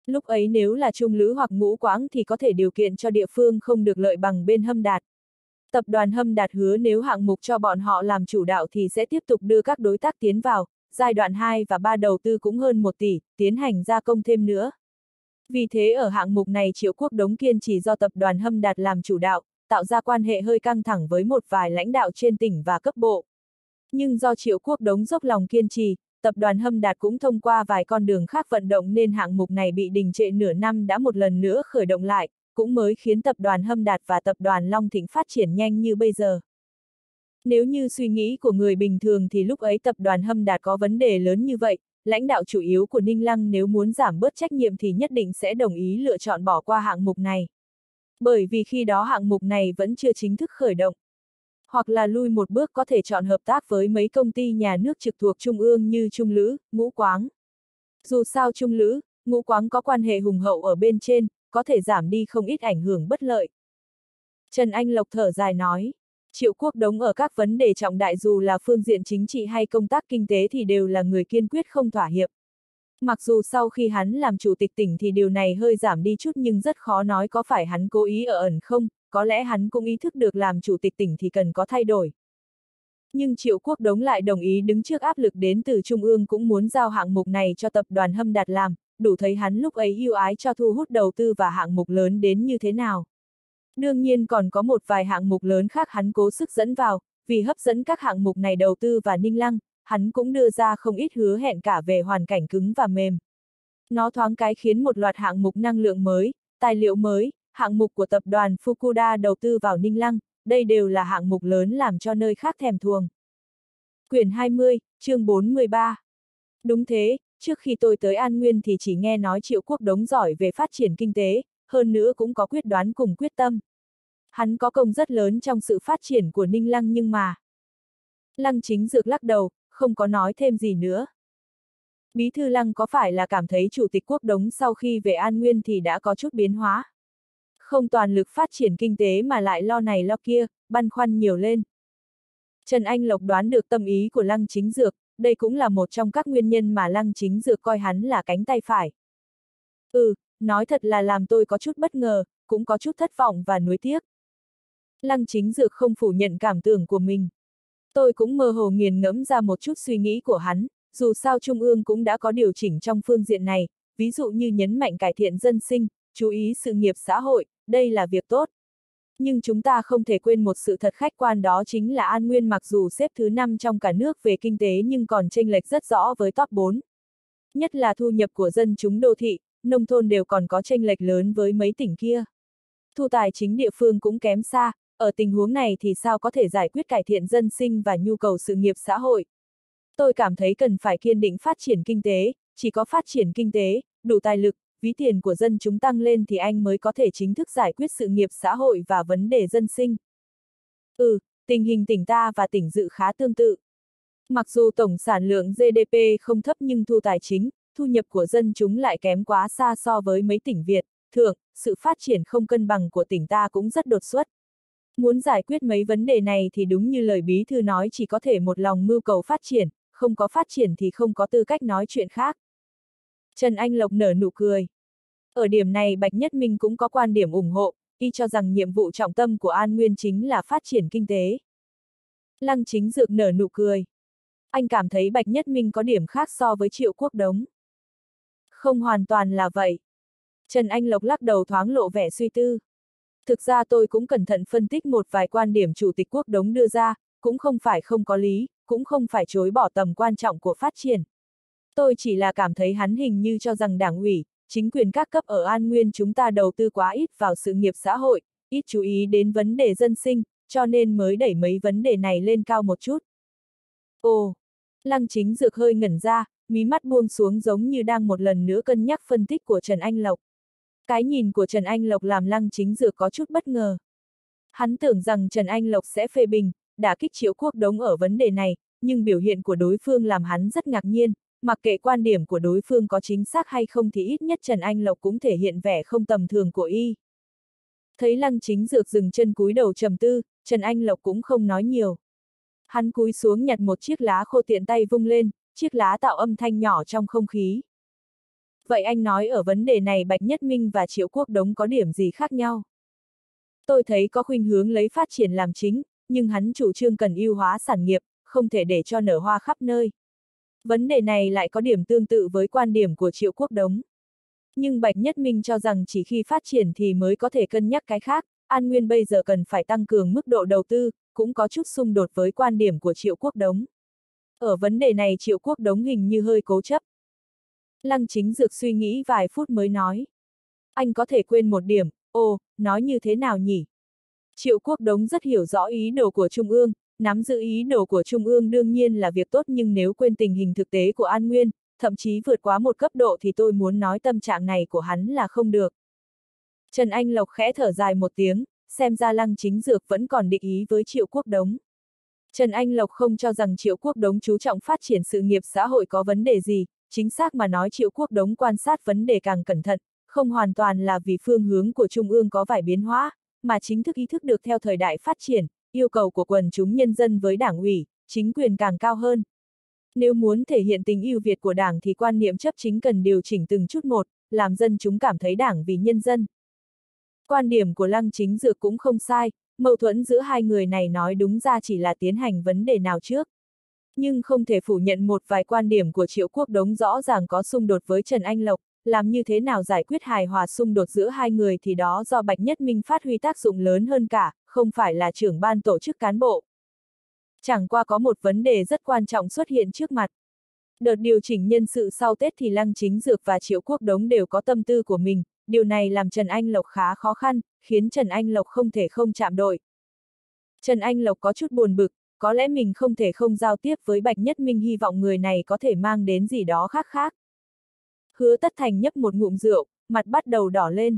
Lúc ấy nếu là Trung Lữ hoặc Ngũ Quãng thì có thể điều kiện cho địa phương không được lợi bằng bên Hâm Đạt. Tập đoàn Hâm Đạt hứa nếu hạng mục cho bọn họ làm chủ đạo thì sẽ tiếp tục đưa các đối tác tiến vào, giai đoạn 2 và 3 đầu tư cũng hơn 1 tỷ, tiến hành gia công thêm nữa. Vì thế ở hạng mục này Triệu Quốc Đống kiên trì do tập đoàn Hâm Đạt làm chủ đạo, tạo ra quan hệ hơi căng thẳng với một vài lãnh đạo trên tỉnh và cấp bộ. Nhưng do Triệu Quốc Đống dốc lòng kiên trì, tập đoàn Hâm Đạt cũng thông qua vài con đường khác vận động nên hạng mục này bị đình trệ nửa năm đã một lần nữa khởi động lại, cũng mới khiến tập đoàn Hâm Đạt và tập đoàn Long Thịnh phát triển nhanh như bây giờ. Nếu như suy nghĩ của người bình thường thì lúc ấy tập đoàn Hâm Đạt có vấn đề lớn như vậy, lãnh đạo chủ yếu của Ninh Lăng nếu muốn giảm bớt trách nhiệm thì nhất định sẽ đồng ý lựa chọn bỏ qua hạng mục này. Bởi vì khi đó hạng mục này vẫn chưa chính thức khởi động. Hoặc là lui một bước có thể chọn hợp tác với mấy công ty nhà nước trực thuộc Trung ương như Trung Lữ, Ngũ Quáng. Dù sao Trung Lữ, Ngũ Quáng có quan hệ hùng hậu ở bên trên, có thể giảm đi không ít ảnh hưởng bất lợi. Trần Anh Lộc thở dài nói, Triệu Quốc Đống ở các vấn đề trọng đại dù là phương diện chính trị hay công tác kinh tế thì đều là người kiên quyết không thỏa hiệp. Mặc dù sau khi hắn làm chủ tịch tỉnh thì điều này hơi giảm đi chút nhưng rất khó nói có phải hắn cố ý ở ẩn không, có lẽ hắn cũng ý thức được làm chủ tịch tỉnh thì cần có thay đổi. Nhưng Triệu Quốc Đống lại đồng ý đứng trước áp lực đến từ Trung ương cũng muốn giao hạng mục này cho tập đoàn Hâm Đạt làm, đủ thấy hắn lúc ấy ưu ái cho thu hút đầu tư và hạng mục lớn đến như thế nào. Đương nhiên còn có một vài hạng mục lớn khác hắn cố sức dẫn vào, vì hấp dẫn các hạng mục này đầu tư và Ninh Lăng, hắn cũng đưa ra không ít hứa hẹn cả về hoàn cảnh cứng và mềm. Nó thoáng cái khiến một loạt hạng mục năng lượng mới, tài liệu mới, hạng mục của tập đoàn Fukuda đầu tư vào Ninh Lăng, đây đều là hạng mục lớn làm cho nơi khác thèm thuồng. Quyển 20, chương 413. Đúng thế, trước khi tôi tới An Nguyên thì chỉ nghe nói Triệu Quốc Đống giỏi về phát triển kinh tế, hơn nữa cũng có quyết đoán cùng quyết tâm. Hắn có công rất lớn trong sự phát triển của Ninh Lăng nhưng mà... Lăng Chính Dược lắc đầu, không có nói thêm gì nữa. Bí thư Lăng có phải là cảm thấy Chủ tịch Quốc Đống sau khi về An Nguyên thì đã có chút biến hóa? Không toàn lực phát triển kinh tế mà lại lo này lo kia, băn khoăn nhiều lên. Trần Anh Lộc đoán được tâm ý của Lăng Chính Dược, đây cũng là một trong các nguyên nhân mà Lăng Chính Dược coi hắn là cánh tay phải. Nói thật là làm tôi có chút bất ngờ, cũng có chút thất vọng và nuối tiếc. Lăng Chính Dược không phủ nhận cảm tưởng của mình. Tôi cũng mơ hồ nghiền ngẫm ra một chút suy nghĩ của hắn, dù sao Trung ương cũng đã có điều chỉnh trong phương diện này, ví dụ như nhấn mạnh cải thiện dân sinh, chú ý sự nghiệp xã hội, đây là việc tốt. Nhưng chúng ta không thể quên một sự thật khách quan đó chính là An Nguyên mặc dù xếp thứ 5 trong cả nước về kinh tế nhưng còn chênh lệch rất rõ với top 4. Nhất là thu nhập của dân chúng đô thị, nông thôn đều còn có chênh lệch lớn với mấy tỉnh kia. Thu tài chính địa phương cũng kém xa, ở tình huống này thì sao có thể giải quyết cải thiện dân sinh và nhu cầu sự nghiệp xã hội. Tôi cảm thấy cần phải kiên định phát triển kinh tế, chỉ có phát triển kinh tế, đủ tài lực, ví tiền của dân chúng tăng lên thì anh mới có thể chính thức giải quyết sự nghiệp xã hội và vấn đề dân sinh. Tình hình tỉnh ta và tỉnh Dự khá tương tự. Mặc dù tổng sản lượng GDP không thấp nhưng thu tài chính, thu nhập của dân chúng lại kém quá xa so với mấy tỉnh Việt, Thượng, sự phát triển không cân bằng của tỉnh ta cũng rất đột xuất. Muốn giải quyết mấy vấn đề này thì đúng như lời bí thư nói chỉ có thể một lòng mưu cầu phát triển, không có phát triển thì không có tư cách nói chuyện khác. Trần Anh Lộc nở nụ cười. Ở điểm này Bạch Nhất Minh cũng có quan điểm ủng hộ, y cho rằng nhiệm vụ trọng tâm của An Nguyên chính là phát triển kinh tế. Lăng Chính Dược nở nụ cười. Anh cảm thấy Bạch Nhất Minh có điểm khác so với Triệu Quốc Đống. Không hoàn toàn là vậy. Trần Anh Lộc lắc đầu thoáng lộ vẻ suy tư. Thực ra tôi cũng cẩn thận phân tích một vài quan điểm Chủ tịch Quốc Đống đưa ra, cũng không phải không có lý, cũng không phải chối bỏ tầm quan trọng của phát triển. Tôi chỉ là cảm thấy hắn hình như cho rằng đảng ủy, chính quyền các cấp ở An Nguyên chúng ta đầu tư quá ít vào sự nghiệp xã hội, ít chú ý đến vấn đề dân sinh, cho nên mới đẩy mấy vấn đề này lên cao một chút. Ồ! Lăng Chính Dược hơi ngẩn ra, mí mắt buông xuống giống như đang một lần nữa cân nhắc phân tích của Trần Anh Lộc. Cái nhìn của Trần Anh Lộc làm Lăng Chính Dược có chút bất ngờ. Hắn tưởng rằng Trần Anh Lộc sẽ phê bình, đả kích Triệu Quốc Đống ở vấn đề này, nhưng biểu hiện của đối phương làm hắn rất ngạc nhiên, mặc kệ quan điểm của đối phương có chính xác hay không thì ít nhất Trần Anh Lộc cũng thể hiện vẻ không tầm thường của y. Thấy Lăng Chính Dược dừng chân cúi đầu trầm tư, Trần Anh Lộc cũng không nói nhiều. Hắn cúi xuống nhặt một chiếc lá khô tiện tay vung lên, chiếc lá tạo âm thanh nhỏ trong không khí. Vậy anh nói ở vấn đề này Bạch Nhất Minh và Triệu Quốc Đống có điểm gì khác nhau? Tôi thấy có khuynh hướng lấy phát triển làm chính, nhưng hắn chủ trương cần ưu hóa sản nghiệp, không thể để cho nở hoa khắp nơi. Vấn đề này lại có điểm tương tự với quan điểm của Triệu Quốc Đống. Nhưng Bạch Nhất Minh cho rằng chỉ khi phát triển thì mới có thể cân nhắc cái khác, An Nguyên bây giờ cần phải tăng cường mức độ đầu tư, cũng có chút xung đột với quan điểm của Triệu Quốc Đống. Ở vấn đề này Triệu Quốc Đống hình như hơi cố chấp. Lăng Chính Dược suy nghĩ vài phút mới nói. Anh có thể quên một điểm, nói như thế nào nhỉ? Triệu Quốc Đống rất hiểu rõ ý đồ của Trung ương, nắm giữ ý đồ của Trung ương đương nhiên là việc tốt nhưng nếu quên tình hình thực tế của An Nguyên, thậm chí vượt quá một cấp độ thì tôi muốn nói tâm trạng này của hắn là không được. Trần Anh Lộc khẽ thở dài một tiếng, xem ra Lăng Chính Dược vẫn còn định ý với Triệu Quốc Đống. Trần Anh Lộc không cho rằng Triệu Quốc Đống chú trọng phát triển sự nghiệp xã hội có vấn đề gì, chính xác mà nói Triệu Quốc Đống quan sát vấn đề càng cẩn thận, không hoàn toàn là vì phương hướng của Trung ương có vài biến hóa, mà chính thức ý thức được theo thời đại phát triển, yêu cầu của quần chúng nhân dân với đảng ủy, chính quyền càng cao hơn. Nếu muốn thể hiện tính ưu việt của đảng thì quan niệm chấp chính cần điều chỉnh từng chút một, làm dân chúng cảm thấy đảng vì nhân dân. Quan điểm của Lăng Chính Dược cũng không sai, mâu thuẫn giữa hai người này nói đúng ra chỉ là tiến hành vấn đề nào trước. Nhưng không thể phủ nhận một vài quan điểm của Triệu Quốc Đống rõ ràng có xung đột với Trần Anh Lộc, làm như thế nào giải quyết hài hòa xung đột giữa hai người thì đó do Bạch Nhất Minh phát huy tác dụng lớn hơn cả, không phải là trưởng ban tổ chức cán bộ. Chẳng qua có một vấn đề rất quan trọng xuất hiện trước mặt. Đợt điều chỉnh nhân sự sau Tết thì Lăng Chính Dược và Triệu Quốc Đống đều có tâm tư của mình, điều này làm Trần Anh Lộc khá khó khăn, khiến Trần Anh Lộc không thể không chạm đội. Trần Anh Lộc có chút buồn bực, có lẽ mình không thể không giao tiếp với Bạch Nhất Minh, hy vọng người này có thể mang đến gì đó khác khác. Hứa Tất Thành nhấp một ngụm rượu, mặt bắt đầu đỏ lên.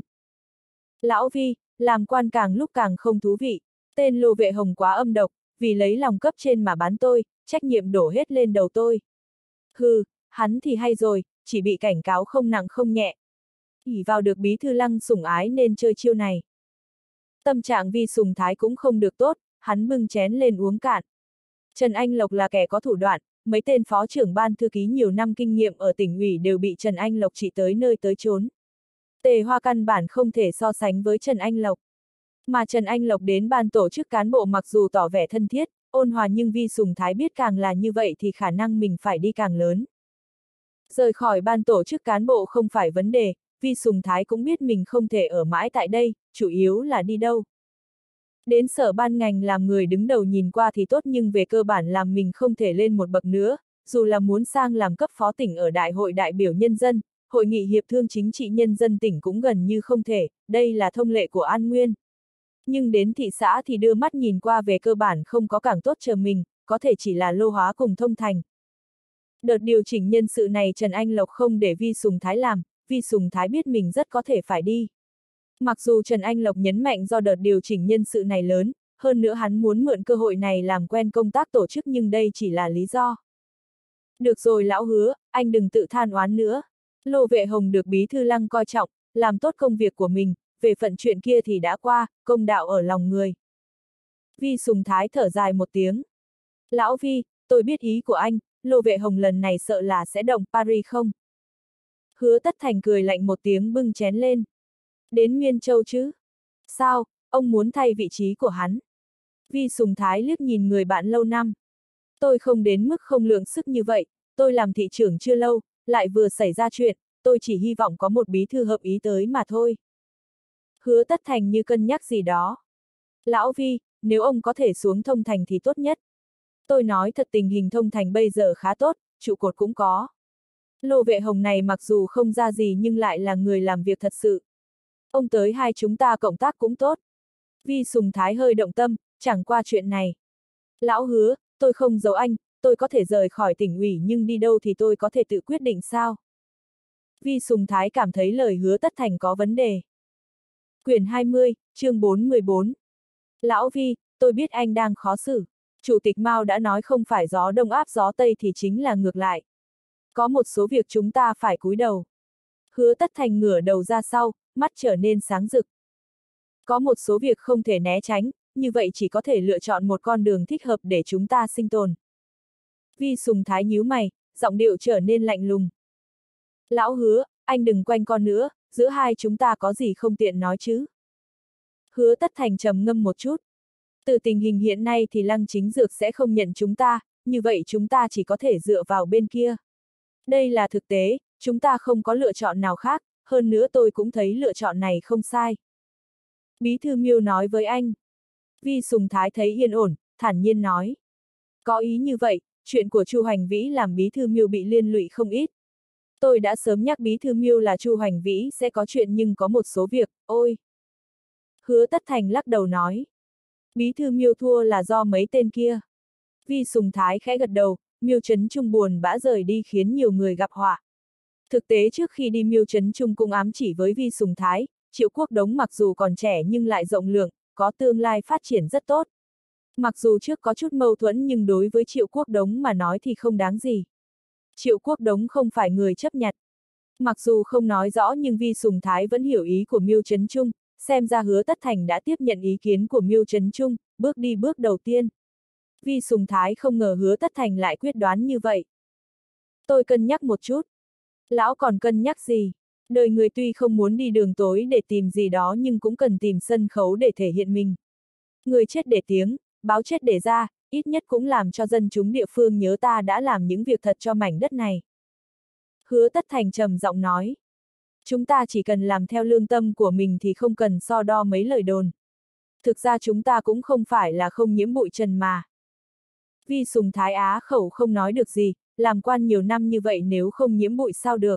Lão Vi, làm quan càng lúc càng không thú vị, tên Lô Vệ Hồng quá âm độc, vì lấy lòng cấp trên mà bán tôi, trách nhiệm đổ hết lên đầu tôi. Hừ, hắn thì hay rồi, chỉ bị cảnh cáo không nặng không nhẹ. ỷ vào được bí thư Lăng sủng ái nên chơi chiêu này. Tâm trạng Vi Sùng Thái cũng không được tốt, hắn bưng chén lên uống cạn. Trần Anh Lộc là kẻ có thủ đoạn, mấy tên phó trưởng ban thư ký nhiều năm kinh nghiệm ở tỉnh ủy đều bị Trần Anh Lộc trị tới nơi tới chốn. Tề Hoa căn bản không thể so sánh với Trần Anh Lộc. Mà Trần Anh Lộc đến ban tổ chức cán bộ mặc dù tỏ vẻ thân thiết, ôn hòa nhưng Vi Sùng Thái biết càng là như vậy thì khả năng mình phải đi càng lớn. Rời khỏi ban tổ chức cán bộ không phải vấn đề, Vi Sùng Thái cũng biết mình không thể ở mãi tại đây, chủ yếu là đi đâu. Đến sở ban ngành làm người đứng đầu nhìn qua thì tốt nhưng về cơ bản làm mình không thể lên một bậc nữa, dù là muốn sang làm cấp phó tỉnh ở Đại hội đại biểu nhân dân, Hội nghị hiệp thương chính trị nhân dân tỉnh cũng gần như không thể, đây là thông lệ của An Nguyên. Nhưng đến thị xã thì đưa mắt nhìn qua về cơ bản không có càng tốt chờ mình, có thể chỉ là Lô Hóa cùng Thông Thành. Đợt điều chỉnh nhân sự này Trần Anh Lộc không để Vi Sùng Thái làm, Vi Sùng Thái biết mình rất có thể phải đi. Mặc dù Trần Anh Lộc nhấn mạnh do đợt điều chỉnh nhân sự này lớn, hơn nữa hắn muốn mượn cơ hội này làm quen công tác tổ chức nhưng đây chỉ là lý do. Được rồi lão Hứa, anh đừng tự than oán nữa. Lô Vệ Hồng được bí thư Lăng coi trọng, làm tốt công việc của mình, về phận chuyện kia thì đã qua, công đạo ở lòng người. Vi Sùng Thái thở dài một tiếng. Lão Vi, tôi biết ý của anh, Lô Vệ Hồng lần này sợ là sẽ động Paris không? Hứa Tất Thành cười lạnh một tiếng bưng chén lên. Đến Nguyên Châu chứ? Sao, ông muốn thay vị trí của hắn? Vi Sùng Thái liếc nhìn người bạn lâu năm. Tôi không đến mức không lượng sức như vậy, tôi làm thị trưởng chưa lâu, lại vừa xảy ra chuyện, tôi chỉ hy vọng có một bí thư hợp ý tới mà thôi. Hứa Tất Thành như cân nhắc gì đó. Lão Vi, nếu ông có thể xuống Thông Thành thì tốt nhất. Tôi nói thật tình hình Thông Thành bây giờ khá tốt, trụ cột cũng có. Lô Vệ Hồng này mặc dù không ra gì nhưng lại là người làm việc thật sự. Ông tới hai chúng ta cộng tác cũng tốt. Vi Sùng Thái hơi động tâm, chẳng qua chuyện này. Lão Hứa, tôi không giấu anh, tôi có thể rời khỏi tỉnh ủy nhưng đi đâu thì tôi có thể tự quyết định sao? Vi Sùng Thái cảm thấy lời Hứa Tất Thành có vấn đề. Quyển 20, chương 414. Lão Vi, tôi biết anh đang khó xử. Chủ tịch Mao đã nói không phải gió đông áp gió tây thì chính là ngược lại. Có một số việc chúng ta phải cúi đầu. Hứa Tất Thành ngửa đầu ra sau, mắt trở nên sáng rực. Có một số việc không thể né tránh, như vậy chỉ có thể lựa chọn một con đường thích hợp để chúng ta sinh tồn. Vi Sùng Thái nhíu mày, giọng điệu trở nên lạnh lùng. Lão Hứa, anh đừng quanh co nữa, giữa hai chúng ta có gì không tiện nói chứ. Hứa Tất Thành trầm ngâm một chút. Từ tình hình hiện nay thì Lăng Chính Dược sẽ không nhận chúng ta, như vậy chúng ta chỉ có thể dựa vào bên kia. Đây là thực tế, chúng ta không có lựa chọn nào khác, hơn nữa tôi cũng thấy lựa chọn này không sai. Bí thư Miêu nói với anh. Vi Sùng Thái thấy yên ổn, thản nhiên nói. Có ý như vậy, chuyện của Chu Hoành Vĩ làm bí thư Miêu bị liên lụy không ít. Tôi đã sớm nhắc bí thư Miêu là Chu Hoành Vĩ sẽ có chuyện nhưng có một số việc, ôi. Hứa Tất Thành lắc đầu nói. Bí thư Miêu thua là do mấy tên kia. Vi Sùng Thái khẽ gật đầu, Miêu Trấn Trung buồn bã rời đi khiến nhiều người gặp họa. Thực tế trước khi đi Miêu Trấn Trung cũng ám chỉ với Vi Sùng Thái, Triệu Quốc Đống mặc dù còn trẻ nhưng lại rộng lượng, có tương lai phát triển rất tốt. Mặc dù trước có chút mâu thuẫn nhưng đối với Triệu Quốc Đống mà nói thì không đáng gì. Triệu Quốc Đống không phải người chấp nhặt. Mặc dù không nói rõ nhưng Vi Sùng Thái vẫn hiểu ý của Miêu Trấn Trung, xem ra Hứa Tất Thành đã tiếp nhận ý kiến của Miêu Trấn Trung, bước đi bước đầu tiên. Vi Sùng Thái không ngờ Hứa Tất Thành lại quyết đoán như vậy. Tôi cân nhắc một chút. Lão còn cân nhắc gì? Đời người tuy không muốn đi đường tối để tìm gì đó nhưng cũng cần tìm sân khấu để thể hiện mình. Người chết để tiếng, báo chết để ra, ít nhất cũng làm cho dân chúng địa phương nhớ ta đã làm những việc thật cho mảnh đất này. Hứa Tất Thành trầm giọng nói. Chúng ta chỉ cần làm theo lương tâm của mình thì không cần so đo mấy lời đồn. Thực ra chúng ta cũng không phải là không nhiễm bụi trần mà. Vi Sùng Thái á khẩu không nói được gì, làm quan nhiều năm như vậy nếu không nhiễm bụi sao được.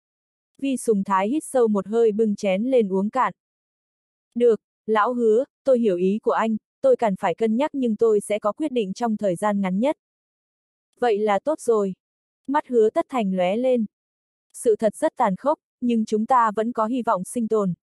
Vi Sùng Thái hít sâu một hơi bưng chén lên uống cạn. Được, lão Hứa, tôi hiểu ý của anh, tôi cần phải cân nhắc nhưng tôi sẽ có quyết định trong thời gian ngắn nhất. Vậy là tốt rồi. Mắt Hứa Tất Thành lóe lên. Sự thật rất tàn khốc, nhưng chúng ta vẫn có hy vọng sinh tồn.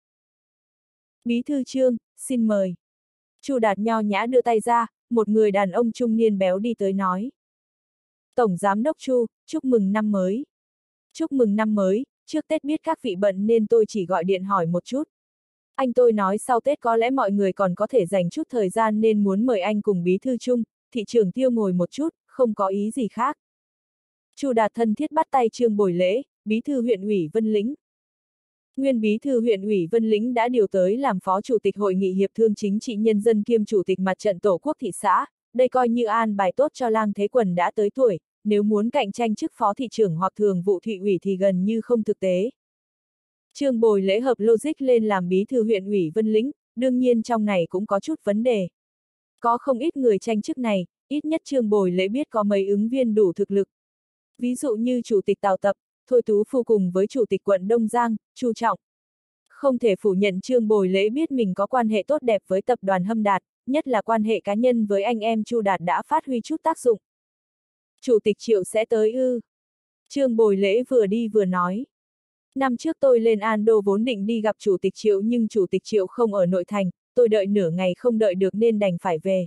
Bí thư Trương, xin mời. Chu Đạt nho nhã đưa tay ra, một người đàn ông trung niên béo đi tới nói. Tổng Giám đốc Chu, chúc mừng năm mới. Chúc mừng năm mới, trước Tết biết các vị bận nên tôi chỉ gọi điện hỏi một chút. Anh tôi nói sau Tết có lẽ mọi người còn có thể dành chút thời gian nên muốn mời anh cùng bí thư Trung, thị trưởng Tiêu ngồi một chút, không có ý gì khác. Chu Đạt thân thiết bắt tay Trương Bồi Lễ, bí thư huyện ủy Vân Lĩnh. Nguyên bí thư huyện ủy Vân Lĩnh đã điều tới làm phó chủ tịch hội nghị hiệp thương chính trị nhân dân kiêm chủ tịch mặt trận tổ quốc thị xã, đây coi như an bài tốt cho Lang Thế Quần đã tới tuổi, nếu muốn cạnh tranh chức phó thị trưởng hoặc thường vụ thị ủy thì gần như không thực tế. Trương Bồi Lễ hợp logic lên làm bí thư huyện ủy Vân Lĩnh, đương nhiên trong này cũng có chút vấn đề. Có không ít người tranh chức này, ít nhất Trương Bồi Lễ biết có mấy ứng viên đủ thực lực. Ví dụ như chủ tịch Tào Tập, Thôi Tú Phu cùng với chủ tịch quận Đông Giang, Chu Trọng. Không thể phủ nhận Trương Bồi Lễ biết mình có quan hệ tốt đẹp với tập đoàn Hâm Đạt, nhất là quan hệ cá nhân với anh em Chu Đạt đã phát huy chút tác dụng. Chủ tịch Triệu sẽ tới ư? Trương Bồi Lễ vừa đi vừa nói. Năm trước tôi lên An Đô vốn định đi gặp chủ tịch Triệu nhưng chủ tịch Triệu không ở nội thành, tôi đợi nửa ngày không đợi được nên đành phải về.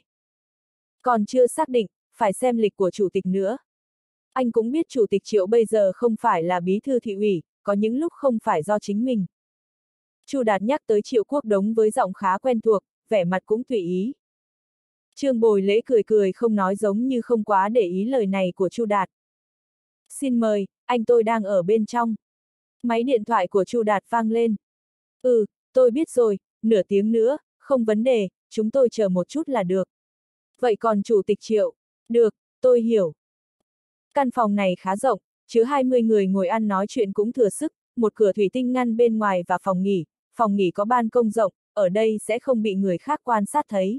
Còn chưa xác định, phải xem lịch của chủ tịch nữa. Anh cũng biết chủ tịch Triệu bây giờ không phải là bí thư thị ủy, có những lúc không phải do chính mình. Chu Đạt nhắc tới Triệu Quốc Đống với giọng khá quen thuộc, vẻ mặt cũng tùy ý. Trương Bồi Lễ cười cười không nói giống như không quá để ý lời này của Chu Đạt. Xin mời, anh tôi đang ở bên trong. Máy điện thoại của Chu Đạt vang lên. Ừ, tôi biết rồi, nửa tiếng nữa, không vấn đề, chúng tôi chờ một chút là được. Vậy còn chủ tịch Triệu? Được, tôi hiểu. Căn phòng này khá rộng, chứa 20 người ngồi ăn nói chuyện cũng thừa sức, một cửa thủy tinh ngăn bên ngoài và phòng nghỉ có ban công rộng, ở đây sẽ không bị người khác quan sát thấy.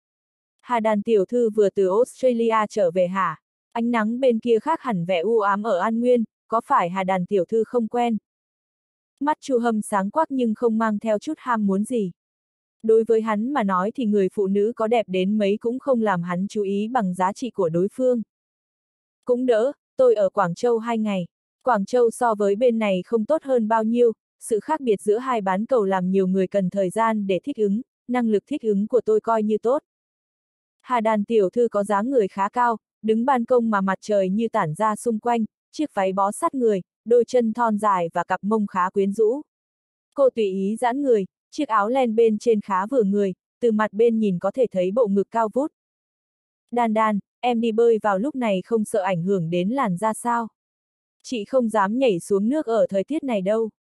Hà Đàn tiểu thư vừa từ Australia trở về hả? Ánh nắng bên kia khác hẳn vẻ u ám ở An Nguyên, có phải Hà Đàn tiểu thư không quen? Mắt Chu Hâm sáng quắc nhưng không mang theo chút ham muốn gì. Đối với hắn mà nói thì người phụ nữ có đẹp đến mấy cũng không làm hắn chú ý bằng giá trị của đối phương. Cũng đỡ, tôi ở Quảng Châu 2 ngày. Quảng Châu so với bên này không tốt hơn bao nhiêu, sự khác biệt giữa hai bán cầu làm nhiều người cần thời gian để thích ứng, năng lực thích ứng của tôi coi như tốt. Hà Đàn tiểu thư có dáng người khá cao, đứng ban công mà mặt trời như tản ra xung quanh, chiếc váy bó sát người, đôi chân thon dài và cặp mông khá quyến rũ. Cô tùy ý giãn người, chiếc áo len bên trên khá vừa người, từ mặt bên nhìn có thể thấy bộ ngực cao vút. Đàn Đàn, em đi bơi vào lúc này không sợ ảnh hưởng đến làn da sao? Chị không dám nhảy xuống nước ở thời tiết này đâu.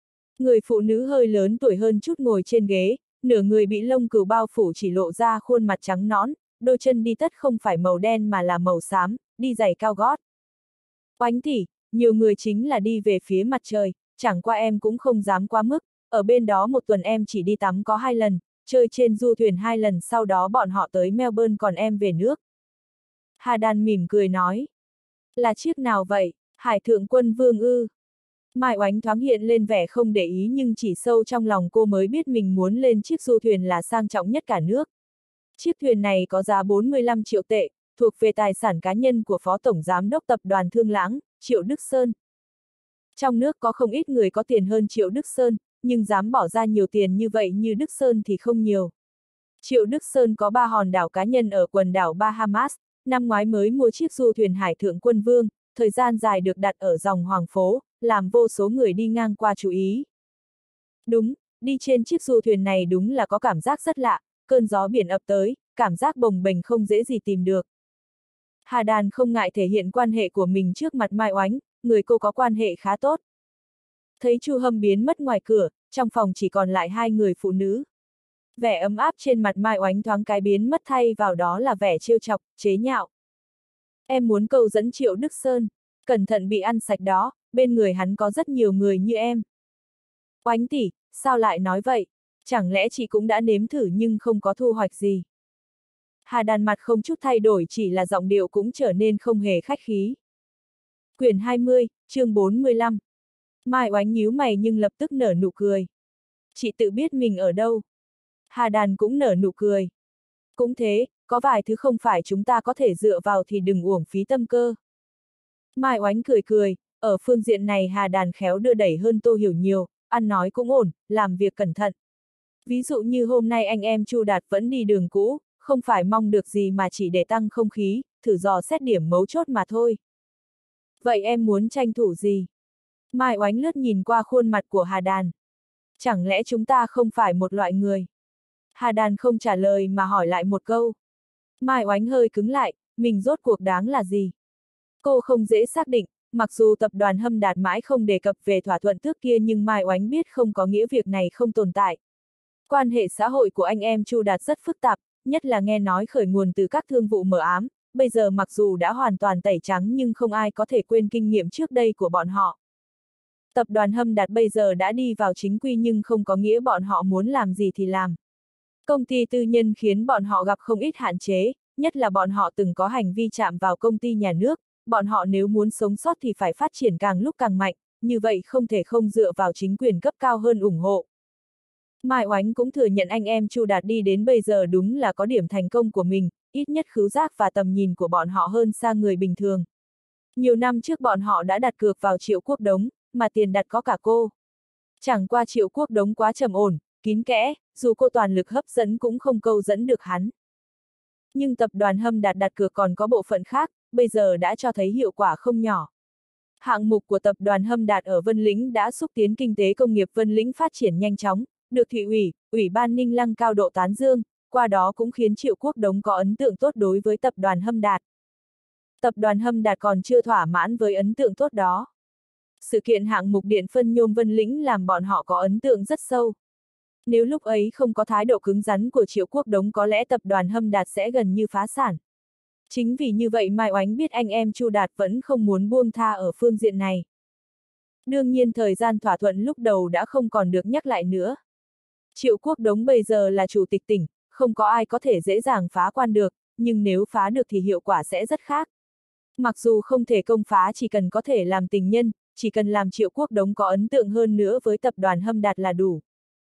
Người phụ nữ hơi lớn tuổi hơn chút ngồi trên ghế, nửa người bị lông cừu bao phủ chỉ lộ ra khuôn mặt trắng nõn, đôi chân đi tất không phải màu đen mà là màu xám, đi giày cao gót. Oánh tỷ, nhiều người chính là đi về phía mặt trời, chẳng qua em cũng không dám quá mức, ở bên đó một tuần em chỉ đi tắm có 2 lần, chơi trên du thuyền 2 lần sau đó bọn họ tới Melbourne còn em về nước. Hà Đàn mỉm cười nói. Là chiếc nào vậy, Hải Thượng Quân Vương ư? Mai Oánh thoáng hiện lên vẻ không để ý nhưng chỉ sâu trong lòng cô mới biết mình muốn lên chiếc du thuyền là sang trọng nhất cả nước. Chiếc thuyền này có giá 45 triệu tệ, thuộc về tài sản cá nhân của Phó Tổng Giám đốc Tập đoàn Thương Lãng, Triệu Đức Sơn. Trong nước có không ít người có tiền hơn Triệu Đức Sơn, nhưng dám bỏ ra nhiều tiền như vậy như Đức Sơn thì không nhiều. Triệu Đức Sơn có 3 hòn đảo cá nhân ở quần đảo Bahamas, năm ngoái mới mua chiếc du thuyền Hải Thượng Quân Vương, thời gian dài được đặt ở dòng Hoàng Phố, làm vô số người đi ngang qua chú ý. Đúng, đi trên chiếc du thuyền này đúng là có cảm giác rất lạ, cơn gió biển ập tới, cảm giác bồng bềnh không dễ gì tìm được. Hà Đàn không ngại thể hiện quan hệ của mình trước mặt Mai Oánh, người cô có quan hệ khá tốt. Thấy Chu Hâm biến mất ngoài cửa, trong phòng chỉ còn lại 2 người phụ nữ. Vẻ ấm áp trên mặt Mai Oánh thoáng cái biến mất thay vào đó là vẻ trêu chọc, chế nhạo. Em muốn câu dẫn Triệu Đức Sơn, cẩn thận bị ăn sạch đó, bên người hắn có rất nhiều người như em. Oánh tỷ, sao lại nói vậy? Chẳng lẽ chị cũng đã nếm thử nhưng không có thu hoạch gì? Hà Đàn mặt không chút thay đổi chỉ là giọng điệu cũng trở nên không hề khách khí. Quyển 20, chương 45. Mai Oánh nhíu mày nhưng lập tức nở nụ cười. Chị tự biết mình ở đâu. Hà Đàn cũng nở nụ cười. Cũng thế, có vài thứ không phải chúng ta có thể dựa vào thì đừng uổng phí tâm cơ. Mai Oánh cười cười, ở phương diện này Hà Đàn khéo đưa đẩy hơn Tô Hiểu nhiều, ăn nói cũng ổn, làm việc cẩn thận. Ví dụ như hôm nay anh em Chu Đạt vẫn đi đường cũ, không phải mong được gì mà chỉ để tăng không khí, thử dò xét điểm mấu chốt mà thôi. Vậy em muốn tranh thủ gì? Mai Oánh lướt nhìn qua khuôn mặt của Hà Đàn. Chẳng lẽ chúng ta không phải một loại người? Hà Đàn không trả lời mà hỏi lại một câu. Mai Oánh hơi cứng lại, mình rốt cuộc đáng là gì? Cô không dễ xác định, mặc dù tập đoàn Hâm Đạt mãi không đề cập về thỏa thuận trước kia nhưng Mai Oánh biết không có nghĩa việc này không tồn tại. Quan hệ xã hội của anh em Chu Đạt rất phức tạp, nhất là nghe nói khởi nguồn từ các thương vụ mờ ám, bây giờ mặc dù đã hoàn toàn tẩy trắng nhưng không ai có thể quên kinh nghiệm trước đây của bọn họ. Tập đoàn Hâm Đạt bây giờ đã đi vào chính quy nhưng không có nghĩa bọn họ muốn làm gì thì làm. Công ty tư nhân khiến bọn họ gặp không ít hạn chế, nhất là bọn họ từng có hành vi chạm vào công ty nhà nước, bọn họ nếu muốn sống sót thì phải phát triển càng lúc càng mạnh, như vậy không thể không dựa vào chính quyền cấp cao hơn ủng hộ. Mai Oánh cũng thừa nhận anh em Chu Đạt đi đến bây giờ đúng là có điểm thành công của mình, ít nhất khứu giác và tầm nhìn của bọn họ hơn xa người bình thường. Nhiều năm trước bọn họ đã đặt cược vào Triệu Quốc Đống, mà tiền đặt có cả cô. Chẳng qua Triệu Quốc Đống quá trầm ổn, kín kẽ, dù cô toàn lực hấp dẫn cũng không câu dẫn được hắn. Nhưng tập đoàn Hâm Đạt đặt cược còn có bộ phận khác, bây giờ đã cho thấy hiệu quả không nhỏ. Hạng mục của tập đoàn Hâm Đạt ở Vân Lĩnh đã xúc tiến kinh tế công nghiệp Vân Lĩnh phát triển nhanh chóng, được thị ủy, ủy ban Ninh Lăng cao độ tán dương, qua đó cũng khiến Triệu Quốc Đống có ấn tượng tốt đối với tập đoàn Hâm Đạt. Tập đoàn Hâm Đạt còn chưa thỏa mãn với ấn tượng tốt đó. Sự kiện hạng mục điện phân nhôm Vân Lĩnh làm bọn họ có ấn tượng rất sâu. Nếu lúc ấy không có thái độ cứng rắn của Triệu Quốc Đống có lẽ tập đoàn Hâm Đạt sẽ gần như phá sản. Chính vì như vậy Mai Oánh biết anh em Chu Đạt vẫn không muốn buông tha ở phương diện này. Đương nhiên thời gian thỏa thuận lúc đầu đã không còn được nhắc lại nữa. Triệu Quốc Đống bây giờ là chủ tịch tỉnh, không có ai có thể dễ dàng phá quan được, nhưng nếu phá được thì hiệu quả sẽ rất khác. Mặc dù không thể công phá chỉ cần có thể làm tình nhân, chỉ cần làm Triệu Quốc Đống có ấn tượng hơn nữa với tập đoàn Hâm Đạt là đủ.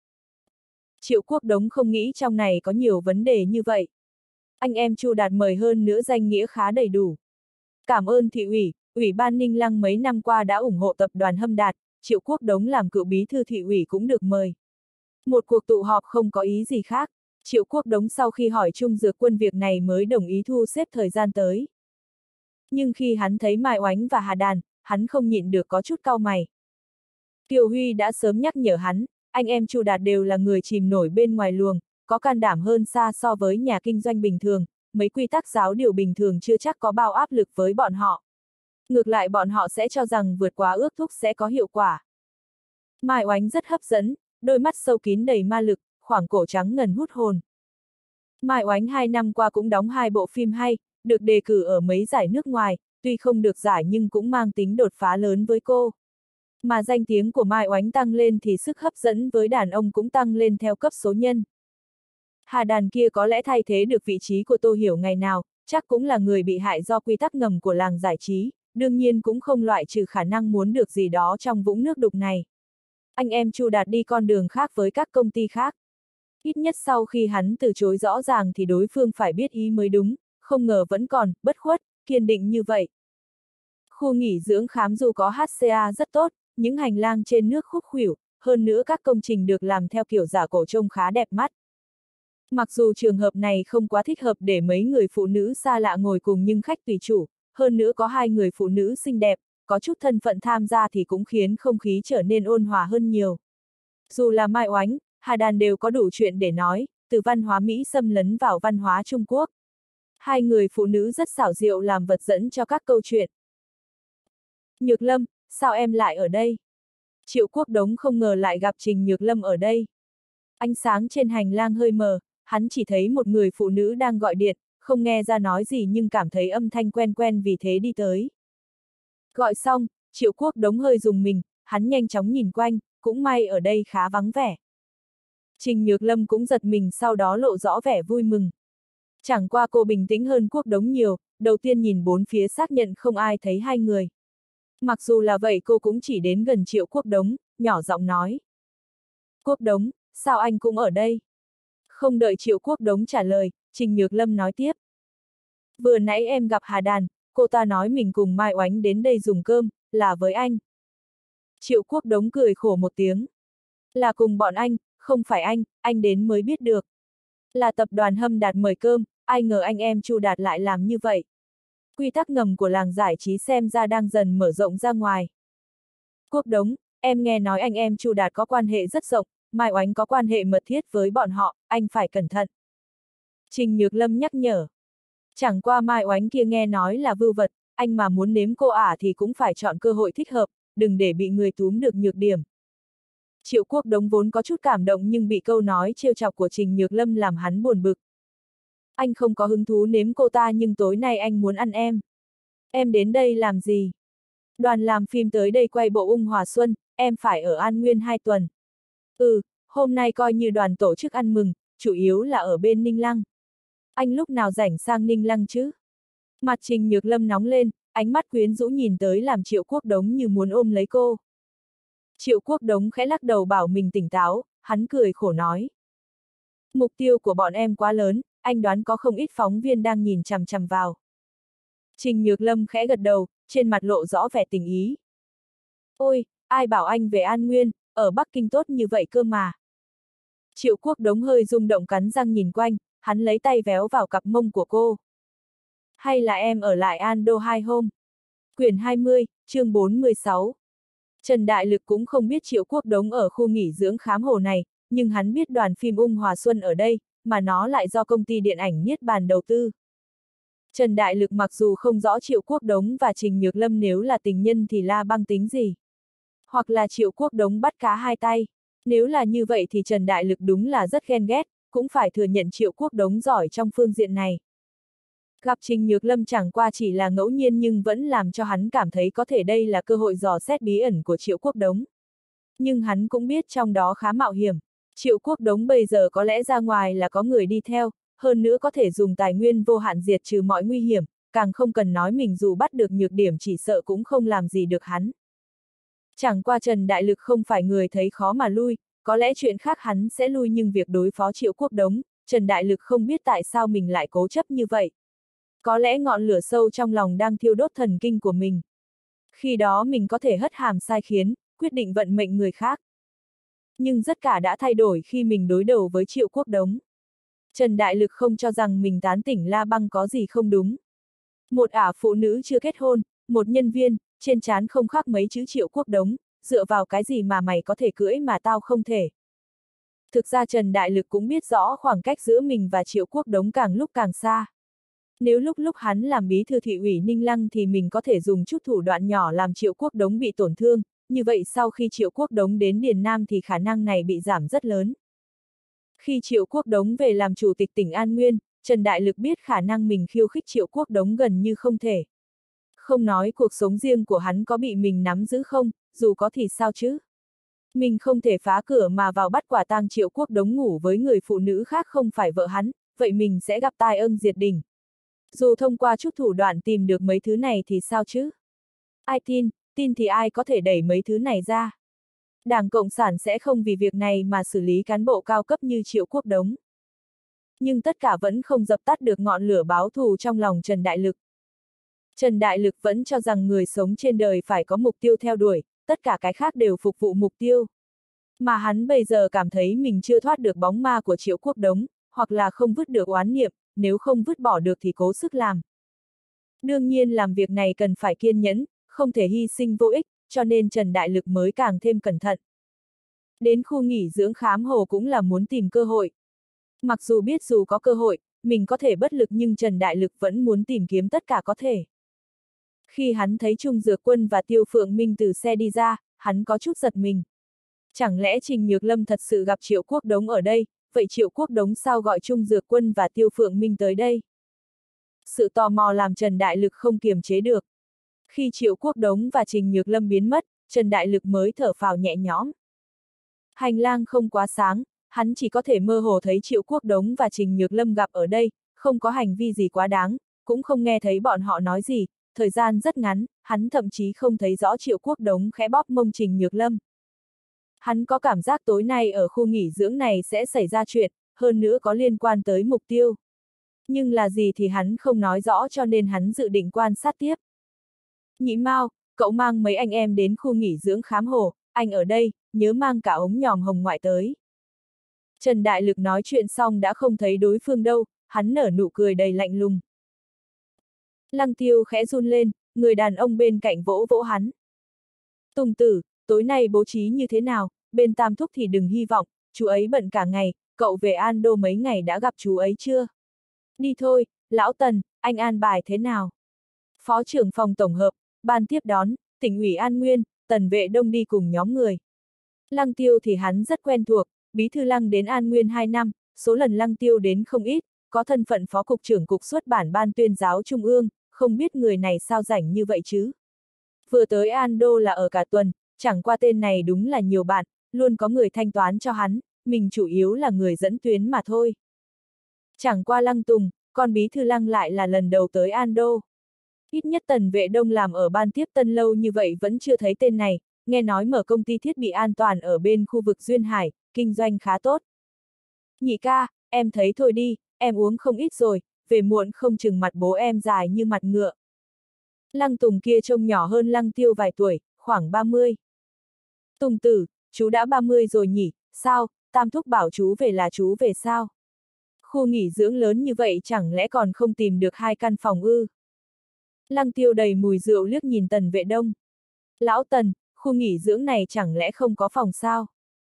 Triệu Quốc Đống không nghĩ trong này có nhiều vấn đề như vậy. Anh em Chu Đạt mời hơn nữa danh nghĩa khá đầy đủ. Cảm ơn thị ủy, ủy ban Ninh Lăng mấy năm qua đã ủng hộ tập đoàn Hâm Đạt, Triệu Quốc Đống làm cựu bí thư thị ủy cũng được mời. Một cuộc tụ họp không có ý gì khác, Triệu Quốc Đống sau khi hỏi Trung Dược Quân việc này mới đồng ý thu xếp thời gian tới. Nhưng khi hắn thấy Mai Oánh và Hà Đàn, hắn không nhịn được có chút cau mày. Kiều Huy đã sớm nhắc nhở hắn, anh em Chu Đạt đều là người chìm nổi bên ngoài luồng, có can đảm hơn xa so với nhà kinh doanh bình thường, mấy quy tắc giáo điều bình thường chưa chắc có bao áp lực với bọn họ. Ngược lại bọn họ sẽ cho rằng vượt quá ước thúc sẽ có hiệu quả. Mai Oánh rất hấp dẫn, đôi mắt sâu kín đầy ma lực, khoảng cổ trắng ngần hút hồn. Mai Oánh 2 năm qua cũng đóng 2 bộ phim hay, được đề cử ở mấy giải nước ngoài, tuy không được giải nhưng cũng mang tính đột phá lớn với cô. Mà danh tiếng của Mai Oánh tăng lên thì sức hấp dẫn với đàn ông cũng tăng lên theo cấp số nhân. Hà Đàn kia có lẽ thay thế được vị trí của Tô Hiểu ngày nào, chắc cũng là người bị hại do quy tắc ngầm của làng giải trí, đương nhiên cũng không loại trừ khả năng muốn được gì đó trong vũng nước đục này. Anh em Chu Đạt đi con đường khác với các công ty khác. Ít nhất sau khi hắn từ chối rõ ràng thì đối phương phải biết ý mới đúng, không ngờ vẫn còn, bất khuất, kiên định như vậy. Khu nghỉ dưỡng khám dù có HCA rất tốt, những hành lang trên nước khúc khuỷu, hơn nữa các công trình được làm theo kiểu giả cổ trông khá đẹp mắt. Mặc dù trường hợp này không quá thích hợp để mấy người phụ nữ xa lạ ngồi cùng nhưng khách tùy chủ, hơn nữa có 2 người phụ nữ xinh đẹp, có chút thân phận tham gia thì cũng khiến không khí trở nên ôn hòa hơn nhiều. Dù là Mai Oánh, Hà Đàn đều có đủ chuyện để nói, từ văn hóa Mỹ xâm lấn vào văn hóa Trung Quốc. 2 người phụ nữ rất xảo diệu làm vật dẫn cho các câu chuyện. Nhược Lâm, sao em lại ở đây? Triệu Quốc Đống không ngờ lại gặp Trình Nhược Lâm ở đây. Ánh sáng trên hành lang hơi mờ, hắn chỉ thấy một người phụ nữ đang gọi điện, không nghe ra nói gì nhưng cảm thấy âm thanh quen quen vì thế đi tới. Gọi xong, Triệu Quốc Đống hơi rùng mình, hắn nhanh chóng nhìn quanh, cũng may ở đây khá vắng vẻ. Trình Nhược Lâm cũng giật mình sau đó lộ rõ vẻ vui mừng. Chẳng qua cô bình tĩnh hơn Quốc Đống nhiều, đầu tiên nhìn bốn phía xác nhận không ai thấy 2 người. Mặc dù là vậy cô cũng chỉ đến gần Triệu Quốc Đống, nhỏ giọng nói. Quốc Đống, sao anh cũng ở đây? Không đợi Triệu Quốc Đống trả lời, Trình Nhược Lâm nói tiếp. Vừa nãy em gặp Hà Đàn, cô ta nói mình cùng Mai Oánh đến đây dùng cơm, là với anh. Triệu Quốc Đống cười khổ một tiếng. Là cùng bọn anh, không phải anh đến mới biết được. Là tập đoàn Hâm Đạt mời cơm, ai ngờ anh em Chu Đạt lại làm như vậy. Quy tắc ngầm của làng giải trí xem ra đang dần mở rộng ra ngoài. Quốc Đống, em nghe nói anh em Chu Đạt có quan hệ rất rộng, Mai Oánh có quan hệ mật thiết với bọn họ, anh phải cẩn thận. Trình Nhược Lâm nhắc nhở. Chẳng qua Mai Oánh kia nghe nói là vưu vật, anh mà muốn nếm cô ả thì cũng phải chọn cơ hội thích hợp, đừng để bị người túm được nhược điểm. Triệu Quốc Đống vốn có chút cảm động nhưng bị câu nói trêu chọc của Trình Nhược Lâm làm hắn buồn bực. Anh không có hứng thú nếm cô ta nhưng tối nay anh muốn ăn em. Em đến đây làm gì? Đoàn làm phim tới đây quay bộ Ung Hòa Xuân, em phải ở An Nguyên 2 tuần. Hôm nay coi như đoàn tổ chức ăn mừng, chủ yếu là ở bên Ninh Lăng. Anh lúc nào rảnh sang Ninh Lăng chứ? Mặt Trình Nhược Lâm nóng lên, ánh mắt quyến rũ nhìn tới làm Triệu Quốc Đống như muốn ôm lấy cô. Triệu Quốc Đống khẽ lắc đầu bảo mình tỉnh táo, hắn cười khổ nói. Mục tiêu của bọn em quá lớn, anh đoán có không ít phóng viên đang nhìn chằm chằm vào. Trình Nhược Lâm khẽ gật đầu, trên mặt lộ rõ vẻ tình ý. Ôi, ai bảo anh về An Nguyên, ở Bắc Kinh tốt như vậy cơ mà. Triệu Quốc Đống hơi rung động cắn răng nhìn quanh, hắn lấy tay véo vào cặp mông của cô. Hay là em ở lại Ando 2 hôm? Quyển 20, chương 416. Trần Đại Lực cũng không biết Triệu Quốc Đống ở khu nghỉ dưỡng khám hồ này, nhưng hắn biết đoàn phim Ung Hòa Xuân ở đây, mà nó lại do công ty điện ảnh Niết Bàn đầu tư. Trần Đại Lực mặc dù không rõ Triệu Quốc Đống và Trình Nhược Lâm nếu là tình nhân thì La Băng tính gì. Hoặc là Triệu Quốc Đống bắt cá hai tay. Nếu là như vậy thì Trần Đại Lực đúng là rất ghen ghét, cũng phải thừa nhận Triệu Quốc Đống giỏi trong phương diện này. Gặp Trình Nhược Lâm chẳng qua chỉ là ngẫu nhiên nhưng vẫn làm cho hắn cảm thấy có thể đây là cơ hội dò xét bí ẩn của Triệu Quốc Đống. Nhưng hắn cũng biết trong đó khá mạo hiểm. Triệu Quốc Đống bây giờ có lẽ ra ngoài là có người đi theo, hơn nữa có thể dùng tài nguyên vô hạn diệt trừ mọi nguy hiểm, càng không cần nói mình dù bắt được nhược điểm chỉ sợ cũng không làm gì được hắn. Chẳng qua Trần Đại Lực không phải người thấy khó mà lui, có lẽ chuyện khác hắn sẽ lui nhưng việc đối phó Triệu Quốc Đống, Trần Đại Lực không biết tại sao mình lại cố chấp như vậy. Có lẽ ngọn lửa sâu trong lòng đang thiêu đốt thần kinh của mình. Khi đó mình có thể hất hàm sai khiến, quyết định vận mệnh người khác. Nhưng tất cả đã thay đổi khi mình đối đầu với Triệu Quốc Đống. Trần Đại Lực không cho rằng mình tán tỉnh La Băng có gì không đúng. Một ả phụ nữ chưa kết hôn, một nhân viên, trên trán không khác mấy chữ Triệu Quốc Đống, dựa vào cái gì mà mày có thể cưỡi mà tao không thể. Thực ra Trần Đại Lực cũng biết rõ khoảng cách giữa mình và Triệu Quốc Đống càng lúc càng xa. Nếu lúc hắn làm bí thư thị ủy Ninh Lăng thì mình có thể dùng chút thủ đoạn nhỏ làm Triệu Quốc Đống bị tổn thương, như vậy sau khi Triệu Quốc Đống đến Điền Nam thì khả năng này bị giảm rất lớn. Khi Triệu Quốc Đống về làm chủ tịch tỉnh An Nguyên, Trần Đại Lực biết khả năng mình khiêu khích Triệu Quốc Đống gần như không thể. Không nói cuộc sống riêng của hắn có bị mình nắm giữ không, dù có thì sao chứ? Mình không thể phá cửa mà vào bắt quả tang Triệu Quốc Đống ngủ với người phụ nữ khác không phải vợ hắn, vậy mình sẽ gặp tai ương diệt đỉnh. Dù thông qua chút thủ đoạn tìm được mấy thứ này thì sao chứ? Ai tin thì ai có thể đẩy mấy thứ này ra? Đảng Cộng sản sẽ không vì việc này mà xử lý cán bộ cao cấp như Triệu Quốc Đống. Nhưng tất cả vẫn không dập tắt được ngọn lửa báo thù trong lòng Trần Đại Lực. Trần Đại Lực vẫn cho rằng người sống trên đời phải có mục tiêu theo đuổi, tất cả cái khác đều phục vụ mục tiêu. Mà hắn bây giờ cảm thấy mình chưa thoát được bóng ma của Triệu Quốc Đống, hoặc là không vứt được oán niệm, nếu không vứt bỏ được thì cố sức làm. Đương nhiên làm việc này cần phải kiên nhẫn, không thể hy sinh vô ích, cho nên Trần Đại Lực mới càng thêm cẩn thận. Đến khu nghỉ dưỡng Khám Hồ cũng là muốn tìm cơ hội. Mặc dù biết dù có cơ hội, mình có thể bất lực nhưng Trần Đại Lực vẫn muốn tìm kiếm tất cả có thể. Khi hắn thấy Trung Dược Quân và Tiêu Phượng Minh từ xe đi ra, hắn có chút giật mình. Chẳng lẽ Trình Nhược Lâm thật sự gặp Triệu Quốc Đống ở đây, vậy Triệu Quốc Đống sao gọi Trung Dược Quân và Tiêu Phượng Minh tới đây? Sự tò mò làm Trần Đại Lực không kiềm chế được. Khi Triệu Quốc Đống và Trình Nhược Lâm biến mất, Trần Đại Lực mới thở phào nhẹ nhõm. Hành lang không quá sáng, hắn chỉ có thể mơ hồ thấy Triệu Quốc Đống và Trình Nhược Lâm gặp ở đây, không có hành vi gì quá đáng, cũng không nghe thấy bọn họ nói gì, thời gian rất ngắn, hắn thậm chí không thấy rõ Triệu Quốc Đống khẽ bóp mông Trình Nhược Lâm. Hắn có cảm giác tối nay ở khu nghỉ dưỡng này sẽ xảy ra chuyện, hơn nữa có liên quan tới mục tiêu. Nhưng là gì thì hắn không nói rõ cho nên hắn dự định quan sát tiếp. Nhị Mao, cậu mang mấy anh em đến khu nghỉ dưỡng Khám Hồ, anh ở đây, nhớ mang cả ống nhòm hồng ngoại tới. Trần Đại Lực nói chuyện xong đã không thấy đối phương đâu, hắn nở nụ cười đầy lạnh lùng. Lăng Tiêu khẽ run lên, người đàn ông bên cạnh vỗ vỗ hắn. Tùng tử, tối nay bố trí như thế nào, bên Tam Thúc thì đừng hy vọng, chú ấy bận cả ngày, cậu về An Đô mấy ngày đã gặp chú ấy chưa? Đi thôi, lão Tần, anh an bài thế nào? Phó trưởng phòng tổng hợp, ban tiếp đón, tỉnh ủy An Nguyên, Tần Vệ Đông đi cùng nhóm người. Lăng Tiêu thì hắn rất quen thuộc, bí thư Lăng đến An Nguyên 2 năm, số lần Lăng Tiêu đến không ít, có thân phận phó cục trưởng cục xuất bản ban tuyên giáo trung ương, không biết người này sao rảnh như vậy chứ. Vừa tới An Đô là ở cả tuần, chẳng qua tên này đúng là nhiều bạn, luôn có người thanh toán cho hắn, mình chủ yếu là người dẫn tuyến mà thôi. Chẳng qua Lăng Tùng, con bí thư Lăng lại là lần đầu tới An Đô. Ít nhất Tần Vệ Đông làm ở ban tiếp tân lâu như vậy vẫn chưa thấy tên này, nghe nói mở công ty thiết bị an toàn ở bên khu vực Duyên Hải, kinh doanh khá tốt. Nhị ca, em thấy thôi đi, em uống không ít rồi, về muộn không chừng mặt bố em dài như mặt ngựa. Lăng Tùng kia trông nhỏ hơn Lăng Tiêu vài tuổi, khoảng 30. Tùng tử, chú đã 30 rồi nhỉ, sao, Tam Thúc bảo chú về là chú về sao? Khu nghỉ dưỡng lớn như vậy chẳng lẽ còn không tìm được 2 căn phòng ư? Lăng Tiêu đầy mùi rượu liếc nhìn Tần Vệ Đông. Lão Tần, khu nghỉ dưỡng này chẳng lẽ không có phòng sao?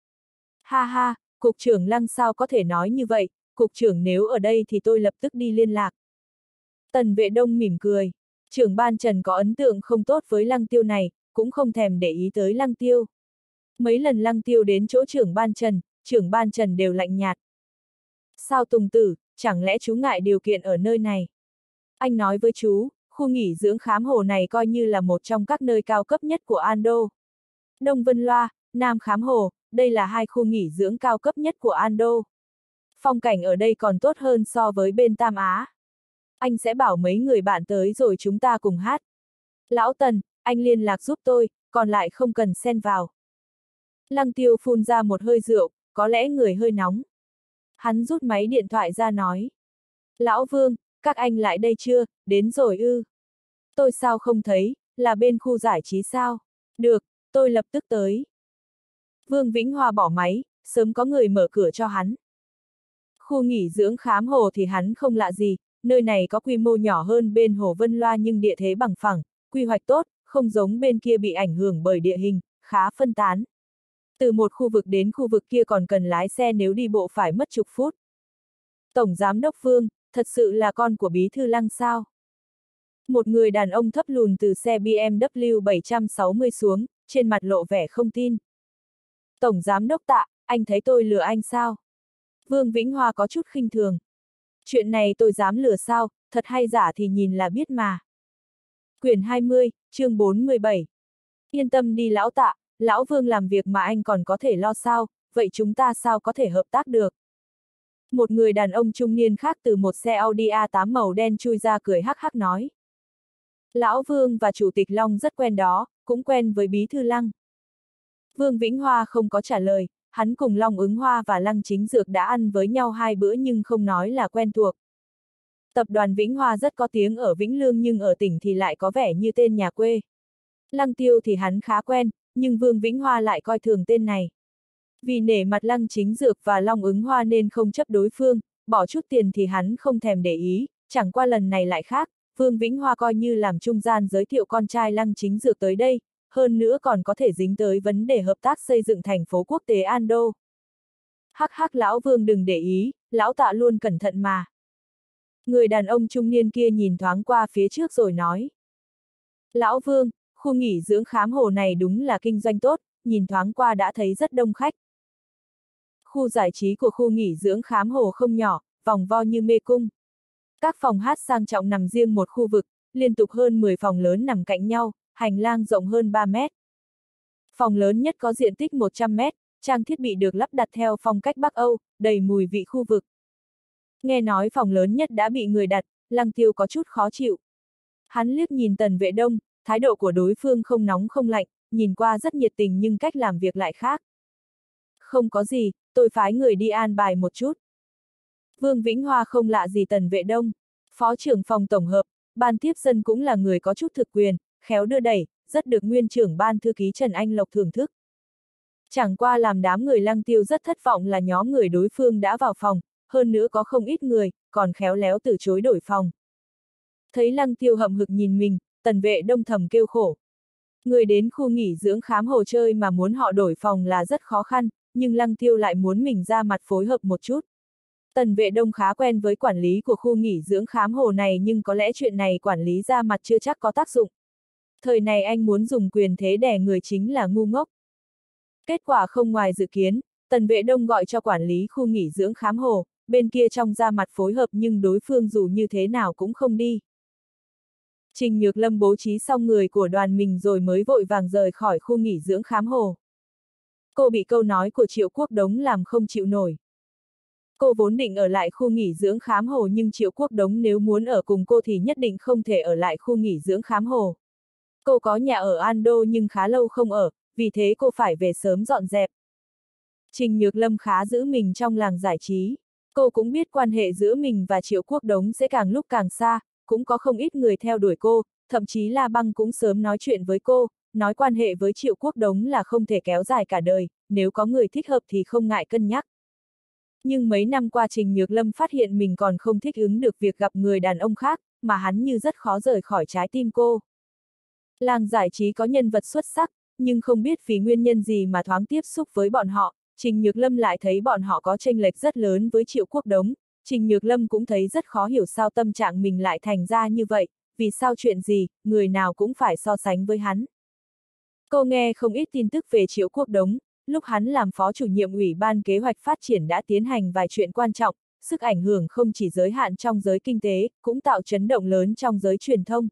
Ha ha, cục trưởng Lăng sao có thể nói như vậy, cục trưởng nếu ở đây thì tôi lập tức đi liên lạc. Tần Vệ Đông mỉm cười, trưởng ban Trần có ấn tượng không tốt với Lăng Tiêu này, cũng không thèm để ý tới Lăng Tiêu. Mấy lần Lăng Tiêu đến chỗ trưởng ban Trần đều lạnh nhạt. Sao Tùng tử, chẳng lẽ chú ngại điều kiện ở nơi này? Anh nói với chú, khu nghỉ dưỡng Khám Hồ này coi như là một trong các nơi cao cấp nhất của An Đô. Đông Vân Loa, Nam Khám Hồ, đây là 2 khu nghỉ dưỡng cao cấp nhất của An Đô. Phong cảnh ở đây còn tốt hơn so với bên Tam Á. Anh sẽ bảo mấy người bạn tới rồi chúng ta cùng hát. Lão Tần, anh liên lạc giúp tôi, còn lại không cần xen vào. Lăng Tiêu phun ra một hơi rượu, có lẽ người hơi nóng. Hắn rút máy điện thoại ra nói. Lão Vương, các anh lại đây chưa, đến rồi ư? Tôi sao không thấy, là bên khu giải trí sao? Được, tôi lập tức tới. Vương Vĩnh Hòa bỏ máy, sớm có người mở cửa cho hắn. Khu nghỉ dưỡng Khám Hồ thì hắn không lạ gì, nơi này có quy mô nhỏ hơn bên Hồ Vân Loa nhưng địa thế bằng phẳng, quy hoạch tốt, không giống bên kia bị ảnh hưởng bởi địa hình, khá phân tán. Từ một khu vực đến khu vực kia còn cần lái xe nếu đi bộ phải mất chục phút. Tổng Giám đốc Vương, thật sự là con của bí thư Lăng sao? Một người đàn ông thấp lùn từ xe BMW 760 xuống, trên mặt lộ vẻ không tin. Tổng giám đốc Tạ, anh thấy tôi lừa anh sao? Vương Vĩnh Hoa có chút khinh thường. Chuyện này tôi dám lừa sao, thật hay giả thì nhìn là biết mà. Quyển 20, chương 47. Yên tâm đi lão Tạ, lão Vương làm việc mà anh còn có thể lo sao, vậy chúng ta sao có thể hợp tác được? Một người đàn ông trung niên khác từ một xe Audi A8 màu đen chui ra cười hắc hắc nói. Lão Vương và Chủ tịch Long rất quen đó, cũng quen với Bí thư Lăng. Vương Vĩnh Hoa không có trả lời, hắn cùng Long Ứng Hoa và Lăng Chính Dược đã ăn với nhau 2 bữa nhưng không nói là quen thuộc. Tập đoàn Vĩnh Hoa rất có tiếng ở Vĩnh Lương nhưng ở tỉnh thì lại có vẻ như tên nhà quê. Lăng Tiêu thì hắn khá quen, nhưng Vương Vĩnh Hoa lại coi thường tên này. Vì nể mặt Lăng Chính Dược và Long Ứng Hoa nên không chấp đối phương, bỏ chút tiền thì hắn không thèm để ý, chẳng qua lần này lại khác, Vương Vĩnh Hoa coi như làm trung gian giới thiệu con trai Lăng Chính Dược tới đây, hơn nữa còn có thể dính tới vấn đề hợp tác xây dựng thành phố quốc tế Ando. Hắc hắc lão Vương đừng để ý, lão Tạ luôn cẩn thận mà. Người đàn ông trung niên kia nhìn thoáng qua phía trước rồi nói. Lão Vương, khu nghỉ dưỡng khám hồ này đúng là kinh doanh tốt, nhìn thoáng qua đã thấy rất đông khách. Khu giải trí của khu nghỉ dưỡng khám hồ không nhỏ, vòng vo như mê cung. Các phòng hát sang trọng nằm riêng một khu vực, liên tục hơn 10 phòng lớn nằm cạnh nhau, hành lang rộng hơn 3 mét. Phòng lớn nhất có diện tích 100 mét, trang thiết bị được lắp đặt theo phong cách Bắc Âu, đầy mùi vị khu vực. Nghe nói phòng lớn nhất đã bị người đặt, Lăng Tiêu có chút khó chịu. Hắn liếc nhìn Tần Vệ Đông, thái độ của đối phương không nóng không lạnh, nhìn qua rất nhiệt tình nhưng cách làm việc lại khác. Không có gì, tôi phái người đi an bài một chút. Vương Vĩnh Hoa không lạ gì Tần Vệ Đông, phó trưởng phòng tổng hợp, ban tiếp dân cũng là người có chút thực quyền, khéo đưa đẩy, rất được nguyên trưởng ban thư ký Trần Anh Lộc thưởng thức. Chẳng qua làm đám người Lăng Tiêu rất thất vọng là nhóm người đối phương đã vào phòng, hơn nữa có không ít người, còn khéo léo từ chối đổi phòng. Thấy Lăng Tiêu hậm hực nhìn mình, Tần Vệ Đông thầm kêu khổ. Người đến khu nghỉ dưỡng khám hồ chơi mà muốn họ đổi phòng là rất khó khăn, nhưng Lăng Tiêu lại muốn mình ra mặt phối hợp một chút. Tần Vệ Đông khá quen với quản lý của khu nghỉ dưỡng khám hồ này nhưng có lẽ chuyện này quản lý ra mặt chưa chắc có tác dụng. Thời này anh muốn dùng quyền thế đè người chính là ngu ngốc. Kết quả không ngoài dự kiến, Tần Vệ Đông gọi cho quản lý khu nghỉ dưỡng khám hồ, bên kia trong ra mặt phối hợp nhưng đối phương dù như thế nào cũng không đi. Trình Nhược Lâm bố trí xong người của đoàn mình rồi mới vội vàng rời khỏi khu nghỉ dưỡng khám hồ. Cô bị câu nói của Triệu Quốc Đống làm không chịu nổi. Cô vốn định ở lại khu nghỉ dưỡng khám hồ nhưng Triệu Quốc Đống nếu muốn ở cùng cô thì nhất định không thể ở lại khu nghỉ dưỡng khám hồ. Cô có nhà ở Ando nhưng khá lâu không ở, vì thế cô phải về sớm dọn dẹp. Trình Nhược Lâm khá giữ mình trong làng giải trí. Cô cũng biết quan hệ giữa mình và Triệu Quốc Đống sẽ càng lúc càng xa, cũng có không ít người theo đuổi cô, thậm chí La Băng cũng sớm nói chuyện với cô, nói quan hệ với Triệu Quốc Đống là không thể kéo dài cả đời, nếu có người thích hợp thì không ngại cân nhắc. Nhưng mấy năm qua Trình Nhược Lâm phát hiện mình còn không thích ứng được việc gặp người đàn ông khác, mà hắn như rất khó rời khỏi trái tim cô. Làng giải trí có nhân vật xuất sắc, nhưng không biết vì nguyên nhân gì mà thoáng tiếp xúc với bọn họ, Trình Nhược Lâm lại thấy bọn họ có chênh lệch rất lớn với Triệu Quốc Đống. Trình Nhược Lâm cũng thấy rất khó hiểu sao tâm trạng mình lại thành ra như vậy, vì sao chuyện gì, người nào cũng phải so sánh với hắn. Cô nghe không ít tin tức về Triệu Quốc Đống, lúc hắn làm phó chủ nhiệm Ủy ban Kế hoạch Phát triển đã tiến hành vài chuyện quan trọng, sức ảnh hưởng không chỉ giới hạn trong giới kinh tế, cũng tạo chấn động lớn trong giới truyền thông.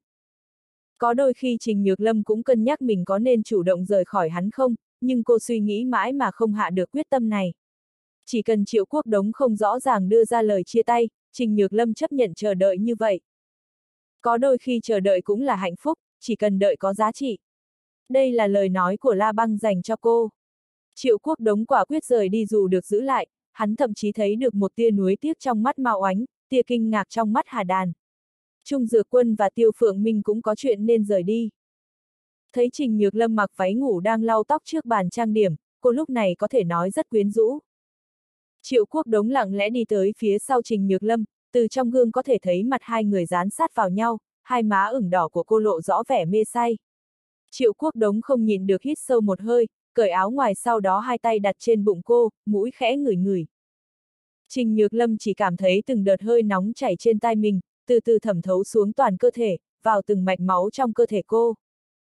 Có đôi khi Trình Nhược Lâm cũng cân nhắc mình có nên chủ động rời khỏi hắn không, nhưng cô suy nghĩ mãi mà không hạ được quyết tâm này. Chỉ cần Triệu Quốc Đống không rõ ràng đưa ra lời chia tay, Trình Nhược Lâm chấp nhận chờ đợi như vậy. Có đôi khi chờ đợi cũng là hạnh phúc, chỉ cần đợi có giá trị. Đây là lời nói của La Băng dành cho cô. Triệu Quốc Đống quả quyết rời đi dù được giữ lại, hắn thậm chí thấy được một tia nuối tiếc trong mắt Mao Oánh, tia kinh ngạc trong mắt Hà Đàn. Trung Dược Quân và Tiêu Phượng Minh cũng có chuyện nên rời đi. Thấy Trình Nhược Lâm mặc váy ngủ đang lau tóc trước bàn trang điểm, cô lúc này có thể nói rất quyến rũ. Triệu Quốc Đống lặng lẽ đi tới phía sau Trình Nhược Lâm, từ trong gương có thể thấy mặt hai người dán sát vào nhau, hai má ửng đỏ của cô lộ rõ vẻ mê say. Triệu Quốc Đống không nhịn được hít sâu một hơi, cởi áo ngoài sau đó hai tay đặt trên bụng cô, mũi khẽ ngửi ngửi. Trình Nhược Lâm chỉ cảm thấy từng đợt hơi nóng chảy trên tai mình, từ từ thẩm thấu xuống toàn cơ thể, vào từng mạch máu trong cơ thể cô.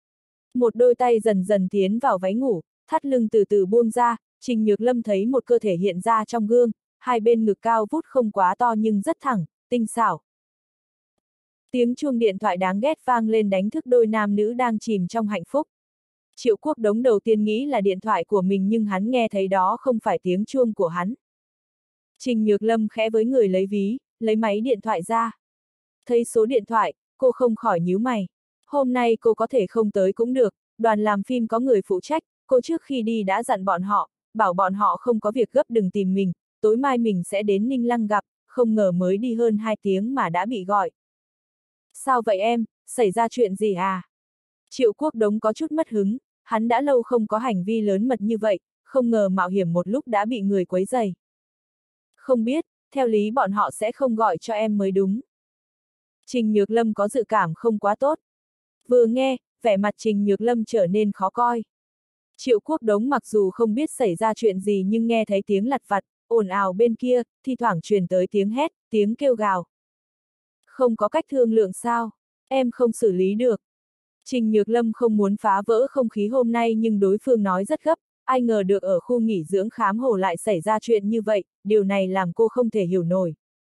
Một đôi tay dần dần tiến vào váy ngủ, thắt lưng từ từ buông ra, Trình Nhược Lâm thấy một cơ thể hiện ra trong gương, hai bên ngực cao vút không quá to nhưng rất thẳng, tinh xảo. Tiếng chuông điện thoại đáng ghét vang lên đánh thức đôi nam nữ đang chìm trong hạnh phúc. Triệu Quốc Đống đầu tiên nghĩ là điện thoại của mình nhưng hắn nghe thấy đó không phải tiếng chuông của hắn. Trình Nhược Lâm khẽ với người lấy ví, lấy máy điện thoại ra. Thấy số điện thoại, cô không khỏi nhíu mày. Hôm nay cô có thể không tới cũng được, đoàn làm phim có người phụ trách, cô trước khi đi đã dặn bọn họ, bảo bọn họ không có việc gấp đừng tìm mình, tối mai mình sẽ đến Ninh Lăng gặp, không ngờ mới đi hơn 2 tiếng mà đã bị gọi. Sao vậy em, xảy ra chuyện gì à? Triệu Quốc Đống có chút mất hứng, hắn đã lâu không có hành vi lớn mật như vậy, không ngờ mạo hiểm một lúc đã bị người quấy rầy. Không biết, theo lý bọn họ sẽ không gọi cho em mới đúng. Trình Nhược Lâm có dự cảm không quá tốt. Vừa nghe, vẻ mặt Trình Nhược Lâm trở nên khó coi. Triệu Quốc Đống mặc dù không biết xảy ra chuyện gì nhưng nghe thấy tiếng lặt vặt, ồn ào bên kia, thi thoảng truyền tới tiếng hét, tiếng kêu gào. Không có cách thương lượng sao? Em không xử lý được. Trình Nhược Lâm không muốn phá vỡ không khí hôm nay nhưng đối phương nói rất gấp, ai ngờ được ở khu nghỉ dưỡng Khám Hồ lại xảy ra chuyện như vậy, điều này làm cô không thể hiểu nổi.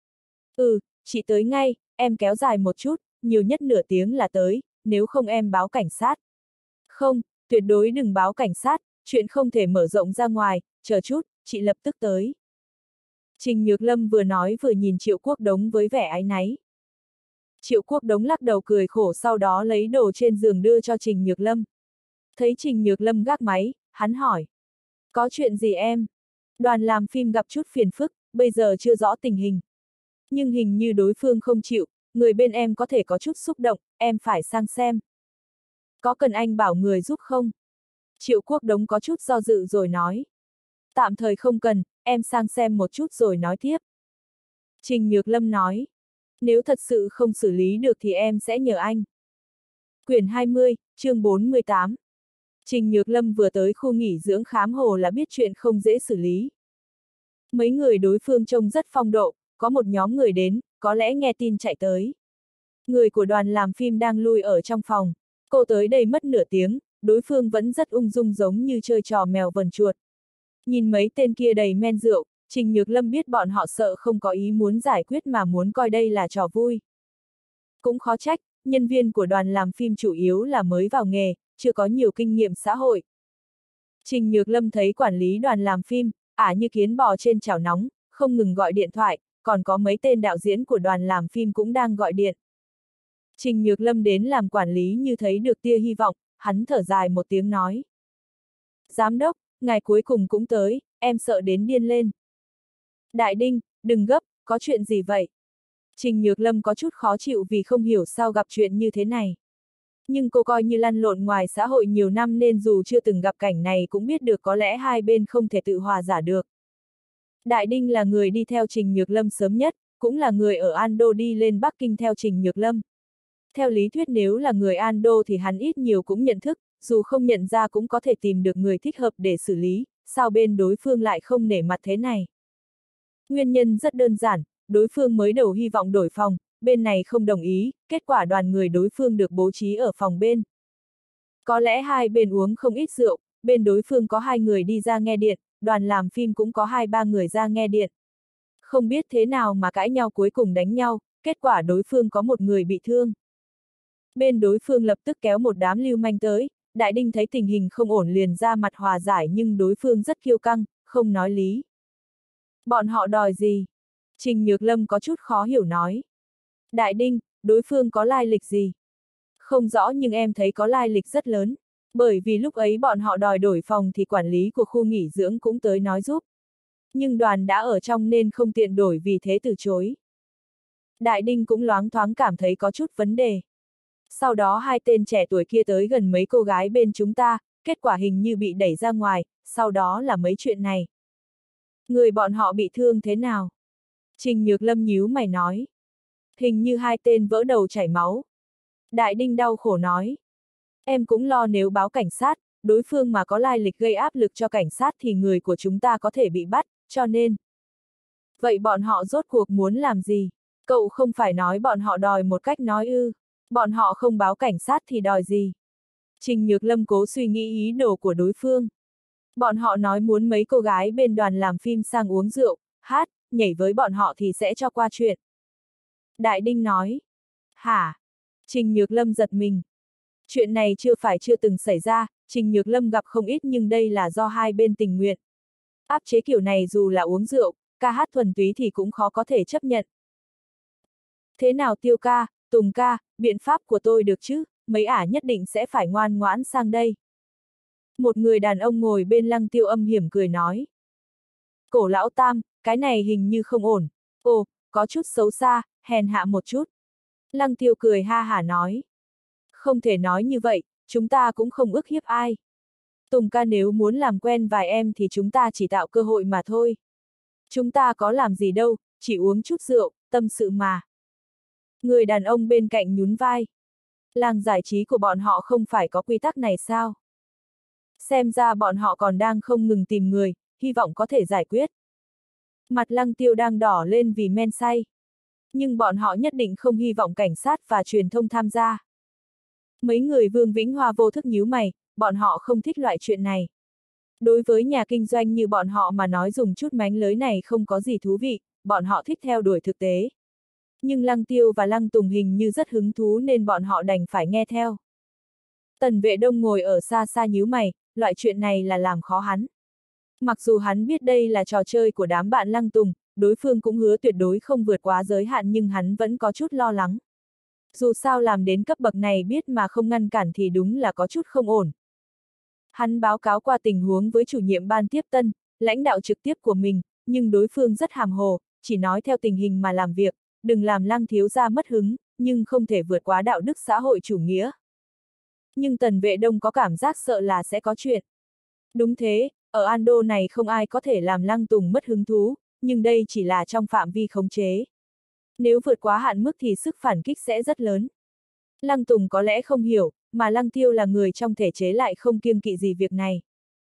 Chị tới ngay, em kéo dài một chút, nhiều nhất nửa tiếng là tới, nếu không em báo cảnh sát. Không, tuyệt đối đừng báo cảnh sát, chuyện không thể mở rộng ra ngoài, chờ chút, chị lập tức tới. Trình Nhược Lâm vừa nói vừa nhìn Triệu Quốc Đống với vẻ áy náy. Triệu Quốc Đống lắc đầu cười khổ sau đó lấy đồ trên giường đưa cho Trình Nhược Lâm. Thấy Trình Nhược Lâm gác máy, hắn hỏi. Có chuyện gì em? Đoàn làm phim gặp chút phiền phức, bây giờ chưa rõ tình hình. Nhưng hình như đối phương không chịu, người bên em có thể có chút xúc động, em phải sang xem. Có cần anh bảo người giúp không? Triệu Quốc Đống có chút do dự rồi nói. Tạm thời không cần, em sang xem một chút rồi nói tiếp. Trình Nhược Lâm nói. Nếu thật sự không xử lý được thì em sẽ nhờ anh. Quyển 20, chương 48. Trình Nhược Lâm vừa tới khu nghỉ dưỡng Khám Hồ là biết chuyện không dễ xử lý. Mấy người đối phương trông rất phong độ, có một nhóm người đến, có lẽ nghe tin chạy tới. Người của đoàn làm phim đang lui ở trong phòng. Cô tới đây mất nửa tiếng, đối phương vẫn rất ung dung giống như chơi trò mèo vần chuột. Nhìn mấy tên kia đầy men rượu, Trình Nhược Lâm biết bọn họ sợ không có ý muốn giải quyết mà muốn coi đây là trò vui. Cũng khó trách, nhân viên của đoàn làm phim chủ yếu là mới vào nghề, chưa có nhiều kinh nghiệm xã hội. Trình Nhược Lâm thấy quản lý đoàn làm phim, như kiến bò trên chảo nóng, không ngừng gọi điện thoại, còn có mấy tên đạo diễn của đoàn làm phim cũng đang gọi điện. Trình Nhược Lâm đến làm quản lý như thấy được tia hy vọng, hắn thở dài một tiếng nói. Giám đốc, ngài cuối cùng cũng tới, em sợ đến điên lên. Đại Đinh, đừng gấp, có chuyện gì vậy? Trình Nhược Lâm có chút khó chịu vì không hiểu sao gặp chuyện như thế này. Nhưng cô coi như lăn lộn ngoài xã hội nhiều năm nên dù chưa từng gặp cảnh này cũng biết được có lẽ hai bên không thể tự hòa giải được. Đại Đinh là người đi theo Trình Nhược Lâm sớm nhất, cũng là người ở Ando đi lên Bắc Kinh theo Trình Nhược Lâm. Theo lý thuyết nếu là người Ando thì hắn ít nhiều cũng nhận thức, dù không nhận ra cũng có thể tìm được người thích hợp để xử lý, sao bên đối phương lại không nể mặt thế này. Nguyên nhân rất đơn giản, đối phương mới đầu hy vọng đổi phòng, bên này không đồng ý, kết quả đoàn người đối phương được bố trí ở phòng bên. Có lẽ hai bên uống không ít rượu, bên đối phương có 2 người đi ra nghe điện, đoàn làm phim cũng có 2-3 người ra nghe điện. Không biết thế nào mà cãi nhau cuối cùng đánh nhau, kết quả đối phương có một người bị thương. Bên đối phương lập tức kéo một đám lưu manh tới, Đại Đinh thấy tình hình không ổn liền ra mặt hòa giải nhưng đối phương rất kiêu căng, không nói lý. Bọn họ đòi gì? Trình Nhược Lâm có chút khó hiểu nói. Đại Đinh, đối phương có lai lịch gì? Không rõ nhưng em thấy có lai lịch rất lớn. Bởi vì lúc ấy bọn họ đòi đổi phòng thì quản lý của khu nghỉ dưỡng cũng tới nói giúp. Nhưng đoàn đã ở trong nên không tiện đổi vì thế từ chối. Đại Đinh cũng loáng thoáng cảm thấy có chút vấn đề. Sau đó 2 tên trẻ tuổi kia tới gần mấy cô gái bên chúng ta, kết quả hình như bị đẩy ra ngoài, sau đó là mấy chuyện này. Người bọn họ bị thương thế nào? Trình Nhược Lâm nhíu mày nói. Hình như 2 tên vỡ đầu chảy máu. Đại Đinh đau khổ nói. Em cũng lo nếu báo cảnh sát, đối phương mà có lai lịch gây áp lực cho cảnh sát thì người của chúng ta có thể bị bắt, cho nên. Vậy bọn họ rốt cuộc muốn làm gì? Cậu không phải nói bọn họ đòi một cách nói ư? Bọn họ không báo cảnh sát thì đòi gì? Trình Nhược Lâm cố suy nghĩ ý đồ của đối phương. Bọn họ nói muốn mấy cô gái bên đoàn làm phim sang uống rượu, hát, nhảy với bọn họ thì sẽ cho qua chuyện. Đại Đinh nói. Hả? Trình Nhược Lâm giật mình. Chuyện này chưa từng xảy ra, Trình Nhược Lâm gặp không ít nhưng đây là do hai bên tình nguyện. Áp chế kiểu này dù là uống rượu, ca hát thuần túy thì cũng khó có thể chấp nhận. Thế nào Tiêu ca, Tùng ca, biện pháp của tôi được chứ, mấy ả nhất định sẽ phải ngoan ngoãn sang đây. Một người đàn ông ngồi bên Lăng Tiêu âm hiểm cười nói. Cổ lão Tam, cái này hình như không ổn. Ồ, có chút xấu xa, hèn hạ một chút. Lăng Tiêu cười ha hả nói. Không thể nói như vậy, chúng ta cũng không ức hiếp ai. Tùng ca nếu muốn làm quen vài em thì chúng ta chỉ tạo cơ hội mà thôi. Chúng ta có làm gì đâu, chỉ uống chút rượu, tâm sự mà. Người đàn ông bên cạnh nhún vai. Làng giải trí của bọn họ không phải có quy tắc này sao? Xem ra bọn họ còn đang không ngừng tìm người, hy vọng có thể giải quyết. Mặt Lăng Tiêu đang đỏ lên vì men say. Nhưng bọn họ nhất định không hy vọng cảnh sát và truyền thông tham gia. Mấy người Vương Vĩnh Hoa vô thức nhíu mày, bọn họ không thích loại chuyện này. Đối với nhà kinh doanh như bọn họ mà nói dùng chút mánh lới này không có gì thú vị, bọn họ thích theo đuổi thực tế. Nhưng Lăng Tiêu và Lăng Tùng hình như rất hứng thú nên bọn họ đành phải nghe theo. Tần Vệ Đông ngồi ở xa xa nhíu mày, loại chuyện này là làm khó hắn. Mặc dù hắn biết đây là trò chơi của đám bạn Lăng Tùng, đối phương cũng hứa tuyệt đối không vượt quá giới hạn nhưng hắn vẫn có chút lo lắng. Dù sao làm đến cấp bậc này biết mà không ngăn cản thì đúng là có chút không ổn. Hắn báo cáo qua tình huống với chủ nhiệm ban tiếp tân, lãnh đạo trực tiếp của mình, nhưng đối phương rất hàm hồ, chỉ nói theo tình hình mà làm việc, đừng làm Lăng thiếu gia mất hứng, nhưng không thể vượt quá đạo đức xã hội chủ nghĩa. Nhưng Tần Vệ Đông có cảm giác sợ là sẽ có chuyện. Đúng thế, ở Ando này không ai có thể làm Lăng Tùng mất hứng thú, nhưng đây chỉ là trong phạm vi khống chế. Nếu vượt quá hạn mức thì sức phản kích sẽ rất lớn. Lăng Tùng có lẽ không hiểu, mà Lăng Tiêu là người trong thể chế lại không kiêng kỵ gì việc này.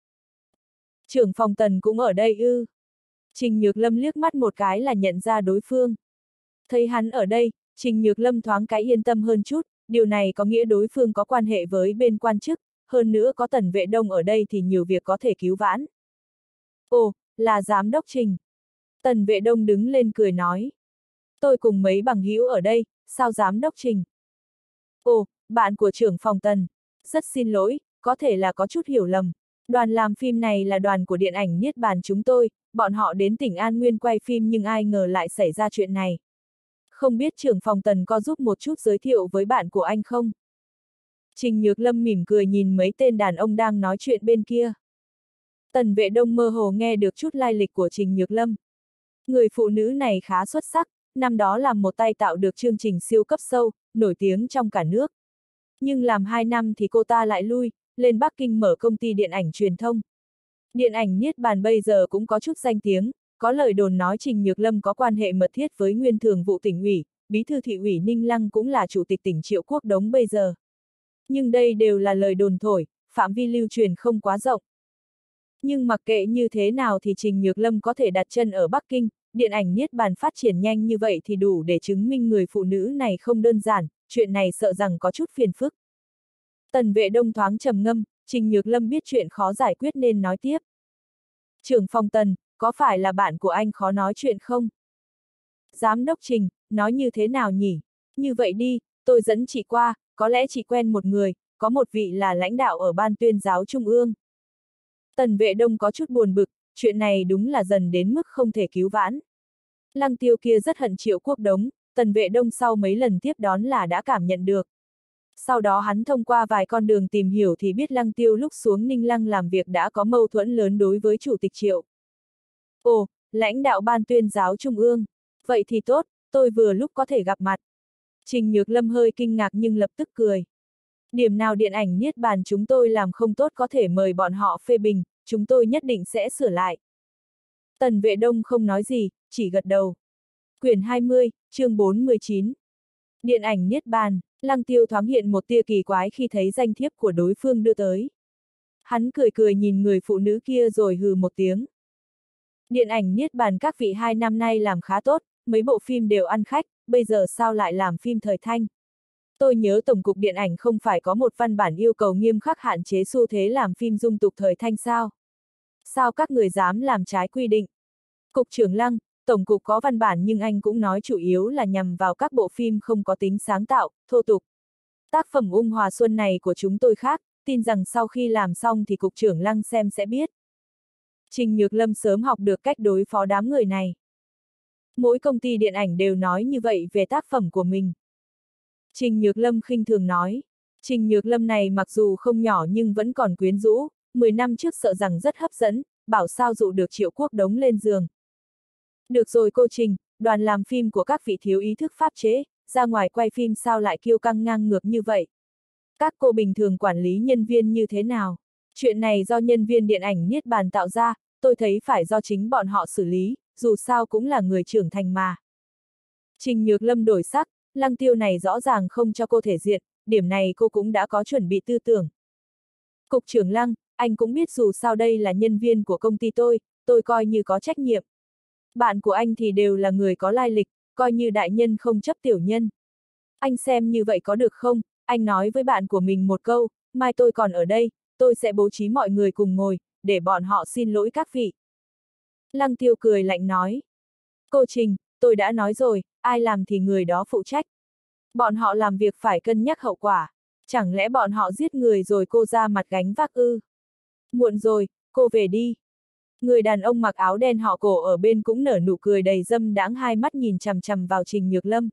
Trưởng phòng Tần cũng ở đây ư. Trình Nhược Lâm liếc mắt một cái là nhận ra đối phương. Thấy hắn ở đây, Trình Nhược Lâm thoáng cái yên tâm hơn chút, điều này có nghĩa đối phương có quan hệ với bên quan chức, hơn nữa có Tần Vệ Đông ở đây thì nhiều việc có thể cứu vãn. Ồ, là giám đốc Trình. Tần Vệ Đông đứng lên cười nói. Tôi cùng mấy bằng hữu ở đây, sao giám đốc Trình? Ồ, bạn của trưởng phòng Tần. Rất xin lỗi, có thể là có chút hiểu lầm. Đoàn làm phim này là đoàn của điện ảnh Niết Bàn chúng tôi, bọn họ đến tỉnh An Nguyên quay phim nhưng ai ngờ lại xảy ra chuyện này. Không biết trưởng phòng Tần có giúp một chút giới thiệu với bạn của anh không? Trình Nhược Lâm mỉm cười nhìn mấy tên đàn ông đang nói chuyện bên kia. Tần Vệ Đông mơ hồ nghe được chút lai lịch của Trình Nhược Lâm. Người phụ nữ này khá xuất sắc, năm đó làm một tay tạo được chương trình siêu cấp show, nổi tiếng trong cả nước. Nhưng làm 2 năm thì cô ta lại lui, lên Bắc Kinh mở công ty điện ảnh truyền thông. Điện ảnh Niết Bàn bây giờ cũng có chút danh tiếng, có lời đồn nói Trình Nhược Lâm có quan hệ mật thiết với nguyên thường vụ tỉnh ủy, bí thư thị ủy Ninh Lăng cũng là chủ tịch tỉnh Triệu Quốc Đống bây giờ. Nhưng đây đều là lời đồn thổi, phạm vi lưu truyền không quá rộng. Nhưng mặc kệ như thế nào thì Trình Nhược Lâm có thể đặt chân ở Bắc Kinh, điện ảnh Niết Bàn phát triển nhanh như vậy thì đủ để chứng minh người phụ nữ này không đơn giản, chuyện này sợ rằng có chút phiền phức. Tần Vệ Đông thoáng trầm ngâm, Trình Nhược Lâm biết chuyện khó giải quyết nên nói tiếp. Trưởng phòng Tần, có phải là bạn của anh khó nói chuyện không? Giám đốc Trình, nói như thế nào nhỉ? Như vậy đi, tôi dẫn chị qua, có lẽ chị quen một người, có một vị là lãnh đạo ở Ban Tuyên giáo Trung ương. Tần Vệ Đông có chút buồn bực, chuyện này đúng là dần đến mức không thể cứu vãn. Lăng Tiêu kia rất hận Triệu Quốc Đống, Tần Vệ Đông sau mấy lần tiếp đón là đã cảm nhận được. Sau đó hắn thông qua vài con đường tìm hiểu thì biết Lăng Tiêu lúc xuống Ninh Lăng làm việc đã có mâu thuẫn lớn đối với Chủ tịch Triệu. Ồ, lãnh đạo Ban Tuyên giáo Trung ương. Vậy thì tốt, tôi vừa lúc có thể gặp mặt. Trình Nhược Lâm hơi kinh ngạc nhưng lập tức cười. Điểm nào điện ảnh Niết Bàn chúng tôi làm không tốt có thể mời bọn họ phê bình, chúng tôi nhất định sẽ sửa lại. Tần Vệ Đông không nói gì, chỉ gật đầu. Quyển 20, chương 419. Điện ảnh Niết Bàn, Lăng Tiêu thoáng hiện một tia kỳ quái khi thấy danh thiếp của đối phương đưa tới. Hắn cười cười nhìn người phụ nữ kia rồi hừ một tiếng. Điện ảnh Niết Bàn các vị 2 năm nay làm khá tốt, mấy bộ phim đều ăn khách, bây giờ sao lại làm phim thời thanh? Tôi nhớ Tổng cục Điện ảnh không phải có một văn bản yêu cầu nghiêm khắc hạn chế xu thế làm phim dung tục thời thanh sao? Sao các người dám làm trái quy định? Cục trưởng Lăng, Tổng cục có văn bản nhưng anh cũng nói chủ yếu là nhằm vào các bộ phim không có tính sáng tạo, thô tục. Tác phẩm Ung Hòa Xuân này của chúng tôi khác, tin rằng sau khi làm xong thì Cục trưởng Lăng xem sẽ biết. Trình Nhược Lâm sớm học được cách đối phó đám người này. Mỗi công ty điện ảnh đều nói như vậy về tác phẩm của mình. Trình Nhược Lâm khinh thường nói. Trình Nhược Lâm này mặc dù không nhỏ nhưng vẫn còn quyến rũ, 10 năm trước sợ rằng rất hấp dẫn, bảo sao dụ được Triệu Quốc Đống lên giường. Được rồi cô Trình, đoàn làm phim của các vị thiếu ý thức pháp chế, ra ngoài quay phim sao lại kiêu căng ngang ngược như vậy? Các cô bình thường quản lý nhân viên như thế nào? Chuyện này do nhân viên điện ảnh Niết Bàn tạo ra, tôi thấy phải do chính bọn họ xử lý, dù sao cũng là người trưởng thành mà. Trình Nhược Lâm đổi sắc, Lăng Tiêu này rõ ràng không cho cô thể diện, điểm này cô cũng đã có chuẩn bị tư tưởng. Cục trưởng Lăng, anh cũng biết dù sao đây là nhân viên của công ty tôi coi như có trách nhiệm. Bạn của anh thì đều là người có lai lịch, coi như đại nhân không chấp tiểu nhân. Anh xem như vậy có được không? Anh nói với bạn của mình một câu, mai tôi còn ở đây, tôi sẽ bố trí mọi người cùng ngồi, để bọn họ xin lỗi các vị. Lăng Tiêu cười lạnh nói. Cô Trình, tôi đã nói rồi, ai làm thì người đó phụ trách. Bọn họ làm việc phải cân nhắc hậu quả. Chẳng lẽ bọn họ giết người rồi cô ra mặt gánh vác ư? Muộn rồi, cô về đi. Người đàn ông mặc áo đen họ Cổ ở bên cũng nở nụ cười đầy dâm đãng, hai mắt nhìn chằm chằm vào Trình Nhược Lâm.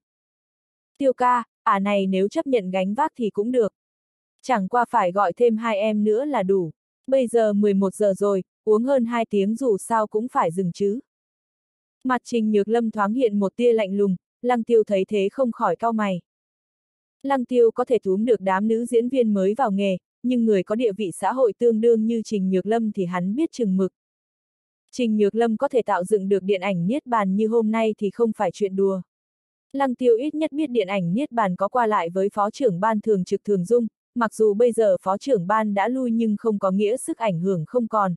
Tiêu ca, này nếu chấp nhận gánh vác thì cũng được. Chẳng qua phải gọi thêm 2 em nữa là đủ. Bây giờ 11 giờ rồi, uống hơn 2 tiếng dù sao cũng phải dừng chứ. Mặt Trình Nhược Lâm thoáng hiện một tia lạnh lùng, Lăng Tiêu thấy thế không khỏi cau mày. Lăng Tiêu có thể túm được đám nữ diễn viên mới vào nghề, nhưng người có địa vị xã hội tương đương như Trình Nhược Lâm thì hắn biết chừng mực. Trình Nhược Lâm có thể tạo dựng được điện ảnh Niết Bàn như hôm nay thì không phải chuyện đùa. Lăng Tiêu ít nhất biết điện ảnh Niết Bàn có qua lại với phó trưởng ban thường trực Thường Dung, mặc dù bây giờ phó trưởng ban đã lui nhưng không có nghĩa sức ảnh hưởng không còn.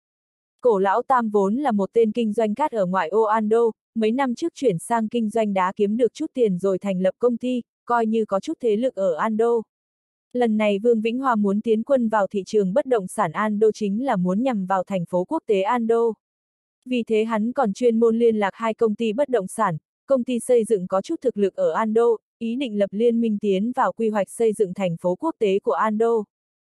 Cổ lão Tam vốn là một tên kinh doanh cát ở ngoại ô Ando, mấy năm trước chuyển sang kinh doanh đá kiếm được chút tiền rồi thành lập công ty, coi như có chút thế lực ở Ando. Lần này Vương Vĩnh Hòa muốn tiến quân vào thị trường bất động sản Ando chính là muốn nhằm vào thành phố quốc tế Ando. Vì thế hắn còn chuyên môn liên lạc 2 công ty bất động sản, công ty xây dựng có chút thực lực ở Ando, ý định lập liên minh tiến vào quy hoạch xây dựng thành phố quốc tế của Ando.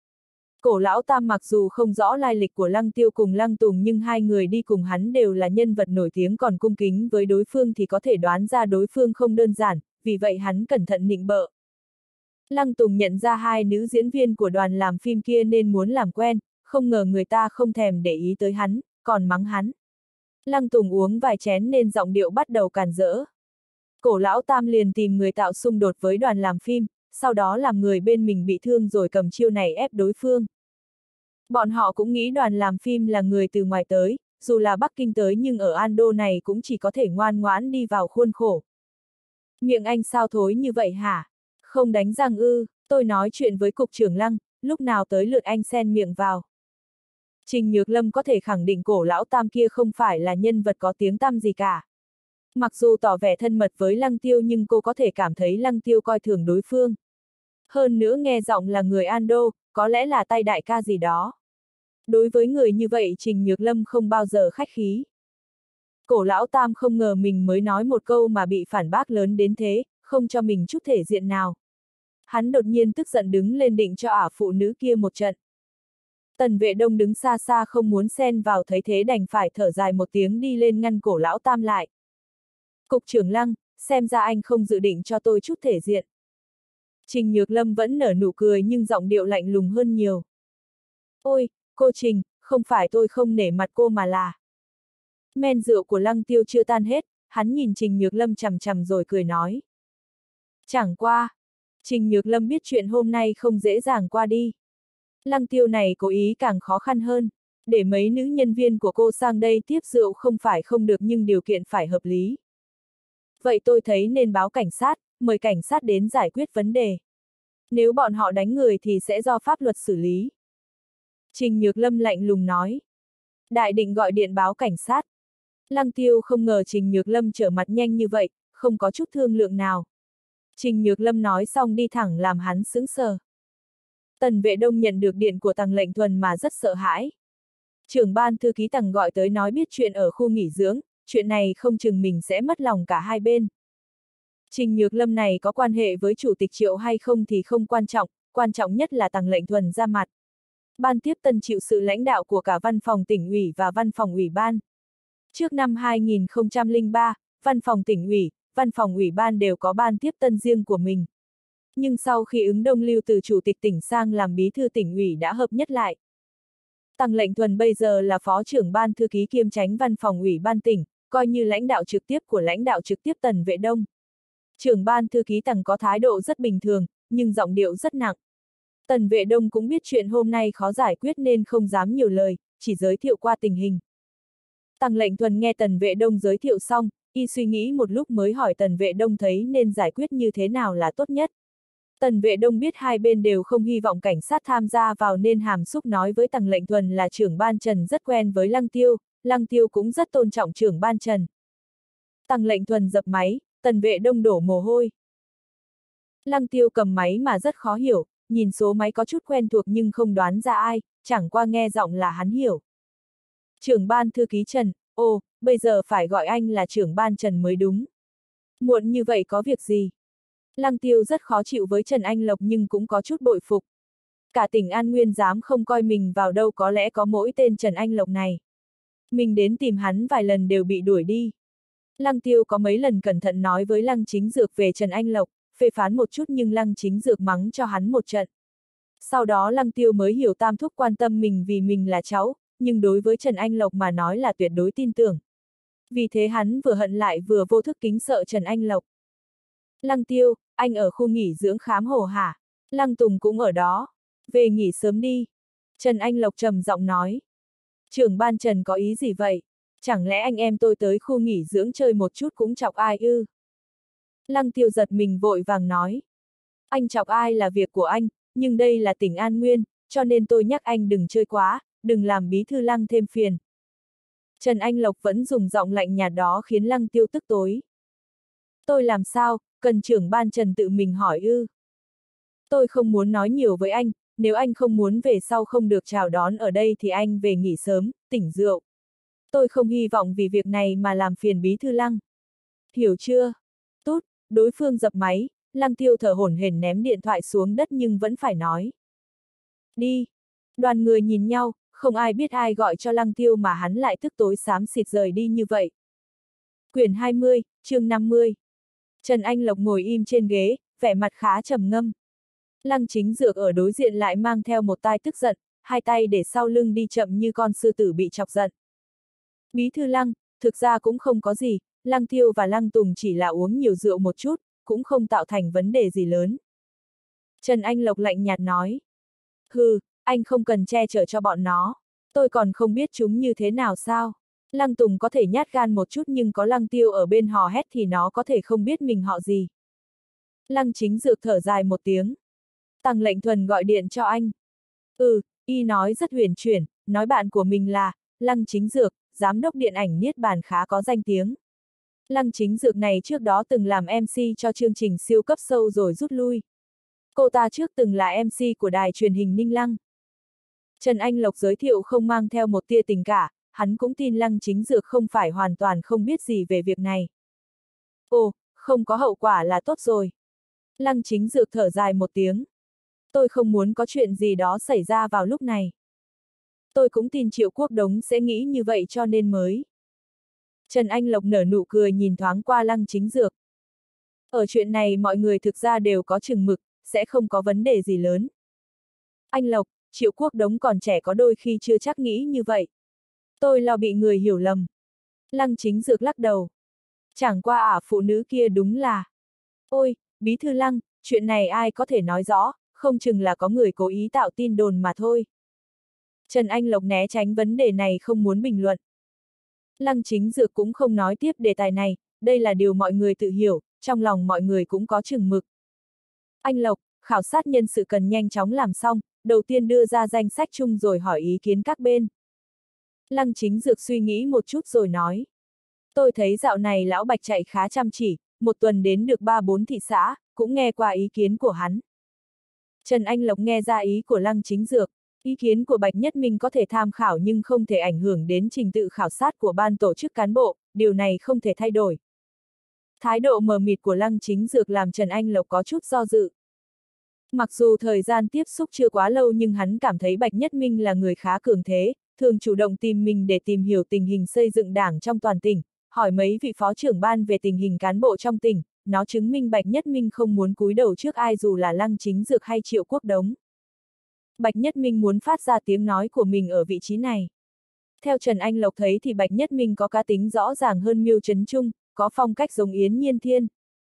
Cổ lão Tam mặc dù không rõ lai lịch của Lăng Tiêu cùng Lăng Tùng nhưng hai người đi cùng hắn đều là nhân vật nổi tiếng, còn cung kính với đối phương thì có thể đoán ra đối phương không đơn giản, vì vậy hắn cẩn thận nịnh bợ. Lăng Tùng nhận ra 2 nữ diễn viên của đoàn làm phim kia nên muốn làm quen, không ngờ người ta không thèm để ý tới hắn, còn mắng hắn. Lăng Tùng uống vài chén nên giọng điệu bắt đầu càn rỡ. Cổ lão Tam liền tìm người tạo xung đột với đoàn làm phim, sau đó làm người bên mình bị thương rồi cầm chiêu này ép đối phương. Bọn họ cũng nghĩ đoàn làm phim là người từ ngoài tới, dù là Bắc Kinh tới nhưng ở Ando này cũng chỉ có thể ngoan ngoãn đi vào khuôn khổ. Miệng anh sao thối như vậy hả? Không đánh răng ư? Tôi nói chuyện với cục trưởng Lăng, lúc nào tới lượt anh xen miệng vào. Trình Nhược Lâm có thể khẳng định cổ lão Tam kia không phải là nhân vật có tiếng tăm gì cả. Mặc dù tỏ vẻ thân mật với Lăng Tiêu nhưng cô có thể cảm thấy Lăng Tiêu coi thường đối phương. Hơn nữa nghe giọng là người Ando, có lẽ là tay đại ca gì đó. Đối với người như vậy Trình Nhược Lâm không bao giờ khách khí. Cổ lão Tam không ngờ mình mới nói một câu mà bị phản bác lớn đến thế, không cho mình chút thể diện nào. Hắn đột nhiên tức giận đứng lên định cho ả phụ nữ kia một trận. Tần Vệ Đông đứng xa xa không muốn xen vào, thấy thế đành phải thở dài một tiếng đi lên ngăn cổ lão Tam lại. Cục trưởng Lăng, xem ra anh không dự định cho tôi chút thể diện. Trình Nhược Lâm vẫn nở nụ cười nhưng giọng điệu lạnh lùng hơn nhiều. Ôi, cô Trình, không phải tôi không nể mặt cô mà là... Men rượu của Lăng Tiêu chưa tan hết, hắn nhìn Trình Nhược Lâm chằm chằm rồi cười nói. Chẳng qua, Trình Nhược Lâm biết chuyện hôm nay không dễ dàng qua đi. Lăng Tiêu này cố ý càng khó khăn hơn, để mấy nữ nhân viên của cô sang đây tiếp rượu không phải không được nhưng điều kiện phải hợp lý. Vậy tôi thấy nên báo cảnh sát, mời cảnh sát đến giải quyết vấn đề. Nếu bọn họ đánh người thì sẽ do pháp luật xử lý. Trình Nhược Lâm lạnh lùng nói. Đại định gọi điện báo cảnh sát. Lăng Tiêu không ngờ Trình Nhược Lâm trở mặt nhanh như vậy, không có chút thương lượng nào. Trình Nhược Lâm nói xong đi thẳng làm hắn sững sờ. Tần Vệ Đông nhận được điện của Tằng Lệnh Thuần mà rất sợ hãi. Trưởng ban thư ký Tằng gọi tới nói biết chuyện ở khu nghỉ dưỡng, chuyện này không chừng mình sẽ mất lòng cả hai bên. Trình Nhược Lâm này có quan hệ với Chủ tịch Triệu hay không thì không quan trọng nhất là Tằng Lệnh Thuần ra mặt. Ban tiếp tân chịu sự lãnh đạo của cả văn phòng tỉnh ủy và văn phòng ủy ban. Trước năm 2003, văn phòng tỉnh ủy, văn phòng ủy ban đều có ban tiếp tân riêng của mình. Nhưng sau khi ứng Đông Lưu từ chủ tịch tỉnh sang làm bí thư tỉnh ủy đã hợp nhất lại. Tằng Lệnh Thuần bây giờ là phó trưởng ban thư ký kiêm chánh văn phòng ủy ban tỉnh, coi như lãnh đạo trực tiếp của lãnh đạo trực tiếp Tần Vệ Đông. Trưởng ban thư ký Tằng có thái độ rất bình thường, nhưng giọng điệu rất nặng. Tần Vệ Đông cũng biết chuyện hôm nay khó giải quyết nên không dám nhiều lời, chỉ giới thiệu qua tình hình. Tằng Lệnh Thuần nghe Tần Vệ Đông giới thiệu xong, y suy nghĩ một lúc mới hỏi Tần Vệ Đông thấy nên giải quyết như thế nào là tốt nhất. Tần Vệ Đông biết hai bên đều không hy vọng cảnh sát tham gia vào nên hàm xúc nói với Tằng Lệnh Thuần là trưởng ban Trần rất quen với Lăng Tiêu cũng rất tôn trọng trưởng ban Trần. Tằng Lệnh Thuần dập máy, Tần Vệ Đông đổ mồ hôi. Lăng Tiêu cầm máy mà rất khó hiểu, nhìn số máy có chút quen thuộc nhưng không đoán ra ai, chẳng qua nghe giọng là hắn hiểu. Trưởng ban thư ký Trần, bây giờ phải gọi anh là trưởng ban Trần mới đúng. Muộn như vậy có việc gì? Lăng Tiêu rất khó chịu với Trần Anh Lộc nhưng cũng có chút bội phục. Cả tỉnh An Nguyên dám không coi mình vào đâu, có lẽ có mỗi tên Trần Anh Lộc này. Mình đến tìm hắn vài lần đều bị đuổi đi. Lăng Tiêu có mấy lần cẩn thận nói với Lăng Chính Dược về Trần Anh Lộc, phê phán một chút nhưng Lăng Chính Dược mắng cho hắn một trận. Sau đó Lăng Tiêu mới hiểu Tam Thúc quan tâm mình vì mình là cháu, nhưng đối với Trần Anh Lộc mà nói là tuyệt đối tin tưởng. Vì thế hắn vừa hận lại vừa vô thức kính sợ Trần Anh Lộc. Lăng Tiêu, anh ở khu nghỉ dưỡng khám hồ hả? Lăng Tùng cũng ở đó. Về nghỉ sớm đi. Trần Anh Lộc trầm giọng nói. Trưởng ban Trần có ý gì vậy? Chẳng lẽ anh em tôi tới khu nghỉ dưỡng chơi một chút cũng chọc ai ư? Lăng Tiêu giật mình vội vàng nói. Anh chọc ai là việc của anh, nhưng đây là tỉnh An Nguyên, cho nên tôi nhắc anh đừng chơi quá, đừng làm bí thư Lăng thêm phiền. Trần Anh Lộc vẫn dùng giọng lạnh nhạt đó khiến Lăng Tiêu tức tối. Tôi làm sao, cần trưởng ban Trần tự mình hỏi ư? Tôi không muốn nói nhiều với anh, nếu anh không muốn về sau không được chào đón ở đây thì anh về nghỉ sớm, tỉnh rượu. Tôi không hy vọng vì việc này mà làm phiền bí thư Lăng. Hiểu chưa? Tốt, đối phương dập máy, Lăng Tiêu thở hổn hển ném điện thoại xuống đất nhưng vẫn phải nói. Đi. Đoàn người nhìn nhau, không ai biết ai gọi cho Lăng Tiêu mà hắn lại tức tối xám xịt rời đi như vậy. Quyển 20, chương 50. Trần Anh Lộc ngồi im trên ghế, vẻ mặt khá trầm ngâm. Lăng Chính Dược ở đối diện lại mang theo một tai tức giận, hai tay để sau lưng đi chậm như con sư tử bị chọc giận. Bí thư Lăng, thực ra cũng không có gì, Lăng Tiêu và Lăng Tùng chỉ là uống nhiều rượu một chút, cũng không tạo thành vấn đề gì lớn. Trần Anh Lộc lạnh nhạt nói. Hừ, anh không cần che chở cho bọn nó, tôi còn không biết chúng như thế nào sao. Lăng Tùng có thể nhát gan một chút nhưng có Lăng Tiêu ở bên hò hét thì nó có thể không biết mình họ gì. Lăng Chính Dược thở dài một tiếng. Tằng Lệnh Thuần gọi điện cho anh. Y nói rất huyền chuyển, nói bạn của mình là Lăng Chính Dược, giám đốc điện ảnh Niết Bàn khá có danh tiếng. Lăng Chính Dược này trước đó từng làm MC cho chương trình siêu cấp show rồi rút lui. Cô ta trước từng là MC của đài truyền hình Ninh Lăng. Trần Anh Lộc giới thiệu không mang theo một tia tình cả, hắn cũng tin Lăng Chính Dược không phải hoàn toàn không biết gì về việc này. Không có hậu quả là tốt rồi. Lăng Chính Dược thở dài một tiếng. Tôi không muốn có chuyện gì đó xảy ra vào lúc này. Tôi cũng tin Triệu Quốc Đống sẽ nghĩ như vậy cho nên mới. Trần Anh Lộc nở nụ cười nhìn thoáng qua Lăng Chính Dược. Ở chuyện này mọi người thực ra đều có chừng mực, sẽ không có vấn đề gì lớn. Anh Lộc, Triệu Quốc Đống còn trẻ có đôi khi chưa chắc nghĩ như vậy. Tôi lo bị người hiểu lầm. Lăng Chính Dược lắc đầu. Chẳng qua phụ nữ kia đúng là. Ôi, bí thư Lăng, chuyện này ai có thể nói rõ, không chừng là có người cố ý tạo tin đồn mà thôi. Trần Anh Lộc né tránh vấn đề này không muốn bình luận. Lăng Chính Dược cũng không nói tiếp đề tài này, đây là điều mọi người tự hiểu, trong lòng mọi người cũng có chừng mực. Anh Lộc, khảo sát nhân sự cần nhanh chóng làm xong, đầu tiên đưa ra danh sách chung rồi hỏi ý kiến các bên. Lăng Chính Dược suy nghĩ một chút rồi nói. Tôi thấy dạo này lão Bạch chạy khá chăm chỉ, một tuần đến được 3-4 thị xã, cũng nghe qua ý kiến của hắn. Trần Anh Lộc nghe ra ý của Lăng Chính Dược, ý kiến của Bạch Nhất Minh có thể tham khảo nhưng không thể ảnh hưởng đến trình tự khảo sát của ban tổ chức cán bộ, điều này không thể thay đổi. Thái độ mờ mịt của Lăng Chính Dược làm Trần Anh Lộc có chút do dự. Mặc dù thời gian tiếp xúc chưa quá lâu nhưng hắn cảm thấy Bạch Nhất Minh là người khá cường thế, thường chủ động tìm mình để tìm hiểu tình hình xây dựng đảng trong toàn tỉnh, hỏi mấy vị phó trưởng ban về tình hình cán bộ trong tỉnh, nó chứng minh Bạch Nhất Minh không muốn cúi đầu trước ai dù là Lăng Chính Dược hay Triệu Quốc Đống. Bạch Nhất Minh muốn phát ra tiếng nói của mình ở vị trí này. Theo Trần Anh Lộc thấy thì Bạch Nhất Minh có cá tính rõ ràng hơn Miêu Trấn Trung, có phong cách giống Yến Nhiên Thiên.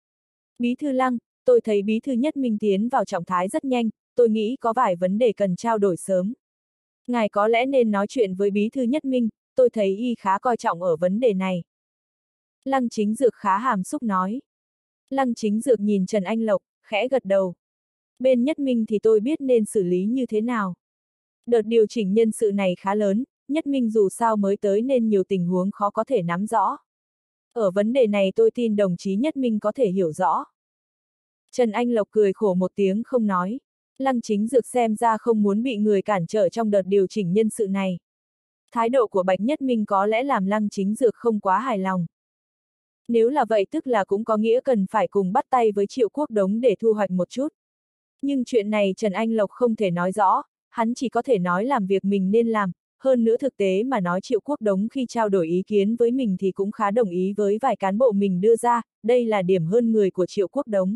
Bí thư Lăng, tôi thấy Bí thư Nhất Minh tiến vào trạng thái rất nhanh, tôi nghĩ có vài vấn đề cần trao đổi sớm. Ngài có lẽ nên nói chuyện với Bí thư Nhất Minh, tôi thấy y khá coi trọng ở vấn đề này. Lăng Chính Dược khá hàm xúc nói. Lăng Chính Dược nhìn Trần Anh Lộc, khẽ gật đầu. Bên Nhất Minh thì tôi biết nên xử lý như thế nào. Đợt điều chỉnh nhân sự này khá lớn, Nhất Minh dù sao mới tới nên nhiều tình huống khó có thể nắm rõ. Ở vấn đề này tôi tin đồng chí Nhất Minh có thể hiểu rõ. Trần Anh Lộc cười khổ một tiếng không nói. Lăng Chính Dược xem ra không muốn bị người cản trở trong đợt điều chỉnh nhân sự này. Thái độ của Bạch Nhất Minh có lẽ làm Lăng Chính Dược không quá hài lòng. Nếu là vậy tức là cũng có nghĩa cần phải cùng bắt tay với Triệu Quốc Đống để thu hoạch một chút. Nhưng chuyện này Trần Anh Lộc không thể nói rõ, hắn chỉ có thể nói làm việc mình nên làm, hơn nữa thực tế mà nói Triệu Quốc Đống khi trao đổi ý kiến với mình thì cũng khá đồng ý với vài cán bộ mình đưa ra, đây là điểm hơn người của Triệu Quốc Đống.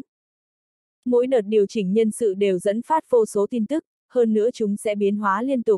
Mỗi đợt điều chỉnh nhân sự đều dẫn phát vô số tin tức, hơn nữa chúng sẽ biến hóa liên tục.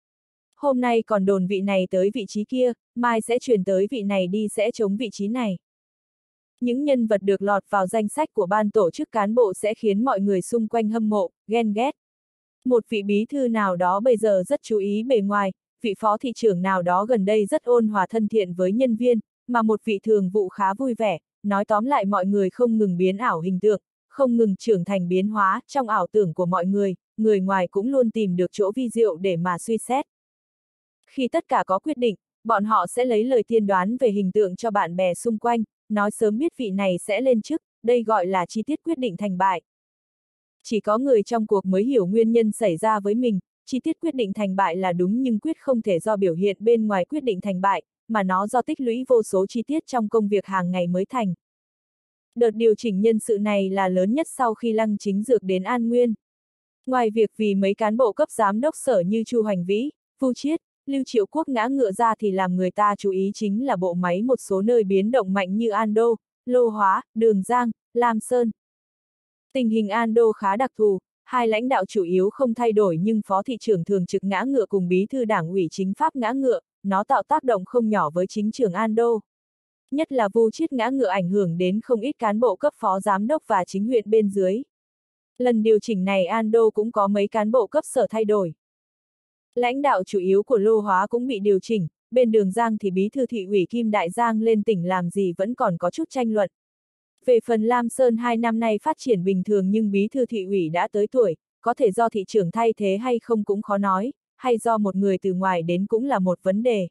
Hôm nay còn đồn vị này tới vị trí kia, mai sẽ chuyển tới vị này đi sẽ chống vị trí này. Những nhân vật được lọt vào danh sách của ban tổ chức cán bộ sẽ khiến mọi người xung quanh hâm mộ, ghen ghét. Một vị bí thư nào đó bây giờ rất chú ý bề ngoài, vị phó thị trưởng nào đó gần đây rất ôn hòa thân thiện với nhân viên, mà một vị thường vụ khá vui vẻ, nói tóm lại mọi người không ngừng biến ảo hình tượng, không ngừng trưởng thành biến hóa trong ảo tưởng của mọi người ngoài cũng luôn tìm được chỗ vi diệu để mà suy xét. Khi tất cả có quyết định, bọn họ sẽ lấy lời tiên đoán về hình tượng cho bạn bè xung quanh, nói sớm biết vị này sẽ lên chức, đây gọi là chi tiết quyết định thành bại. Chỉ có người trong cuộc mới hiểu nguyên nhân xảy ra với mình, chi tiết quyết định thành bại là đúng nhưng quyết không thể do biểu hiện bên ngoài quyết định thành bại, mà nó do tích lũy vô số chi tiết trong công việc hàng ngày mới thành. Đợt điều chỉnh nhân sự này là lớn nhất sau khi Lăng Chính Dược đến An Nguyên. Ngoài việc vì mấy cán bộ cấp giám đốc sở như Chu Hoành Vĩ, Vu Chiết, Lưu Triệu Quốc ngã ngựa ra thì làm người ta chú ý chính là bộ máy một số nơi biến động mạnh như An Đô, Lô Hóa, Đường Giang, Lam Sơn. Tình hình An Đô khá đặc thù, hai lãnh đạo chủ yếu không thay đổi nhưng phó thị trưởng thường trực ngã ngựa cùng bí thư đảng ủy chính pháp ngã ngựa, nó tạo tác động không nhỏ với chính trường An Đô. Nhất là Vu Chiết ngã ngựa ảnh hưởng đến không ít cán bộ cấp phó giám đốc và chính huyện bên dưới. Lần điều chỉnh này An Đô cũng có mấy cán bộ cấp sở thay đổi. Lãnh đạo chủ yếu của Lô Hóa cũng bị điều chỉnh, bên Đường Giang thì bí thư thị ủy Kim Đại Giang lên tỉnh làm gì vẫn còn có chút tranh luận. Về phần Lam Sơn 2 năm nay phát triển bình thường nhưng bí thư thị ủy đã tới tuổi, có thể do thị trưởng thay thế hay không cũng khó nói, hay do một người từ ngoài đến cũng là một vấn đề.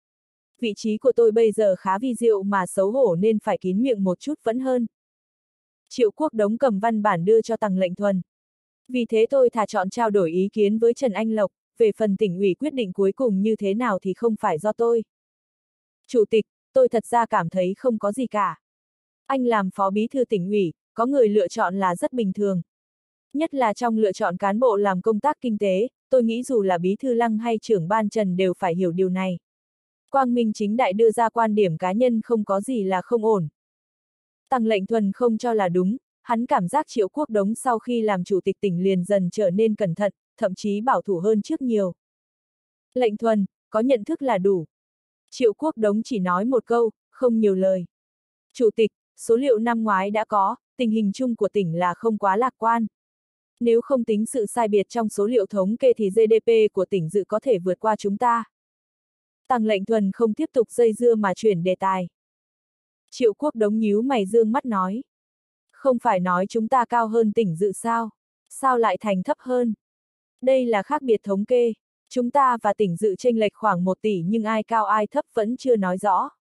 Vị trí của tôi bây giờ khá vi diệu mà xấu hổ nên phải kín miệng một chút vẫn hơn. Triệu Quốc Đống cầm văn bản đưa cho Tằng Lệnh Thuần. Vì thế tôi thà chọn trao đổi ý kiến với Trần Anh Lộc, về phần tỉnh ủy quyết định cuối cùng như thế nào thì không phải do tôi. Chủ tịch, tôi thật ra cảm thấy không có gì cả. Anh làm phó bí thư tỉnh ủy, có người lựa chọn là rất bình thường. Nhất là trong lựa chọn cán bộ làm công tác kinh tế, tôi nghĩ dù là bí thư Lăng hay trưởng ban Trần đều phải hiểu điều này. Quang minh chính đại đưa ra quan điểm cá nhân không có gì là không ổn. Tằng Lệnh Thuần không cho là đúng, hắn cảm giác Triệu Quốc Đống sau khi làm chủ tịch tỉnh liền dần trở nên cẩn thận, thậm chí bảo thủ hơn trước nhiều. Lệnh Thuần, có nhận thức là đủ. Triệu Quốc Đống chỉ nói một câu, không nhiều lời. Chủ tịch, số liệu năm ngoái đã có, tình hình chung của tỉnh là không quá lạc quan. Nếu không tính sự sai biệt trong số liệu thống kê thì GDP của tỉnh dự có thể vượt qua chúng ta. Tằng Lệnh Thuần không tiếp tục dây dưa mà chuyển đề tài. Triệu Quốc Đống nhíu mày dương mắt nói. Không phải nói chúng ta cao hơn tỉnh dự sao? Sao lại thành thấp hơn? Đây là khác biệt thống kê. Chúng ta và tỉnh dự chênh lệch khoảng 1 tỷ nhưng ai cao ai thấp vẫn chưa nói rõ.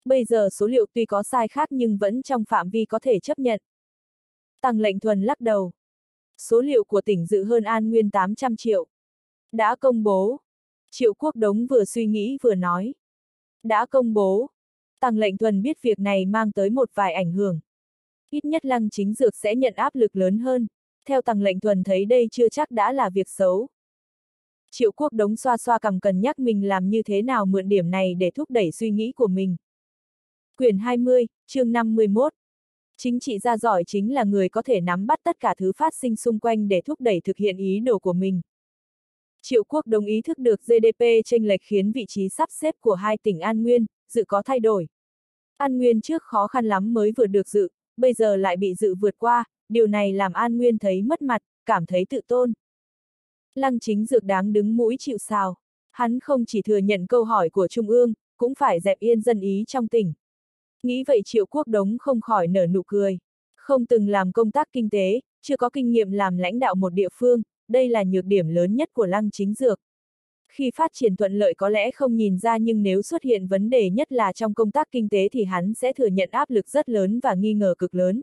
Bây giờ số liệu tuy có sai khác nhưng vẫn trong phạm vi có thể chấp nhận. Tăng Lệnh Thuần lắc đầu. Số liệu của tỉnh dự hơn An Nguyên 800 triệu. Đã công bố. Triệu Quốc Đống vừa suy nghĩ vừa nói. Đã công bố. Tăng Lệnh Thuần biết việc này mang tới một vài ảnh hưởng. Ít nhất Lăng Chính Dược sẽ nhận áp lực lớn hơn. Theo Tăng Lệnh Thuần thấy đây chưa chắc đã là việc xấu. Triệu Quốc Đống xoa xoa cằm cân nhắc mình làm như thế nào mượn điểm này để thúc đẩy suy nghĩ của mình. Quyển 20, chương 51. Chính trị gia giỏi chính là người có thể nắm bắt tất cả thứ phát sinh xung quanh để thúc đẩy thực hiện ý đồ của mình. Triệu Quốc Đống ý thức được GDP chênh lệch khiến vị trí sắp xếp của hai tỉnh An Nguyên, Dự có thay đổi. An Nguyên trước khó khăn lắm mới vượt được Dự, bây giờ lại bị Dự vượt qua, điều này làm An Nguyên thấy mất mặt, cảm thấy tự tôn. Lăng Chính Dược đáng đứng mũi chịu sào. Hắn không chỉ thừa nhận câu hỏi của Trung ương, cũng phải dẹp yên dân ý trong tỉnh. Nghĩ vậy Triệu Quốc Đống không khỏi nở nụ cười. Không từng làm công tác kinh tế, chưa có kinh nghiệm làm lãnh đạo một địa phương, đây là nhược điểm lớn nhất của Lăng Chính Dược. Khi phát triển thuận lợi có lẽ không nhìn ra nhưng nếu xuất hiện vấn đề nhất là trong công tác kinh tế thì hắn sẽ thừa nhận áp lực rất lớn và nghi ngờ cực lớn.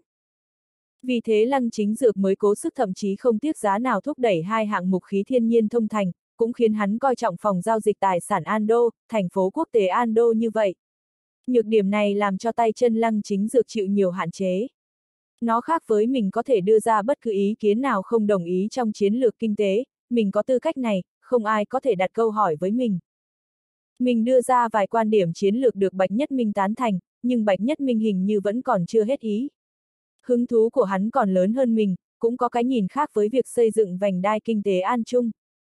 Vì thế Lăng Chính Dược mới cố sức thậm chí không tiếc giá nào thúc đẩy hai hạng mục khí thiên nhiên thông thành, cũng khiến hắn coi trọng phòng giao dịch tài sản Ando, thành phố quốc tế Ando như vậy. Nhược điểm này làm cho tay chân Lăng Chính Dược chịu nhiều hạn chế. Nó khác với mình có thể đưa ra bất cứ ý kiến nào không đồng ý trong chiến lược kinh tế, mình có tư cách này, không ai có thể đặt câu hỏi với mình. Mình đưa ra vài quan điểm chiến lược được Bạch Nhất Minh tán thành, nhưng Bạch Nhất Minh hình như vẫn còn chưa hết ý. Hứng thú của hắn còn lớn hơn mình, cũng có cái nhìn khác với việc xây dựng vành đai kinh tế An Trung.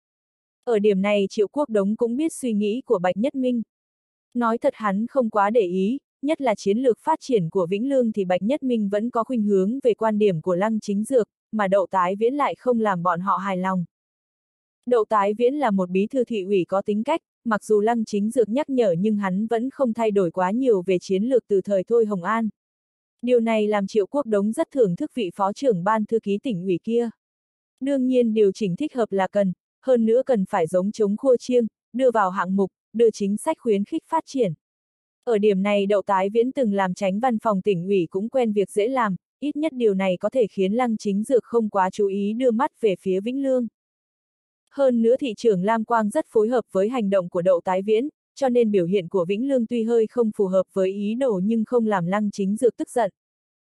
Ở điểm này Triệu Quốc Đống cũng biết suy nghĩ của Bạch Nhất Minh. Nói thật hắn không quá để ý, nhất là chiến lược phát triển của Vĩnh Lương thì Bạch Nhất Minh vẫn có khuynh hướng về quan điểm của Lăng Chính Dược, mà Đậu Tái Viễn lại không làm bọn họ hài lòng. Đậu Tái Viễn là một bí thư thị ủy có tính cách, mặc dù Lăng Chính Dược nhắc nhở nhưng hắn vẫn không thay đổi quá nhiều về chiến lược từ thời Thôi Hồng An. Điều này làm Triệu Quốc Đống rất thưởng thức vị phó trưởng ban thư ký tỉnh ủy kia. Đương nhiên điều chỉnh thích hợp là cần, hơn nữa cần phải giống chống khua chiêng, đưa vào hạng mục, đưa chính sách khuyến khích phát triển. Ở điểm này Đậu Tái Viễn từng làm chánh văn phòng tỉnh ủy cũng quen việc dễ làm, ít nhất điều này có thể khiến Lăng Chính Dược không quá chú ý đưa mắt về phía Vĩnh Lương. Hơn nữa thị trưởng Lam Quang rất phối hợp với hành động của Đậu Tái Viễn, cho nên biểu hiện của Vĩnh Lương tuy hơi không phù hợp với ý đồ nhưng không làm Lăng Chính Dược tức giận.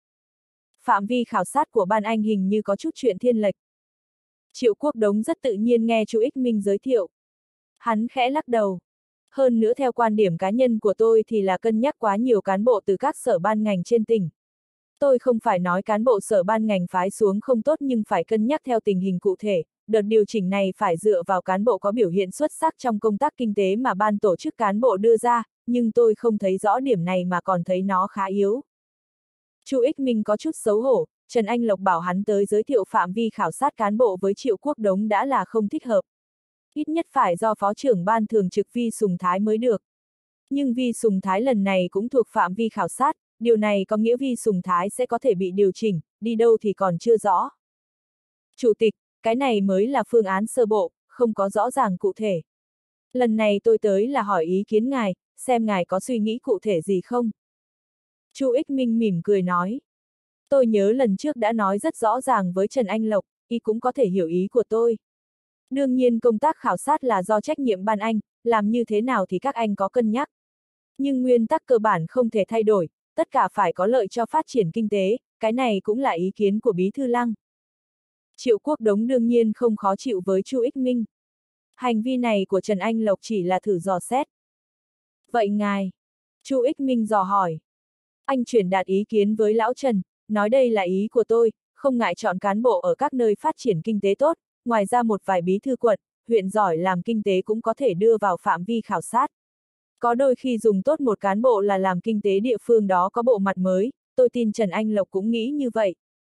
Phạm vi khảo sát của ban anh hình như có chút chuyện thiên lệch. Triệu Quốc Đống rất tự nhiên nghe chú Ích Minh giới thiệu. Hắn khẽ lắc đầu. Hơn nữa theo quan điểm cá nhân của tôi thì là cân nhắc quá nhiều cán bộ từ các sở ban ngành trên tỉnh. Tôi không phải nói cán bộ sở ban ngành phái xuống không tốt nhưng phải cân nhắc theo tình hình cụ thể, đợt điều chỉnh này phải dựa vào cán bộ có biểu hiện xuất sắc trong công tác kinh tế mà ban tổ chức cán bộ đưa ra, nhưng tôi không thấy rõ điểm này mà còn thấy nó khá yếu. Chu Ích Minh có chút xấu hổ, Trần Anh Lộc bảo hắn tới giới thiệu phạm vi khảo sát cán bộ với Triệu Quốc Đống đã là không thích hợp. Ít nhất phải do Phó trưởng ban thường trực Vi Sùng Thái mới được. Nhưng Vi Sùng Thái lần này cũng thuộc phạm vi khảo sát, điều này có nghĩa Vi Sùng Thái sẽ có thể bị điều chỉnh, đi đâu thì còn chưa rõ. Chủ tịch, cái này mới là phương án sơ bộ, không có rõ ràng cụ thể. Lần này tôi tới là hỏi ý kiến ngài, xem ngài có suy nghĩ cụ thể gì không? Chu Ích Minh mỉm cười nói. Tôi nhớ lần trước đã nói rất rõ ràng với Trần Anh Lộc, y cũng có thể hiểu ý của tôi. Đương nhiên công tác khảo sát là do trách nhiệm ban anh, làm như thế nào thì các anh có cân nhắc. Nhưng nguyên tắc cơ bản không thể thay đổi, tất cả phải có lợi cho phát triển kinh tế, cái này cũng là ý kiến của Bí thư Lăng. Triệu Quốc Đống đương nhiên không khó chịu với Chu Ích Minh. Hành vi này của Trần Anh Lộc chỉ là thử dò xét. Vậy ngài? Chu Ích Minh dò hỏi. Anh truyền đạt ý kiến với Lão Trần, nói đây là ý của tôi, không ngại chọn cán bộ ở các nơi phát triển kinh tế tốt, ngoài ra một vài bí thư quận, huyện giỏi làm kinh tế cũng có thể đưa vào phạm vi khảo sát. Có đôi khi dùng tốt một cán bộ là làm kinh tế địa phương đó có bộ mặt mới, tôi tin Trần Anh Lộc cũng nghĩ như vậy.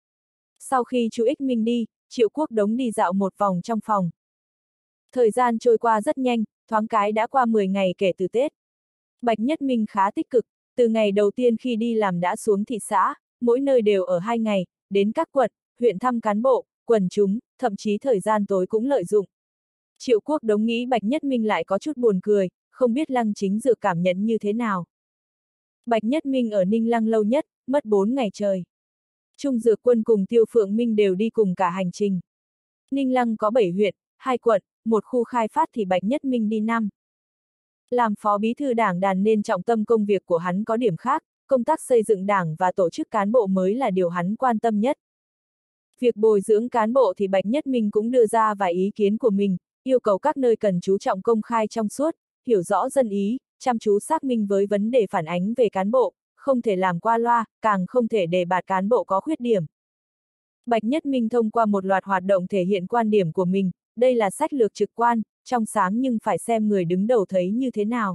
Sau khi chú Ích Minh đi, Triệu Quốc Đống đi dạo một vòng trong phòng. Thời gian trôi qua rất nhanh, thoáng cái đã qua 10 ngày kể từ Tết. Bạch Nhất Minh khá tích cực, từ ngày đầu tiên khi đi làm đã xuống thị xã, mỗi nơi đều ở 2 ngày, đến các quận, huyện thăm cán bộ, quần chúng, thậm chí thời gian tối cũng lợi dụng. Triệu Quốc Đống nghĩ Bạch Nhất Minh lại có chút buồn cười, không biết Lăng Chính Dược cảm nhận như thế nào. Bạch Nhất Minh ở Ninh Lăng lâu nhất, mất 4 ngày trời. Trung Dược Quân cùng Tiêu Phượng Minh đều đi cùng cả hành trình. Ninh Lăng có 7 huyện, 2 quận, một khu khai phát thì Bạch Nhất Minh đi 5. Làm phó bí thư đảng đàn nên trọng tâm công việc của hắn có điểm khác, công tác xây dựng đảng và tổ chức cán bộ mới là điều hắn quan tâm nhất. Việc bồi dưỡng cán bộ thì Bạch Nhất Minh cũng đưa ra vài ý kiến của mình, yêu cầu các nơi cần chú trọng công khai trong suốt, hiểu rõ dân ý, chăm chú xác minh với vấn đề phản ánh về cán bộ, không thể làm qua loa, càng không thể đề bạt cán bộ có khuyết điểm. Bạch Nhất Minh thông qua một loạt hoạt động thể hiện quan điểm của mình, đây là sách lược trực quan, trong sáng nhưng phải xem người đứng đầu thấy như thế nào.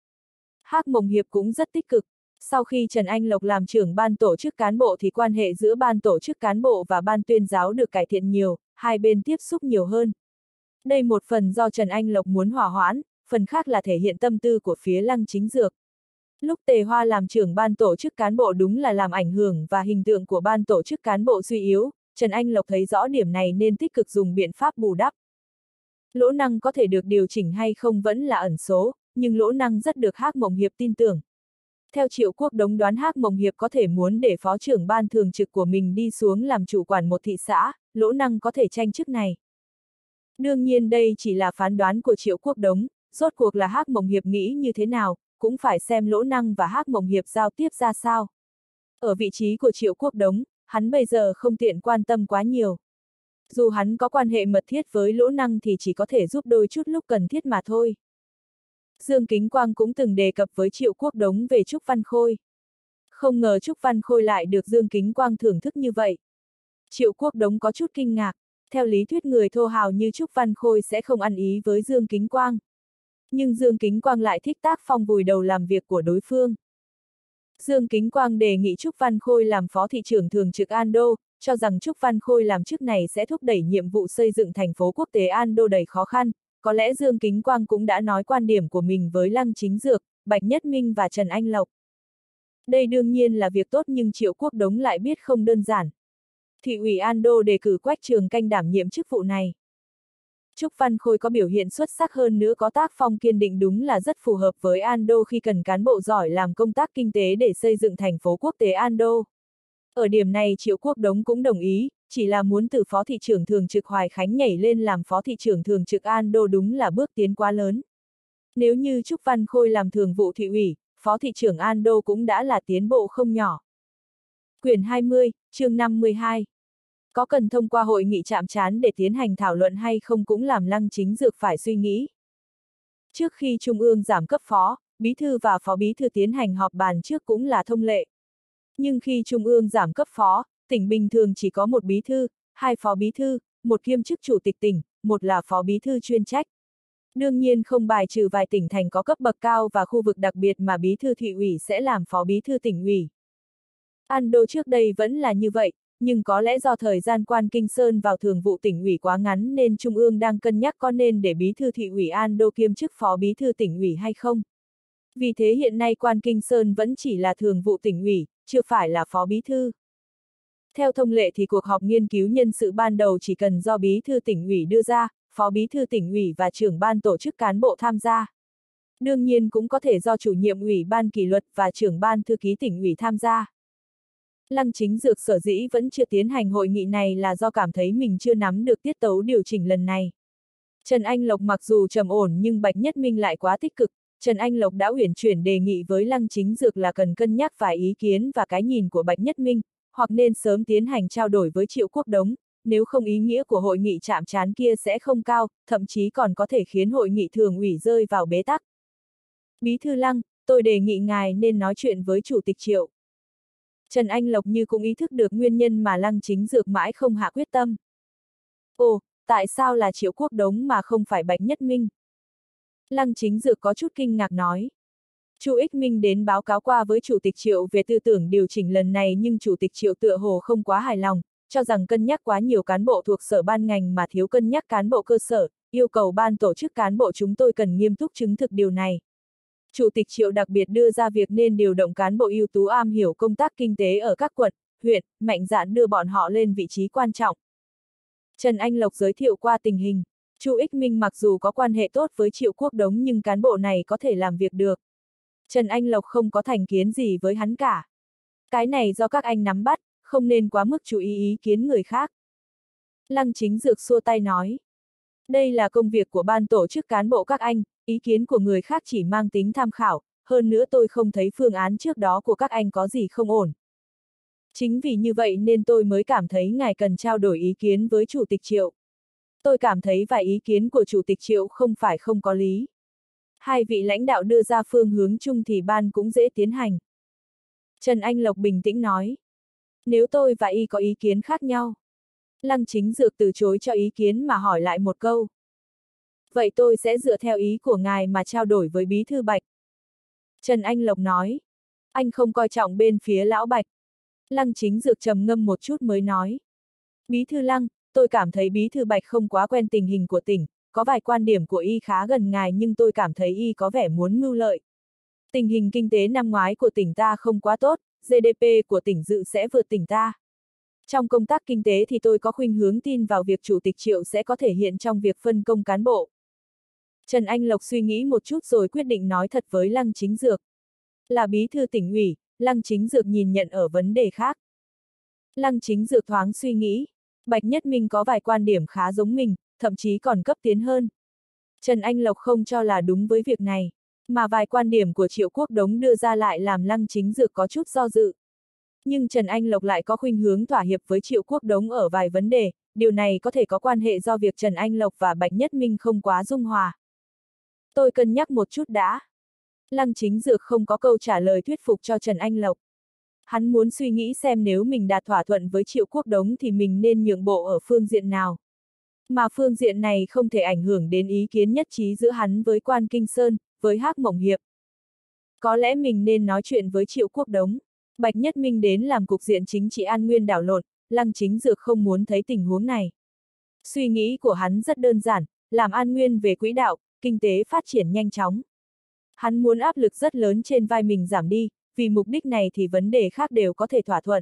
Hắc Mộng Hiệp cũng rất tích cực. Sau khi Trần Anh Lộc làm trưởng ban tổ chức cán bộ thì quan hệ giữa ban tổ chức cán bộ và ban tuyên giáo được cải thiện nhiều, hai bên tiếp xúc nhiều hơn. Đây một phần do Trần Anh Lộc muốn hòa hoãn, phần khác là thể hiện tâm tư của phía Lăng Chính Dược. Lúc Tề Hoa làm trưởng ban tổ chức cán bộ đúng là làm ảnh hưởng và hình tượng của ban tổ chức cán bộ suy yếu, Trần Anh Lộc thấy rõ điểm này nên tích cực dùng biện pháp bù đắp. Lỗ Năng có thể được điều chỉnh hay không vẫn là ẩn số, nhưng Lỗ Năng rất được Hắc Mộng Hiệp tin tưởng. Theo Triệu Quốc Đống đoán Hắc Mộng Hiệp có thể muốn để phó trưởng ban thường trực của mình đi xuống làm chủ quản một thị xã, Lỗ Năng có thể tranh chức này. Đương nhiên đây chỉ là phán đoán của Triệu Quốc Đống, rốt cuộc là Hắc Mộng Hiệp nghĩ như thế nào, cũng phải xem Lỗ Năng và Hắc Mộng Hiệp giao tiếp ra sao. Ở vị trí của Triệu Quốc Đống, hắn bây giờ không tiện quan tâm quá nhiều. Dù hắn có quan hệ mật thiết với Lỗ Năng thì chỉ có thể giúp đôi chút lúc cần thiết mà thôi. Dương Kính Quang cũng từng đề cập với Triệu Quốc Đống về Trúc Văn Khôi. Không ngờ Trúc Văn Khôi lại được Dương Kính Quang thưởng thức như vậy. Triệu Quốc Đống có chút kinh ngạc, theo lý thuyết người thô hào như Trúc Văn Khôi sẽ không ăn ý với Dương Kính Quang. Nhưng Dương Kính Quang lại thích tác phong vùi đầu làm việc của đối phương. Dương Kính Quang đề nghị Trúc Văn Khôi làm phó thị trưởng thường trực An Đô, cho rằng Trúc Văn Khôi làm chức này sẽ thúc đẩy nhiệm vụ xây dựng thành phố quốc tế An Đô đầy khó khăn. Có lẽ Dương Kính Quang cũng đã nói quan điểm của mình với Lăng Chính Dược, Bạch Nhất Minh và Trần Anh Lộc. Đây đương nhiên là việc tốt nhưng Triệu Quốc Đống lại biết không đơn giản. Thị ủy An Đô đề cử Quách Trường Canh đảm nhiệm chức vụ này. Trúc Văn Khôi có biểu hiện xuất sắc hơn nữa có tác phong kiên định đúng là rất phù hợp với An Đô khi cần cán bộ giỏi làm công tác kinh tế để xây dựng thành phố quốc tế An Đô. Ở điểm này Triệu Quốc Đống cũng đồng ý, chỉ là muốn từ phó thị trưởng thường trực Hoài Khánh nhảy lên làm phó thị trưởng thường trực An Đô đúng là bước tiến quá lớn. Nếu như Trúc Văn Khôi làm thường vụ thị ủy, phó thị trưởng An Đô cũng đã là tiến bộ không nhỏ. Quyển 20, chương 52. Có cần thông qua hội nghị chạm trán để tiến hành thảo luận hay không cũng làm Lăng Chính Dược phải suy nghĩ. Trước khi Trung ương giảm cấp phó, bí thư và phó bí thư tiến hành họp bàn trước cũng là thông lệ. Nhưng khi Trung ương giảm cấp phó, tỉnh bình thường chỉ có một bí thư, hai phó bí thư, một kiêm chức chủ tịch tỉnh, một là phó bí thư chuyên trách. Đương nhiên không bài trừ vài tỉnh thành có cấp bậc cao và khu vực đặc biệt mà bí thư thị ủy sẽ làm phó bí thư tỉnh ủy. An Đô trước đây vẫn là như vậy, nhưng có lẽ do thời gian Quan Kinh Sơn vào thường vụ tỉnh ủy quá ngắn nên Trung ương đang cân nhắc có nên để bí thư thị ủy An Đô kiêm chức phó bí thư tỉnh ủy hay không. Vì thế hiện nay Quan Kinh Sơn vẫn chỉ là thường vụ tỉnh ủy, chưa phải là phó bí thư. Theo thông lệ thì cuộc họp nghiên cứu nhân sự ban đầu chỉ cần do bí thư tỉnh ủy đưa ra, phó bí thư tỉnh ủy và trưởng ban tổ chức cán bộ tham gia. Đương nhiên cũng có thể do chủ nhiệm ủy ban kỷ luật và trưởng ban thư ký tỉnh ủy tham gia. Lăng Chính Dược sở dĩ vẫn chưa tiến hành hội nghị này là do cảm thấy mình chưa nắm được tiết tấu điều chỉnh lần này. Trần Anh Lộc mặc dù trầm ổn nhưng Bạch Nhất Minh lại quá tích cực. Trần Anh Lộc đã uyển chuyển đề nghị với Lăng Chính Dược là cần cân nhắc vài ý kiến và cái nhìn của Bạch Nhất Minh, hoặc nên sớm tiến hành trao đổi với Triệu Quốc Đống, nếu không ý nghĩa của hội nghị chạm trán kia sẽ không cao, thậm chí còn có thể khiến hội nghị thường ủy rơi vào bế tắc. Bí thư Lăng, tôi đề nghị ngài nên nói chuyện với Chủ tịch Triệu. Trần Anh Lộc như cũng ý thức được nguyên nhân mà Lăng Chính Dược mãi không hạ quyết tâm. Ồ, tại sao là Triệu Quốc Đống mà không phải Bạch Nhất Minh? Lăng Chính Dược có chút kinh ngạc nói. Chu Ích Minh đến báo cáo qua với Chủ tịch Triệu về tư tưởng điều chỉnh lần này nhưng Chủ tịch Triệu tựa hồ không quá hài lòng, cho rằng cân nhắc quá nhiều cán bộ thuộc sở ban ngành mà thiếu cân nhắc cán bộ cơ sở, yêu cầu ban tổ chức cán bộ chúng tôi cần nghiêm túc chứng thực điều này. Chủ tịch Triệu đặc biệt đưa ra việc nên điều động cán bộ ưu tú am hiểu công tác kinh tế ở các quận, huyện, mạnh dạn đưa bọn họ lên vị trí quan trọng. Trần Anh Lộc giới thiệu qua tình hình. Chu Ích Minh mặc dù có quan hệ tốt với Triệu Quốc Đống nhưng cán bộ này có thể làm việc được. Trần Anh Lộc không có thành kiến gì với hắn cả. Cái này do các anh nắm bắt, không nên quá mức chú ý kiến người khác. Lăng Chính Dược xua tay nói. Đây là công việc của ban tổ chức cán bộ các anh, ý kiến của người khác chỉ mang tính tham khảo, hơn nữa tôi không thấy phương án trước đó của các anh có gì không ổn. Chính vì như vậy nên tôi mới cảm thấy ngài cần trao đổi ý kiến với Chủ tịch Triệu. Tôi cảm thấy vài ý kiến của Chủ tịch Triệu không phải không có lý. Hai vị lãnh đạo đưa ra phương hướng chung thì ban cũng dễ tiến hành. Trần Anh Lộc bình tĩnh nói. Nếu tôi và y có ý kiến khác nhau. Lăng Chính Dược từ chối cho ý kiến mà hỏi lại một câu. Vậy tôi sẽ dựa theo ý của ngài mà trao đổi với Bí thư Bạch. Trần Anh Lộc nói. Anh không coi trọng bên phía lão Bạch. Lăng Chính Dược trầm ngâm một chút mới nói. Bí thư Lăng, tôi cảm thấy Bí thư Bạch không quá quen tình hình của tỉnh, có vài quan điểm của y khá gần ngài nhưng tôi cảm thấy y có vẻ muốn mưu lợi. Tình hình kinh tế năm ngoái của tỉnh ta không quá tốt, GDP của tỉnh dự sẽ vượt tỉnh ta. Trong công tác kinh tế thì tôi có khuynh hướng tin vào việc Chủ tịch Triệu sẽ có thể hiện trong việc phân công cán bộ. Trần Anh Lộc suy nghĩ một chút rồi quyết định nói thật với Lăng Chính Dược. Là bí thư tỉnh ủy, Lăng Chính Dược nhìn nhận ở vấn đề khác. Lăng Chính Dược thoáng suy nghĩ, Bạch Nhất Minh có vài quan điểm khá giống mình, thậm chí còn cấp tiến hơn. Trần Anh Lộc không cho là đúng với việc này, mà vài quan điểm của Triệu Quốc Đống đưa ra lại làm Lăng Chính Dược có chút do dự. Nhưng Trần Anh Lộc lại có khuynh hướng thỏa hiệp với Triệu Quốc Đống ở vài vấn đề, điều này có thể có quan hệ do việc Trần Anh Lộc và Bạch Nhất Minh không quá dung hòa. Tôi cân nhắc một chút đã. Lăng Chính Dược không có câu trả lời thuyết phục cho Trần Anh Lộc. Hắn muốn suy nghĩ xem nếu mình đạt thỏa thuận với Triệu Quốc Đống thì mình nên nhượng bộ ở phương diện nào. Mà phương diện này không thể ảnh hưởng đến ý kiến nhất trí giữa hắn với Quan Kinh Sơn, với Hắc Mộng Hiệp. Có lẽ mình nên nói chuyện với Triệu Quốc Đống. Bạch Nhất Minh đến làm cục diện chính trị An Nguyên đảo lộn, Lăng Chính Dược không muốn thấy tình huống này. Suy nghĩ của hắn rất đơn giản, làm An Nguyên về quỹ đạo, kinh tế phát triển nhanh chóng. Hắn muốn áp lực rất lớn trên vai mình giảm đi, vì mục đích này thì vấn đề khác đều có thể thỏa thuận.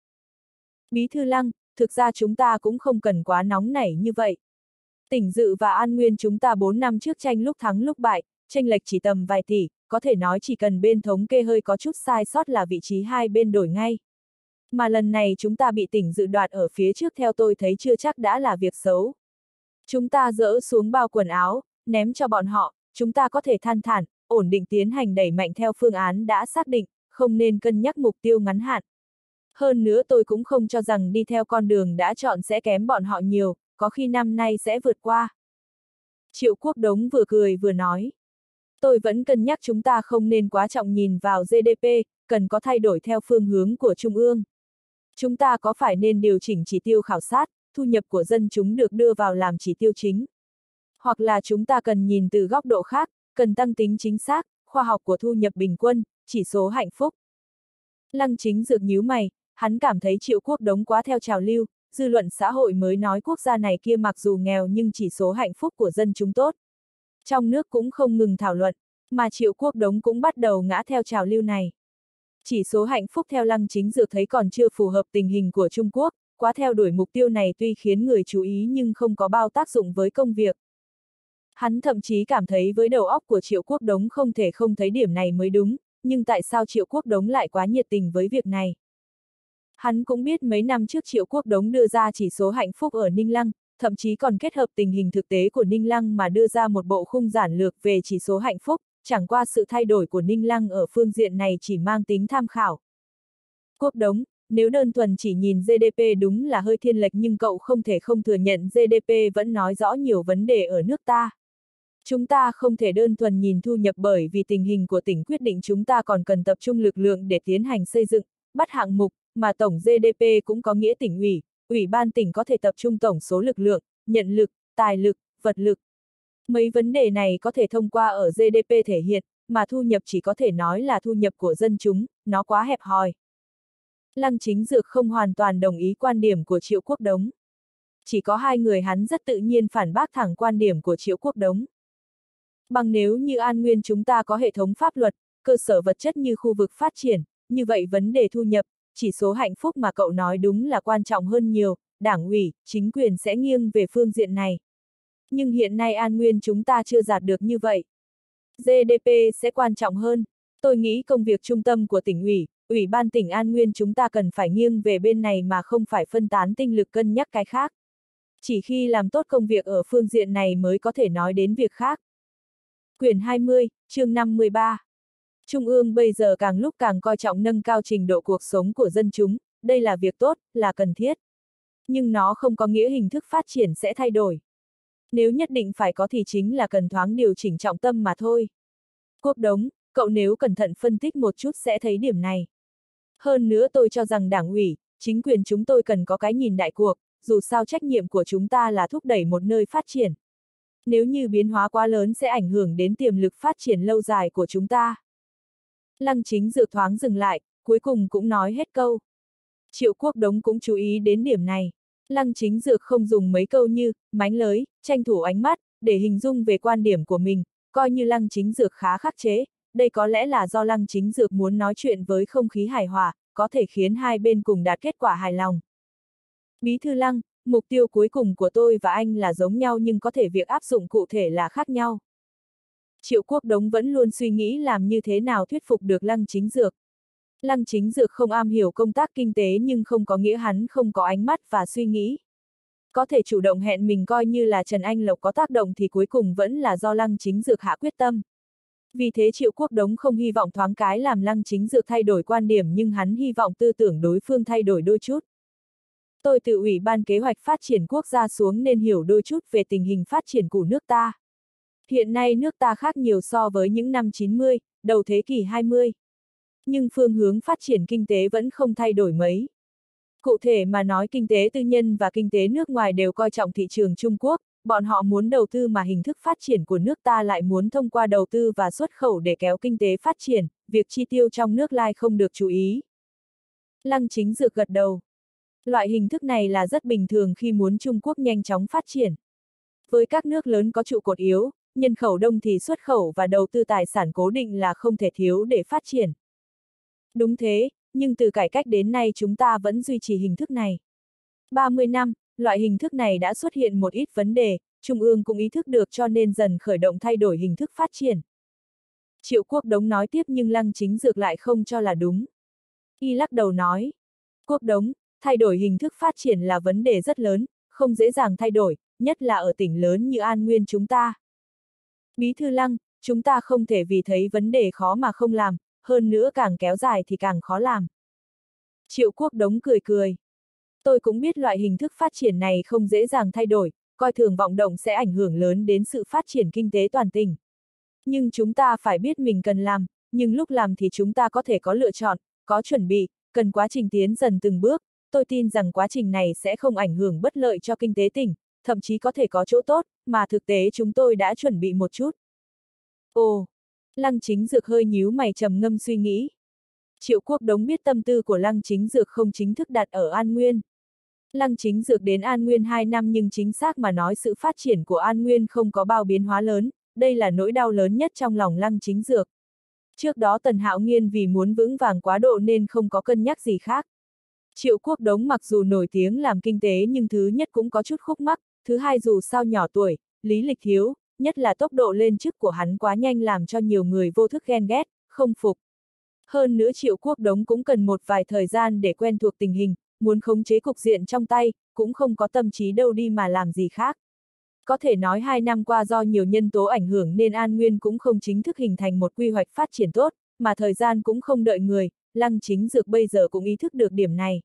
Bí thư Lăng, thực ra chúng ta cũng không cần quá nóng nảy như vậy. Tỉnh Dự và An Nguyên chúng ta 4 năm trước tranh lúc thắng lúc bại, chênh lệch chỉ tầm vài tỷ, có thể nói chỉ cần bên thống kê hơi có chút sai sót là vị trí hai bên đổi ngay. Mà lần này chúng ta bị tỉnh Dự đoạt ở phía trước theo tôi thấy chưa chắc đã là việc xấu. Chúng ta dỡ xuống bao quần áo, ném cho bọn họ, chúng ta có thể than thản, ổn định tiến hành đẩy mạnh theo phương án đã xác định, không nên cân nhắc mục tiêu ngắn hạn. Hơn nữa tôi cũng không cho rằng đi theo con đường đã chọn sẽ kém bọn họ nhiều, có khi năm nay sẽ vượt qua. Triệu Quốc Đống vừa cười vừa nói. Tôi vẫn cân nhắc chúng ta không nên quá trọng nhìn vào GDP, cần có thay đổi theo phương hướng của Trung ương. Chúng ta có phải nên điều chỉnh chỉ tiêu khảo sát, thu nhập của dân chúng được đưa vào làm chỉ tiêu chính. Hoặc là chúng ta cần nhìn từ góc độ khác, cần tăng tính chính xác, khoa học của thu nhập bình quân, chỉ số hạnh phúc. Lăng Chính Dược nhíu mày, hắn cảm thấy Triệu Quốc Đống quá theo trào lưu, dư luận xã hội mới nói quốc gia này kia mặc dù nghèo nhưng chỉ số hạnh phúc của dân chúng tốt. Trong nước cũng không ngừng thảo luận, mà Triệu Quốc Đống cũng bắt đầu ngã theo trào lưu này. Chỉ số hạnh phúc theo Lăng Chính Dược thấy còn chưa phù hợp tình hình của Trung Quốc, quá theo đuổi mục tiêu này tuy khiến người chú ý nhưng không có bao tác dụng với công việc. Hắn thậm chí cảm thấy với đầu óc của Triệu Quốc Đống không thể không thấy điểm này mới đúng, nhưng tại sao Triệu Quốc Đống lại quá nhiệt tình với việc này? Hắn cũng biết mấy năm trước Triệu Quốc Đống đưa ra chỉ số hạnh phúc ở Ninh Lăng, thậm chí còn kết hợp tình hình thực tế của Ninh Lăng mà đưa ra một bộ khung giản lược về chỉ số hạnh phúc, chẳng qua sự thay đổi của Ninh Lăng ở phương diện này chỉ mang tính tham khảo. Quốc Đống, nếu đơn thuần chỉ nhìn GDP đúng là hơi thiên lệch nhưng cậu không thể không thừa nhận GDP vẫn nói rõ nhiều vấn đề ở nước ta. Chúng ta không thể đơn thuần nhìn thu nhập bởi vì tình hình của tỉnh quyết định chúng ta còn cần tập trung lực lượng để tiến hành xây dựng, bắt hạng mục, mà tổng GDP cũng có nghĩa tỉnh ủy, ủy ban tỉnh có thể tập trung tổng số lực lượng, nhận lực, tài lực, vật lực. Mấy vấn đề này có thể thông qua ở GDP thể hiện, mà thu nhập chỉ có thể nói là thu nhập của dân chúng, nó quá hẹp hòi. Lăng Chính Dược không hoàn toàn đồng ý quan điểm của Triệu Quốc Đống. Chỉ có hai người hắn rất tự nhiên phản bác thẳng quan điểm của Triệu Quốc Đống. Bằng nếu như An Nguyên chúng ta có hệ thống pháp luật, cơ sở vật chất như khu vực phát triển, như vậy vấn đề thu nhập, chỉ số hạnh phúc mà cậu nói đúng là quan trọng hơn nhiều, đảng ủy, chính quyền sẽ nghiêng về phương diện này. Nhưng hiện nay An Nguyên chúng ta chưa đạt được như vậy. GDP sẽ quan trọng hơn. Tôi nghĩ công việc trung tâm của tỉnh ủy, Ủy ban tỉnh An Nguyên chúng ta cần phải nghiêng về bên này mà không phải phân tán tinh lực cân nhắc cái khác. Chỉ khi làm tốt công việc ở phương diện này mới có thể nói đến việc khác. Quyển 20, chương 53. Trung ương bây giờ càng lúc càng coi trọng nâng cao trình độ cuộc sống của dân chúng, đây là việc tốt, là cần thiết. Nhưng nó không có nghĩa hình thức phát triển sẽ thay đổi. Nếu nhất định phải có thì chính là cần thoáng điều chỉnh trọng tâm mà thôi. Quốc Đống, cậu nếu cẩn thận phân tích một chút sẽ thấy điểm này. Hơn nữa tôi cho rằng đảng ủy, chính quyền chúng tôi cần có cái nhìn đại cuộc, dù sao trách nhiệm của chúng ta là thúc đẩy một nơi phát triển. Nếu như biến hóa quá lớn sẽ ảnh hưởng đến tiềm lực phát triển lâu dài của chúng ta. Lăng Chính Dược thoáng dừng lại, cuối cùng cũng nói hết câu. Triệu Quốc Đống cũng chú ý đến điểm này. Lăng Chính Dược không dùng mấy câu như, mánh lới, tranh thủ ánh mắt, để hình dung về quan điểm của mình, coi như Lăng Chính Dược khá khắc chế, đây có lẽ là do Lăng Chính Dược muốn nói chuyện với không khí hài hòa, có thể khiến hai bên cùng đạt kết quả hài lòng. Bí thư Lăng, mục tiêu cuối cùng của tôi và anh là giống nhau nhưng có thể việc áp dụng cụ thể là khác nhau. Triệu Quốc Đống vẫn luôn suy nghĩ làm như thế nào thuyết phục được Lăng Chính Dược. Lăng Chính Dược không am hiểu công tác kinh tế nhưng không có nghĩa hắn không có ánh mắt và suy nghĩ. Có thể chủ động hẹn mình coi như là Trần Anh Lộc có tác động thì cuối cùng vẫn là do Lăng Chính Dược hạ quyết tâm. Vì thế Triệu Quốc Đống không hy vọng thoáng cái làm Lăng Chính Dược thay đổi quan điểm nhưng hắn hy vọng tư tưởng đối phương thay đổi đôi chút. Tôi từ Ủy ban Kế hoạch Phát triển Quốc gia xuống nên hiểu đôi chút về tình hình phát triển của nước ta. Hiện nay nước ta khác nhiều so với những năm 90, đầu thế kỷ 20. Nhưng phương hướng phát triển kinh tế vẫn không thay đổi mấy. Cụ thể mà nói kinh tế tư nhân và kinh tế nước ngoài đều coi trọng thị trường Trung Quốc, bọn họ muốn đầu tư mà hình thức phát triển của nước ta lại muốn thông qua đầu tư và xuất khẩu để kéo kinh tế phát triển, việc chi tiêu trong nước lại không được chú ý. Lăng Chính Dược gật đầu. Loại hình thức này là rất bình thường khi muốn Trung Quốc nhanh chóng phát triển. Với các nước lớn có trụ cột yếu, nhân khẩu đông thì xuất khẩu và đầu tư tài sản cố định là không thể thiếu để phát triển. Đúng thế, nhưng từ cải cách đến nay chúng ta vẫn duy trì hình thức này. 30 năm, loại hình thức này đã xuất hiện một ít vấn đề, Trung ương cũng ý thức được cho nên dần khởi động thay đổi hình thức phát triển. Triệu Quốc Đống nói tiếp nhưng Lăng Chính Dược lại không cho là đúng. Y lắc đầu nói, Quốc Đống, thay đổi hình thức phát triển là vấn đề rất lớn, không dễ dàng thay đổi, nhất là ở tỉnh lớn như An Nguyên chúng ta. Bí thư Lăng, chúng ta không thể vì thấy vấn đề khó mà không làm, hơn nữa càng kéo dài thì càng khó làm. Triệu Quốc Đống cười cười. Tôi cũng biết loại hình thức phát triển này không dễ dàng thay đổi, coi thường vọng động sẽ ảnh hưởng lớn đến sự phát triển kinh tế toàn tỉnh. Nhưng chúng ta phải biết mình cần làm, nhưng lúc làm thì chúng ta có thể có lựa chọn, có chuẩn bị, cần quá trình tiến dần từng bước, tôi tin rằng quá trình này sẽ không ảnh hưởng bất lợi cho kinh tế tỉnh, thậm chí có thể có chỗ tốt, mà thực tế chúng tôi đã chuẩn bị một chút. Ồ! Lăng Chính Dược hơi nhíu mày trầm ngâm suy nghĩ. Triệu Quốc Đống biết tâm tư của Lăng Chính Dược không chính thức đặt ở An Nguyên. Lăng Chính Dược đến An Nguyên 2 năm nhưng chính xác mà nói sự phát triển của An Nguyên không có bao biến hóa lớn, đây là nỗi đau lớn nhất trong lòng Lăng Chính Dược. Trước đó Tần Hạo Nghiên vì muốn vững vàng quá độ nên không có cân nhắc gì khác. Triệu Quốc Đống mặc dù nổi tiếng làm kinh tế nhưng thứ nhất cũng có chút khúc mắc, thứ hai dù sao nhỏ tuổi, lý lịch thiếu, nhất là tốc độ lên chức của hắn quá nhanh làm cho nhiều người vô thức ghen ghét, không phục. Hơn nữa Triệu Quốc Đống cũng cần một vài thời gian để quen thuộc tình hình, muốn khống chế cục diện trong tay, cũng không có tâm trí đâu đi mà làm gì khác. Có thể nói 2 năm qua do nhiều nhân tố ảnh hưởng nên An Nguyên cũng không chính thức hình thành một quy hoạch phát triển tốt, mà thời gian cũng không đợi người, Lăng Chính Dược bây giờ cũng ý thức được điểm này.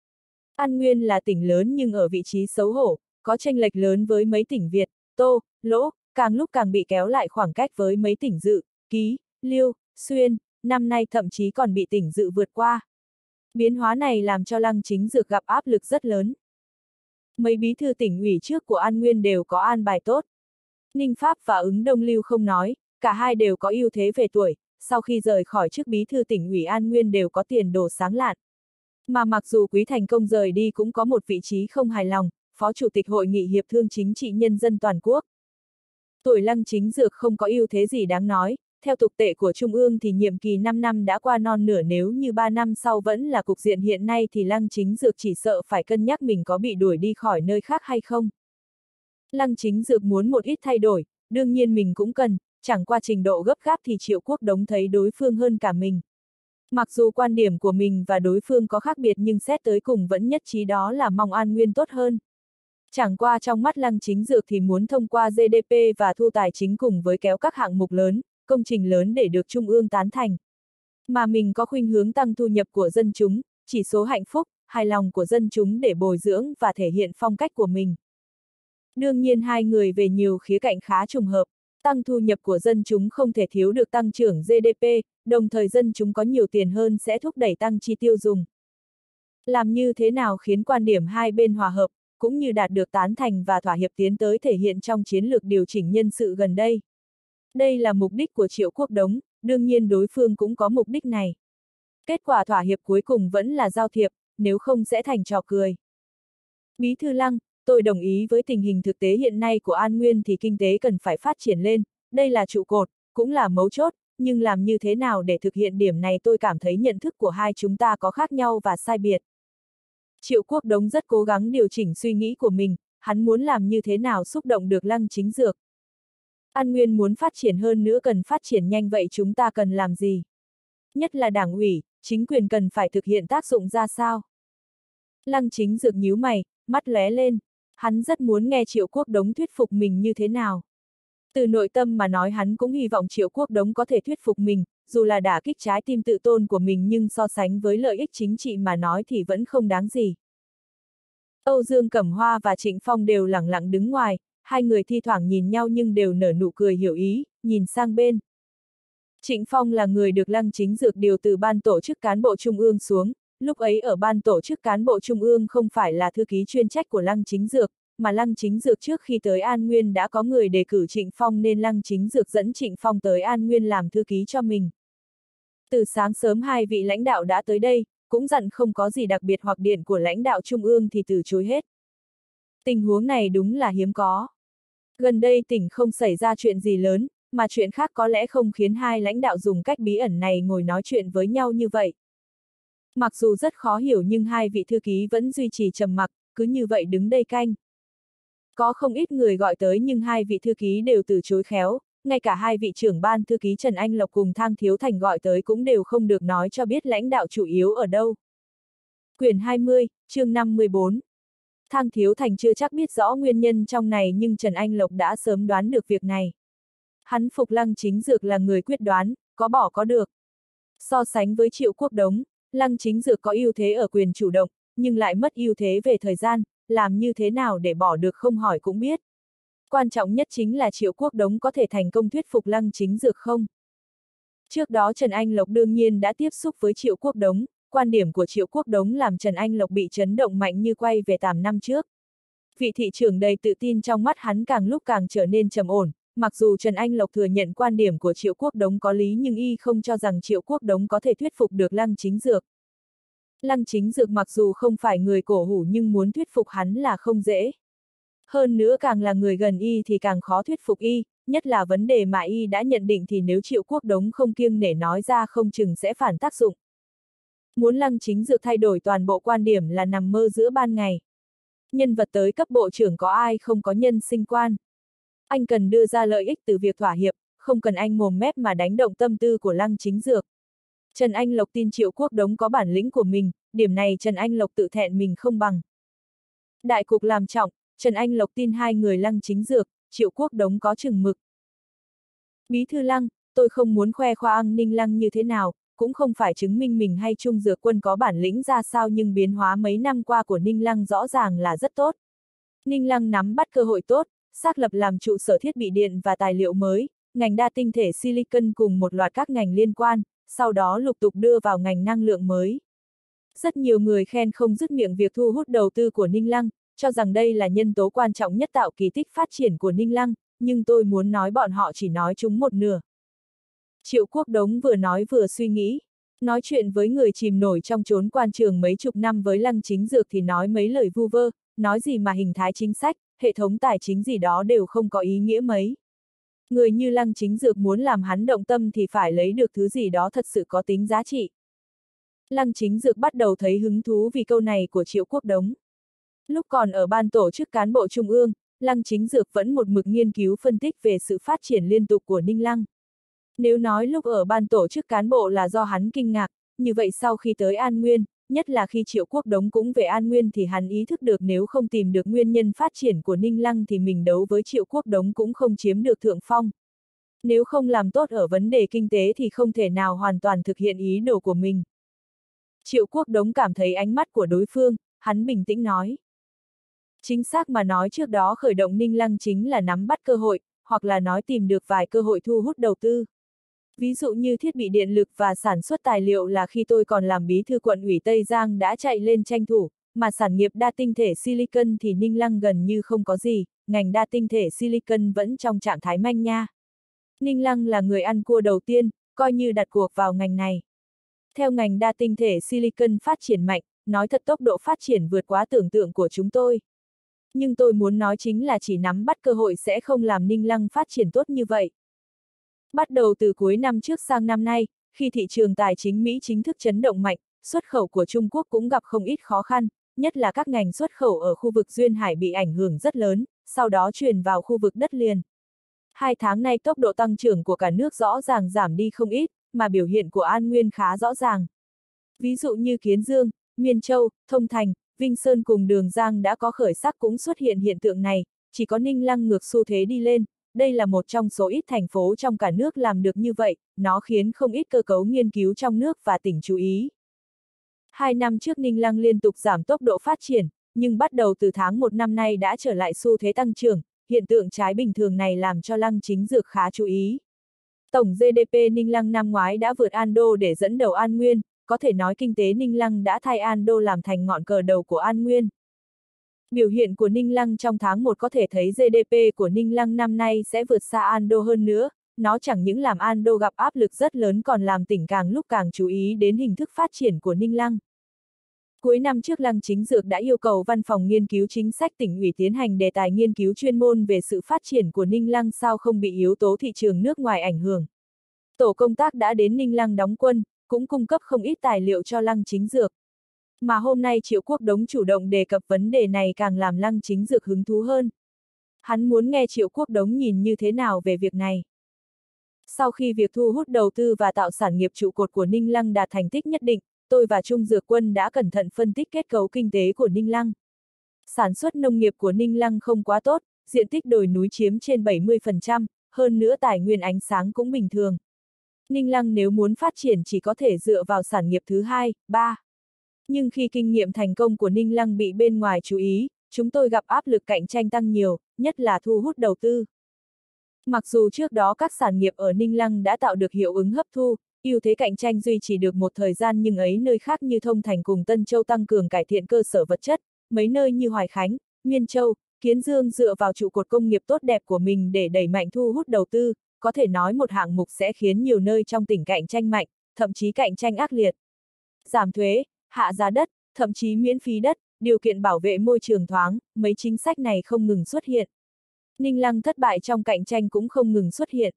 An Nguyên là tỉnh lớn nhưng ở vị trí xấu hổ, có chênh lệch lớn với mấy tỉnh Việt, Tô, Lỗ, càng lúc càng bị kéo lại khoảng cách với mấy tỉnh Dự, Ký, Liêu, Xuyên, năm nay thậm chí còn bị tỉnh Dự vượt qua. Biến hóa này làm cho Lăng Chính Dược gặp áp lực rất lớn. Mấy bí thư tỉnh ủy trước của An Nguyên đều có an bài tốt. Ninh Pháp và Ứng Đông Lưu không nói, cả hai đều có ưu thế về tuổi, sau khi rời khỏi chức bí thư tỉnh ủy An Nguyên đều có tiền đồ sáng lạn. Mà mặc dù Quý Thành Công rời đi cũng có một vị trí không hài lòng, Phó Chủ tịch Hội nghị Hiệp thương Chính trị Nhân dân Toàn quốc. Tuổi Lăng Chính Dược không có ưu thế gì đáng nói, theo tục tệ của Trung ương thì nhiệm kỳ 5 năm đã qua non nửa, nếu như 3 năm sau vẫn là cục diện hiện nay thì Lăng Chính Dược chỉ sợ phải cân nhắc mình có bị đuổi đi khỏi nơi khác hay không. Lăng Chính Dược muốn một ít thay đổi, đương nhiên mình cũng cần, chẳng qua trình độ gấp gáp thì Triệu Quốc Đống thấy đối phương hơn cả mình. Mặc dù quan điểm của mình và đối phương có khác biệt nhưng xét tới cùng vẫn nhất trí đó là mong An Nguyên tốt hơn. Chẳng qua trong mắt Lăng Chính Dược thì muốn thông qua GDP và thu tài chính cùng với kéo các hạng mục lớn, công trình lớn để được Trung ương tán thành. Mà mình có khuynh hướng tăng thu nhập của dân chúng, chỉ số hạnh phúc, hài lòng của dân chúng để bồi dưỡng và thể hiện phong cách của mình. Đương nhiên hai người về nhiều khía cạnh khá trùng hợp, tăng thu nhập của dân chúng không thể thiếu được tăng trưởng GDP, đồng thời dân chúng có nhiều tiền hơn sẽ thúc đẩy tăng chi tiêu dùng. Làm như thế nào khiến quan điểm hai bên hòa hợp, cũng như đạt được tán thành và thỏa hiệp tiến tới thể hiện trong chiến lược điều chỉnh nhân sự gần đây. Đây là mục đích của Triệu Quốc Đống, đương nhiên đối phương cũng có mục đích này. Kết quả thỏa hiệp cuối cùng vẫn là giao thiệp, nếu không sẽ thành trò cười. Bí thư Lăng, tôi đồng ý với tình hình thực tế hiện nay của An Nguyên thì kinh tế cần phải phát triển lên, đây là trụ cột, cũng là mấu chốt, nhưng làm như thế nào để thực hiện điểm này tôi cảm thấy nhận thức của hai chúng ta có khác nhau và sai biệt. Triệu Quốc Đống rất cố gắng điều chỉnh suy nghĩ của mình, hắn muốn làm như thế nào xúc động được Lăng Chính Dược. An Nguyên muốn phát triển hơn nữa cần phát triển nhanh vậy chúng ta cần làm gì? Nhất là đảng ủy, chính quyền cần phải thực hiện tác dụng ra sao? Lăng Chính Dược nhíu mày, mắt lóe lên, hắn rất muốn nghe Triệu Quốc Đống thuyết phục mình như thế nào. Từ nội tâm mà nói hắn cũng hy vọng Triệu Quốc Đống có thể thuyết phục mình, dù là đả kích trái tim tự tôn của mình nhưng so sánh với lợi ích chính trị mà nói thì vẫn không đáng gì. Âu Dương Cẩm Hoa và Trịnh Phong đều lẳng lặng đứng ngoài, hai người thi thoảng nhìn nhau nhưng đều nở nụ cười hiểu ý, nhìn sang bên. Trịnh Phong là người được Lăng Chính Dược điều từ ban tổ chức cán bộ Trung ương xuống, lúc ấy ở ban tổ chức cán bộ Trung ương không phải là thư ký chuyên trách của Lăng Chính Dược, mà Lăng Chính Dược trước khi tới An Nguyên đã có người đề cử Trịnh Phong nên Lăng Chính Dược dẫn Trịnh Phong tới An Nguyên làm thư ký cho mình. Từ sáng sớm hai vị lãnh đạo đã tới đây, cũng dặn không có gì đặc biệt hoặc điện của lãnh đạo Trung ương thì từ chối hết. Tình huống này đúng là hiếm có. Gần đây tỉnh không xảy ra chuyện gì lớn, mà chuyện khác có lẽ không khiến hai lãnh đạo dùng cách bí ẩn này ngồi nói chuyện với nhau như vậy. Mặc dù rất khó hiểu nhưng hai vị thư ký vẫn duy trì trầm mặc, cứ như vậy đứng đây canh. Có không ít người gọi tới nhưng hai vị thư ký đều từ chối khéo, ngay cả hai vị trưởng ban thư ký Trần Anh Lộc cùng Thang Thiếu Thành gọi tới cũng đều không được nói cho biết lãnh đạo chủ yếu ở đâu. Quyển 20, chương 54. Thang Thiếu Thành chưa chắc biết rõ nguyên nhân trong này nhưng Trần Anh Lộc đã sớm đoán được việc này. Hắn phục Lăng Chính Dược là người quyết đoán, có bỏ có được. So sánh với Triệu Quốc Đống, Lăng Chính Dược có ưu thế ở quyền chủ động, nhưng lại mất ưu thế về thời gian, làm như thế nào để bỏ được không hỏi cũng biết. Quan trọng nhất chính là Triệu Quốc Đống có thể thành công thuyết phục Lăng Chính Dược không. Trước đó Trần Anh Lộc đương nhiên đã tiếp xúc với Triệu Quốc Đống, quan điểm của Triệu Quốc Đống làm Trần Anh Lộc bị chấn động mạnh như quay về 8 năm trước. Vị thị trưởng đầy tự tin trong mắt hắn càng lúc càng trở nên trầm ổn, mặc dù Trần Anh Lộc thừa nhận quan điểm của Triệu Quốc Đống có lý nhưng y không cho rằng Triệu Quốc Đống có thể thuyết phục được Lăng Chính Dược. Lăng Chính Dược mặc dù không phải người cổ hủ nhưng muốn thuyết phục hắn là không dễ. Hơn nữa càng là người gần y thì càng khó thuyết phục y, nhất là vấn đề mà y đã nhận định thì nếu Triệu Quốc Đống không kiêng nể nói ra không chừng sẽ phản tác dụng. Muốn Lăng Chính Dược thay đổi toàn bộ quan điểm là nằm mơ giữa ban ngày. Nhân vật tới cấp bộ trưởng có ai không có nhân sinh quan. Anh cần đưa ra lợi ích từ việc thỏa hiệp, không cần anh mồm mép mà đánh động tâm tư của Lăng Chính Dược. Trần Anh Lộc tin Triệu Quốc Đống có bản lĩnh của mình, điểm này Trần Anh Lộc tự thẹn mình không bằng. Đại cục làm trọng, Trần Anh Lộc tin hai người Lăng Chính Dược, Triệu Quốc Đống có chừng mực. Bí thư Lăng, tôi không muốn khoe khoang Ninh Lăng như thế nào, cũng không phải chứng minh mình hay Trung Dược Quân có bản lĩnh ra sao nhưng biến hóa mấy năm qua của Ninh Lăng rõ ràng là rất tốt. Ninh Lăng nắm bắt cơ hội tốt, xác lập làm trụ sở thiết bị điện và tài liệu mới, ngành đa tinh thể silicon cùng một loạt các ngành liên quan, sau đó lục tục đưa vào ngành năng lượng mới. Rất nhiều người khen không dứt miệng việc thu hút đầu tư của Ninh Lăng, cho rằng đây là nhân tố quan trọng nhất tạo kỳ tích phát triển của Ninh Lăng, nhưng tôi muốn nói bọn họ chỉ nói chúng một nửa. Triệu Quốc Đống vừa nói vừa suy nghĩ, nói chuyện với người chìm nổi trong chốn quan trường mấy chục năm với Lăng Chính Dược thì nói mấy lời vu vơ, nói gì mà hình thái chính sách, hệ thống tài chính gì đó đều không có ý nghĩa mấy. Người như Lăng Chính Dược muốn làm hắn động tâm thì phải lấy được thứ gì đó thật sự có tính giá trị. Lăng Chính Dược bắt đầu thấy hứng thú vì câu này của Triệu Quốc Đống. Lúc còn ở ban tổ chức cán bộ Trung ương, Lăng Chính Dược vẫn một mực nghiên cứu phân tích về sự phát triển liên tục của Ninh Lăng. Nếu nói lúc ở ban tổ chức cán bộ là do hắn kinh ngạc, như vậy sau khi tới An Nguyên, nhất là khi Triệu Quốc Đống cũng về An Nguyên thì hắn ý thức được nếu không tìm được nguyên nhân phát triển của Ninh Lăng thì mình đấu với Triệu Quốc Đống cũng không chiếm được thượng phong. Nếu không làm tốt ở vấn đề kinh tế thì không thể nào hoàn toàn thực hiện ý đồ của mình. Triệu Quốc Đống cảm thấy ánh mắt của đối phương, hắn bình tĩnh nói. Chính xác mà nói trước đó khởi động Ninh Lăng chính là nắm bắt cơ hội, hoặc là nói tìm được vài cơ hội thu hút đầu tư. Ví dụ như thiết bị điện lực và sản xuất tài liệu là khi tôi còn làm bí thư quận ủy Tây Giang đã chạy lên tranh thủ, mà sản nghiệp đa tinh thể silicon thì Ninh Lăng gần như không có gì, ngành đa tinh thể silicon vẫn trong trạng thái manh nha. Ninh Lăng là người ăn cua đầu tiên, coi như đặt cuộc vào ngành này. Theo ngành đa tinh thể silicon phát triển mạnh, nói thật tốc độ phát triển vượt quá tưởng tượng của chúng tôi. Nhưng tôi muốn nói chính là chỉ nắm bắt cơ hội sẽ không làm Ninh Lăng phát triển tốt như vậy. Bắt đầu từ cuối năm trước sang năm nay, khi thị trường tài chính Mỹ chính thức chấn động mạnh, xuất khẩu của Trung Quốc cũng gặp không ít khó khăn, nhất là các ngành xuất khẩu ở khu vực duyên hải bị ảnh hưởng rất lớn, sau đó truyền vào khu vực đất liền. 2 tháng nay tốc độ tăng trưởng của cả nước rõ ràng giảm đi không ít, mà biểu hiện của An Nguyên khá rõ ràng. Ví dụ như Kiến Dương, Miên Châu, Thông Thành, Vinh Sơn cùng Đường Giang đã có khởi sắc cũng xuất hiện hiện tượng này, chỉ có Ninh Lăng ngược xu thế đi lên. Đây là một trong số ít thành phố trong cả nước làm được như vậy, nó khiến không ít cơ cấu nghiên cứu trong nước và tỉnh chú ý. 2 năm trước Ninh Lăng liên tục giảm tốc độ phát triển, nhưng bắt đầu từ tháng 1 năm nay đã trở lại xu thế tăng trưởng, hiện tượng trái bình thường này làm cho Lăng Chính Dược khá chú ý. Tổng GDP Ninh Lăng năm ngoái đã vượt Ando để dẫn đầu An Nguyên, có thể nói kinh tế Ninh Lăng đã thay Ando làm thành ngọn cờ đầu của An Nguyên. Biểu hiện của Ninh Lăng trong tháng 1 có thể thấy GDP của Ninh Lăng năm nay sẽ vượt xa Ando hơn nữa, nó chẳng những làm Ando gặp áp lực rất lớn còn làm tỉnh càng lúc càng chú ý đến hình thức phát triển của Ninh Lăng. Cuối năm trước Lăng Chính Dược đã yêu cầu Văn phòng Nghiên cứu Chính sách tỉnh ủy tiến hành đề tài nghiên cứu chuyên môn về sự phát triển của Ninh Lăng sao không bị yếu tố thị trường nước ngoài ảnh hưởng. Tổ công tác đã đến Ninh Lăng đóng quân, cũng cung cấp không ít tài liệu cho Lăng Chính Dược. Mà hôm nay Triệu Quốc Đống chủ động đề cập vấn đề này càng làm Lăng Chính Dược hứng thú hơn. Hắn muốn nghe Triệu Quốc Đống nhìn như thế nào về việc này. Sau khi việc thu hút đầu tư và tạo sản nghiệp trụ cột của Ninh Lăng đạt thành tích nhất định, tôi và Trung Dược Quân đã cẩn thận phân tích kết cấu kinh tế của Ninh Lăng. Sản xuất nông nghiệp của Ninh Lăng không quá tốt, diện tích đồi núi chiếm trên 70%, hơn nữa tài nguyên ánh sáng cũng bình thường. Ninh Lăng nếu muốn phát triển chỉ có thể dựa vào sản nghiệp thứ 2, 3. Nhưng khi kinh nghiệm thành công của Ninh Lăng bị bên ngoài chú ý, chúng tôi gặp áp lực cạnh tranh tăng nhiều, nhất là thu hút đầu tư. Mặc dù trước đó các sản nghiệp ở Ninh Lăng đã tạo được hiệu ứng hấp thu, ưu thế cạnh tranh duy trì được một thời gian nhưng ấy nơi khác như Thông Thành cùng Tân Châu tăng cường cải thiện cơ sở vật chất, mấy nơi như Hoài Khánh, Miên Châu, Kiến Dương dựa vào trụ cột công nghiệp tốt đẹp của mình để đẩy mạnh thu hút đầu tư, có thể nói một hạng mục sẽ khiến nhiều nơi trong tỉnh cạnh tranh mạnh, thậm chí cạnh tranh ác liệt. Giảm thuế, hạ giá đất, thậm chí miễn phí đất, điều kiện bảo vệ môi trường thoáng, mấy chính sách này không ngừng xuất hiện. Ninh Lăng thất bại trong cạnh tranh cũng không ngừng xuất hiện.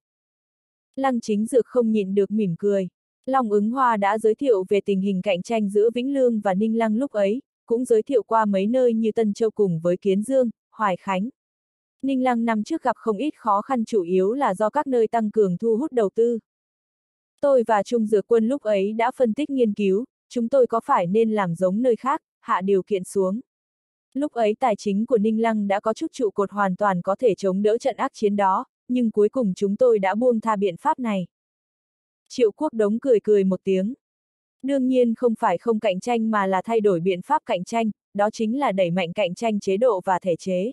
Lăng Chính Dược không nhịn được mỉm cười. Long Ứng Hoa đã giới thiệu về tình hình cạnh tranh giữa Vĩnh Lương và Ninh Lăng lúc ấy, cũng giới thiệu qua mấy nơi như Tân Châu cùng với Kiến Dương, Hoài Khánh. Ninh Lăng năm trước gặp không ít khó khăn chủ yếu là do các nơi tăng cường thu hút đầu tư. Tôi và Trung Dược Quân lúc ấy đã phân tích nghiên cứu, chúng tôi có phải nên làm giống nơi khác, hạ điều kiện xuống. Lúc ấy tài chính của Ninh Lăng đã có chút trụ cột hoàn toàn có thể chống đỡ trận ác chiến đó, nhưng cuối cùng chúng tôi đã buông tha biện pháp này. Triệu Quốc Đống cười cười một tiếng. Đương nhiên không phải không cạnh tranh mà là thay đổi biện pháp cạnh tranh, đó chính là đẩy mạnh cạnh tranh chế độ và thể chế.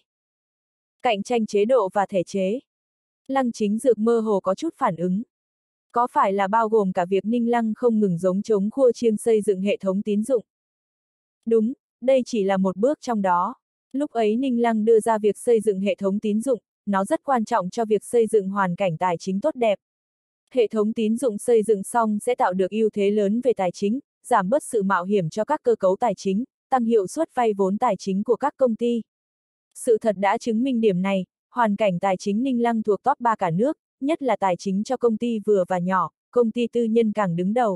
Cạnh tranh chế độ và thể chế. Lăng Chính Dược mơ hồ có chút phản ứng. Có phải là bao gồm cả việc Ninh Lăng không ngừng giống chống khua chiêng xây dựng hệ thống tín dụng? Đúng, đây chỉ là một bước trong đó. Lúc ấy Ninh Lăng đưa ra việc xây dựng hệ thống tín dụng, nó rất quan trọng cho việc xây dựng hoàn cảnh tài chính tốt đẹp. Hệ thống tín dụng xây dựng xong sẽ tạo được ưu thế lớn về tài chính, giảm bớt sự mạo hiểm cho các cơ cấu tài chính, tăng hiệu suất vay vốn tài chính của các công ty. Sự thật đã chứng minh điểm này, hoàn cảnh tài chính Ninh Lăng thuộc top 3 cả nước, nhất là tài chính cho công ty vừa và nhỏ, công ty tư nhân càng đứng đầu.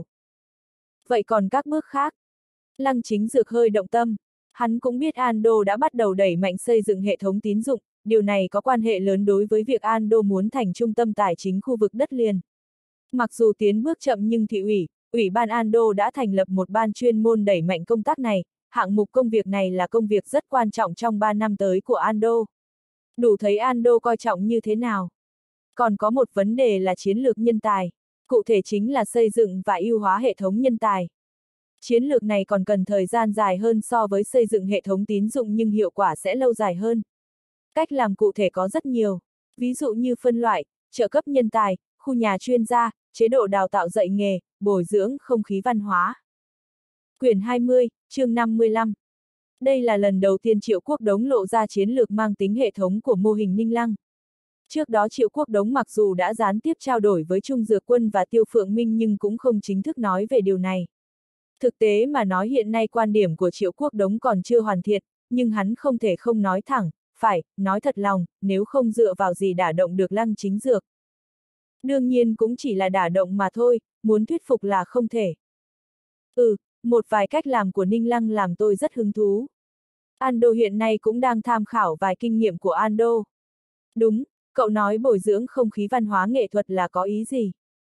Vậy còn các bước khác? Lăng Chính Dược hơi động tâm. Hắn cũng biết Ando đã bắt đầu đẩy mạnh xây dựng hệ thống tín dụng, điều này có quan hệ lớn đối với việc Ando muốn thành trung tâm tài chính khu vực đất liền. Mặc dù tiến bước chậm nhưng thị ủy ban Ando đã thành lập một ban chuyên môn đẩy mạnh công tác này, hạng mục công việc này là công việc rất quan trọng trong 3 năm tới của Ando. Đủ thấy Ando coi trọng như thế nào. Còn có một vấn đề là chiến lược nhân tài, cụ thể chính là xây dựng và ưu hóa hệ thống nhân tài. Chiến lược này còn cần thời gian dài hơn so với xây dựng hệ thống tín dụng nhưng hiệu quả sẽ lâu dài hơn. Cách làm cụ thể có rất nhiều, ví dụ như phân loại, trợ cấp nhân tài, khu nhà chuyên gia, chế độ đào tạo dạy nghề, bồi dưỡng không khí văn hóa. Quyển 20, chương 55. Đây là lần đầu tiên Triệu Quốc Đống lộ ra chiến lược mang tính hệ thống của mô hình Ninh Lăng. Trước đó Triệu Quốc Đống mặc dù đã gián tiếp trao đổi với Trung Dược Quân và Tiêu Phượng Minh nhưng cũng không chính thức nói về điều này. Thực tế mà nói hiện nay quan điểm của Triệu Quốc Đống còn chưa hoàn thiện, nhưng hắn không thể không nói thẳng, phải, nói thật lòng, nếu không dựa vào gì đả động được Lăng Chính Dược. Đương nhiên cũng chỉ là đả động mà thôi, muốn thuyết phục là không thể. Một vài cách làm của Ninh Lăng làm tôi rất hứng thú. Ando hiện nay cũng đang tham khảo vài kinh nghiệm của Ando. Đúng, cậu nói bồi dưỡng không khí văn hóa nghệ thuật là có ý gì?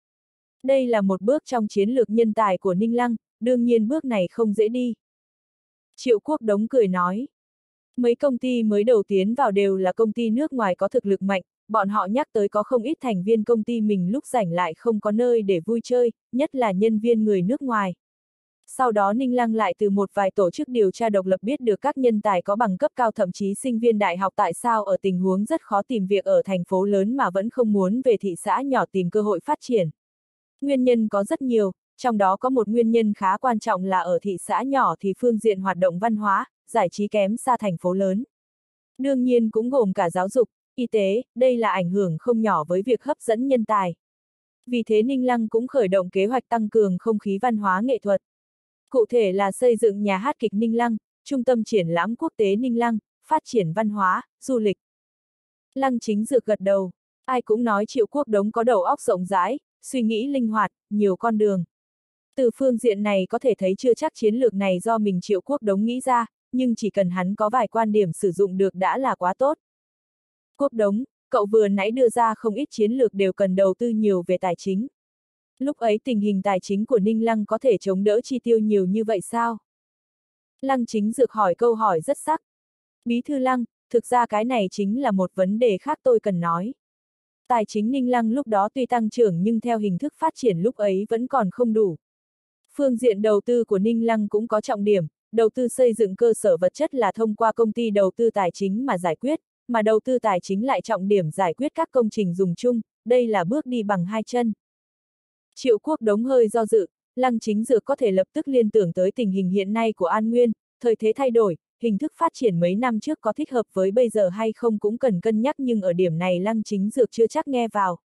Đây là một bước trong chiến lược nhân tài của Ninh Lăng, đương nhiên bước này không dễ đi. Triệu Quốc Đống cười nói. Mấy công ty mới đầu tiến vào đều là công ty nước ngoài có thực lực mạnh, bọn họ nhắc tới có không ít thành viên công ty mình lúc rảnh lại không có nơi để vui chơi, nhất là nhân viên người nước ngoài. Sau đó Ninh Lăng lại từ một vài tổ chức điều tra độc lập biết được các nhân tài có bằng cấp cao thậm chí sinh viên đại học tại sao ở tình huống rất khó tìm việc ở thành phố lớn mà vẫn không muốn về thị xã nhỏ tìm cơ hội phát triển. Nguyên nhân có rất nhiều, trong đó có một nguyên nhân khá quan trọng là ở thị xã nhỏ thì phương diện hoạt động văn hóa, giải trí kém xa thành phố lớn. Đương nhiên cũng gồm cả giáo dục, y tế, đây là ảnh hưởng không nhỏ với việc hấp dẫn nhân tài. Vì thế Ninh Lăng cũng khởi động kế hoạch tăng cường không khí văn hóa nghệ thuật. Cụ thể là xây dựng nhà hát kịch Ninh Lăng, trung tâm triển lãm quốc tế Ninh Lăng, phát triển văn hóa, du lịch. Lăng Chính Dược gật đầu, ai cũng nói Triệu Quốc Đống có đầu óc rộng rãi, suy nghĩ linh hoạt, nhiều con đường. Từ phương diện này có thể thấy chưa chắc chiến lược này do mình Triệu Quốc Đống nghĩ ra, nhưng chỉ cần hắn có vài quan điểm sử dụng được đã là quá tốt. Quốc Đống, cậu vừa nãy đưa ra không ít chiến lược đều cần đầu tư nhiều về tài chính. Lúc ấy tình hình tài chính của Ninh Lăng có thể chống đỡ chi tiêu nhiều như vậy sao? Lăng Chính Dược hỏi câu hỏi rất sắc. Bí thư Lăng, thực ra cái này chính là một vấn đề khác tôi cần nói. Tài chính Ninh Lăng lúc đó tuy tăng trưởng nhưng theo hình thức phát triển lúc ấy vẫn còn không đủ. Phương diện đầu tư của Ninh Lăng cũng có trọng điểm, đầu tư xây dựng cơ sở vật chất là thông qua công ty đầu tư tài chính mà giải quyết, mà đầu tư tài chính lại trọng điểm giải quyết các công trình dùng chung, đây là bước đi bằng hai chân. Triệu Quốc Đống hơi do dự, Lăng Chính Dược có thể lập tức liên tưởng tới tình hình hiện nay của An Nguyên, thời thế thay đổi, hình thức phát triển mấy năm trước có thích hợp với bây giờ hay không cũng cần cân nhắc nhưng ở điểm này Lăng Chính Dược chưa chắc nghe vào.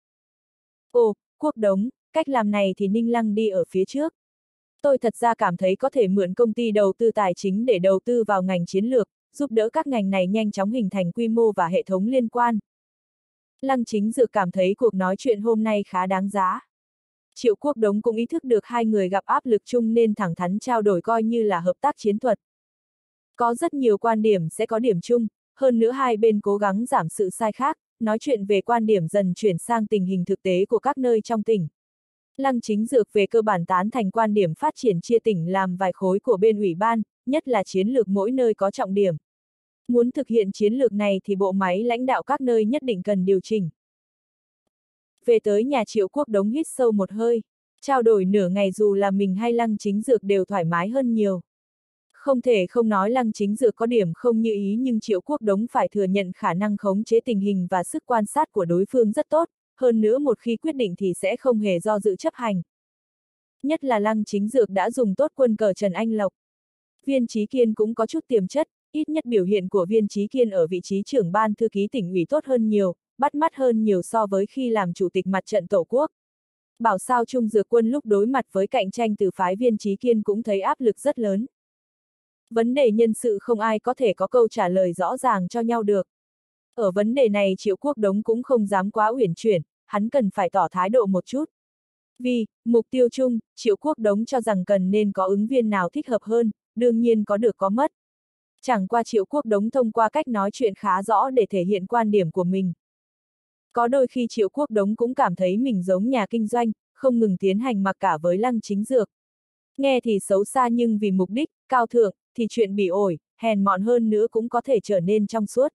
Ồ, Quốc Đống, cách làm này thì Ninh Lăng đi ở phía trước. Tôi thật ra cảm thấy có thể mượn công ty đầu tư tài chính để đầu tư vào ngành chiến lược, giúp đỡ các ngành này nhanh chóng hình thành quy mô và hệ thống liên quan. Lăng Chính Dược cảm thấy cuộc nói chuyện hôm nay khá đáng giá. Triệu Quốc Đống cũng ý thức được hai người gặp áp lực chung nên thẳng thắn trao đổi coi như là hợp tác chiến thuật. Có rất nhiều quan điểm sẽ có điểm chung, hơn nữa hai bên cố gắng giảm sự sai khác, nói chuyện về quan điểm dần chuyển sang tình hình thực tế của các nơi trong tỉnh. Lăng Chính Dược về cơ bản tán thành quan điểm phát triển chia tỉnh làm vài khối của bên ủy ban, nhất là chiến lược mỗi nơi có trọng điểm. Muốn thực hiện chiến lược này thì bộ máy lãnh đạo các nơi nhất định cần điều chỉnh. Về tới nhà Triệu Quốc Đống hít sâu một hơi, trao đổi nửa ngày dù là mình hay Lăng Chính Dược đều thoải mái hơn nhiều. Không thể không nói Lăng Chính Dược có điểm không như ý nhưng Triệu Quốc Đống phải thừa nhận khả năng khống chế tình hình và sức quan sát của đối phương rất tốt, hơn nữa một khi quyết định thì sẽ không hề do dự chấp hành. Nhất là Lăng Chính Dược đã dùng tốt quân cờ Trần Anh Lộc. Viên Chí Kiên cũng có chút tiềm chất, ít nhất biểu hiện của Viên Chí Kiên ở vị trí trưởng ban thư ký tỉnh ủy tốt hơn nhiều, bắt mắt hơn nhiều so với khi làm chủ tịch mặt trận Tổ quốc. Bảo sao Trung Dược Quân lúc đối mặt với cạnh tranh từ phái Viên Chí Kiên cũng thấy áp lực rất lớn. Vấn đề nhân sự không ai có thể có câu trả lời rõ ràng cho nhau được. Ở vấn đề này Triệu Quốc Đống cũng không dám quá uyển chuyển, hắn cần phải tỏ thái độ một chút. Vì, mục tiêu chung, Triệu Quốc Đống cho rằng cần nên có ứng viên nào thích hợp hơn, đương nhiên có được có mất. Chẳng qua Triệu Quốc Đống thông qua cách nói chuyện khá rõ để thể hiện quan điểm của mình. Có đôi khi Triệu Quốc Đống cũng cảm thấy mình giống nhà kinh doanh, không ngừng tiến hành mặc cả với Lăng Chính Dược. Nghe thì xấu xa nhưng vì mục đích, cao thượng, thì chuyện bỉ ổi, hèn mọn hơn nữa cũng có thể trở nên trong suốt.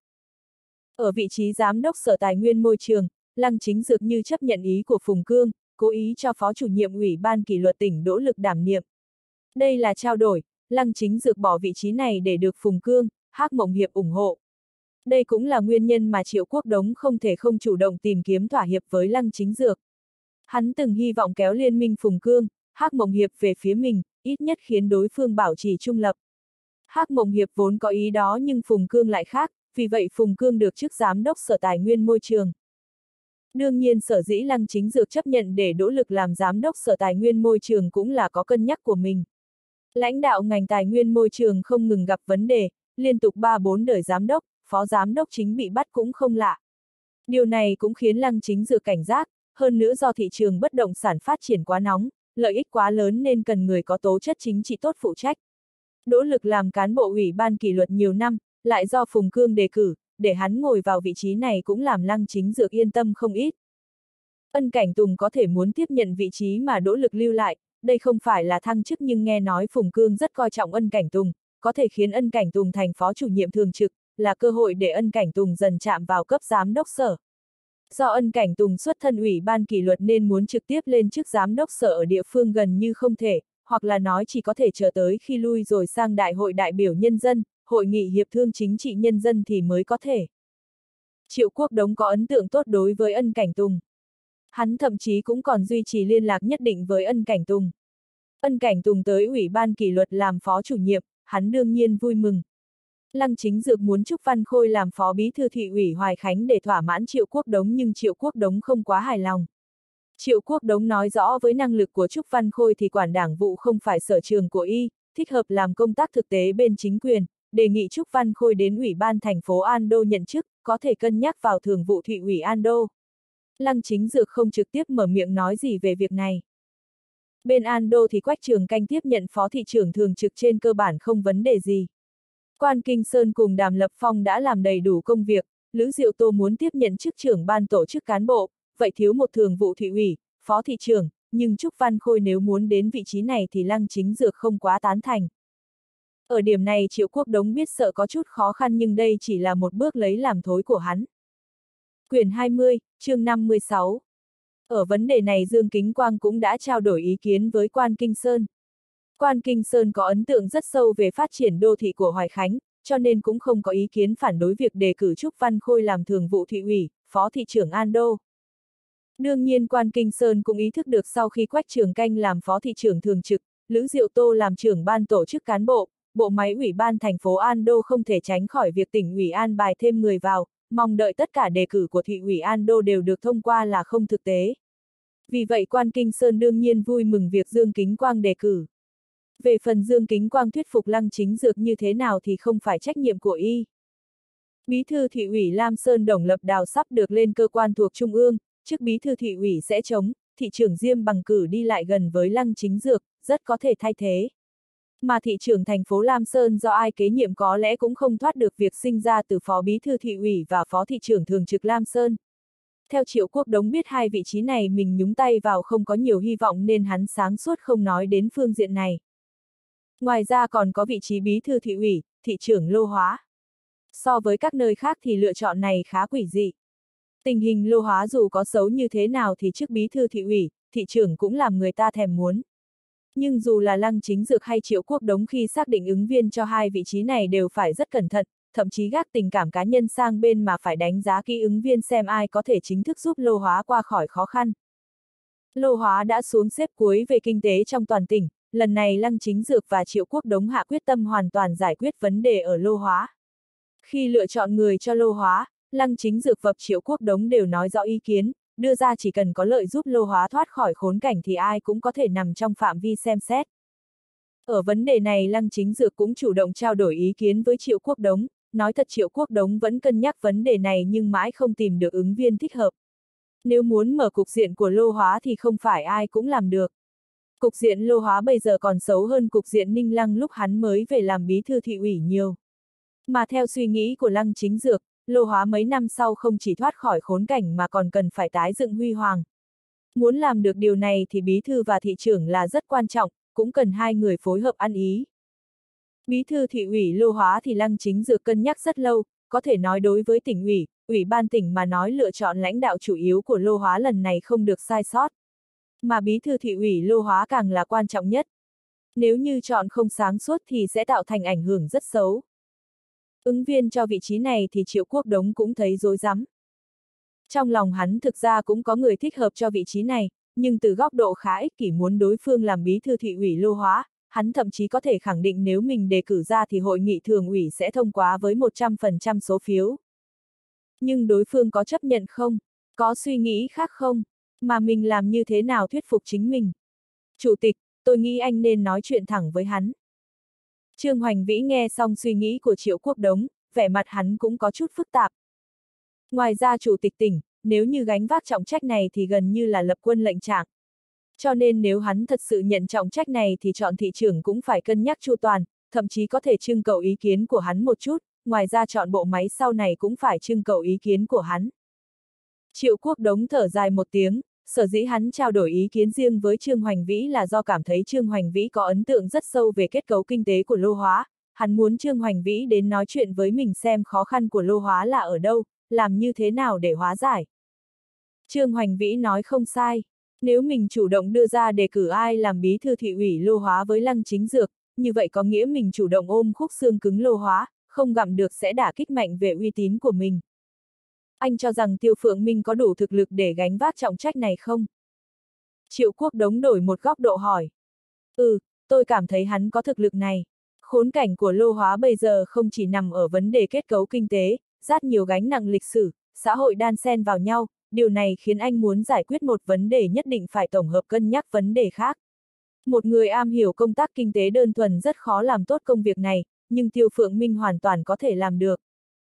Ở vị trí giám đốc Sở Tài nguyên Môi trường, Lăng Chính Dược như chấp nhận ý của Phùng Cương, cố ý cho Phó chủ nhiệm Ủy ban kỷ luật tỉnh Đỗ Lực đảm nhiệm. Đây là trao đổi, Lăng Chính Dược bỏ vị trí này để được Phùng Cương, Hắc Mộng Hiệp ủng hộ. Đây cũng là nguyên nhân mà Triệu Quốc Đống không thể không chủ động tìm kiếm thỏa hiệp với Lăng Chính Dược. Hắn từng hy vọng kéo liên minh Phùng Cương, Hắc Mộng Hiệp về phía mình, ít nhất khiến đối phương bảo trì trung lập. Hắc Mộng Hiệp vốn có ý đó nhưng Phùng Cương lại khác, vì vậy Phùng Cương được chức giám đốc Sở Tài nguyên Môi trường. Đương nhiên sở dĩ Lăng Chính Dược chấp nhận để Đỗ Lực làm giám đốc Sở Tài nguyên Môi trường cũng là có cân nhắc của mình. Lãnh đạo ngành tài nguyên môi trường không ngừng gặp vấn đề, liên tục 3-4 đời giám đốc, phó giám đốc chính bị bắt cũng không lạ. Điều này cũng khiến Lăng Chính Dược cảnh giác, hơn nữa do thị trường bất động sản phát triển quá nóng, lợi ích quá lớn nên cần người có tố chất chính trị tốt phụ trách. Đỗ Lực làm cán bộ Ủy ban kỷ luật nhiều năm, lại do Phùng Cương đề cử, để hắn ngồi vào vị trí này cũng làm Lăng Chính Dược yên tâm không ít. Ân Cảnh Tùng có thể muốn tiếp nhận vị trí mà Đỗ Lực lưu lại, đây không phải là thăng chức nhưng nghe nói Phùng Cương rất coi trọng Ân Cảnh Tùng, có thể khiến Ân Cảnh Tùng thành phó chủ nhiệm thường trực, là cơ hội để Ân Cảnh Tùng dần chạm vào cấp giám đốc sở. Do Ân Cảnh Tùng xuất thân Ủy ban kỷ luật nên muốn trực tiếp lên chức giám đốc sở ở địa phương gần như không thể, hoặc là nói chỉ có thể chờ tới khi lui rồi sang Đại hội đại biểu nhân dân, Hội nghị hiệp thương chính trị nhân dân thì mới có thể. Triệu Quốc Đống có ấn tượng tốt đối với Ân Cảnh Tùng. Hắn thậm chí cũng còn duy trì liên lạc nhất định với Ân Cảnh Tùng. Ân Cảnh Tùng tới Ủy ban kỷ luật làm phó chủ nhiệm, hắn đương nhiên vui mừng. Lăng Chính Dược muốn Trúc Văn Khôi làm phó bí thư thị ủy Hoài Khánh để thỏa mãn Triệu Quốc Đống nhưng Triệu Quốc Đống không quá hài lòng. Triệu Quốc Đống nói rõ với năng lực của Trúc Văn Khôi thì quản đảng vụ không phải sở trường của y, thích hợp làm công tác thực tế bên chính quyền, đề nghị Trúc Văn Khôi đến Ủy ban thành phố An Đô nhận chức, có thể cân nhắc vào thường vụ thị ủy An Đô. Lăng Chính Dược không trực tiếp mở miệng nói gì về việc này. Bên An Đô thì Quách Trường Canh tiếp nhận phó thị trưởng thường trực trên cơ bản không vấn đề gì. Quan Kinh Sơn cùng Đàm Lập Phong đã làm đầy đủ công việc, Lữ Diệu Tô muốn tiếp nhận chức trưởng ban tổ chức cán bộ, vậy thiếu một thường vụ thị ủy, phó thị trưởng, nhưng Trúc Văn Khôi nếu muốn đến vị trí này thì Lăng Chính Dược không quá tán thành. Ở điểm này Triệu Quốc Đống biết sợ có chút khó khăn nhưng đây chỉ là một bước lấy làm thối của hắn. Quyển 20, chương 56. Ở vấn đề này Dương Kính Quang cũng đã trao đổi ý kiến với Quan Kinh Sơn. Quan Kinh Sơn có ấn tượng rất sâu về phát triển đô thị của Hoài Khánh, cho nên cũng không có ý kiến phản đối việc đề cử Trúc Văn Khôi làm thường vụ thị ủy, phó thị trưởng An Đô. Đương nhiên Quan Kinh Sơn cũng ý thức được sau khi Quách Trường Canh làm phó thị trưởng thường trực, Lữ Diệu Tô làm trưởng ban tổ chức cán bộ, bộ máy ủy ban thành phố An Đô không thể tránh khỏi việc tỉnh ủy an bài thêm người vào, mong đợi tất cả đề cử của thị ủy An Đô đều được thông qua là không thực tế. Vì vậy Quan Kinh Sơn đương nhiên vui mừng việc Dương Kính Quang đề cử. Về phần Dương Kính Quang thuyết phục Lăng Chính Dược như thế nào thì không phải trách nhiệm của y. Bí thư thị ủy Lam Sơn Đồng Lập Đào sắp được lên cơ quan thuộc Trung ương, chức bí thư thị ủy sẽ trống, thị trưởng Diêm Bằng cử đi lại gần với Lăng Chính Dược, rất có thể thay thế. Mà thị trưởng thành phố Lam Sơn do ai kế nhiệm có lẽ cũng không thoát được việc sinh ra từ phó bí thư thị ủy và phó thị trưởng thường trực Lam Sơn. Theo Triệu Quốc Đống biết hai vị trí này mình nhúng tay vào không có nhiều hy vọng nên hắn sáng suốt không nói đến phương diện này. Ngoài ra còn có vị trí bí thư thị ủy, thị trưởng Lô Hóa. So với các nơi khác thì lựa chọn này khá quỷ dị. Tình hình Lô Hóa dù có xấu như thế nào thì chức bí thư thị ủy, thị trưởng cũng làm người ta thèm muốn. Nhưng dù là Lăng Chính Dược hay Triệu Quốc Đống khi xác định ứng viên cho hai vị trí này đều phải rất cẩn thận, thậm chí gác tình cảm cá nhân sang bên mà phải đánh giá kỹ ứng viên xem ai có thể chính thức giúp Lô Hóa qua khỏi khó khăn. Lô Hóa đã xuống xếp cuối về kinh tế trong toàn tỉnh, lần này Lăng Chính Dược và Triệu Quốc Đống hạ quyết tâm hoàn toàn giải quyết vấn đề ở Lô Hóa. Khi lựa chọn người cho Lô Hóa, Lăng Chính Dược và Triệu Quốc Đống đều nói rõ ý kiến, đưa ra chỉ cần có lợi giúp Lô Hóa thoát khỏi khốn cảnh thì ai cũng có thể nằm trong phạm vi xem xét. Ở vấn đề này Lăng Chính Dược cũng chủ động trao đổi ý kiến với Triệu Quốc Đống, nói thật Triệu Quốc Đống vẫn cân nhắc vấn đề này nhưng mãi không tìm được ứng viên thích hợp. Nếu muốn mở cục diện của Lô Hóa thì không phải ai cũng làm được. Cục diện Lô Hóa bây giờ còn xấu hơn cục diện Ninh Lăng lúc hắn mới về làm bí thư thị ủy nhiều. Mà theo suy nghĩ của Lăng Chính Dược, Lô Hóa mấy năm sau không chỉ thoát khỏi khốn cảnh mà còn cần phải tái dựng huy hoàng. Muốn làm được điều này thì bí thư và thị trưởng là rất quan trọng, cũng cần hai người phối hợp ăn ý. Bí thư thị ủy Lô Hóa thì Lăng Chính Dược cân nhắc rất lâu, có thể nói đối với tỉnh ủy, ủy ban tỉnh mà nói lựa chọn lãnh đạo chủ yếu của Lô Hóa lần này không được sai sót. Mà bí thư thị ủy Lô Hóa càng là quan trọng nhất. Nếu như chọn không sáng suốt thì sẽ tạo thành ảnh hưởng rất xấu. Ứng viên cho vị trí này thì Triệu Quốc Đống cũng thấy rối rắm. Trong lòng hắn thực ra cũng có người thích hợp cho vị trí này, nhưng từ góc độ khá ích kỷ muốn đối phương làm bí thư thị ủy Lô Hóa, hắn thậm chí có thể khẳng định nếu mình đề cử ra thì hội nghị thường ủy sẽ thông qua với 100% số phiếu. Nhưng đối phương có chấp nhận không? Có suy nghĩ khác không? Mà mình làm như thế nào thuyết phục chính mình? Chủ tịch, tôi nghĩ anh nên nói chuyện thẳng với hắn. Trương Hoành Vĩ nghe xong suy nghĩ của Triệu Quốc Đống, vẻ mặt hắn cũng có chút phức tạp. Ngoài ra chủ tịch tỉnh, nếu như gánh vác trọng trách này thì gần như là lập quân lệnh trạng. Cho nên nếu hắn thật sự nhận trọng trách này thì chọn thị trưởng cũng phải cân nhắc chu toàn, thậm chí có thể trưng cầu ý kiến của hắn một chút, ngoài ra chọn bộ máy sau này cũng phải trưng cầu ý kiến của hắn. Triệu Quốc Đống thở dài một tiếng, sở dĩ hắn trao đổi ý kiến riêng với Trương Hoành Vĩ là do cảm thấy Trương Hoành Vĩ có ấn tượng rất sâu về kết cấu kinh tế của Lô Hóa, hắn muốn Trương Hoành Vĩ đến nói chuyện với mình xem khó khăn của Lô Hóa là ở đâu, làm như thế nào để hóa giải. Trương Hoành Vĩ nói không sai, nếu mình chủ động đưa ra đề cử ai làm bí thư thị ủy Lô Hóa với Lăng Chính Dược, như vậy có nghĩa mình chủ động ôm khúc xương cứng Lô Hóa, không gặm được sẽ đả kích mạnh về uy tín của mình. Anh cho rằng Tiêu Phượng Minh có đủ thực lực để gánh vác trọng trách này không? Triệu Quốc Đống đổi một góc độ hỏi. Tôi cảm thấy hắn có thực lực này. Khốn cảnh của Lô Hóa bây giờ không chỉ nằm ở vấn đề kết cấu kinh tế, dát nhiều gánh nặng lịch sử, xã hội đan xen vào nhau, điều này khiến anh muốn giải quyết một vấn đề nhất định phải tổng hợp cân nhắc vấn đề khác. Một người am hiểu công tác kinh tế đơn thuần rất khó làm tốt công việc này, nhưng Tiêu Phượng Minh hoàn toàn có thể làm được.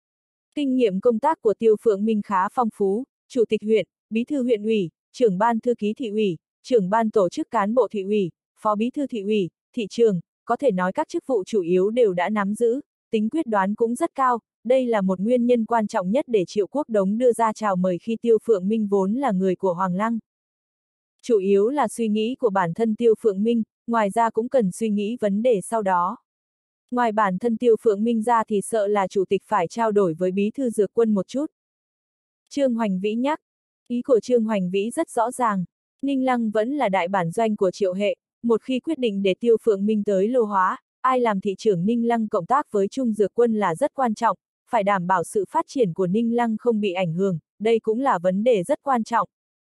Kinh nghiệm công tác của Tiêu Phượng Minh khá phong phú, chủ tịch huyện, bí thư huyện ủy, trưởng ban thư ký thị ủy, trưởng ban tổ chức cán bộ thị ủy, phó bí thư thị ủy, thị trường, có thể nói các chức vụ chủ yếu đều đã nắm giữ, tính quyết đoán cũng rất cao, đây là một nguyên nhân quan trọng nhất để Triệu Quốc Đống đưa ra chào mời khi Tiêu Phượng Minh vốn là người của Hoàng Lăng. Chủ yếu là suy nghĩ của bản thân Tiêu Phượng Minh, ngoài ra cũng cần suy nghĩ vấn đề sau đó. Ngoài bản thân Tiêu Phượng Minh ra thì sợ là chủ tịch phải trao đổi với bí thư Dược Quân một chút. Trương Hoành Vĩ nhắc, ý của Trương Hoành Vĩ rất rõ ràng, Ninh Lăng vẫn là đại bản doanh của Triệu Hệ, một khi quyết định để Tiêu Phượng Minh tới Lô Hóa, ai làm thị trưởng Ninh Lăng cộng tác với Trung Dược Quân là rất quan trọng, phải đảm bảo sự phát triển của Ninh Lăng không bị ảnh hưởng, đây cũng là vấn đề rất quan trọng.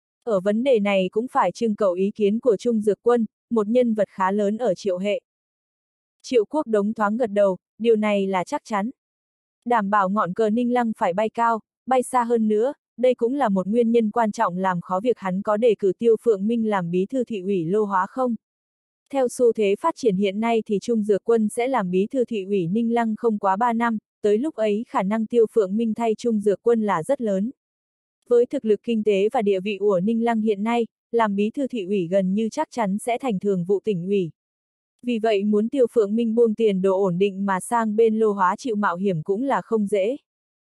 Ở vấn đề này cũng phải trưng cầu ý kiến của Trung Dược Quân, một nhân vật khá lớn ở Triệu Hệ. Triệu Quốc Đống thoáng gật đầu, điều này là chắc chắn. Đảm bảo ngọn cờ Ninh Lăng phải bay cao, bay xa hơn nữa, đây cũng là một nguyên nhân quan trọng làm khó việc hắn có đề cử Tiêu Phượng Minh làm bí thư thị ủy Lô Hóa không. Theo xu thế phát triển hiện nay thì Trung Dược Quân sẽ làm bí thư thị ủy Ninh Lăng không quá 3 năm, tới lúc ấy khả năng Tiêu Phượng Minh thay Trung Dược Quân là rất lớn. Với thực lực kinh tế và địa vị của Ninh Lăng hiện nay, làm bí thư thị ủy gần như chắc chắn sẽ thành thường vụ tỉnh ủy. Vì vậy muốn Tiêu Phượng Minh buông tiền đồ ổn định mà sang bên Lô Hóa chịu mạo hiểm cũng là không dễ.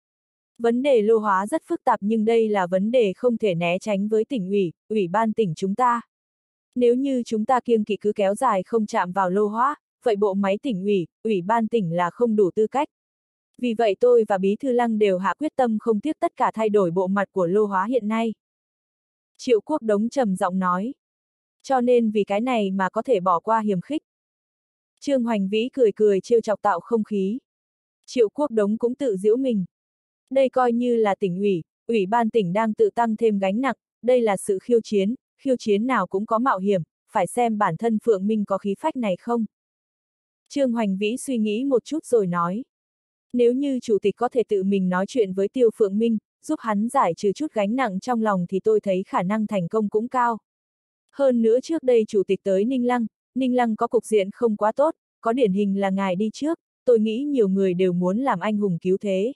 Vấn đề Lô Hóa rất phức tạp nhưng đây là vấn đề không thể né tránh với tỉnh ủy, ủy ban tỉnh chúng ta. Nếu như chúng ta kiêng kỵ cứ kéo dài không chạm vào Lô Hóa, vậy bộ máy tỉnh ủy, ủy ban tỉnh là không đủ tư cách. Vì vậy tôi và Bí thư Lăng đều hạ quyết tâm không tiếc tất cả thay đổi bộ mặt của Lô Hóa hiện nay. Triệu Quốc Đống trầm giọng nói. Cho nên vì cái này mà có thể bỏ qua hiềm khích. Trương Hoành Vĩ cười cười trêu chọc tạo không khí. Triệu Quốc Đống cũng tự giễu mình. Đây coi như là tỉnh ủy, ủy ban tỉnh đang tự tăng thêm gánh nặng, đây là sự khiêu chiến nào cũng có mạo hiểm, phải xem bản thân Phượng Minh có khí phách này không. Trương Hoành Vĩ suy nghĩ một chút rồi nói. Nếu như chủ tịch có thể tự mình nói chuyện với Tiêu Phượng Minh, giúp hắn giải trừ chút gánh nặng trong lòng thì tôi thấy khả năng thành công cũng cao. Hơn nữa trước đây chủ tịch tới Ninh Lăng có cục diện không quá tốt, có điển hình là ngài đi trước, tôi nghĩ nhiều người đều muốn làm anh hùng cứu thế.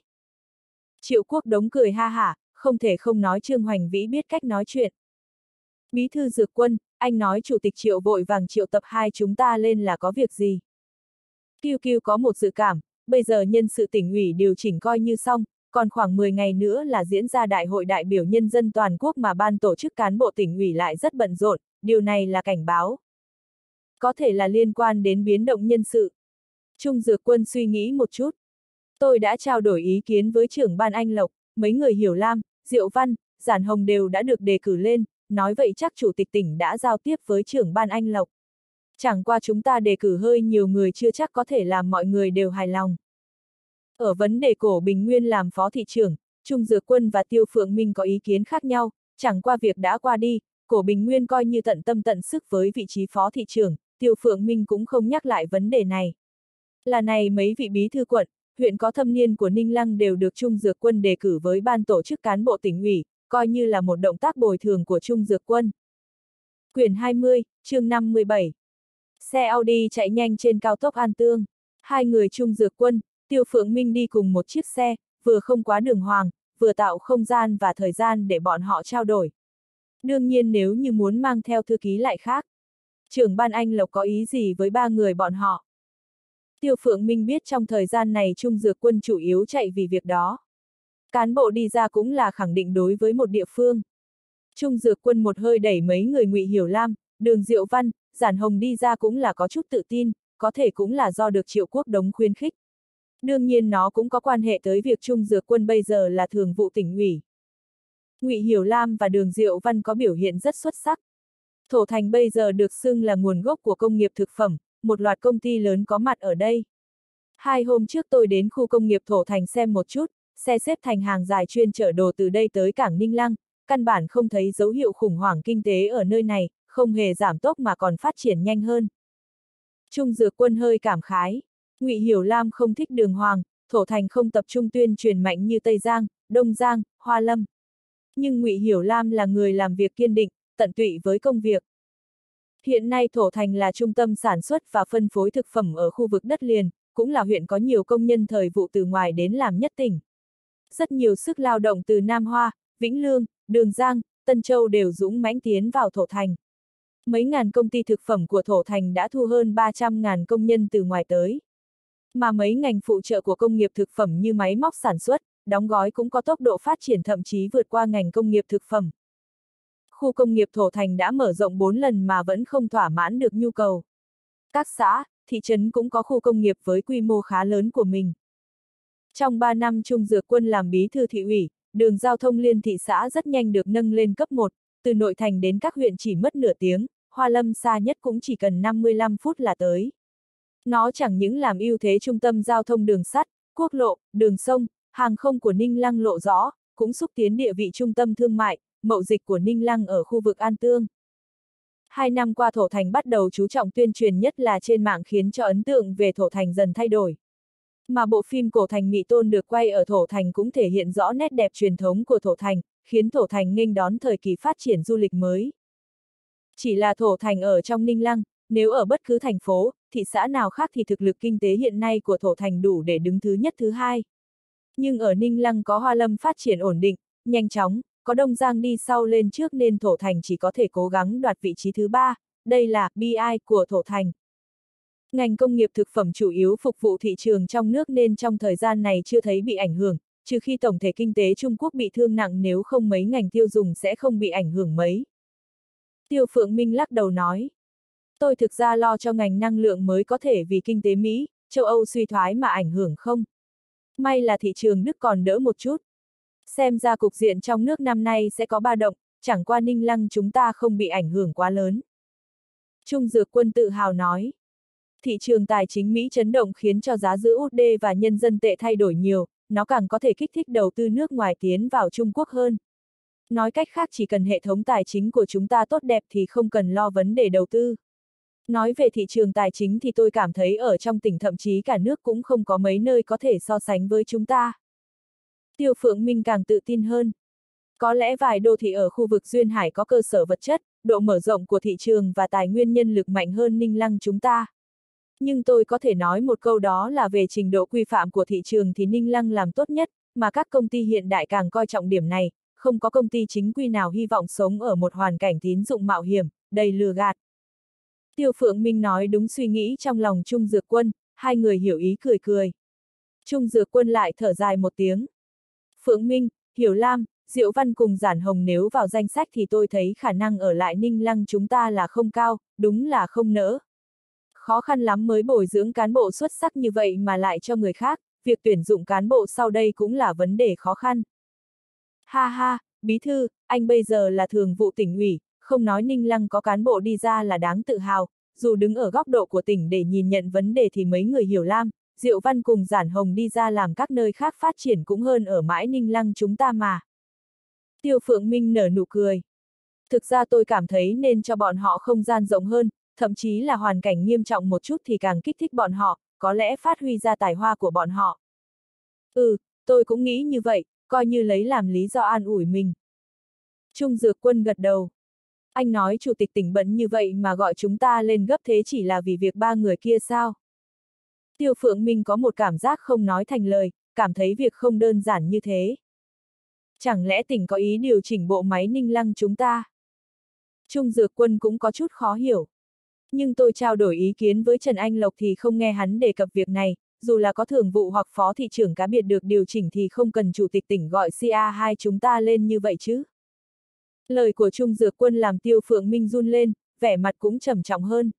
Triệu Quốc Đống cười ha hả, không thể không nói Trương Hoành Vĩ biết cách nói chuyện. Bí thư Dược Quân, anh nói chủ tịch Triệu vội vàng triệu tập hai chúng ta lên là có việc gì? Kiêu Kiêu có một dự cảm, bây giờ nhân sự tỉnh ủy điều chỉnh coi như xong, còn khoảng 10 ngày nữa là diễn ra Đại hội đại biểu nhân dân toàn quốc mà ban tổ chức cán bộ tỉnh ủy lại rất bận rộn, điều này là cảnh báo. Có thể là liên quan đến biến động nhân sự. Trung Dược Quân suy nghĩ một chút. Tôi đã trao đổi ý kiến với trưởng ban Anh Lộc, mấy người Hiểu Lam, Diệu Văn, Giản Hồng đều đã được đề cử lên, nói vậy chắc chủ tịch tỉnh đã giao tiếp với trưởng ban Anh Lộc. Chẳng qua chúng ta đề cử hơi nhiều người chưa chắc có thể làm mọi người đều hài lòng. Ở vấn đề Cổ Bình Nguyên làm phó thị trưởng, Trung Dược Quân và Tiêu Phượng Minh có ý kiến khác nhau, chẳng qua việc đã qua đi, Cổ Bình Nguyên coi như tận tâm tận sức với vị trí phó thị trưởng, Tiêu Phượng Minh cũng không nhắc lại vấn đề này. Là này mấy vị bí thư quận, huyện có thâm niên của Ninh Lăng đều được Trung Dược Quân đề cử với ban tổ chức cán bộ tỉnh ủy, coi như là một động tác bồi thường của Trung Dược Quân. Quyển 20, chương 57. Xe Audi chạy nhanh trên cao tốc An Tương. Hai người Trung Dược Quân, Tiêu Phượng Minh đi cùng một chiếc xe, vừa không quá đường hoàng, vừa tạo không gian và thời gian để bọn họ trao đổi. Đương nhiên nếu như muốn mang theo thư ký lại khác. Trưởng ban Anh Lộc có ý gì với ba người bọn họ? Tiêu Phượng Minh biết trong thời gian này Trung Dược Quân chủ yếu chạy vì việc đó. Cán bộ đi ra cũng là khẳng định đối với một địa phương. Trung Dược Quân một hơi đẩy mấy người Ngụy Hiểu Lam, Đường Diệu Văn, Giản Hồng đi ra cũng là có chút tự tin, có thể cũng là do được Triệu Quốc Đống khuyến khích. Đương nhiên nó cũng có quan hệ tới việc Trung Dược Quân bây giờ là thường vụ tỉnh ủy. Ngụy Hiểu Lam và Đường Diệu Văn có biểu hiện rất xuất sắc. Thổ Thành bây giờ được xưng là nguồn gốc của công nghiệp thực phẩm, một loạt công ty lớn có mặt ở đây. 2 hôm trước tôi đến khu công nghiệp Thổ Thành xem một chút, xe xếp thành hàng dài chuyên chở đồ từ đây tới cảng Ninh Lăng, căn bản không thấy dấu hiệu khủng hoảng kinh tế ở nơi này, không hề giảm tốc mà còn phát triển nhanh hơn. Trung Dược Quân hơi cảm khái. Ngụy Hiểu Lam không thích đường hoàng, Thổ Thành không tập trung tuyên truyền mạnh như Tây Giang, Đông Giang, Hoa Lâm. Nhưng Ngụy Hiểu Lam là người làm việc kiên định, tận tụy với công việc. Hiện nay Thổ Thành là trung tâm sản xuất và phân phối thực phẩm ở khu vực đất liền, cũng là huyện có nhiều công nhân thời vụ từ ngoài đến làm nhất tỉnh. Rất nhiều sức lao động từ Nam Hoa, Vĩnh Lương, Đường Giang, Tân Châu đều dũng mãnh tiến vào Thổ Thành. Mấy ngàn công ty thực phẩm của Thổ Thành đã thu hơn 300.000 công nhân từ ngoài tới. Mà mấy ngành phụ trợ của công nghiệp thực phẩm như máy móc sản xuất, đóng gói cũng có tốc độ phát triển thậm chí vượt qua ngành công nghiệp thực phẩm. Khu công nghiệp Thổ Thành đã mở rộng 4 lần mà vẫn không thỏa mãn được nhu cầu. Các xã, thị trấn cũng có khu công nghiệp với quy mô khá lớn của mình. Trong 3 năm Trung Dược Quân làm bí thư thị ủy, đường giao thông liên thị xã rất nhanh được nâng lên cấp 1, từ nội thành đến các huyện chỉ mất nửa tiếng, Hoa Lâm xa nhất cũng chỉ cần 55 phút là tới. Nó chẳng những làm ưu thế trung tâm giao thông đường sắt, quốc lộ, đường sông, hàng không của Ninh Lăng lộ rõ, cũng xúc tiến địa vị trung tâm thương mại, mậu dịch của Ninh Lăng ở khu vực An Tương. 2 năm qua Thổ Thành bắt đầu chú trọng tuyên truyền nhất là trên mạng khiến cho ấn tượng về Thổ Thành dần thay đổi. Mà bộ phim Cổ Thành Mị Tôn được quay ở Thổ Thành cũng thể hiện rõ nét đẹp truyền thống của Thổ Thành, khiến Thổ Thành nghênh đón thời kỳ phát triển du lịch mới. Chỉ là Thổ Thành ở trong Ninh Lăng, nếu ở bất cứ thành phố, thị xã nào khác thì thực lực kinh tế hiện nay của Thổ Thành đủ để đứng thứ nhất thứ hai. Nhưng ở Ninh Lăng có Hoa Lâm phát triển ổn định, nhanh chóng, có Đông Giang đi sau lên trước nên Thổ Thành chỉ có thể cố gắng đoạt vị trí thứ 3, đây là bi ai của Thổ Thành. Ngành công nghiệp thực phẩm chủ yếu phục vụ thị trường trong nước nên trong thời gian này chưa thấy bị ảnh hưởng, trừ khi tổng thể kinh tế Trung Quốc bị thương nặng, nếu không mấy ngành tiêu dùng sẽ không bị ảnh hưởng mấy. Tiêu Phượng Minh lắc đầu nói. Tôi thực ra lo cho ngành năng lượng mới có thể vì kinh tế Mỹ, châu Âu suy thoái mà ảnh hưởng không. May là thị trường Đức còn đỡ một chút. Xem ra cục diện trong nước năm nay sẽ có ba động, chẳng qua Ninh Lăng chúng ta không bị ảnh hưởng quá lớn. Trung Dược Quân tự hào nói. Thị trường tài chính Mỹ chấn động khiến cho giá giữ USD và nhân dân tệ thay đổi nhiều, nó càng có thể kích thích đầu tư nước ngoài tiến vào Trung Quốc hơn. Nói cách khác chỉ cần hệ thống tài chính của chúng ta tốt đẹp thì không cần lo vấn đề đầu tư. Nói về thị trường tài chính thì tôi cảm thấy ở trong tỉnh thậm chí cả nước cũng không có mấy nơi có thể so sánh với chúng ta. Tiêu Phượng Minh càng tự tin hơn. Có lẽ vài đô thị ở khu vực Duyên Hải có cơ sở vật chất, độ mở rộng của thị trường và tài nguyên nhân lực mạnh hơn Ninh Lăng chúng ta. Nhưng tôi có thể nói một câu đó là về trình độ quy phạm của thị trường thì Ninh Lăng làm tốt nhất, mà các công ty hiện đại càng coi trọng điểm này, không có công ty chính quy nào hy vọng sống ở một hoàn cảnh tín dụng mạo hiểm, đầy lừa gạt. Tiêu Phượng Minh nói đúng suy nghĩ trong lòng Trung Dược Quân, hai người hiểu ý cười cười. Trung Dược Quân lại thở dài một tiếng. Phượng Minh, Hiểu Lam, Diệu Văn cùng Giản Hồng nếu vào danh sách thì tôi thấy khả năng ở lại Ninh Lăng chúng ta là không cao, đúng là không nỡ. Khó khăn lắm mới bồi dưỡng cán bộ xuất sắc như vậy mà lại cho người khác, việc tuyển dụng cán bộ sau đây cũng là vấn đề khó khăn. Ha ha, bí thư, anh bây giờ là thường vụ tỉnh ủy, không nói Ninh Lăng có cán bộ đi ra là đáng tự hào, dù đứng ở góc độ của tỉnh để nhìn nhận vấn đề thì mấy người Hiểu Lam, Diệu Văn cùng Giản Hồng đi ra làm các nơi khác phát triển cũng hơn ở mãi Ninh Lăng chúng ta mà. Tiêu Phượng Minh nở nụ cười. Thực ra tôi cảm thấy nên cho bọn họ không gian rộng hơn, thậm chí là hoàn cảnh nghiêm trọng một chút thì càng kích thích bọn họ, có lẽ phát huy ra tài hoa của bọn họ. Tôi cũng nghĩ như vậy, coi như lấy làm lý do an ủi mình. Trung Dược Quân gật đầu. Anh nói chủ tịch tỉnh bận như vậy mà gọi chúng ta lên gấp thế chỉ là vì việc ba người kia sao? Tiêu Phượng Minh có một cảm giác không nói thành lời, cảm thấy việc không đơn giản như thế. Chẳng lẽ tỉnh có ý điều chỉnh bộ máy Ninh Lăng chúng ta? Trung Dược Quân cũng có chút khó hiểu. Nhưng tôi trao đổi ý kiến với Trần Anh Lộc thì không nghe hắn đề cập việc này, dù là có thường vụ hoặc phó thị trưởng cá biệt được điều chỉnh thì không cần chủ tịch tỉnh gọi CA2 chúng ta lên như vậy chứ. Lời của Trung Dược Quân làm Tiêu Phượng Minh run lên, vẻ mặt cũng trầm trọng hơn.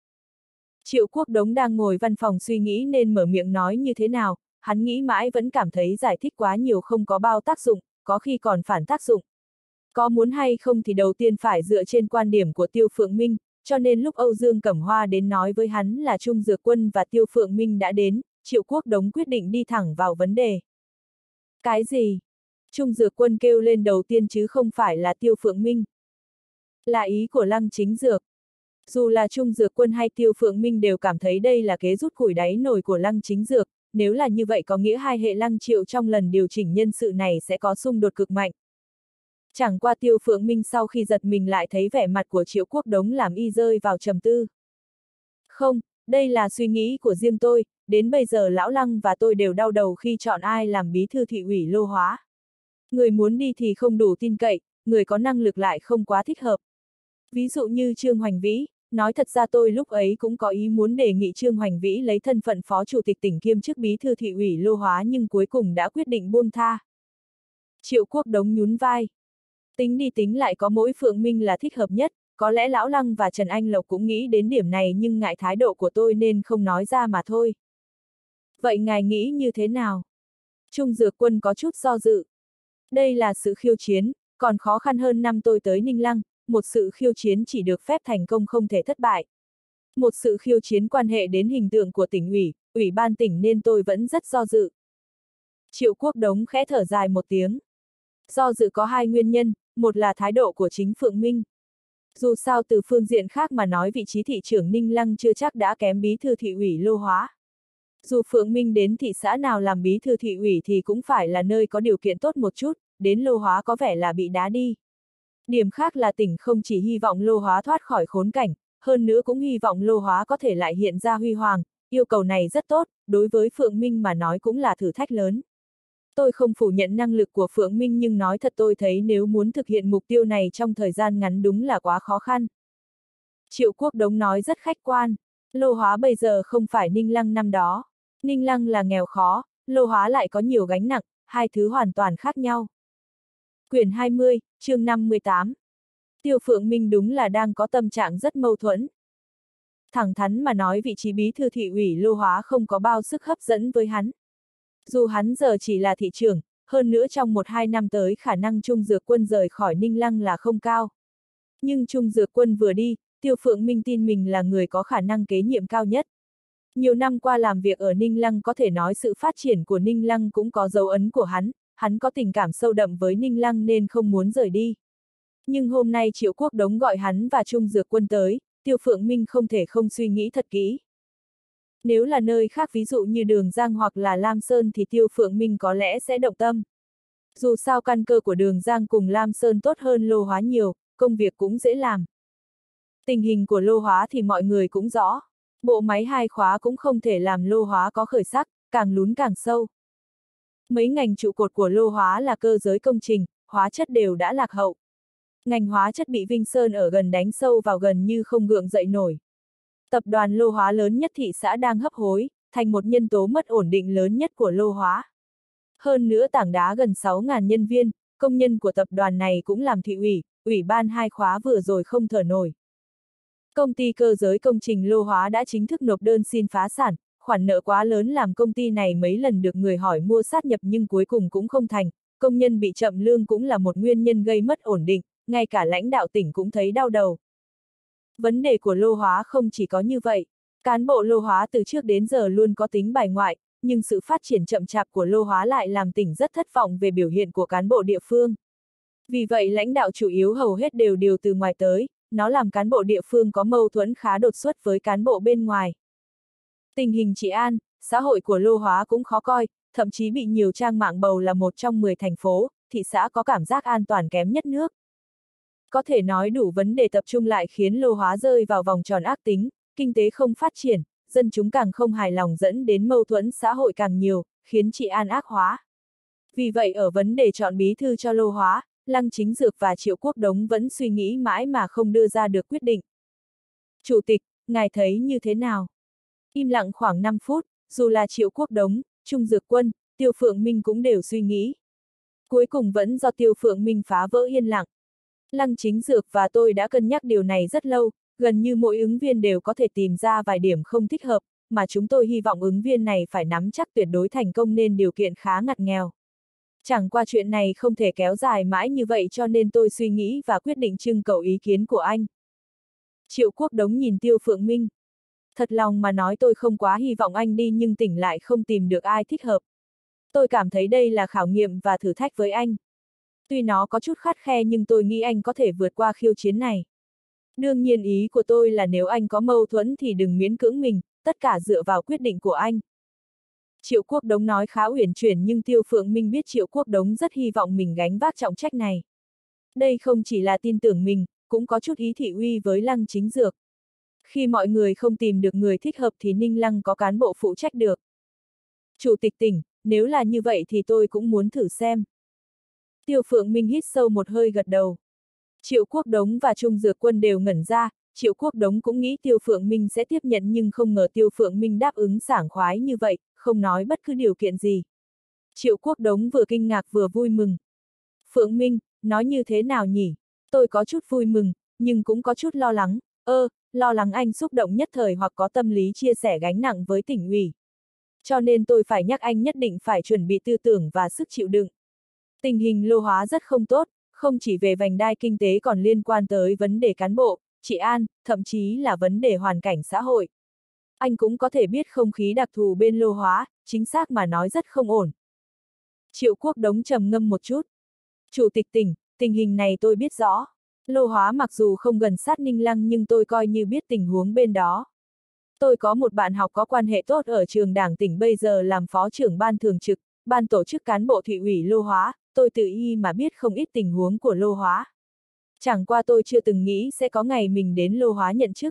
Triệu Quốc Đống đang ngồi văn phòng suy nghĩ nên mở miệng nói như thế nào, hắn nghĩ mãi vẫn cảm thấy giải thích quá nhiều không có bao tác dụng, có khi còn phản tác dụng. Có muốn hay không thì đầu tiên phải dựa trên quan điểm của Tiêu Phượng Minh, cho nên lúc Âu Dương Cẩm Hoa đến nói với hắn là Trung Dược Quân và Tiêu Phượng Minh đã đến, Triệu Quốc Đống quyết định đi thẳng vào vấn đề. Cái gì? Trung Dược Quân kêu lên đầu tiên chứ không phải là Tiêu Phượng Minh. Là ý của Lăng Chính Dược. Dù là Trung Dược Quân hay Tiêu Phượng Minh đều cảm thấy đây là kế rút củi đáy nồi của Lăng Chính Dược, nếu là như vậy có nghĩa hai hệ Lăng Triệu trong lần điều chỉnh nhân sự này sẽ có xung đột cực mạnh. Chẳng qua Tiêu Phượng Minh sau khi giật mình lại thấy vẻ mặt của Triệu Quốc Đống làm y rơi vào trầm tư. Không, đây là suy nghĩ của riêng tôi, đến bây giờ Lão Lăng và tôi đều đau đầu khi chọn ai làm bí thư thị ủy Lô Hóa. Người muốn đi thì không đủ tin cậy, người có năng lực lại không quá thích hợp. Ví dụ như Trương Hoành Vĩ, nói thật ra tôi lúc ấy cũng có ý muốn đề nghị Trương Hoành Vĩ lấy thân phận phó chủ tịch tỉnh kiêm chức bí thư thị ủy Lô Hóa nhưng cuối cùng đã quyết định buông tha. Triệu Quốc Đống nhún vai. Tính đi tính lại có mỗi Phượng Minh là thích hợp nhất, có lẽ Lão Lăng và Trần Anh Lộc cũng nghĩ đến điểm này nhưng ngại thái độ của tôi nên không nói ra mà thôi. Vậy ngài nghĩ như thế nào? Trung Dược Quân có chút do dự. Đây là sự khiêu chiến, còn khó khăn hơn năm tôi tới Ninh Lăng, một sự khiêu chiến chỉ được phép thành công không thể thất bại. Một sự khiêu chiến quan hệ đến hình tượng của tỉnh ủy, ủy ban tỉnh nên tôi vẫn rất do dự. Triệu Quốc Đống khẽ thở dài một tiếng. Do dự có hai nguyên nhân, một là thái độ của chính Phượng Minh. Dù sao từ phương diện khác mà nói vị trí thị trưởng Ninh Lăng chưa chắc đã kém bí thư thị ủy Lô Hóa. Dù Phượng Minh đến thị xã nào làm bí thư thị ủy thì cũng phải là nơi có điều kiện tốt một chút, đến Lô Hóa có vẻ là bị đá đi. Điểm khác là tỉnh không chỉ hy vọng Lô Hóa thoát khỏi khốn cảnh, hơn nữa cũng hy vọng Lô Hóa có thể lại hiện ra huy hoàng, yêu cầu này rất tốt, đối với Phượng Minh mà nói cũng là thử thách lớn. Tôi không phủ nhận năng lực của Phượng Minh nhưng nói thật tôi thấy nếu muốn thực hiện mục tiêu này trong thời gian ngắn đúng là quá khó khăn. Triệu Quốc Đống nói rất khách quan, Lô Hóa bây giờ không phải Ninh Lăng năm đó. Ninh Lăng là nghèo khó, Lô Hóa lại có nhiều gánh nặng, hai thứ hoàn toàn khác nhau. Quyển 20, chương 58. Tiêu Phượng Minh đúng là đang có tâm trạng rất mâu thuẫn. Thẳng thắn mà nói vị trí bí thư thị ủy Lô Hóa không có bao sức hấp dẫn với hắn. Dù hắn giờ chỉ là thị trưởng, hơn nữa trong 1-2 năm tới khả năng Trung Dược Quân rời khỏi Ninh Lăng là không cao. Nhưng Trung Dược Quân vừa đi, Tiêu Phượng Minh tin mình là người có khả năng kế nhiệm cao nhất. Nhiều năm qua làm việc ở Ninh Lăng có thể nói sự phát triển của Ninh Lăng cũng có dấu ấn của hắn có tình cảm sâu đậm với Ninh Lăng nên không muốn rời đi. Nhưng hôm nay Triệu Quốc Đống gọi hắn và Trung Dược Quân tới, Tiêu Phượng Minh không thể không suy nghĩ thật kỹ. Nếu là nơi khác ví dụ như Đường Giang hoặc là Lam Sơn thì Tiêu Phượng Minh có lẽ sẽ động tâm. Dù sao căn cơ của Đường Giang cùng Lam Sơn tốt hơn Lô Hóa nhiều, công việc cũng dễ làm. Tình hình của Lô Hóa thì mọi người cũng rõ. Bộ máy hai khóa cũng không thể làm Lô Hóa có khởi sắc, càng lún càng sâu. Mấy ngành trụ cột của Lô Hóa là cơ giới công trình, hóa chất đều đã lạc hậu. Ngành hóa chất bị Vinh Sơn ở gần đánh sâu vào gần như không gượng dậy nổi. Tập đoàn Lô Hóa lớn nhất thị xã đang hấp hối, thành một nhân tố mất ổn định lớn nhất của lô hóa. Hơn nữa tảng đá gần 6.000 nhân viên, công nhân của tập đoàn này cũng làm thị ủy, ủy ban 2 khóa vừa rồi không thở nổi. Công ty cơ giới công trình lô hóa đã chính thức nộp đơn xin phá sản, khoản nợ quá lớn làm công ty này mấy lần được người hỏi mua sát nhập nhưng cuối cùng cũng không thành, công nhân bị chậm lương cũng là một nguyên nhân gây mất ổn định, ngay cả lãnh đạo tỉnh cũng thấy đau đầu. Vấn đề của lô hóa không chỉ có như vậy, cán bộ lô hóa từ trước đến giờ luôn có tính bài ngoại, nhưng sự phát triển chậm chạp của lô hóa lại làm tỉnh rất thất vọng về biểu hiện của cán bộ địa phương. Vì vậy lãnh đạo chủ yếu hầu hết đều điều từ ngoài tới, nó làm cán bộ địa phương có mâu thuẫn khá đột xuất với cán bộ bên ngoài. Tình hình trị an, xã hội của lô hóa cũng khó coi, thậm chí bị nhiều trang mạng bầu là một trong 10 thành phố, thị xã có cảm giác an toàn kém nhất nước. Có thể nói đủ vấn đề tập trung lại khiến lô hóa rơi vào vòng tròn ác tính, kinh tế không phát triển, dân chúng càng không hài lòng dẫn đến mâu thuẫn xã hội càng nhiều, khiến trị an ác hóa. Vì vậy ở vấn đề chọn bí thư cho lô hóa, Lăng Chính Dược và Triệu Quốc Đống vẫn suy nghĩ mãi mà không đưa ra được quyết định. Chủ tịch, ngài thấy như thế nào? Im lặng khoảng 5 phút, dù là Triệu Quốc Đống, Trung Dược Quân, Tiêu Phượng Minh cũng đều suy nghĩ. Cuối cùng vẫn do Tiêu Phượng Minh phá vỡ yên lặng. Lăng Chính Dược và tôi đã cân nhắc điều này rất lâu, gần như mỗi ứng viên đều có thể tìm ra vài điểm không thích hợp, mà chúng tôi hy vọng ứng viên này phải nắm chắc tuyệt đối thành công nên điều kiện khá ngặt nghèo. Chẳng qua chuyện này không thể kéo dài mãi như vậy cho nên tôi suy nghĩ và quyết định trưng cầu ý kiến của anh. Triệu Quốc Đống nhìn Tiêu Phượng Minh. Thật lòng mà nói tôi không quá hy vọng anh đi nhưng tỉnh lại không tìm được ai thích hợp. Tôi cảm thấy đây là khảo nghiệm và thử thách với anh. Tuy nó có chút khắt khe nhưng tôi nghĩ anh có thể vượt qua khiêu chiến này. Đương nhiên ý của tôi là nếu anh có mâu thuẫn thì đừng miễn cưỡng mình, tất cả dựa vào quyết định của anh. Triệu Quốc Đống nói khá uyển chuyển nhưng Tiêu Phượng Minh biết Triệu Quốc Đống rất hy vọng mình gánh vác trọng trách này. Đây không chỉ là tin tưởng mình, cũng có chút ý thị uy với Lăng Chính Dược. Khi mọi người không tìm được người thích hợp thì Ninh Lăng có cán bộ phụ trách được. Chủ tịch tỉnh, nếu là như vậy thì tôi cũng muốn thử xem. Tiêu Phượng Minh hít sâu một hơi gật đầu. Triệu Quốc Đống và Trung Dược Quân đều ngẩn ra, Triệu Quốc Đống cũng nghĩ Tiêu Phượng Minh sẽ tiếp nhận nhưng không ngờ Tiêu Phượng Minh đáp ứng sảng khoái như vậy, không nói bất cứ điều kiện gì. Triệu Quốc Đống vừa kinh ngạc vừa vui mừng. Phượng Minh, nói như thế nào nhỉ? Tôi có chút vui mừng, nhưng cũng có chút lo lắng, lo lắng anh xúc động nhất thời hoặc có tâm lý chia sẻ gánh nặng với tỉnh ủy. Cho nên tôi phải nhắc anh nhất định phải chuẩn bị tư tưởng và sức chịu đựng. Tình hình lô hóa rất không tốt, không chỉ về vành đai kinh tế còn liên quan tới vấn đề cán bộ, trị an, thậm chí là vấn đề hoàn cảnh xã hội. Anh cũng có thể biết không khí đặc thù bên lô hóa, chính xác mà nói rất không ổn. Triệu Quốc Đống trầm ngâm một chút. Chủ tịch tỉnh, tình hình này tôi biết rõ. Lô hóa mặc dù không gần sát Ninh Lăng nhưng tôi coi như biết tình huống bên đó. Tôi có một bạn học có quan hệ tốt ở trường đảng tỉnh bây giờ làm phó trưởng ban thường trực, ban tổ chức cán bộ thị ủy lô hóa, tôi tự y mà biết không ít tình huống của lô hóa. Chẳng qua tôi chưa từng nghĩ sẽ có ngày mình đến lô hóa nhận chức.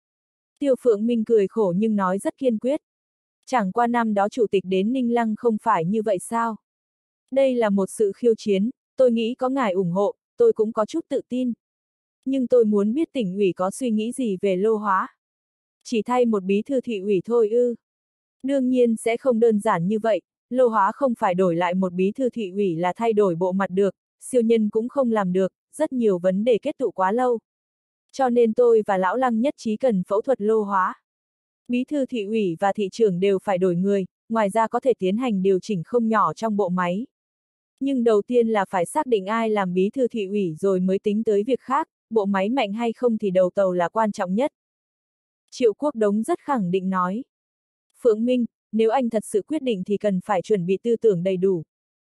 Tiêu Phượng Minh cười khổ nhưng nói rất kiên quyết. Chẳng qua năm đó chủ tịch đến Ninh Lăng không phải như vậy sao? Đây là một sự khiêu chiến, tôi nghĩ có ngài ủng hộ, tôi cũng có chút tự tin. Nhưng tôi muốn biết tỉnh ủy có suy nghĩ gì về lô hóa. Chỉ thay một bí thư thị ủy thôi ư? Đương nhiên sẽ không đơn giản như vậy, lô hóa không phải đổi lại một bí thư thị ủy là thay đổi bộ mặt được, siêu nhân cũng không làm được, rất nhiều vấn đề kết tụ quá lâu. Cho nên tôi và Lão Lăng nhất trí cần phẫu thuật lô hóa. Bí thư thị ủy và thị trưởng đều phải đổi người, ngoài ra có thể tiến hành điều chỉnh không nhỏ trong bộ máy. Nhưng đầu tiên là phải xác định ai làm bí thư thị ủy rồi mới tính tới việc khác, bộ máy mạnh hay không thì đầu tàu là quan trọng nhất. Triệu Quốc Đống rất khẳng định nói. Phượng Minh, nếu anh thật sự quyết định thì cần phải chuẩn bị tư tưởng đầy đủ.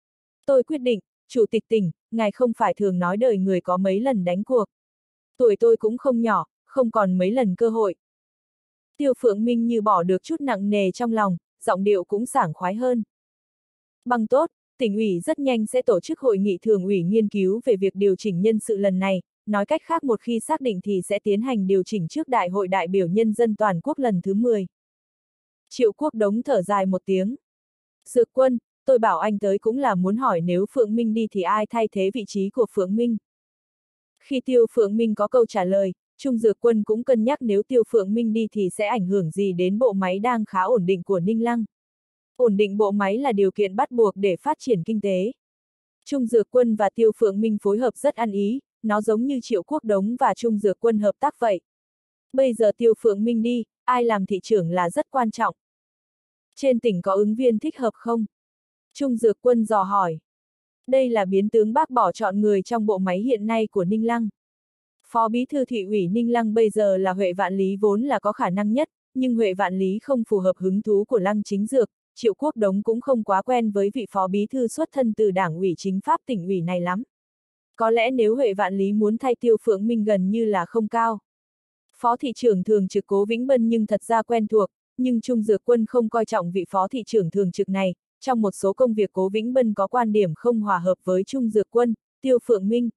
Tôi quyết định, chủ tịch tỉnh, ngài không phải thường nói đời người có mấy lần đánh cuộc. Tuổi tôi cũng không nhỏ, không còn mấy lần cơ hội. Tiêu Phượng Minh như bỏ được chút nặng nề trong lòng, giọng điệu cũng sảng khoái hơn. Bằng tốt, tỉnh ủy rất nhanh sẽ tổ chức hội nghị thường ủy nghiên cứu về việc điều chỉnh nhân sự lần này, nói cách khác một khi xác định thì sẽ tiến hành điều chỉnh trước Đại hội đại biểu nhân dân toàn quốc lần thứ 10. Triệu Quốc Đống thở dài một tiếng. Dược Quân, tôi bảo anh tới cũng là muốn hỏi nếu Phượng Minh đi thì ai thay thế vị trí của Phượng Minh. Khi Tiêu Phượng Minh có câu trả lời, Trung Dược Quân cũng cân nhắc nếu Tiêu Phượng Minh đi thì sẽ ảnh hưởng gì đến bộ máy đang khá ổn định của Ninh Lăng. Ổn định bộ máy là điều kiện bắt buộc để phát triển kinh tế. Trung Dược Quân và Tiêu Phượng Minh phối hợp rất ăn ý, nó giống như Triệu Quốc Đống và Trung Dược Quân hợp tác vậy. Bây giờ Tiêu Phượng Minh đi, ai làm thị trưởng là rất quan trọng. Trên tỉnh có ứng viên thích hợp không? Trung Dược Quân dò hỏi. Đây là biến tướng bác bỏ chọn người trong bộ máy hiện nay của Ninh Lăng. Phó bí thư thị ủy Ninh Lăng bây giờ là Huệ Vạn Lý vốn là có khả năng nhất, nhưng Huệ Vạn Lý không phù hợp hứng thú của Lăng Chính Dược, Triệu Quốc Đống cũng không quá quen với vị phó bí thư xuất thân từ Đảng ủy Chính pháp tỉnh ủy này lắm. Có lẽ nếu Huệ Vạn Lý muốn thay Tiêu Phượng Minh gần như là không cao. Phó thị trưởng thường trực Cố Vĩnh Bân nhưng thật ra quen thuộc, nhưng Trung Dược Quân không coi trọng vị phó thị trưởng thường trực này, trong một số công việc Cố Vĩnh Bân có quan điểm không hòa hợp với Trung Dược Quân, Tiêu Phượng Minh.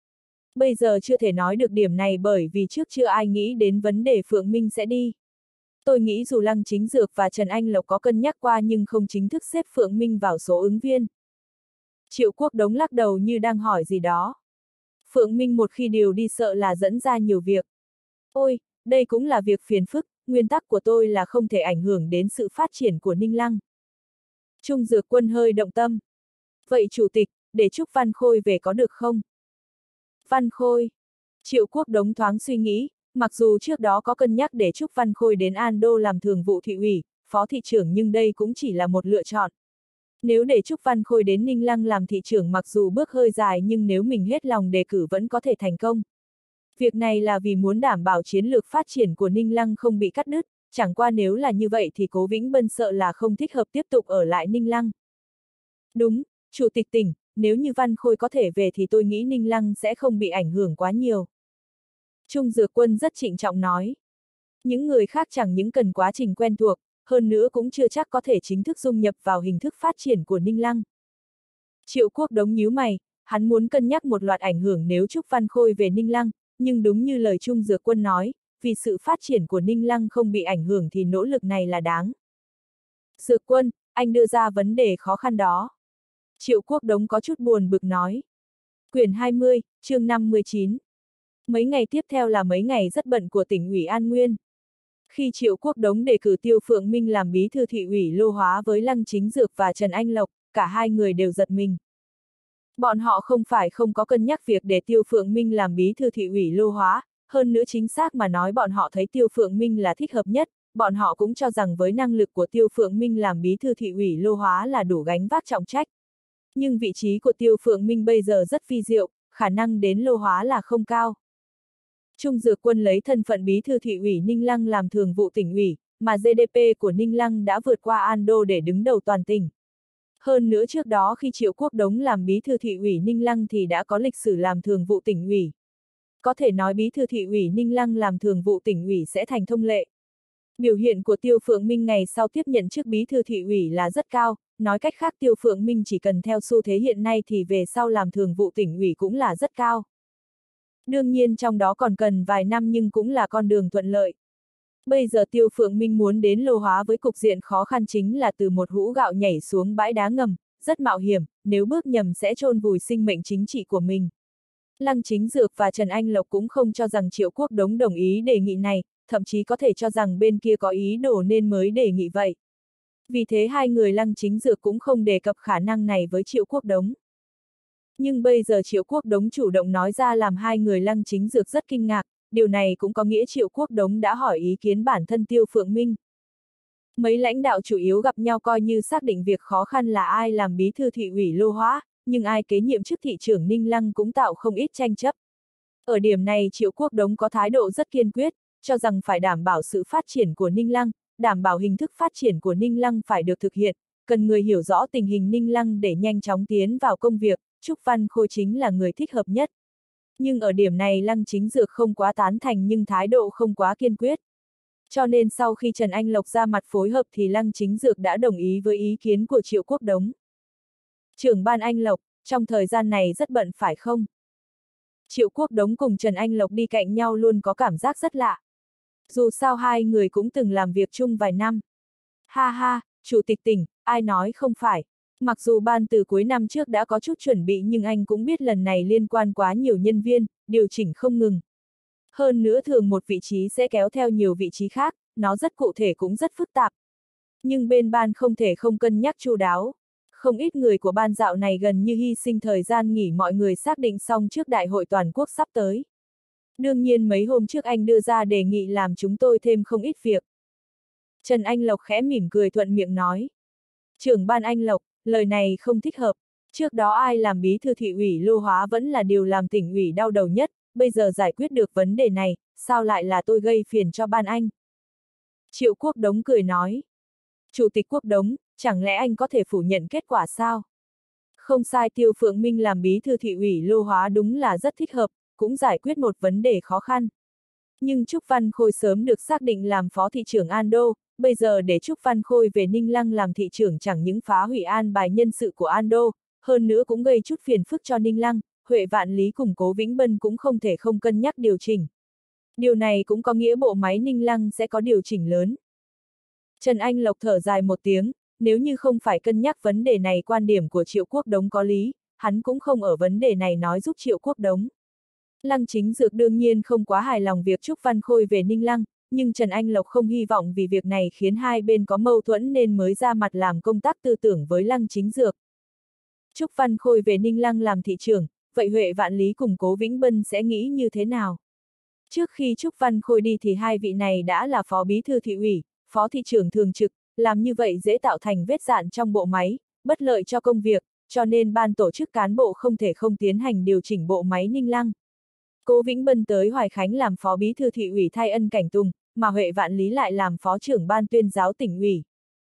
Bây giờ chưa thể nói được điểm này bởi vì trước chưa ai nghĩ đến vấn đề Phượng Minh sẽ đi. Tôi nghĩ dù Lăng Chính Dược và Trần Anh Lộc có cân nhắc qua nhưng không chính thức xếp Phượng Minh vào số ứng viên. Triệu Quốc Đống lắc đầu như đang hỏi gì đó. Phượng Minh một khi điều đi sợ là dẫn ra nhiều việc. Ôi, đây cũng là việc phiền phức, nguyên tắc của tôi là không thể ảnh hưởng đến sự phát triển của Ninh Lăng. Trung Dược Quân hơi động tâm. Vậy chủ tịch, để Trúc Văn Khôi về có được không? Văn Khôi. Triệu Quốc Đống thoáng suy nghĩ, mặc dù trước đó có cân nhắc để Trúc Văn Khôi đến An Đô làm thường vụ thị ủy, phó thị trưởng nhưng đây cũng chỉ là một lựa chọn. Nếu để Trúc Văn Khôi đến Ninh Lăng làm thị trưởng mặc dù bước hơi dài nhưng nếu mình hết lòng đề cử vẫn có thể thành công. Việc này là vì muốn đảm bảo chiến lược phát triển của Ninh Lăng không bị cắt đứt, chẳng qua nếu là như vậy thì Cố Vĩnh Bân sợ là không thích hợp tiếp tục ở lại Ninh Lăng. Đúng, Chủ tịch tỉnh, nếu như Văn Khôi có thể về thì tôi nghĩ Ninh Lăng sẽ không bị ảnh hưởng quá nhiều. Trung Dược Quân rất trịnh trọng nói. Những người khác chẳng những cần quá trình quen thuộc, hơn nữa cũng chưa chắc có thể chính thức dung nhập vào hình thức phát triển của Ninh Lăng. Triệu Quốc Đống nhíu mày, hắn muốn cân nhắc một loạt ảnh hưởng nếu Trúc Văn Khôi về Ninh Lăng, nhưng đúng như lời Trung Dược Quân nói, vì sự phát triển của Ninh Lăng không bị ảnh hưởng thì nỗ lực này là đáng. Dược Quân, anh đưa ra vấn đề khó khăn đó. Triệu Quốc Đống có chút buồn bực nói. Quyển 20, chương 59. Mấy ngày tiếp theo là mấy ngày rất bận của tỉnh ủy An Nguyên. Khi Triệu Quốc Đống đề cử Tiêu Phượng Minh làm bí thư thị ủy Lô Hóa với Lăng Chính Dược và Trần Anh Lộc, cả hai người đều giật mình. Bọn họ không phải không có cân nhắc việc để Tiêu Phượng Minh làm bí thư thị ủy Lô Hóa, hơn nữa chính xác mà nói bọn họ thấy Tiêu Phượng Minh là thích hợp nhất, bọn họ cũng cho rằng với năng lực của Tiêu Phượng Minh làm bí thư thị ủy Lô Hóa là đủ gánh vác trọng trách. Nhưng vị trí của Tiêu Phượng Minh bây giờ rất vi diệu, khả năng đến Lô Hóa là không cao. Trung Dược Quân lấy thân phận bí thư thị ủy Ninh Lăng làm thường vụ tỉnh ủy, mà GDP của Ninh Lăng đã vượt qua An Đô để đứng đầu toàn tỉnh. Hơn nữa trước đó khi Triệu Quốc Đống làm bí thư thị ủy Ninh Lăng thì đã có lịch sử làm thường vụ tỉnh ủy. Có thể nói bí thư thị ủy Ninh Lăng làm thường vụ tỉnh ủy sẽ thành thông lệ. Biểu hiện của Tiêu Phượng Minh ngày sau tiếp nhận chức bí thư thị ủy là rất cao, nói cách khác Tiêu Phượng Minh chỉ cần theo xu thế hiện nay thì về sau làm thường vụ tỉnh ủy cũng là rất cao. Đương nhiên trong đó còn cần vài năm nhưng cũng là con đường thuận lợi. Bây giờ Tiêu Phượng Minh muốn đến Lô Hóa với cục diện khó khăn chính là từ một hũ gạo nhảy xuống bãi đá ngầm, rất mạo hiểm, nếu bước nhầm sẽ chôn vùi sinh mệnh chính trị của mình. Lăng Chính Dược và Trần Anh Lộc cũng không cho rằng Triệu Quốc Đống đồng ý đề nghị này, thậm chí có thể cho rằng bên kia có ý đồ nên mới đề nghị vậy. Vì thế hai người Lăng Chính Dược cũng không đề cập khả năng này với Triệu Quốc Đống. Nhưng bây giờ Triệu Quốc Đống chủ động nói ra làm hai người Lăng Chính Dược rất kinh ngạc, điều này cũng có nghĩa Triệu Quốc Đống đã hỏi ý kiến bản thân Tiêu Phượng Minh. Mấy lãnh đạo chủ yếu gặp nhau coi như xác định việc khó khăn là ai làm bí thư thị ủy Lô Hóa, nhưng ai kế nhiệm chức thị trưởng Ninh Lăng cũng tạo không ít tranh chấp. Ở điểm này Triệu Quốc Đống có thái độ rất kiên quyết, cho rằng phải đảm bảo sự phát triển của Ninh Lăng, đảm bảo hình thức phát triển của Ninh Lăng phải được thực hiện, cần người hiểu rõ tình hình Ninh Lăng để nhanh chóng tiến vào công việc, Trúc Văn Khôi chính là người thích hợp nhất. Nhưng ở điểm này Lăng Chính Dược không quá tán thành nhưng thái độ không quá kiên quyết. Cho nên sau khi Trần Anh Lộc ra mặt phối hợp thì Lăng Chính Dược đã đồng ý với ý kiến của Triệu Quốc Đống. Trưởng ban Anh Lộc, trong thời gian này rất bận phải không? Triệu Quốc Đống cùng Trần Anh Lộc đi cạnh nhau luôn có cảm giác rất lạ. Dù sao hai người cũng từng làm việc chung vài năm. Ha ha, Chủ tịch tỉnh, ai nói không phải. Mặc dù ban từ cuối năm trước đã có chút chuẩn bị nhưng anh cũng biết lần này liên quan quá nhiều nhân viên, điều chỉnh không ngừng. Hơn nữa thường một vị trí sẽ kéo theo nhiều vị trí khác, nó rất cụ thể cũng rất phức tạp. Nhưng bên ban không thể không cân nhắc chu đáo. Không ít người của ban dạo này gần như hy sinh thời gian nghỉ mọi người xác định xong trước đại hội toàn quốc sắp tới. Đương nhiên mấy hôm trước anh đưa ra đề nghị làm chúng tôi thêm không ít việc. Trần Anh Lộc khẽ mỉm cười thuận miệng nói. Trưởng ban Anh Lộc, lời này không thích hợp. Trước đó ai làm bí thư thị ủy Lô Hóa vẫn là điều làm tỉnh ủy đau đầu nhất, bây giờ giải quyết được vấn đề này, sao lại là tôi gây phiền cho ban anh? Triệu Quốc Đống cười nói. Chủ tịch Quốc Đống, chẳng lẽ anh có thể phủ nhận kết quả sao? Không sai, Tiêu Phượng Minh làm bí thư thị ủy Lô Hóa đúng là rất thích hợp, cũng giải quyết một vấn đề khó khăn. Nhưng Trúc Văn Khôi sớm được xác định làm phó thị trưởng An Đô, bây giờ để Trúc Văn Khôi về Ninh Lăng làm thị trưởng chẳng những phá hủy an bài nhân sự của An Đô, hơn nữa cũng gây chút phiền phức cho Ninh Lăng, Huệ Vạn Lý cùng Cố Vĩnh Bân cũng không thể không cân nhắc điều chỉnh. Điều này cũng có nghĩa bộ máy Ninh Lăng sẽ có điều chỉnh lớn. Trần Anh Lộc thở dài một tiếng, nếu như không phải cân nhắc vấn đề này quan điểm của Triệu Quốc Đống có lý, hắn cũng không ở vấn đề này nói giúp Triệu Quốc Đống. Lăng Chính Dược đương nhiên không quá hài lòng việc Trúc Văn Khôi về Ninh Lăng, nhưng Trần Anh Lộc không hy vọng vì việc này khiến hai bên có mâu thuẫn nên mới ra mặt làm công tác tư tưởng với Lăng Chính Dược. Trúc Văn Khôi về Ninh Lăng làm thị trưởng, vậy Huệ Vạn Lý cùng Cố Vĩnh Bân sẽ nghĩ như thế nào? Trước khi Trúc Văn Khôi đi thì hai vị này đã là phó bí thư thị ủy, phó thị trưởng thường trực, làm như vậy dễ tạo thành vết dạn trong bộ máy, bất lợi cho công việc, cho nên ban tổ chức cán bộ không thể không tiến hành điều chỉnh bộ máy Ninh Lăng. Cố Vĩnh Bân tới Hoài Khánh làm phó bí thư thị ủy thay Ân Cảnh Tùng, mà Huệ Vạn Lý lại làm phó trưởng ban tuyên giáo tỉnh ủy.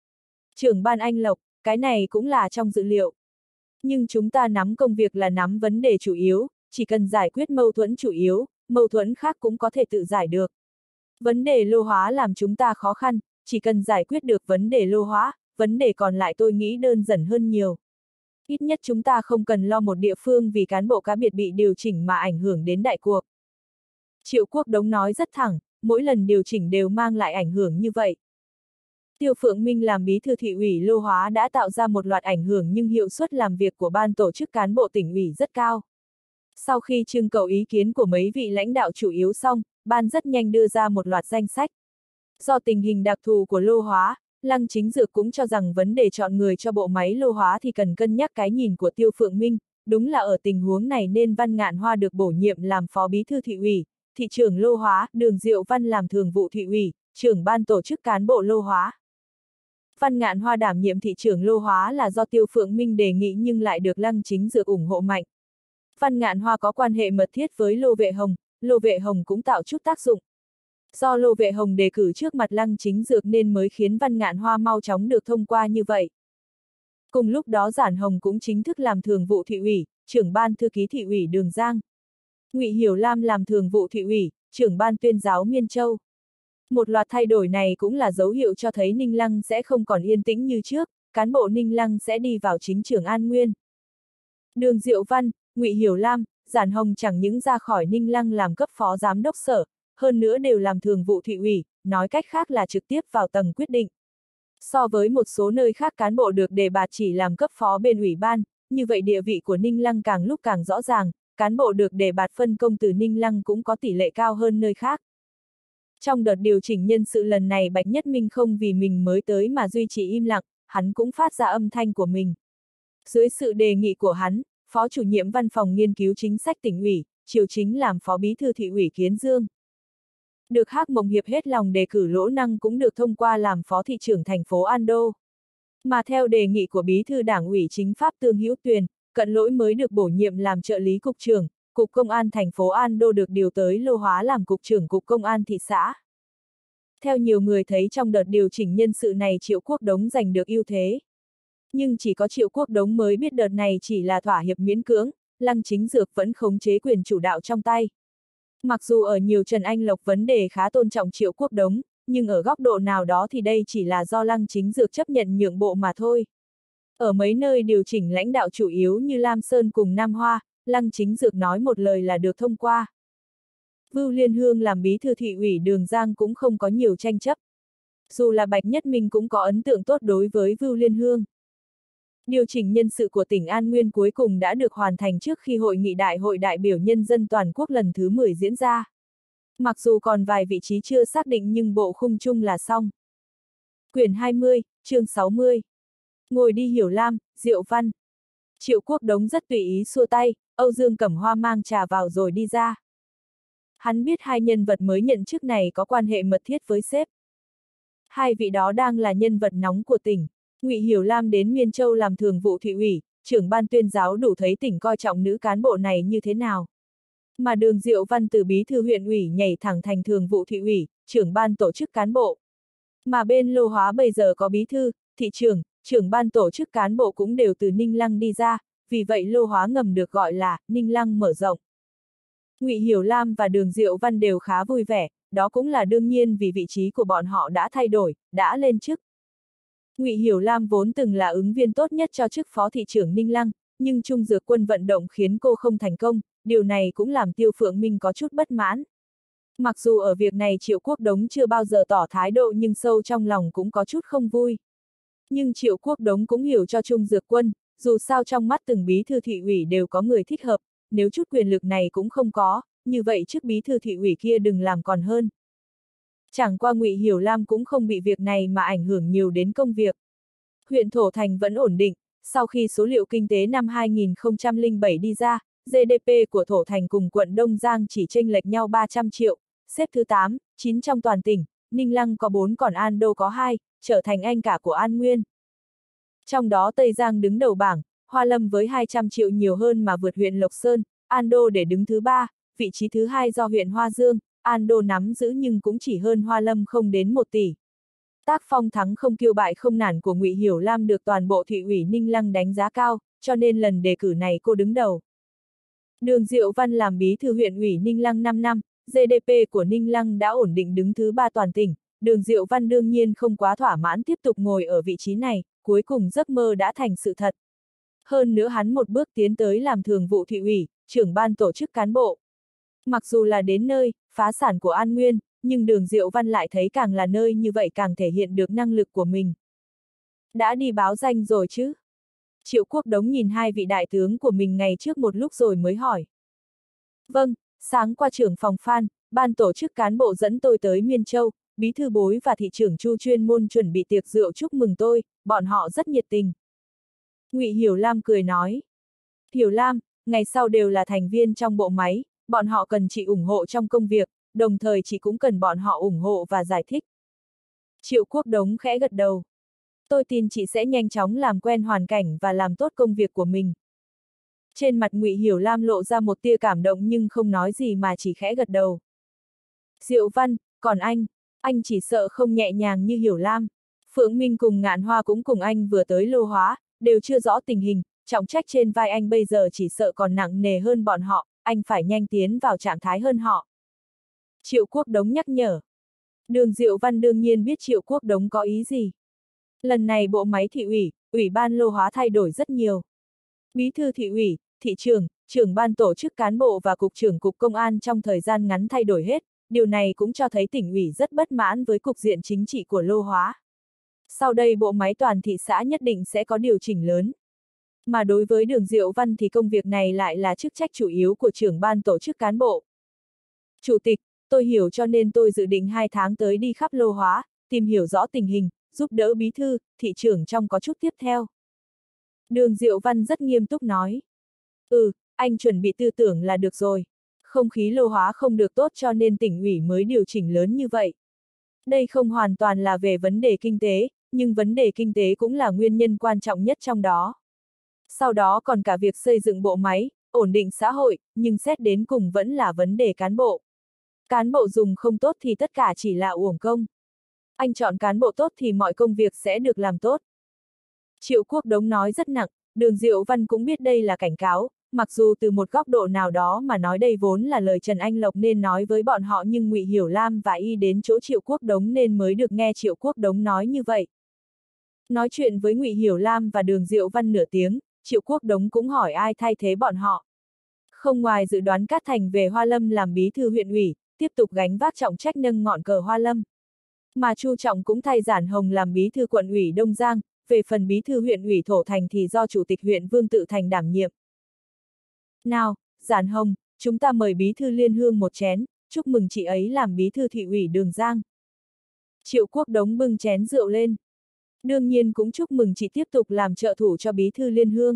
Trưởng ban Anh Lộc, cái này cũng là trong dự liệu. Nhưng chúng ta nắm công việc là nắm vấn đề chủ yếu, chỉ cần giải quyết mâu thuẫn chủ yếu, mâu thuẫn khác cũng có thể tự giải được. Vấn đề Lô Hóa làm chúng ta khó khăn, chỉ cần giải quyết được vấn đề Lô Hóa, vấn đề còn lại tôi nghĩ đơn giản hơn nhiều. Ít nhất chúng ta không cần lo một địa phương vì cán bộ cá biệt bị điều chỉnh mà ảnh hưởng đến đại cuộc. Triệu Quốc Đống nói rất thẳng, mỗi lần điều chỉnh đều mang lại ảnh hưởng như vậy. Tiêu Phượng Minh làm bí thư thị ủy Lô Hóa đã tạo ra một loạt ảnh hưởng nhưng hiệu suất làm việc của ban tổ chức cán bộ tỉnh ủy rất cao. Sau khi trưng cầu ý kiến của mấy vị lãnh đạo chủ yếu xong, ban rất nhanh đưa ra một loạt danh sách. Do tình hình đặc thù của Lô Hóa, Lăng Chính Dược cũng cho rằng vấn đề chọn người cho bộ máy Lô Hóa thì cần cân nhắc cái nhìn của Tiêu Phượng Minh, đúng là ở tình huống này nên Văn Ngạn Hoa được bổ nhiệm làm phó bí thư thị ủy, thị trưởng Lô Hóa, Đường Diệu Văn làm thường vụ thị ủy, trưởng ban tổ chức cán bộ Lô Hóa. Văn Ngạn Hoa đảm nhiệm thị trưởng Lô Hóa là do Tiêu Phượng Minh đề nghị nhưng lại được Lăng Chính Dược ủng hộ mạnh. Văn Ngạn Hoa có quan hệ mật thiết với Lô Vệ Hồng, Lô Vệ Hồng cũng tạo chút tác dụng. Do Lô Vệ Hồng đề cử trước mặt Lăng Chính Dược nên mới khiến Văn Ngạn Hoa mau chóng được thông qua như vậy. Cùng lúc đó Giản Hồng cũng chính thức làm thường vụ thị ủy, trưởng ban thư ký thị ủy Đường Giang. Ngụy Hiểu Lam làm thường vụ thị ủy, trưởng ban tuyên giáo Miên Châu. Một loạt thay đổi này cũng là dấu hiệu cho thấy Ninh Lăng sẽ không còn yên tĩnh như trước, cán bộ Ninh Lăng sẽ đi vào chính trường An Nguyên. Đường Diệu Văn, Ngụy Hiểu Lam, Giản Hồng chẳng những ra khỏi Ninh Lăng làm cấp phó giám đốc sở, hơn nữa đều làm thường vụ thị ủy, nói cách khác là trực tiếp vào tầng quyết định. So với một số nơi khác cán bộ được đề bạt chỉ làm cấp phó bên ủy ban, như vậy địa vị của Ninh Lăng càng lúc càng rõ ràng, cán bộ được đề bạt phân công từ Ninh Lăng cũng có tỷ lệ cao hơn nơi khác. Trong đợt điều chỉnh nhân sự lần này Bạch Nhất Minh không vì mình mới tới mà duy trì im lặng, hắn cũng phát ra âm thanh của mình. Dưới sự đề nghị của hắn, Phó chủ nhiệm văn phòng nghiên cứu chính sách tỉnh ủy, Triều Chính làm phó bí thư thị ủy Kiến Dương. Được Hắc Mộng Hiệp hết lòng đề cử Lỗ Năng cũng được thông qua làm phó thị trưởng thành phố An Đô. Mà theo đề nghị của bí thư đảng ủy chính pháp Tương Hữu Tuyền, Cận Lỗi mới được bổ nhiệm làm trợ lý cục trưởng, Cục Công an thành phố An Đô được điều tới Lô Hóa làm cục trưởng Cục Công an thị xã. Theo nhiều người thấy trong đợt điều chỉnh nhân sự này Triệu Quốc Đống giành được ưu thế. Nhưng chỉ có Triệu Quốc Đống mới biết đợt này chỉ là thỏa hiệp miễn cưỡng, Lăng Chính Dược vẫn khống chế quyền chủ đạo trong tay. Mặc dù ở nhiều Trần Anh Lộc vấn đề khá tôn trọng Triệu Quốc Đống, nhưng ở góc độ nào đó thì đây chỉ là do Lăng Chính Dược chấp nhận nhượng bộ mà thôi. Ở mấy nơi điều chỉnh lãnh đạo chủ yếu như Lam Sơn cùng Nam Hoa, Lăng Chính Dược nói một lời là được thông qua. Vưu Liên Hương làm bí thư thị ủy Đường Giang cũng không có nhiều tranh chấp. Dù là Bạch Nhất Minh cũng có ấn tượng tốt đối với Vưu Liên Hương. Điều chỉnh nhân sự của tỉnh An Nguyên cuối cùng đã được hoàn thành trước khi hội nghị đại hội đại biểu nhân dân toàn quốc lần thứ 10 diễn ra. Mặc dù còn vài vị trí chưa xác định nhưng bộ khung chung là xong. Quyển 20, chương 60. Ngồi đi Hiểu Lam, Diệu Văn. Triệu Quốc Đống rất tùy ý xua tay, Âu Dương Cẩm Hoa mang trà vào rồi đi ra. Hắn biết hai nhân vật mới nhận chức này có quan hệ mật thiết với sếp. Hai vị đó đang là nhân vật nóng của tỉnh. Ngụy Hiểu Lam đến Miên Châu làm thường vụ thị ủy, trưởng ban tuyên giáo đủ thấy tỉnh coi trọng nữ cán bộ này như thế nào. Mà Đường Diệu Văn từ bí thư huyện ủy nhảy thẳng thành thường vụ thị ủy, trưởng ban tổ chức cán bộ. Mà bên Lô Hóa bây giờ có bí thư, thị trưởng, trưởng ban tổ chức cán bộ cũng đều từ Ninh Lăng đi ra, vì vậy Lô Hóa ngầm được gọi là Ninh Lăng mở rộng. Ngụy Hiểu Lam và Đường Diệu Văn đều khá vui vẻ, đó cũng là đương nhiên vì vị trí của bọn họ đã thay đổi, đã lên chức. Ngụy Hiểu Lam vốn từng là ứng viên tốt nhất cho chức phó thị trưởng Ninh Lăng, nhưng Trung Dược Quân vận động khiến cô không thành công, điều này cũng làm Tiêu Phượng Minh có chút bất mãn. Mặc dù ở việc này Triệu Quốc Đống chưa bao giờ tỏ thái độ nhưng sâu trong lòng cũng có chút không vui. Nhưng Triệu Quốc Đống cũng hiểu cho Trung Dược Quân, dù sao trong mắt từng bí thư thị ủy đều có người thích hợp, nếu chút quyền lực này cũng không có, như vậy chức bí thư thị ủy kia đừng làm còn hơn. Chẳng qua Ngụy Hiểu Lam cũng không bị việc này mà ảnh hưởng nhiều đến công việc. Huyện Thổ Thành vẫn ổn định, sau khi số liệu kinh tế năm 2007 đi ra, GDP của Thổ Thành cùng quận Đông Giang chỉ chênh lệch nhau 300 triệu, xếp thứ 8, 9 trong toàn tỉnh, Ninh Lăng có 4 còn An Đô có 2, trở thành anh cả của An Nguyên. Trong đó Tây Giang đứng đầu bảng, Hoa Lâm với 200 triệu nhiều hơn mà vượt huyện Lộc Sơn, An Đô để đứng thứ 3, vị trí thứ 2 do huyện Hoa Dương, An Đô nắm giữ nhưng cũng chỉ hơn Hoa Lâm không đến 1 tỷ. Tác phong thắng không kiêu bại không nản của Ngụy Hiểu Lam được toàn bộ thị ủy Ninh Lăng đánh giá cao, cho nên lần đề cử này cô đứng đầu. Đường Diệu Văn làm bí thư huyện ủy Ninh Lăng 5 năm, GDP của Ninh Lăng đã ổn định đứng thứ 3 toàn tỉnh. Đường Diệu Văn đương nhiên không quá thỏa mãn tiếp tục ngồi ở vị trí này, cuối cùng giấc mơ đã thành sự thật. Hơn nữa hắn một bước tiến tới làm thường vụ thị ủy, trưởng ban tổ chức cán bộ. Mặc dù là đến nơi, phá sản của An Nguyên, nhưng Đường Diệu Văn lại thấy càng là nơi như vậy càng thể hiện được năng lực của mình. Đã đi báo danh rồi chứ? Triệu Quốc Đống nhìn hai vị đại tướng của mình ngày trước một lúc rồi mới hỏi. Vâng, sáng qua trưởng phòng Phan, ban tổ chức cán bộ dẫn tôi tới Miên Châu, bí thư Bối và thị trưởng Chu chuyên môn chuẩn bị tiệc rượu chúc mừng tôi, bọn họ rất nhiệt tình. Ngụy Hiểu Lam cười nói. Hiểu Lam, ngày sau đều là thành viên trong bộ máy, bọn họ cần chị ủng hộ trong công việc, đồng thời chị cũng cần bọn họ ủng hộ và giải thích. Triệu Quốc Đống khẽ gật đầu. Tôi tin chị sẽ nhanh chóng làm quen hoàn cảnh và làm tốt công việc của mình. Trên mặt Ngụy Hiểu Lam lộ ra một tia cảm động nhưng không nói gì mà chỉ khẽ gật đầu. Diệu Văn, còn anh chỉ sợ không nhẹ nhàng như Hiểu Lam. Phượng Minh cùng Ngạn Hoa cũng cùng anh vừa tới Lô Hóa, đều chưa rõ tình hình, trọng trách trên vai anh bây giờ chỉ sợ còn nặng nề hơn bọn họ, anh phải nhanh tiến vào trạng thái hơn họ. Triệu Quốc Đống nhắc nhở. Đường Diệu Văn đương nhiên biết Triệu Quốc Đống có ý gì. Lần này bộ máy thị ủy, ủy ban Lô Hóa thay đổi rất nhiều. Bí thư thị ủy, thị trưởng, trưởng ban tổ chức cán bộ và cục trưởng cục công an trong thời gian ngắn thay đổi hết, điều này cũng cho thấy tỉnh ủy rất bất mãn với cục diện chính trị của Lô Hóa. Sau đây bộ máy toàn thị xã nhất định sẽ có điều chỉnh lớn. Mà đối với Đường Diệu Văn thì công việc này lại là chức trách chủ yếu của trưởng ban tổ chức cán bộ. Chủ tịch, tôi hiểu cho nên tôi dự định 2 tháng tới đi khắp Lô Hóa, tìm hiểu rõ tình hình, giúp đỡ bí thư, thị trưởng trong có chút tiếp theo. Đường Diệu Văn rất nghiêm túc nói. Anh chuẩn bị tư tưởng là được rồi. Không khí Lô Hóa không được tốt cho nên tỉnh ủy mới điều chỉnh lớn như vậy. Đây không hoàn toàn là về vấn đề kinh tế, nhưng vấn đề kinh tế cũng là nguyên nhân quan trọng nhất trong đó. Sau đó còn cả việc xây dựng bộ máy, ổn định xã hội, nhưng xét đến cùng vẫn là vấn đề cán bộ. Cán bộ dùng không tốt thì tất cả chỉ là uổng công. Anh chọn cán bộ tốt thì mọi công việc sẽ được làm tốt. Triệu Quốc Đống nói rất nặng, Đường Diệu Văn cũng biết đây là cảnh cáo, mặc dù từ một góc độ nào đó mà nói đây vốn là lời Trần Anh Lộc nên nói với bọn họ nhưng Ngụy Hiểu Lam và y đến chỗ Triệu Quốc Đống nên mới được nghe Triệu Quốc Đống nói như vậy. Nói chuyện với Ngụy Hiểu Lam và Đường Diệu Văn nửa tiếng, Triệu Quốc Đống cũng hỏi ai thay thế bọn họ. Không ngoài dự đoán Cát Thành về Hoa Lâm làm bí thư huyện ủy, tiếp tục gánh vác trọng trách nâng ngọn cờ Hoa Lâm. Mà Chu Trọng cũng thay Giản Hồng làm bí thư quận ủy Đông Giang, về phần bí thư huyện ủy Thổ Thành thì do chủ tịch huyện Vương Tự Thành đảm nhiệm. Nào, Giản Hồng, chúng ta mời bí thư Liên Hương một chén, chúc mừng chị ấy làm bí thư thị ủy Đường Giang. Triệu Quốc Đống bưng chén rượu lên. Đương nhiên cũng chúc mừng chị tiếp tục làm trợ thủ cho bí thư Liên Hương.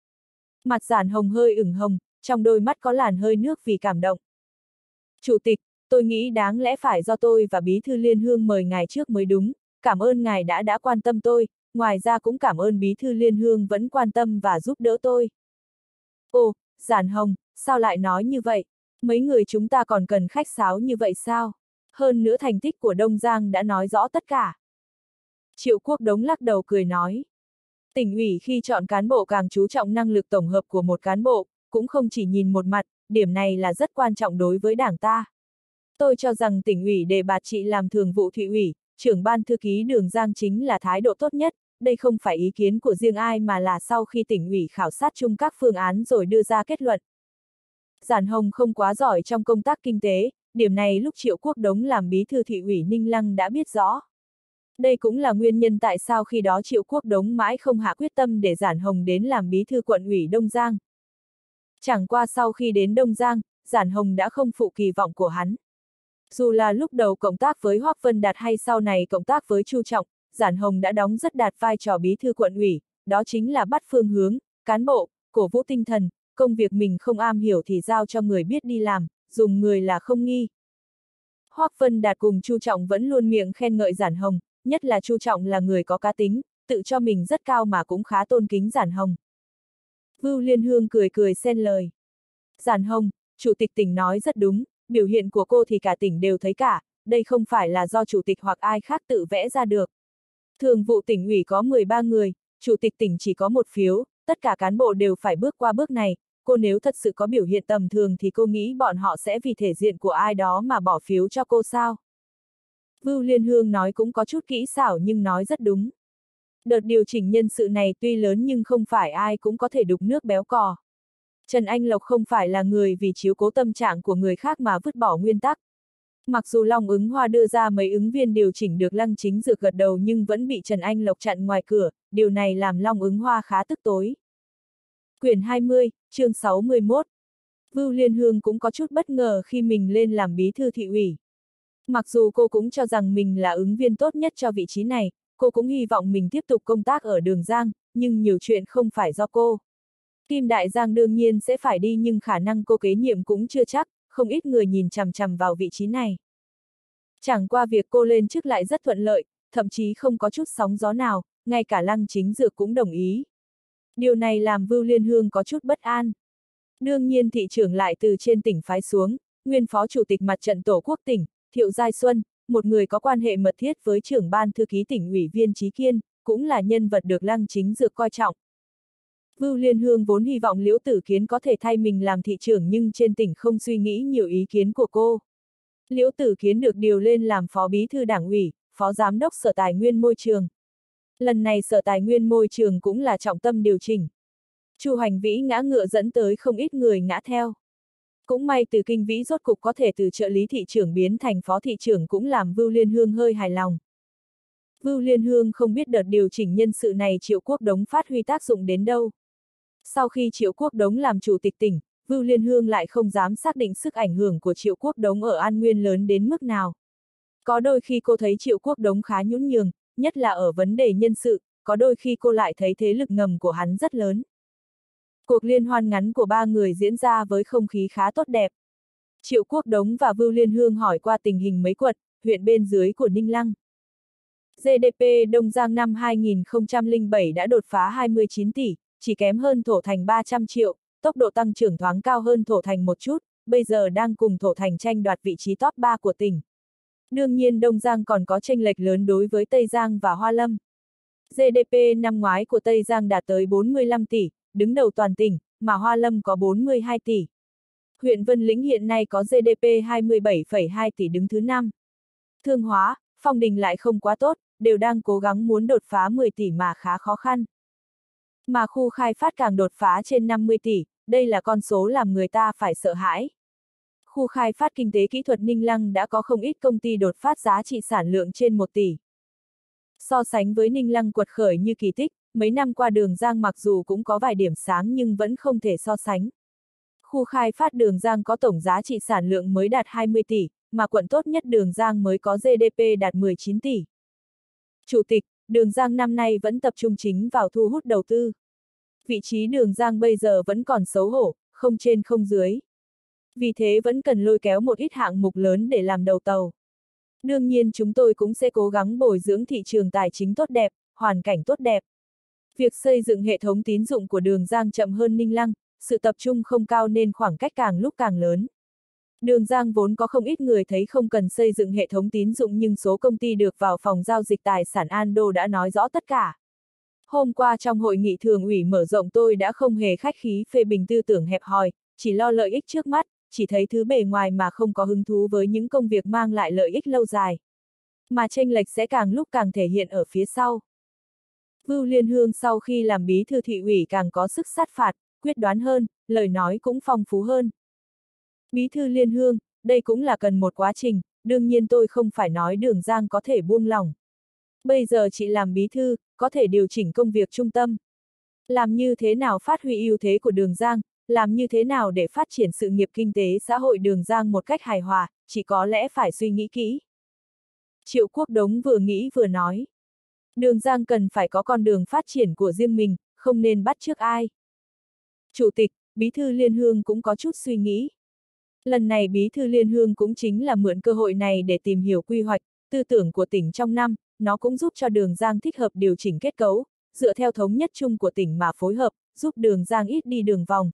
Mặt Giản Hồng hơi ửng hồng, trong đôi mắt có làn hơi nước vì cảm động. Chủ tịch, tôi nghĩ đáng lẽ phải do tôi và bí thư Liên Hương mời ngài trước mới đúng, cảm ơn ngài đã quan tâm tôi, ngoài ra cũng cảm ơn bí thư Liên Hương vẫn quan tâm và giúp đỡ tôi. Ồ, Giản Hồng, sao lại nói như vậy? Mấy người chúng ta còn cần khách sáo như vậy sao? Hơn nữa thành tích của Đông Giang đã nói rõ tất cả. Triệu Quốc Đống lắc đầu cười nói. Tỉnh ủy khi chọn cán bộ càng chú trọng năng lực tổng hợp của một cán bộ, cũng không chỉ nhìn một mặt, điểm này là rất quan trọng đối với đảng ta. Tôi cho rằng tỉnh ủy đề bạt chị làm thường vụ thị ủy, trưởng ban thư ký Đường Giang chính là thái độ tốt nhất, đây không phải ý kiến của riêng ai mà là sau khi tỉnh ủy khảo sát chung các phương án rồi đưa ra kết luận. Giản Hồng không quá giỏi trong công tác kinh tế, điểm này lúc Triệu Quốc Đống làm bí thư thị ủy Ninh Lăng đã biết rõ. Đây cũng là nguyên nhân tại sao khi đó Triệu Quốc Đống mãi không hạ quyết tâm để Giản Hồng đến làm bí thư quận ủy Đông Giang. Chẳng qua sau khi đến Đông Giang, Giản Hồng đã không phụ kỳ vọng của hắn. Dù là lúc đầu cộng tác với Hoắc Vân Đạt hay sau này cộng tác với Chu Trọng, Giản Hồng đã đóng rất đạt vai trò bí thư quận ủy, đó chính là bắt phương hướng, cán bộ, cổ vũ tinh thần, công việc mình không am hiểu thì giao cho người biết đi làm, dùng người là không nghi. Hoắc Vân Đạt cùng Chu Trọng vẫn luôn miệng khen ngợi Giản Hồng, nhất là Chu Trọng là người có cá tính, tự cho mình rất cao mà cũng khá tôn kính Giản Hồng. Vưu Liên Hương cười cười xen lời. Giản Hồng, chủ tịch tỉnh nói rất đúng, biểu hiện của cô thì cả tỉnh đều thấy cả, đây không phải là do chủ tịch hoặc ai khác tự vẽ ra được. Thường vụ tỉnh ủy có 13 người, chủ tịch tỉnh chỉ có 1 phiếu, tất cả cán bộ đều phải bước qua bước này, cô nếu thật sự có biểu hiện tầm thường thì cô nghĩ bọn họ sẽ vì thể diện của ai đó mà bỏ phiếu cho cô sao? Vưu Liên Hương nói cũng có chút kỹ xảo nhưng nói rất đúng. Đợt điều chỉnh nhân sự này tuy lớn nhưng không phải ai cũng có thể đục nước béo cò. Trần Anh Lộc không phải là người vì chiếu cố tâm trạng của người khác mà vứt bỏ nguyên tắc. Mặc dù Long Ứng Hoa đưa ra mấy ứng viên điều chỉnh được Lăng Chính Dược gật đầu nhưng vẫn bị Trần Anh Lộc chặn ngoài cửa, điều này làm Long Ứng Hoa khá tức tối. Quyển 20, chương 61. Vưu Liên Hương cũng có chút bất ngờ khi mình lên làm bí thư thị ủy. Mặc dù cô cũng cho rằng mình là ứng viên tốt nhất cho vị trí này, cô cũng hy vọng mình tiếp tục công tác ở Đường Giang, nhưng nhiều chuyện không phải do cô. Kim Đại Giang đương nhiên sẽ phải đi nhưng khả năng cô kế nhiệm cũng chưa chắc, không ít người nhìn chằm chằm vào vị trí này. Chẳng qua việc cô lên chức lại rất thuận lợi, thậm chí không có chút sóng gió nào, ngay cả Lăng Chính Dược cũng đồng ý. Điều này làm Vưu Liên Hương có chút bất an. Đương nhiên thị trưởng lại từ trên tỉnh phái xuống, nguyên phó chủ tịch mặt trận Tổ quốc tỉnh, Thiệu Giai Xuân, một người có quan hệ mật thiết với trưởng ban thư ký tỉnh ủy Viên Chí Kiên, cũng là nhân vật được Lăng Chính Dược coi trọng. Vưu Liên Hương vốn hy vọng Liễu Tử Kiến có thể thay mình làm thị trưởng nhưng trên tỉnh không suy nghĩ nhiều ý kiến của cô. Liễu Tử Kiến được điều lên làm phó bí thư đảng ủy, phó giám đốc Sở Tài nguyên Môi trường. Lần này Sở Tài nguyên Môi trường cũng là trọng tâm điều chỉnh. Chu Hoành Vĩ ngã ngựa dẫn tới không ít người ngã theo. Cũng may Từ Kinh Vĩ rốt cục có thể từ trợ lý thị trưởng biến thành phó thị trưởng cũng làm Vưu Liên Hương hơi hài lòng. Vưu Liên Hương không biết đợt điều chỉnh nhân sự này Triệu Quốc Đống phát huy tác dụng đến đâu. Sau khi Triệu Quốc Đống làm chủ tịch tỉnh, Vưu Liên Hương lại không dám xác định sức ảnh hưởng của Triệu Quốc Đống ở An Nguyên lớn đến mức nào. Có đôi khi cô thấy Triệu Quốc Đống khá nhún nhường, nhất là ở vấn đề nhân sự, có đôi khi cô lại thấy thế lực ngầm của hắn rất lớn. Cuộc liên hoan ngắn của 3 người diễn ra với không khí khá tốt đẹp. Triệu Quốc Đống và Vưu Liên Hương hỏi qua tình hình mấy quận, huyện bên dưới của Ninh Lăng. GDP Đông Giang năm 2007 đã đột phá 29 tỷ, chỉ kém hơn Thổ Thành 300 triệu, tốc độ tăng trưởng thoáng cao hơn Thổ Thành một chút, bây giờ đang cùng Thổ Thành tranh đoạt vị trí top 3 của tỉnh. Đương nhiên Đông Giang còn có chênh lệch lớn đối với Tây Giang và Hoa Lâm. GDP năm ngoái của Tây Giang đạt tới 45 tỷ, đứng đầu toàn tỉnh, mà Hoa Lâm có 42 tỷ. Huyện Vân Lĩnh hiện nay có GDP 27,2 tỷ đứng thứ 5. Thương Hóa, Phong Đình lại không quá tốt, đều đang cố gắng muốn đột phá 10 tỷ mà khá khó khăn. Mà khu khai phát càng đột phá trên 50 tỷ, đây là con số làm người ta phải sợ hãi. Khu khai phát kinh tế kỹ thuật Ninh Lăng đã có không ít công ty đột phát giá trị sản lượng trên 1 tỷ. So sánh với Ninh Lăng quật khởi như kỳ tích, mấy năm qua Đường Giang mặc dù cũng có vài điểm sáng nhưng vẫn không thể so sánh. Khu khai phát Đường Giang có tổng giá trị sản lượng mới đạt 20 tỷ, mà quận tốt nhất Đường Giang mới có GDP đạt 19 tỷ. Chủ tịch, Đường Giang năm nay vẫn tập trung chính vào thu hút đầu tư. Vị trí Đường Giang bây giờ vẫn còn xấu hổ, không trên không dưới. Vì thế vẫn cần lôi kéo một ít hạng mục lớn để làm đầu tàu. Đương nhiên chúng tôi cũng sẽ cố gắng bồi dưỡng thị trường tài chính tốt đẹp, hoàn cảnh tốt đẹp. Việc xây dựng hệ thống tín dụng của Đường Giang chậm hơn Ninh Lăng, sự tập trung không cao nên khoảng cách càng lúc càng lớn. Đường Giang vốn có không ít người thấy không cần xây dựng hệ thống tín dụng, nhưng số công ty được vào phòng giao dịch tài sản Ando đã nói rõ tất cả. Hôm qua trong hội nghị thường ủy mở rộng tôi đã không hề khách khí phê bình tư tưởng hẹp hòi, chỉ lo lợi ích trước mắt, chỉ thấy thứ bề ngoài mà không có hứng thú với những công việc mang lại lợi ích lâu dài. Mà chênh lệch sẽ càng lúc càng thể hiện ở phía sau. Vưu Liên Hương sau khi làm bí thư thị ủy càng có sức sát phạt, quyết đoán hơn, lời nói cũng phong phú hơn. Bí thư Liên Hương, đây cũng là cần một quá trình, đương nhiên tôi không phải nói Đường Giang có thể buông lỏng. Bây giờ chị làm bí thư, có thể điều chỉnh công việc trung tâm. Làm như thế nào phát huy ưu thế của Đường Giang, làm như thế nào để phát triển sự nghiệp kinh tế xã hội Đường Giang một cách hài hòa, chị có lẽ phải suy nghĩ kỹ. Triệu Quốc Đống vừa nghĩ vừa nói. Đường Giang cần phải có con đường phát triển của riêng mình, không nên bắt chước ai. Chủ tịch, Bí thư Liên Hương cũng có chút suy nghĩ. Lần này Bí thư Liên Hương cũng chính là mượn cơ hội này để tìm hiểu quy hoạch, tư tưởng của tỉnh trong năm, nó cũng giúp cho Đường Giang thích hợp điều chỉnh kết cấu, dựa theo thống nhất chung của tỉnh mà phối hợp, giúp Đường Giang ít đi đường vòng.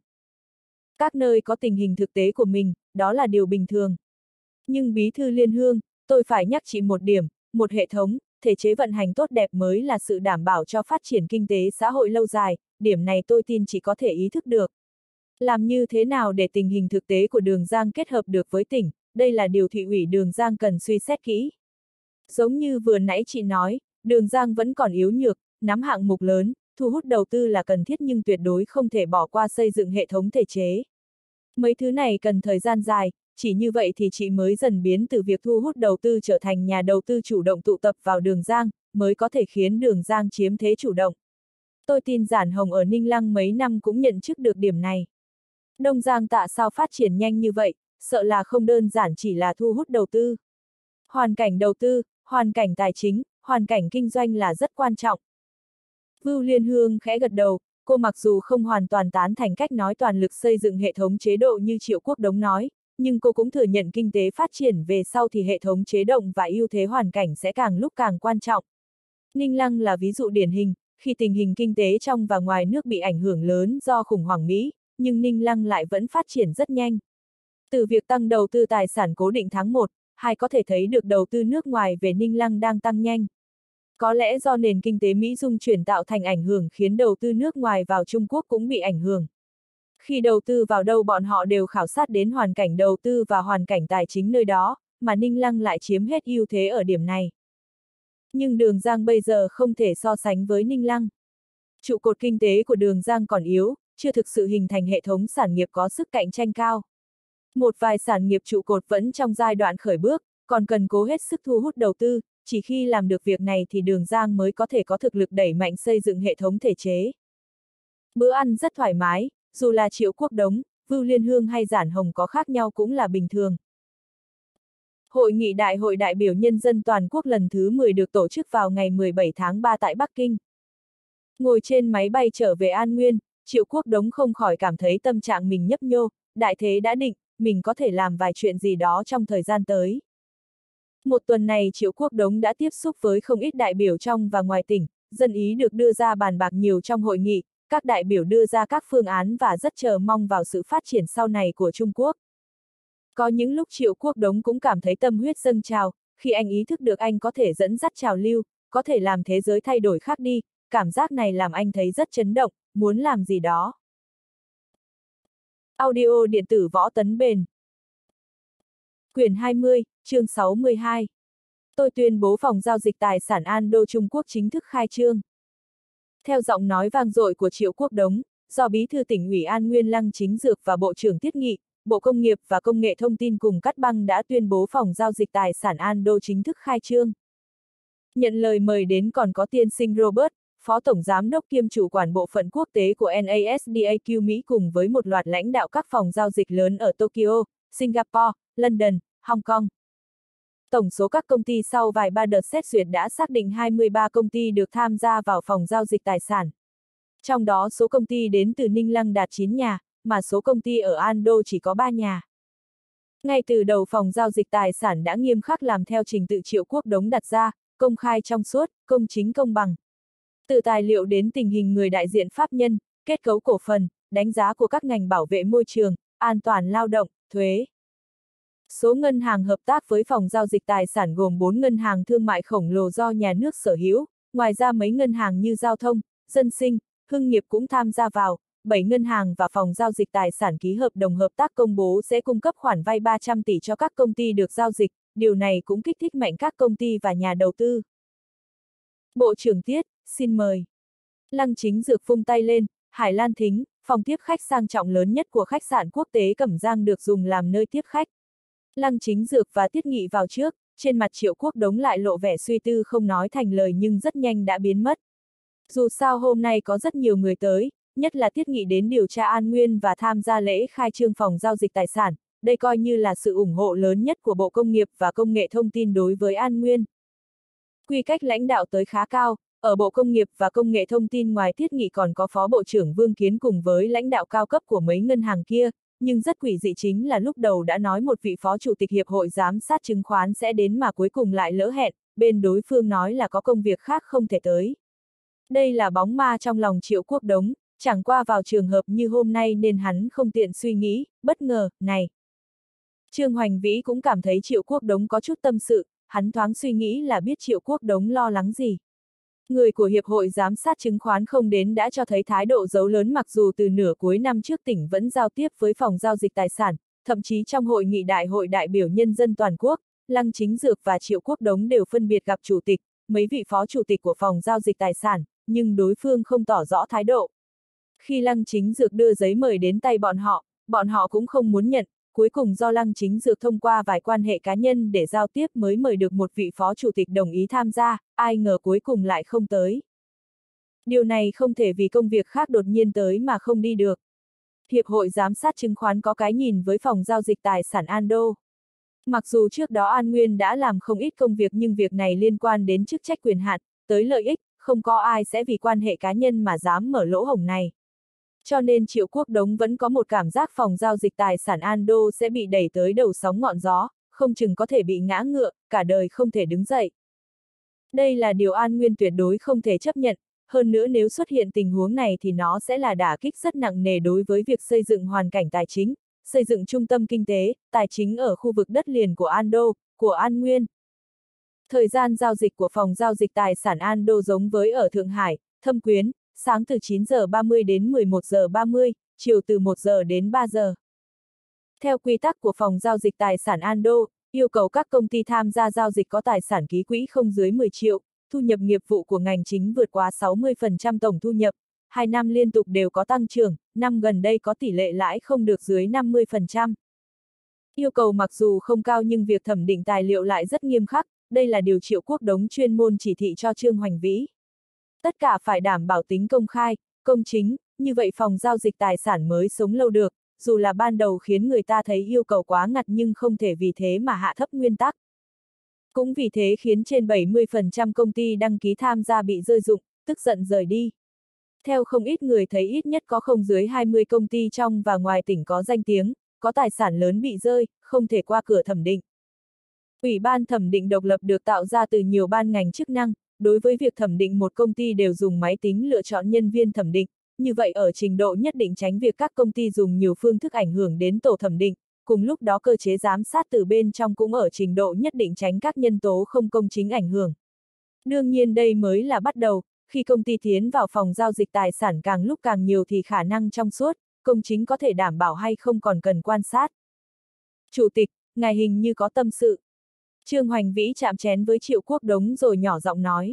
Các nơi có tình hình thực tế của mình, đó là điều bình thường. Nhưng Bí thư Liên Hương, tôi phải nhắc chị một điểm, một hệ thống, thể chế vận hành tốt đẹp mới là sự đảm bảo cho phát triển kinh tế xã hội lâu dài, điểm này tôi tin chị có thể ý thức được. Làm như thế nào để tình hình thực tế của Đường Giang kết hợp được với tỉnh, đây là điều thị ủy Đường Giang cần suy xét kỹ. Giống như vừa nãy chị nói, Đường Giang vẫn còn yếu nhược, nắm hạng mục lớn, thu hút đầu tư là cần thiết nhưng tuyệt đối không thể bỏ qua xây dựng hệ thống thể chế. Mấy thứ này cần thời gian dài, chỉ như vậy thì chị mới dần biến từ việc thu hút đầu tư trở thành nhà đầu tư chủ động tụ tập vào Đường Giang, mới có thể khiến Đường Giang chiếm thế chủ động. Tôi tin Giản Hồng ở Ninh Lăng mấy năm cũng nhận thức được điểm này. Đông Giang tại sao phát triển nhanh như vậy, sợ là không đơn giản chỉ là thu hút đầu tư. Hoàn cảnh đầu tư, hoàn cảnh tài chính, hoàn cảnh kinh doanh là rất quan trọng. Vưu Liên Hương khẽ gật đầu, cô mặc dù không hoàn toàn tán thành cách nói toàn lực xây dựng hệ thống chế độ như Triệu Quốc Đống nói, nhưng cô cũng thừa nhận kinh tế phát triển về sau thì hệ thống chế động và ưu thế hoàn cảnh sẽ càng lúc càng quan trọng. Ninh Lăng là ví dụ điển hình, khi tình hình kinh tế trong và ngoài nước bị ảnh hưởng lớn do khủng hoảng Mỹ, nhưng Ninh Lăng lại vẫn phát triển rất nhanh. Từ việc tăng đầu tư tài sản cố định tháng 1, hay có thể thấy được đầu tư nước ngoài về Ninh Lăng đang tăng nhanh. Có lẽ do nền kinh tế Mỹ dung chuyển tạo thành ảnh hưởng khiến đầu tư nước ngoài vào Trung Quốc cũng bị ảnh hưởng. Khi đầu tư vào đâu bọn họ đều khảo sát đến hoàn cảnh đầu tư và hoàn cảnh tài chính nơi đó, mà Ninh Lăng lại chiếm hết ưu thế ở điểm này. Nhưng Đường Giang bây giờ không thể so sánh với Ninh Lăng. Trụ cột kinh tế của Đường Giang còn yếu, chưa thực sự hình thành hệ thống sản nghiệp có sức cạnh tranh cao. Một vài sản nghiệp trụ cột vẫn trong giai đoạn khởi bước, còn cần cố hết sức thu hút đầu tư, chỉ khi làm được việc này thì Đường Giang mới có thể có thực lực đẩy mạnh xây dựng hệ thống thể chế. Bữa ăn rất thoải mái, dù là Triệu Quốc Đống, Vưu Liên Hương hay Giản Hồng có khác nhau cũng là bình thường. Hội nghị Đại hội đại biểu nhân dân toàn quốc lần thứ 10 được tổ chức vào ngày 17 tháng 3 tại Bắc Kinh. Ngồi trên máy bay trở về An Nguyên, Triệu Quốc Đống không khỏi cảm thấy tâm trạng mình nhấp nhô, đại thế đã định, mình có thể làm vài chuyện gì đó trong thời gian tới. Một tuần này Triệu Quốc Đống đã tiếp xúc với không ít đại biểu trong và ngoài tỉnh, dân ý được đưa ra bàn bạc nhiều trong hội nghị, các đại biểu đưa ra các phương án và rất chờ mong vào sự phát triển sau này của Trung Quốc. Có những lúc Triệu Quốc Đống cũng cảm thấy tâm huyết dâng trào, khi anh ý thức được anh có thể dẫn dắt trào lưu, có thể làm thế giới thay đổi khác đi, cảm giác này làm anh thấy rất chấn động, muốn làm gì đó. Audio điện tử Võ Tấn Bền. Quyển 20, chương 62. Tôi tuyên bố phòng giao dịch tài sản Ando Trung Quốc chính thức khai trương. Theo giọng nói vang dội của Triệu Quốc Đống, do Bí thư tỉnh ủy An Nguyên Lăng Chính Dược và Bộ trưởng Thiết Nghị, Bộ Công nghiệp và Công nghệ Thông tin cùng Cắt Băng đã tuyên bố phòng giao dịch tài sản Ando chính thức khai trương. Nhận lời mời đến còn có tiên sinh Robert, Phó Tổng Giám đốc kiêm chủ quản bộ phận quốc tế của NASDAQ Mỹ cùng với một loạt lãnh đạo các phòng giao dịch lớn ở Tokyo, Singapore, London, Hong Kong. Tổng số các công ty sau vài ba đợt xét duyệt đã xác định 23 công ty được tham gia vào phòng giao dịch tài sản. Trong đó số công ty đến từ Ninh Lăng đạt 9 nhà, mà số công ty ở Ando chỉ có 3 nhà. Ngay từ đầu phòng giao dịch tài sản đã nghiêm khắc làm theo trình tự Triệu Quốc Đống đặt ra, công khai trong suốt, công chính công bằng. Từ tài liệu đến tình hình người đại diện pháp nhân, kết cấu cổ phần, đánh giá của các ngành bảo vệ môi trường, an toàn lao động, thuế. Số ngân hàng hợp tác với phòng giao dịch tài sản gồm 4 ngân hàng thương mại khổng lồ do nhà nước sở hữu, ngoài ra mấy ngân hàng như Giao thông, Dân sinh, Hưng nghiệp cũng tham gia vào, 7 ngân hàng và phòng giao dịch tài sản ký hợp đồng hợp tác công bố sẽ cung cấp khoản vay 300 tỷ cho các công ty được giao dịch, điều này cũng kích thích mạnh các công ty và nhà đầu tư. Bộ trưởng Tiết, xin mời. Lăng Chính Dược vung tay lên, Hải Lan Thính, phòng tiếp khách sang trọng lớn nhất của khách sạn quốc tế Cẩm Giang được dùng làm nơi tiếp khách. Lăng Chính Dược và Tiết Nghị vào trước, trên mặt Triệu Quốc Đống lại lộ vẻ suy tư không nói thành lời nhưng rất nhanh đã biến mất. Dù sao hôm nay có rất nhiều người tới, nhất là Tiết Nghị đến điều tra An Nguyên và tham gia lễ khai trương phòng giao dịch tài sản, đây coi như là sự ủng hộ lớn nhất của Bộ Công nghiệp và Công nghệ Thông tin đối với An Nguyên. Quy cách lãnh đạo tới khá cao, ở Bộ Công nghiệp và Công nghệ Thông tin ngoài Tiết Nghị còn có Phó Bộ trưởng Vương Kiến cùng với lãnh đạo cao cấp của mấy ngân hàng kia, nhưng rất quỷ dị chính là lúc đầu đã nói một vị Phó Chủ tịch Hiệp hội Giám sát chứng khoán sẽ đến mà cuối cùng lại lỡ hẹn, bên đối phương nói là có công việc khác không thể tới. Đây là bóng ma trong lòng Triệu Quốc Đống, chẳng qua vào trường hợp như hôm nay nên hắn không tiện suy nghĩ, bất ngờ, này. Trương Hoành Vĩ cũng cảm thấy Triệu Quốc Đống có chút tâm sự, hắn thoáng suy nghĩ là biết Triệu Quốc Đống lo lắng gì. Người của Hiệp hội Giám sát chứng khoán không đến đã cho thấy thái độ giấu lớn mặc dù từ nửa cuối năm trước tỉnh vẫn giao tiếp với phòng giao dịch tài sản, thậm chí trong hội nghị đại hội đại biểu nhân dân toàn quốc, Lăng Chính Dược và Triệu Quốc Đống đều phân biệt gặp chủ tịch, mấy vị phó chủ tịch của phòng giao dịch tài sản, nhưng đối phương không tỏ rõ thái độ. Khi Lăng Chính Dược đưa giấy mời đến tay bọn họ cũng không muốn nhận, cuối cùng do Lăng Chính Dược thông qua vài quan hệ cá nhân để giao tiếp mới mời được một vị phó chủ tịch đồng ý tham gia, ai ngờ cuối cùng lại không tới. Điều này không thể vì công việc khác đột nhiên tới mà không đi được. Hiệp hội Giám sát chứng khoán có cái nhìn với phòng giao dịch tài sản Ando. Mặc dù trước đó An Nguyên đã làm không ít công việc nhưng việc này liên quan đến chức trách quyền hạn, tới lợi ích, không có ai sẽ vì quan hệ cá nhân mà dám mở lỗ hổng này. Cho nên Triệu Quốc Đống vẫn có một cảm giác phòng giao dịch tài sản Ando sẽ bị đẩy tới đầu sóng ngọn gió, không chừng có thể bị ngã ngựa, cả đời không thể đứng dậy. Đây là điều An Nguyên tuyệt đối không thể chấp nhận, hơn nữa nếu xuất hiện tình huống này thì nó sẽ là đả kích rất nặng nề đối với việc xây dựng hoàn cảnh tài chính, xây dựng trung tâm kinh tế, tài chính ở khu vực đất liền của Ando, của An Nguyên. Thời gian giao dịch của phòng giao dịch tài sản Ando giống với ở Thượng Hải, Thâm Quyến, sáng từ 9 giờ 30 đến 11 giờ 30, chiều từ 1 giờ đến 3 giờ. Theo quy tắc của phòng giao dịch tài sản Ando, yêu cầu các công ty tham gia giao dịch có tài sản ký quỹ không dưới 10 triệu, thu nhập nghiệp vụ của ngành chính vượt quá 60% tổng thu nhập, 2 năm liên tục đều có tăng trưởng, năm gần đây có tỷ lệ lãi không được dưới 50%. Yêu cầu mặc dù không cao nhưng việc thẩm định tài liệu lại rất nghiêm khắc, đây là điều Triệu Quốc Đống chuyên môn chỉ thị cho Trương Hoành Vĩ. Tất cả phải đảm bảo tính công khai, công chính, như vậy phòng giao dịch tài sản mới sống lâu được, dù là ban đầu khiến người ta thấy yêu cầu quá ngặt nhưng không thể vì thế mà hạ thấp nguyên tắc. Cũng vì thế khiến trên 70% công ty đăng ký tham gia bị rơi rụng, tức giận rời đi. Theo không ít người thấy ít nhất có không dưới 20 công ty trong và ngoài tỉnh có danh tiếng, có tài sản lớn bị rơi, không thể qua cửa thẩm định. Ủy ban thẩm định độc lập được tạo ra từ nhiều ban ngành chức năng, đối với việc thẩm định một công ty đều dùng máy tính lựa chọn nhân viên thẩm định, như vậy ở trình độ nhất định tránh việc các công ty dùng nhiều phương thức ảnh hưởng đến tổ thẩm định, cùng lúc đó cơ chế giám sát từ bên trong cũng ở trình độ nhất định tránh các nhân tố không công chính ảnh hưởng. Đương nhiên đây mới là bắt đầu, khi công ty tiến vào phòng giao dịch tài sản càng lúc càng nhiều thì khả năng trong suốt, công chính có thể đảm bảo hay không còn cần quan sát. Chủ tịch, ngài hình như có tâm sự. Trương Hoành Vĩ chạm chén với Triệu Quốc Đống rồi nhỏ giọng nói.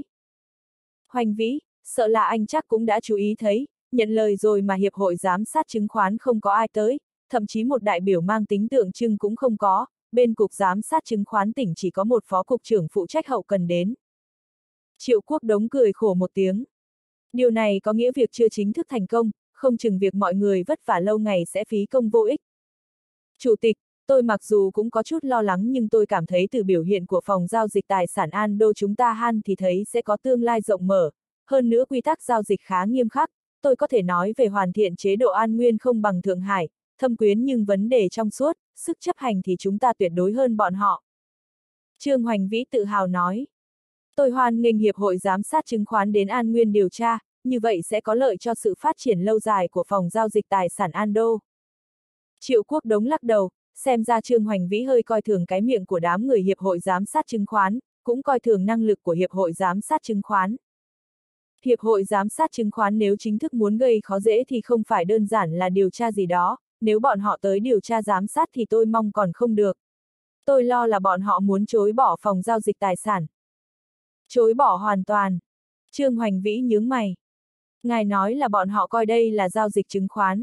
Hoành Vĩ, sợ là anh chắc cũng đã chú ý thấy, nhận lời rồi mà Hiệp hội Giám sát chứng khoán không có ai tới, thậm chí một đại biểu mang tính tượng trưng cũng không có, bên Cục Giám sát chứng khoán tỉnh chỉ có một phó cục trưởng phụ trách hậu cần đến. Triệu Quốc Đống cười khổ một tiếng. Điều này có nghĩa việc chưa chính thức thành công, không chừng việc mọi người vất vả lâu ngày sẽ phí công vô ích. Chủ tịch, tôi mặc dù cũng có chút lo lắng nhưng tôi cảm thấy từ biểu hiện của phòng giao dịch tài sản Ando chúng ta han thì thấy sẽ có tương lai rộng mở, hơn nữa quy tắc giao dịch khá nghiêm khắc, tôi có thể nói về hoàn thiện chế độ an nguyên không bằng Thượng Hải, Thâm Quyến nhưng vấn đề trong suốt, sức chấp hành thì chúng ta tuyệt đối hơn bọn họ. Trương Hoành Vĩ tự hào nói. Tôi hoan nghênh Hiệp hội Giám sát Chứng khoán đến An Nguyên điều tra, như vậy sẽ có lợi cho sự phát triển lâu dài của phòng giao dịch tài sản Ando. Triệu Quốc Đống lắc đầu, xem ra Trương Hoành Vĩ hơi coi thường cái miệng của đám người Hiệp hội Giám sát Chứng khoán, cũng coi thường năng lực của Hiệp hội Giám sát Chứng khoán. Hiệp hội Giám sát Chứng khoán nếu chính thức muốn gây khó dễ thì không phải đơn giản là điều tra gì đó, nếu bọn họ tới điều tra giám sát thì tôi mong còn không được. Tôi lo là bọn họ muốn chối bỏ phòng giao dịch tài sản. Chối bỏ hoàn toàn. Trương Hoành Vĩ nhướng mày. Ngài nói là bọn họ coi đây là giao dịch chứng khoán.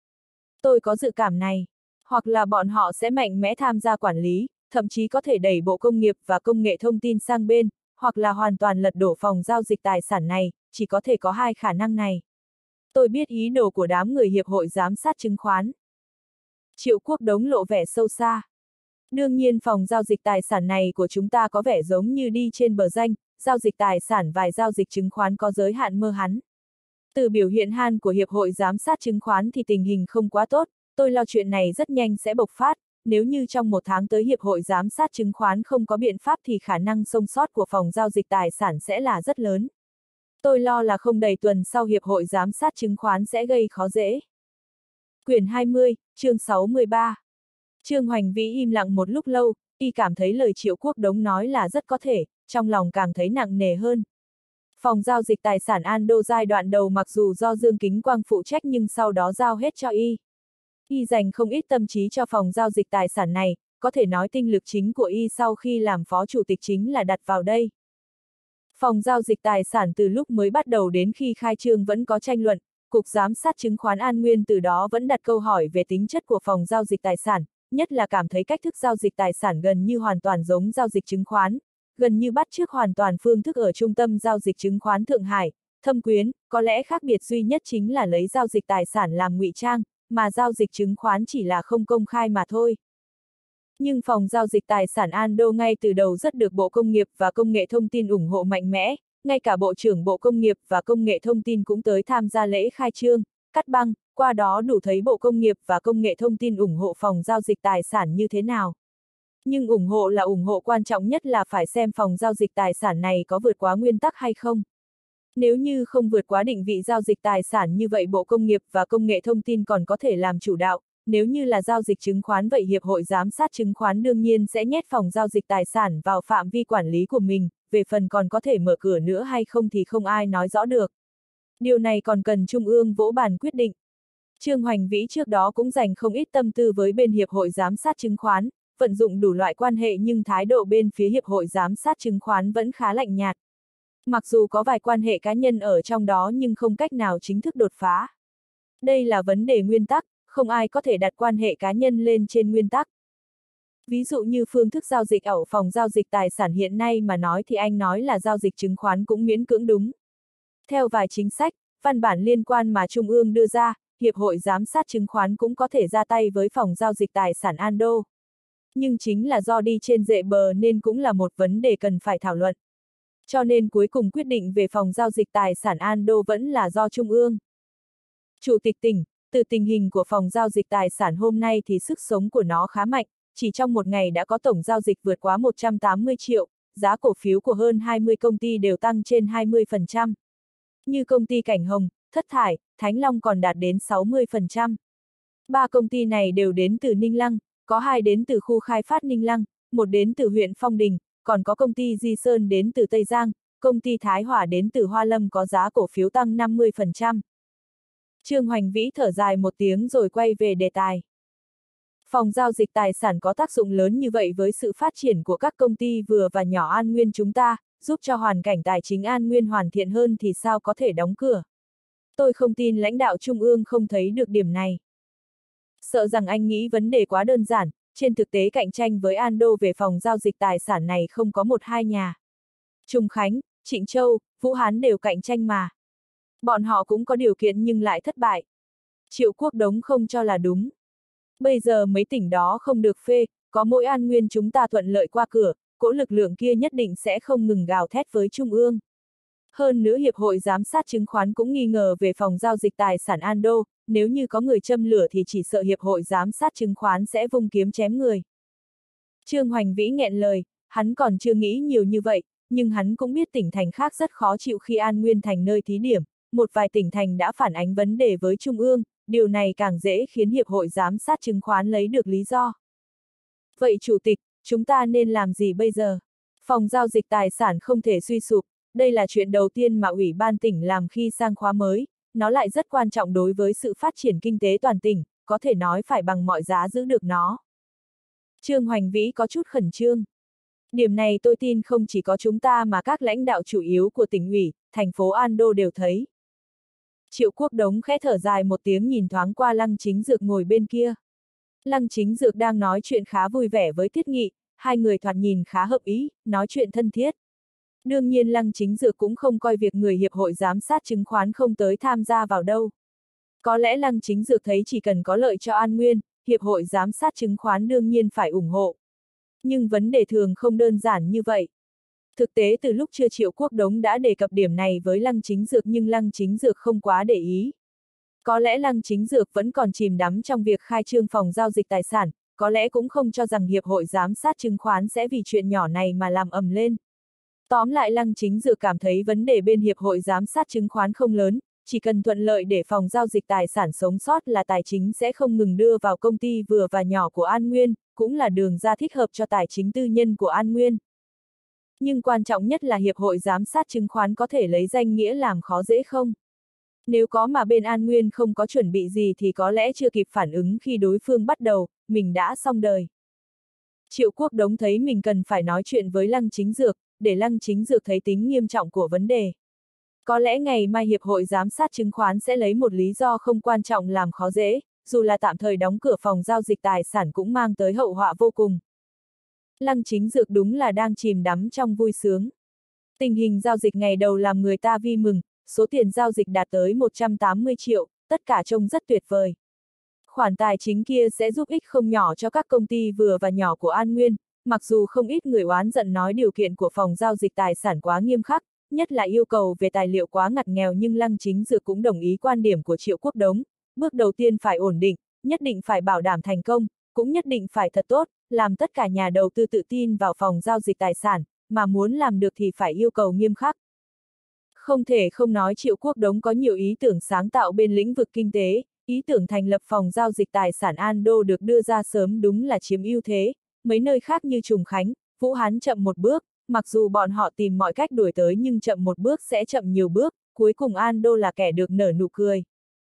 Tôi có dự cảm này. Hoặc là bọn họ sẽ mạnh mẽ tham gia quản lý, thậm chí có thể đẩy Bộ Công nghiệp và Công nghệ Thông tin sang bên, hoặc là hoàn toàn lật đổ phòng giao dịch tài sản này, chỉ có thể có hai khả năng này. Tôi biết ý đồ của đám người Hiệp hội Giám sát Chứng khoán. Triệu Quốc Đống lộ vẻ sâu xa. Đương nhiên phòng giao dịch tài sản này của chúng ta có vẻ giống như đi trên bờ ranh, giao dịch tài sản vài giao dịch chứng khoán có giới hạn mơ hắn. Từ biểu hiện han của Hiệp hội Giám sát Chứng khoán thì tình hình không quá tốt, tôi lo chuyện này rất nhanh sẽ bộc phát, nếu như trong một tháng tới Hiệp hội Giám sát Chứng khoán không có biện pháp thì khả năng sống sót của phòng giao dịch tài sản sẽ là rất lớn. Tôi lo là không đầy tuần sau Hiệp hội Giám sát Chứng khoán sẽ gây khó dễ. Quyển 20, chương 613. Trương Hoành Vĩ im lặng một lúc lâu, y cảm thấy lời Triệu Quốc Đống nói là rất có thể, trong lòng càng thấy nặng nề hơn. Phòng giao dịch tài sản Ando giai đoạn đầu mặc dù do Dương Kính Quang phụ trách nhưng sau đó giao hết cho y. Y dành không ít tâm trí cho phòng giao dịch tài sản này, có thể nói tinh lực chính của y sau khi làm phó chủ tịch chính là đặt vào đây. Phòng giao dịch tài sản từ lúc mới bắt đầu đến khi khai trương vẫn có tranh luận, Cục Giám sát Chứng khoán An Nguyên từ đó vẫn đặt câu hỏi về tính chất của phòng giao dịch tài sản, nhất là cảm thấy cách thức giao dịch tài sản gần như hoàn toàn giống giao dịch chứng khoán, gần như bắt chước hoàn toàn phương thức ở trung tâm giao dịch chứng khoán Thượng Hải, Thâm Quyến, có lẽ khác biệt duy nhất chính là lấy giao dịch tài sản làm ngụy trang, mà giao dịch chứng khoán chỉ là không công khai mà thôi. Nhưng phòng giao dịch tài sản Ando ngay từ đầu rất được Bộ Công nghiệp và Công nghệ Thông tin ủng hộ mạnh mẽ, ngay cả Bộ trưởng Bộ Công nghiệp và Công nghệ Thông tin cũng tới tham gia lễ khai trương, cắt băng, qua đó đủ thấy Bộ Công nghiệp và Công nghệ Thông tin ủng hộ phòng giao dịch tài sản như thế nào. Nhưng ủng hộ là ủng hộ, quan trọng nhất là phải xem phòng giao dịch tài sản này có vượt quá nguyên tắc hay không. Nếu như không vượt quá định vị giao dịch tài sản như vậy Bộ Công nghiệp và Công nghệ Thông tin còn có thể làm chủ đạo, nếu như là giao dịch chứng khoán vậy Hiệp hội Giám sát Chứng khoán đương nhiên sẽ nhét phòng giao dịch tài sản vào phạm vi quản lý của mình, về phần còn có thể mở cửa nữa hay không thì không ai nói rõ được. Điều này còn cần Trung ương vỗ bàn quyết định. Trương Hoành Vĩ trước đó cũng dành không ít tâm tư với bên Hiệp hội Giám sát Chứng khoán, vận dụng đủ loại quan hệ nhưng thái độ bên phía Hiệp hội Giám sát Chứng khoán vẫn khá lạnh nhạt. Mặc dù có vài quan hệ cá nhân ở trong đó nhưng không cách nào chính thức đột phá. Đây là vấn đề nguyên tắc, không ai có thể đặt quan hệ cá nhân lên trên nguyên tắc. Ví dụ như phương thức giao dịch ở phòng giao dịch tài sản hiện nay mà nói thì anh nói là giao dịch chứng khoán cũng miễn cưỡng đúng. Theo vài chính sách, văn bản liên quan mà Trung ương đưa ra, Hiệp hội Giám sát Chứng khoán cũng có thể ra tay với phòng giao dịch tài sản Ando. Nhưng chính là do đi trên rễ bờ nên cũng là một vấn đề cần phải thảo luận. Cho nên cuối cùng quyết định về phòng giao dịch tài sản Ando vẫn là do Trung ương. Chủ tịch tỉnh, từ tình hình của phòng giao dịch tài sản hôm nay thì sức sống của nó khá mạnh, chỉ trong một ngày đã có tổng giao dịch vượt quá 180 triệu, giá cổ phiếu của hơn 20 công ty đều tăng trên 20%. Như công ty Cảnh Hồng, Thất Thải, Thánh Long còn đạt đến 60%. Ba công ty này đều đến từ Ninh Lăng, có 2 đến từ khu khai phát Ninh Lăng, 1 đến từ huyện Phong Đình, còn có công ty Di Sơn đến từ Tây Giang, công ty Thái Hòa đến từ Hoa Lâm có giá cổ phiếu tăng 50%. Trương Hoành Vĩ thở dài một tiếng rồi quay về đề tài. Phòng giao dịch tài sản có tác dụng lớn như vậy với sự phát triển của các công ty vừa và nhỏ An Nguyên chúng ta, giúp cho hoàn cảnh tài chính An Nguyên hoàn thiện hơn thì sao có thể đóng cửa. Tôi không tin lãnh đạo Trung ương không thấy được điểm này. Sợ rằng anh nghĩ vấn đề quá đơn giản, trên thực tế cạnh tranh với Ando về phòng giao dịch tài sản này không có một hai nhà. Trung Khánh, Trịnh Châu, Vũ Hán đều cạnh tranh mà. Bọn họ cũng có điều kiện nhưng lại thất bại. Triệu Quốc Đống không cho là đúng. Bây giờ mấy tỉnh đó không được phê, có mỗi An Nguyên chúng ta thuận lợi qua cửa, cỗ lực lượng kia nhất định sẽ không ngừng gào thét với Trung ương. Hơn nữa Hiệp hội Giám sát Chứng khoán cũng nghi ngờ về phòng giao dịch tài sản Ando, nếu như có người châm lửa thì chỉ sợ Hiệp hội Giám sát Chứng khoán sẽ vung kiếm chém người. Trương Hoành Vĩ nghẹn lời, hắn còn chưa nghĩ nhiều như vậy, nhưng hắn cũng biết tỉnh thành khác rất khó chịu khi An Nguyên thành nơi thí điểm, một vài tỉnh thành đã phản ánh vấn đề với Trung ương, điều này càng dễ khiến Hiệp hội Giám sát Chứng khoán lấy được lý do. Vậy Chủ tịch, chúng ta nên làm gì bây giờ? Phòng giao dịch tài sản không thể suy sụp, đây là chuyện đầu tiên mà Ủy ban tỉnh làm khi sang khóa mới, nó lại rất quan trọng đối với sự phát triển kinh tế toàn tỉnh, có thể nói phải bằng mọi giá giữ được nó. Trương Hoành Vĩ có chút khẩn trương. Điểm này tôi tin không chỉ có chúng ta mà các lãnh đạo chủ yếu của tỉnh ủy, thành phố Ando đều thấy. Triệu Quốc Đống khẽ thở dài một tiếng nhìn thoáng qua Lăng Chính Dược ngồi bên kia. Lăng Chính Dược đang nói chuyện khá vui vẻ với Tiết Nghị, hai người thoạt nhìn khá hợp ý, nói chuyện thân thiết. Đương nhiên Lăng Chính Dược cũng không coi việc người Hiệp hội Giám sát Chứng khoán không tới tham gia vào đâu. Có lẽ Lăng Chính Dược thấy chỉ cần có lợi cho An Nguyên, Hiệp hội Giám sát Chứng khoán đương nhiên phải ủng hộ. Nhưng vấn đề thường không đơn giản như vậy. Thực tế từ lúc chưa Triệu Quốc Đống đã đề cập điểm này với Lăng Chính Dược nhưng Lăng Chính Dược không quá để ý. Có lẽ Lăng Chính Dược vẫn còn chìm đắm trong việc khai trương phòng giao dịch tài sản, có lẽ cũng không cho rằng Hiệp hội Giám sát Chứng khoán sẽ vì chuyện nhỏ này mà làm ầm lên. Tóm lại Lăng Chính Dược cảm thấy vấn đề bên Hiệp hội Giám sát Chứng khoán không lớn, chỉ cần thuận lợi để phòng giao dịch tài sản sống sót là tài chính sẽ không ngừng đưa vào công ty vừa và nhỏ của An Nguyên, cũng là đường ra thích hợp cho tài chính tư nhân của An Nguyên. Nhưng quan trọng nhất là Hiệp hội Giám sát Chứng khoán có thể lấy danh nghĩa làm khó dễ không? Nếu có mà bên An Nguyên không có chuẩn bị gì thì có lẽ chưa kịp phản ứng khi đối phương bắt đầu, mình đã xong đời. Triệu Quốc Đống thấy mình cần phải nói chuyện với Lăng Chính Dược, để Lăng Chính Dược thấy tính nghiêm trọng của vấn đề. Có lẽ ngày mai Hiệp hội Giám sát Chứng khoán sẽ lấy một lý do không quan trọng làm khó dễ, dù là tạm thời đóng cửa phòng giao dịch tài sản cũng mang tới hậu họa vô cùng. Lăng Chính Dược đúng là đang chìm đắm trong vui sướng. Tình hình giao dịch ngày đầu làm người ta vui mừng, số tiền giao dịch đạt tới 180 triệu, tất cả trông rất tuyệt vời. Khoản tài chính kia sẽ giúp ích không nhỏ cho các công ty vừa và nhỏ của An Nguyên, mặc dù không ít người oán giận nói điều kiện của phòng giao dịch tài sản quá nghiêm khắc, nhất là yêu cầu về tài liệu quá ngặt nghèo nhưng Lăng Chính Dược cũng đồng ý quan điểm của Triệu Quốc Đống, bước đầu tiên phải ổn định, nhất định phải bảo đảm thành công, cũng nhất định phải thật tốt, làm tất cả nhà đầu tư tự tin vào phòng giao dịch tài sản, mà muốn làm được thì phải yêu cầu nghiêm khắc. Không thể không nói Triệu Quốc Đống có nhiều ý tưởng sáng tạo bên lĩnh vực kinh tế, ý tưởng thành lập phòng giao dịch tài sản Ando được đưa ra sớm đúng là chiếm ưu thế, mấy nơi khác như Trùng Khánh, Vũ Hán chậm một bước, mặc dù bọn họ tìm mọi cách đuổi tới nhưng chậm một bước sẽ chậm nhiều bước, cuối cùng Ando là kẻ được nở nụ cười.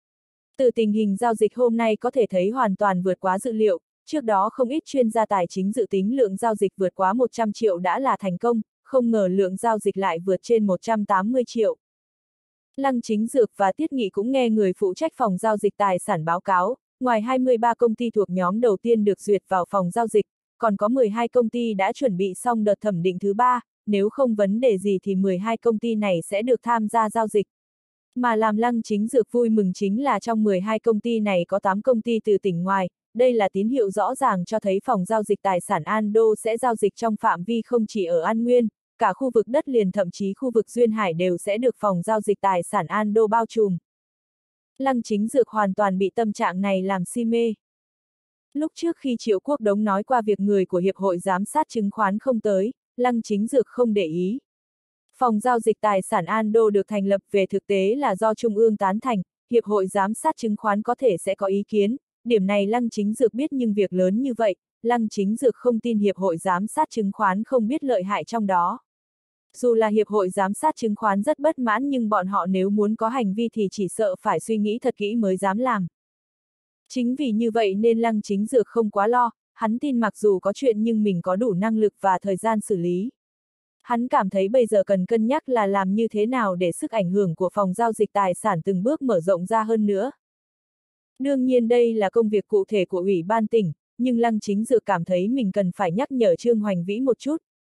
Từ tình hình giao dịch hôm nay có thể thấy hoàn toàn vượt quá dự liệu, trước đó không ít chuyên gia tài chính dự tính lượng giao dịch vượt quá 100 triệu đã là thành công, không ngờ lượng giao dịch lại vượt trên 180 triệu. Lăng Chính Dược và Tiết Nghị cũng nghe người phụ trách phòng giao dịch tài sản báo cáo, ngoài 23 công ty thuộc nhóm đầu tiên được duyệt vào phòng giao dịch, còn có 12 công ty đã chuẩn bị xong đợt thẩm định thứ 3, nếu không vấn đề gì thì 12 công ty này sẽ được tham gia giao dịch. Mà làm Lăng Chính Dược vui mừng chính là trong 12 công ty này có 8 công ty từ tỉnh ngoài, đây là tín hiệu rõ ràng cho thấy phòng giao dịch tài sản Ando sẽ giao dịch trong phạm vi không chỉ ở An Nguyên, cả khu vực đất liền thậm chí khu vực Duyên Hải đều sẽ được phòng giao dịch tài sản Ando bao trùm. Lăng Chính Dược hoàn toàn bị tâm trạng này làm si mê. Lúc trước khi Triệu Quốc Đống nói qua việc người của Hiệp hội Giám sát Chứng khoán không tới, Lăng Chính Dược không để ý. Phòng giao dịch tài sản Ando được thành lập về thực tế là do Trung ương tán thành, Hiệp hội Giám sát Chứng khoán có thể sẽ có ý kiến, điểm này Lăng Chính Dược biết nhưng việc lớn như vậy, Lăng Chính Dược không tin Hiệp hội Giám sát Chứng khoán không biết lợi hại trong đó. Dù là Hiệp hội Giám sát Chứng khoán rất bất mãn nhưng bọn họ nếu muốn có hành vi thì chỉ sợ phải suy nghĩ thật kỹ mới dám làm. Chính vì như vậy nên Lăng Chính Dược không quá lo, hắn tin mặc dù có chuyện nhưng mình có đủ năng lực và thời gian xử lý. Hắn cảm thấy bây giờ cần cân nhắc là làm như thế nào để sức ảnh hưởng của phòng giao dịch tài sản từng bước mở rộng ra hơn nữa. Đương nhiên đây là công việc cụ thể của Ủy ban tỉnh, nhưng Lăng Chính Dược cảm thấy mình cần phải nhắc nhở Trương Hoành Vĩ một chút,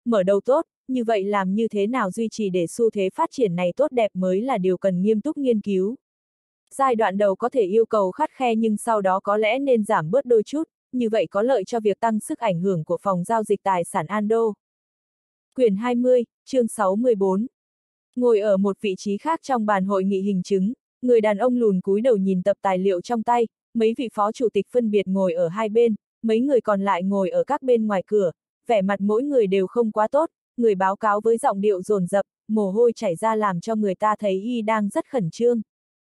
mở đầu tốt, như vậy làm như thế nào duy trì để xu thế phát triển này tốt đẹp mới là điều cần nghiêm túc nghiên cứu. Giai đoạn đầu có thể yêu cầu khắt khe nhưng sau đó có lẽ nên giảm bớt đôi chút, như vậy có lợi cho việc tăng sức ảnh hưởng của phòng giao dịch tài sản Ando. Quyển 20, chương 614. Ngồi ở một vị trí khác trong bàn hội nghị hình chứng, người đàn ông lùn cúi đầu nhìn tập tài liệu trong tay, mấy vị phó chủ tịch phân biệt ngồi ở hai bên, mấy người còn lại ngồi ở các bên ngoài cửa, vẻ mặt mỗi người đều không quá tốt, người báo cáo với giọng điệu dồn dập, mồ hôi chảy ra làm cho người ta thấy y đang rất khẩn trương.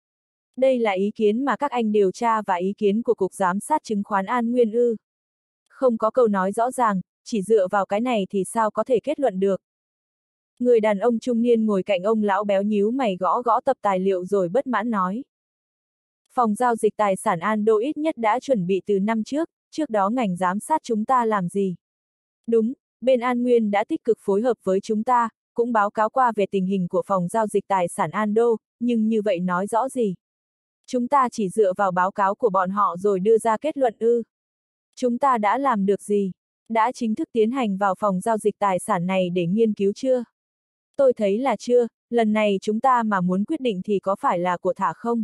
Đây là ý kiến mà các anh điều tra và ý kiến của Cục Giám sát Chứng khoán An Nguyên ư? Không có câu nói rõ ràng, chỉ dựa vào cái này thì sao có thể kết luận được. Người đàn ông trung niên ngồi cạnh ông lão béo nhíu mày gõ gõ tập tài liệu rồi bất mãn nói. Phòng giao dịch tài sản Ando ít nhất đã chuẩn bị từ năm trước đó ngành giám sát chúng ta làm gì? Đúng, bên An Nguyên đã tích cực phối hợp với chúng ta, cũng báo cáo qua về tình hình của phòng giao dịch tài sản Ando, nhưng như vậy nói rõ gì? Chúng ta chỉ dựa vào báo cáo của bọn họ rồi đưa ra kết luận ư? Chúng ta đã làm được gì? Đã chính thức tiến hành vào phòng giao dịch tài sản này để nghiên cứu chưa? Tôi thấy là chưa, lần này chúng ta mà muốn quyết định thì có phải là của thả không?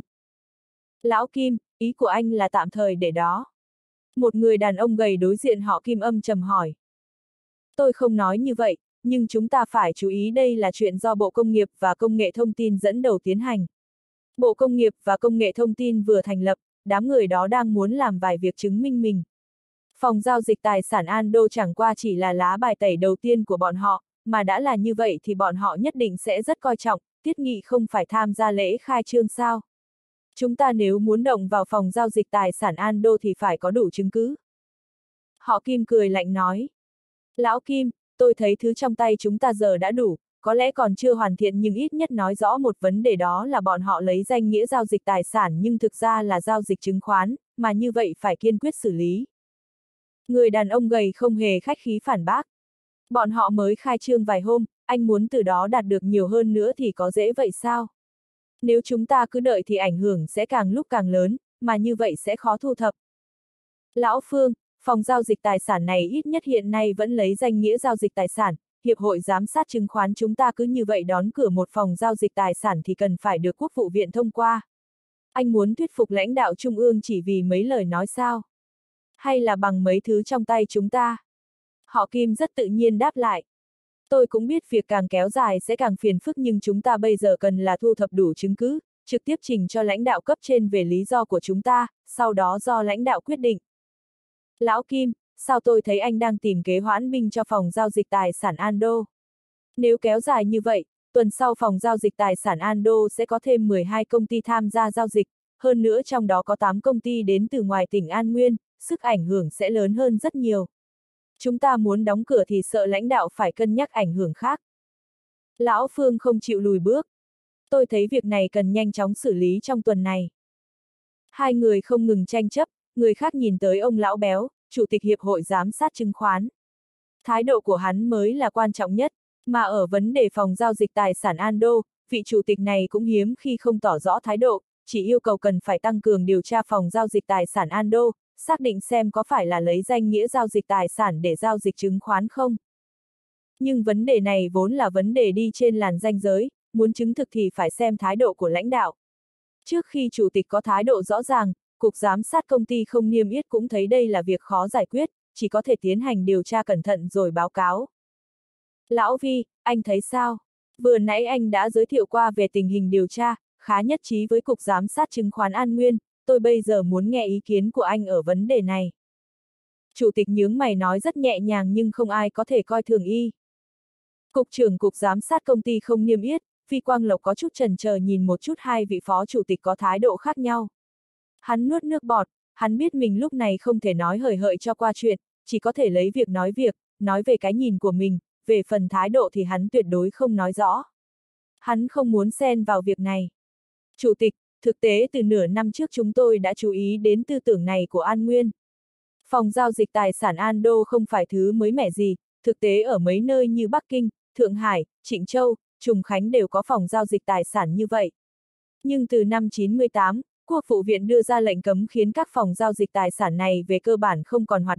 Lão Kim, ý của anh là tạm thời để đó. Một người đàn ông gầy đối diện họ Kim âm trầm hỏi. Tôi không nói như vậy, nhưng chúng ta phải chú ý đây là chuyện do Bộ Công nghiệp và Công nghệ Thông tin dẫn đầu tiến hành. Bộ Công nghiệp và Công nghệ Thông tin vừa thành lập, đám người đó đang muốn làm vài việc chứng minh mình. Phòng giao dịch tài sản Ando chẳng qua chỉ là lá bài tẩy đầu tiên của bọn họ, mà đã là như vậy thì bọn họ nhất định sẽ rất coi trọng, Tiết Nghị không phải tham gia lễ khai trương sao. Chúng ta nếu muốn động vào phòng giao dịch tài sản Ando thì phải có đủ chứng cứ. Họ Kim cười lạnh nói. Lão Kim, tôi thấy thứ trong tay chúng ta giờ đã đủ, có lẽ còn chưa hoàn thiện nhưng ít nhất nói rõ một vấn đề đó là bọn họ lấy danh nghĩa giao dịch tài sản nhưng thực ra là giao dịch chứng khoán, mà như vậy phải kiên quyết xử lý. Người đàn ông gầy không hề khách khí phản bác. Bọn họ mới khai trương vài hôm, anh muốn từ đó đạt được nhiều hơn nữa thì có dễ vậy sao? Nếu chúng ta cứ đợi thì ảnh hưởng sẽ càng lúc càng lớn, mà như vậy sẽ khó thu thập. Lão Phương, phòng giao dịch tài sản này ít nhất hiện nay vẫn lấy danh nghĩa giao dịch tài sản, Hiệp hội Giám sát Chứng khoán chúng ta cứ như vậy đón cửa một phòng giao dịch tài sản thì cần phải được Quốc vụ viện thông qua. Anh muốn thuyết phục lãnh đạo Trung ương chỉ vì mấy lời nói sao? Hay là bằng mấy thứ trong tay chúng ta? Họ Kim rất tự nhiên đáp lại. Tôi cũng biết việc càng kéo dài sẽ càng phiền phức nhưng chúng ta bây giờ cần là thu thập đủ chứng cứ, trực tiếp trình cho lãnh đạo cấp trên về lý do của chúng ta, sau đó do lãnh đạo quyết định. Lão Kim, sao tôi thấy anh đang tìm kế hoãn binh cho phòng giao dịch tài sản Ando? Nếu kéo dài như vậy, tuần sau phòng giao dịch tài sản Ando sẽ có thêm 12 công ty tham gia giao dịch, hơn nữa trong đó có 8 công ty đến từ ngoài tỉnh An Nguyên, sức ảnh hưởng sẽ lớn hơn rất nhiều. Chúng ta muốn đóng cửa thì sợ lãnh đạo phải cân nhắc ảnh hưởng khác. Lão Phương không chịu lùi bước. Tôi thấy việc này cần nhanh chóng xử lý trong tuần này. Hai người không ngừng tranh chấp, người khác nhìn tới ông lão béo, Chủ tịch Hiệp hội Giám sát Chứng khoán. Thái độ của hắn mới là quan trọng nhất, mà ở vấn đề phòng giao dịch tài sản Ando, vị chủ tịch này cũng hiếm khi không tỏ rõ thái độ, chỉ yêu cầu cần phải tăng cường điều tra phòng giao dịch tài sản Ando, xác định xem có phải là lấy danh nghĩa giao dịch tài sản để giao dịch chứng khoán không. Nhưng vấn đề này vốn là vấn đề đi trên làn ranh giới, muốn chứng thực thì phải xem thái độ của lãnh đạo. Trước khi chủ tịch có thái độ rõ ràng, Cục Giám sát công ty không niêm yết cũng thấy đây là việc khó giải quyết, chỉ có thể tiến hành điều tra cẩn thận rồi báo cáo. Lão Vi, anh thấy sao? Vừa nãy anh đã giới thiệu qua về tình hình điều tra, khá nhất trí với Cục Giám sát Chứng khoán An Nguyên, tôi bây giờ muốn nghe ý kiến của anh ở vấn đề này. Chủ tịch nhướng mày nói rất nhẹ nhàng nhưng không ai có thể coi thường y. Cục trưởng Cục Giám sát công ty không niêm yết, Vi Quang Lộc có chút chần chờ nhìn một chút hai vị phó chủ tịch có thái độ khác nhau. Hắn nuốt nước bọt, hắn biết mình lúc này không thể nói hời hợt cho qua chuyện, chỉ có thể lấy việc, nói về cái nhìn của mình, về phần thái độ thì hắn tuyệt đối không nói rõ. Hắn không muốn xen vào việc này. Chủ tịch, thực tế từ nửa năm trước chúng tôi đã chú ý đến tư tưởng này của An Nguyên. Phòng giao dịch tài sản Ando không phải thứ mới mẻ gì, thực tế ở mấy nơi như Bắc Kinh, Thượng Hải, Trịnh Châu, Trùng Khánh đều có phòng giao dịch tài sản như vậy. Nhưng từ năm 98, Quốc vụ viện đưa ra lệnh cấm khiến các phòng giao dịch tài sản này về cơ bản không còn hoạt động,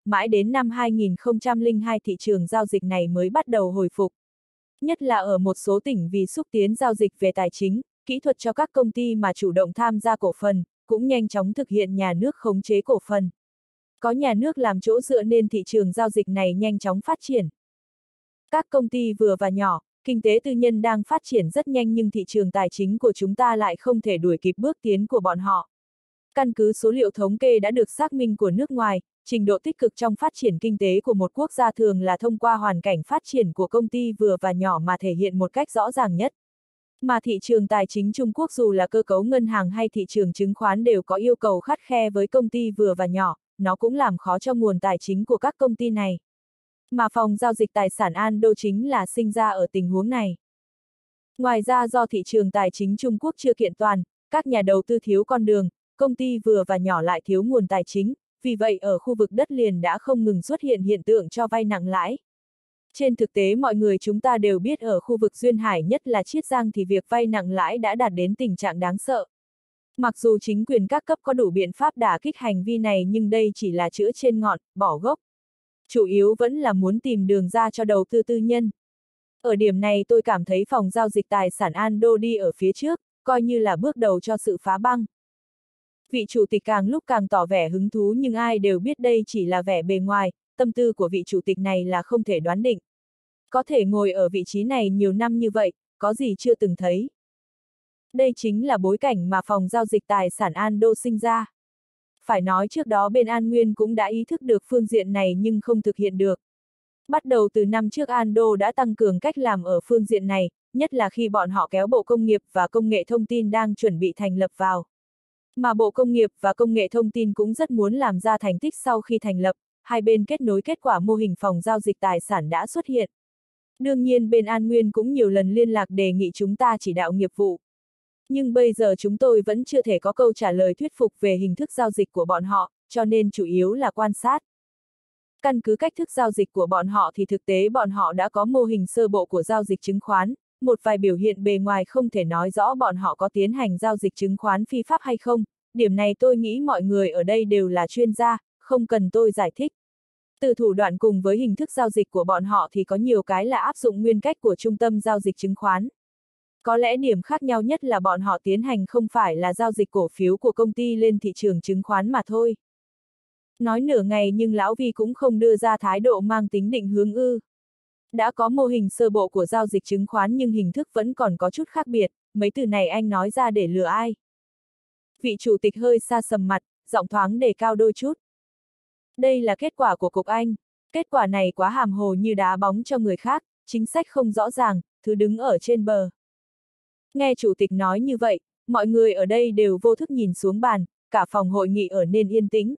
mãi đến năm 2002 thị trường giao dịch này mới bắt đầu hồi phục. Nhất là ở một số tỉnh vì xúc tiến giao dịch về tài chính, kỹ thuật cho các công ty mà chủ động tham gia cổ phần, cũng nhanh chóng thực hiện nhà nước khống chế cổ phần. Có nhà nước làm chỗ dựa nên thị trường giao dịch này nhanh chóng phát triển. Các công ty vừa và nhỏ, kinh tế tư nhân đang phát triển rất nhanh nhưng thị trường tài chính của chúng ta lại không thể đuổi kịp bước tiến của bọn họ. Căn cứ số liệu thống kê đã được xác minh của nước ngoài, trình độ tích cực trong phát triển kinh tế của một quốc gia thường là thông qua hoàn cảnh phát triển của công ty vừa và nhỏ mà thể hiện một cách rõ ràng nhất. Mà thị trường tài chính Trung Quốc dù là cơ cấu ngân hàng hay thị trường chứng khoán đều có yêu cầu khắt khe với công ty vừa và nhỏ, nó cũng làm khó cho nguồn tài chính của các công ty này. Mà phòng giao dịch tài sản Ando chính là sinh ra ở tình huống này. Ngoài ra do thị trường tài chính Trung Quốc chưa kiện toàn, các nhà đầu tư thiếu con đường, công ty vừa và nhỏ lại thiếu nguồn tài chính, vì vậy ở khu vực đất liền đã không ngừng xuất hiện hiện tượng cho vay nặng lãi. Trên thực tế mọi người chúng ta đều biết ở khu vực duyên hải nhất là Chiết Giang thì việc vay nặng lãi đã đạt đến tình trạng đáng sợ. Mặc dù chính quyền các cấp có đủ biện pháp đả kích hành vi này nhưng đây chỉ là chữa trên ngọn, bỏ gốc. Chủ yếu vẫn là muốn tìm đường ra cho đầu tư tư nhân. Ở điểm này tôi cảm thấy phòng giao dịch tài sản Ando đi ở phía trước, coi như là bước đầu cho sự phá băng. Vị chủ tịch càng lúc càng tỏ vẻ hứng thú nhưng ai đều biết đây chỉ là vẻ bề ngoài, tâm tư của vị chủ tịch này là không thể đoán định. Có thể ngồi ở vị trí này nhiều năm như vậy, có gì chưa từng thấy. Đây chính là bối cảnh mà phòng giao dịch tài sản Ando sinh ra. Phải nói trước đó bên An Nguyên cũng đã ý thức được phương diện này nhưng không thực hiện được. Bắt đầu từ năm trước Ando đã tăng cường cách làm ở phương diện này, nhất là khi bọn họ kéo Bộ Công nghiệp và Công nghệ Thông tin đang chuẩn bị thành lập vào. Mà Bộ Công nghiệp và Công nghệ Thông tin cũng rất muốn làm ra thành tích sau khi thành lập, hai bên kết nối kết quả mô hình phòng giao dịch tài sản đã xuất hiện. Đương nhiên bên An Nguyên cũng nhiều lần liên lạc đề nghị chúng ta chỉ đạo nghiệp vụ. Nhưng bây giờ chúng tôi vẫn chưa thể có câu trả lời thuyết phục về hình thức giao dịch của bọn họ, cho nên chủ yếu là quan sát. Căn cứ cách thức giao dịch của bọn họ thì thực tế bọn họ đã có mô hình sơ bộ của giao dịch chứng khoán, một vài biểu hiện bề ngoài không thể nói rõ bọn họ có tiến hành giao dịch chứng khoán phi pháp hay không, điểm này tôi nghĩ mọi người ở đây đều là chuyên gia, không cần tôi giải thích. Từ thủ đoạn cùng với hình thức giao dịch của bọn họ thì có nhiều cái là áp dụng nguyên cách của trung tâm giao dịch chứng khoán. Có lẽ điểm khác nhau nhất là bọn họ tiến hành không phải là giao dịch cổ phiếu của công ty lên thị trường chứng khoán mà thôi. Nói nửa ngày nhưng Lão Vi cũng không đưa ra thái độ mang tính định hướng ư. Đã có mô hình sơ bộ của giao dịch chứng khoán nhưng hình thức vẫn còn có chút khác biệt, mấy từ này anh nói ra để lừa ai. Vị chủ tịch hơi xa sầm mặt, giọng thoáng đề cao đôi chút. Đây là kết quả của cục anh. Kết quả này quá hàm hồ như đá bóng cho người khác, chính sách không rõ ràng, thứ đứng ở trên bờ. Nghe chủ tịch nói như vậy, mọi người ở đây đều vô thức nhìn xuống bàn, cả phòng hội nghị ở nên yên tĩnh.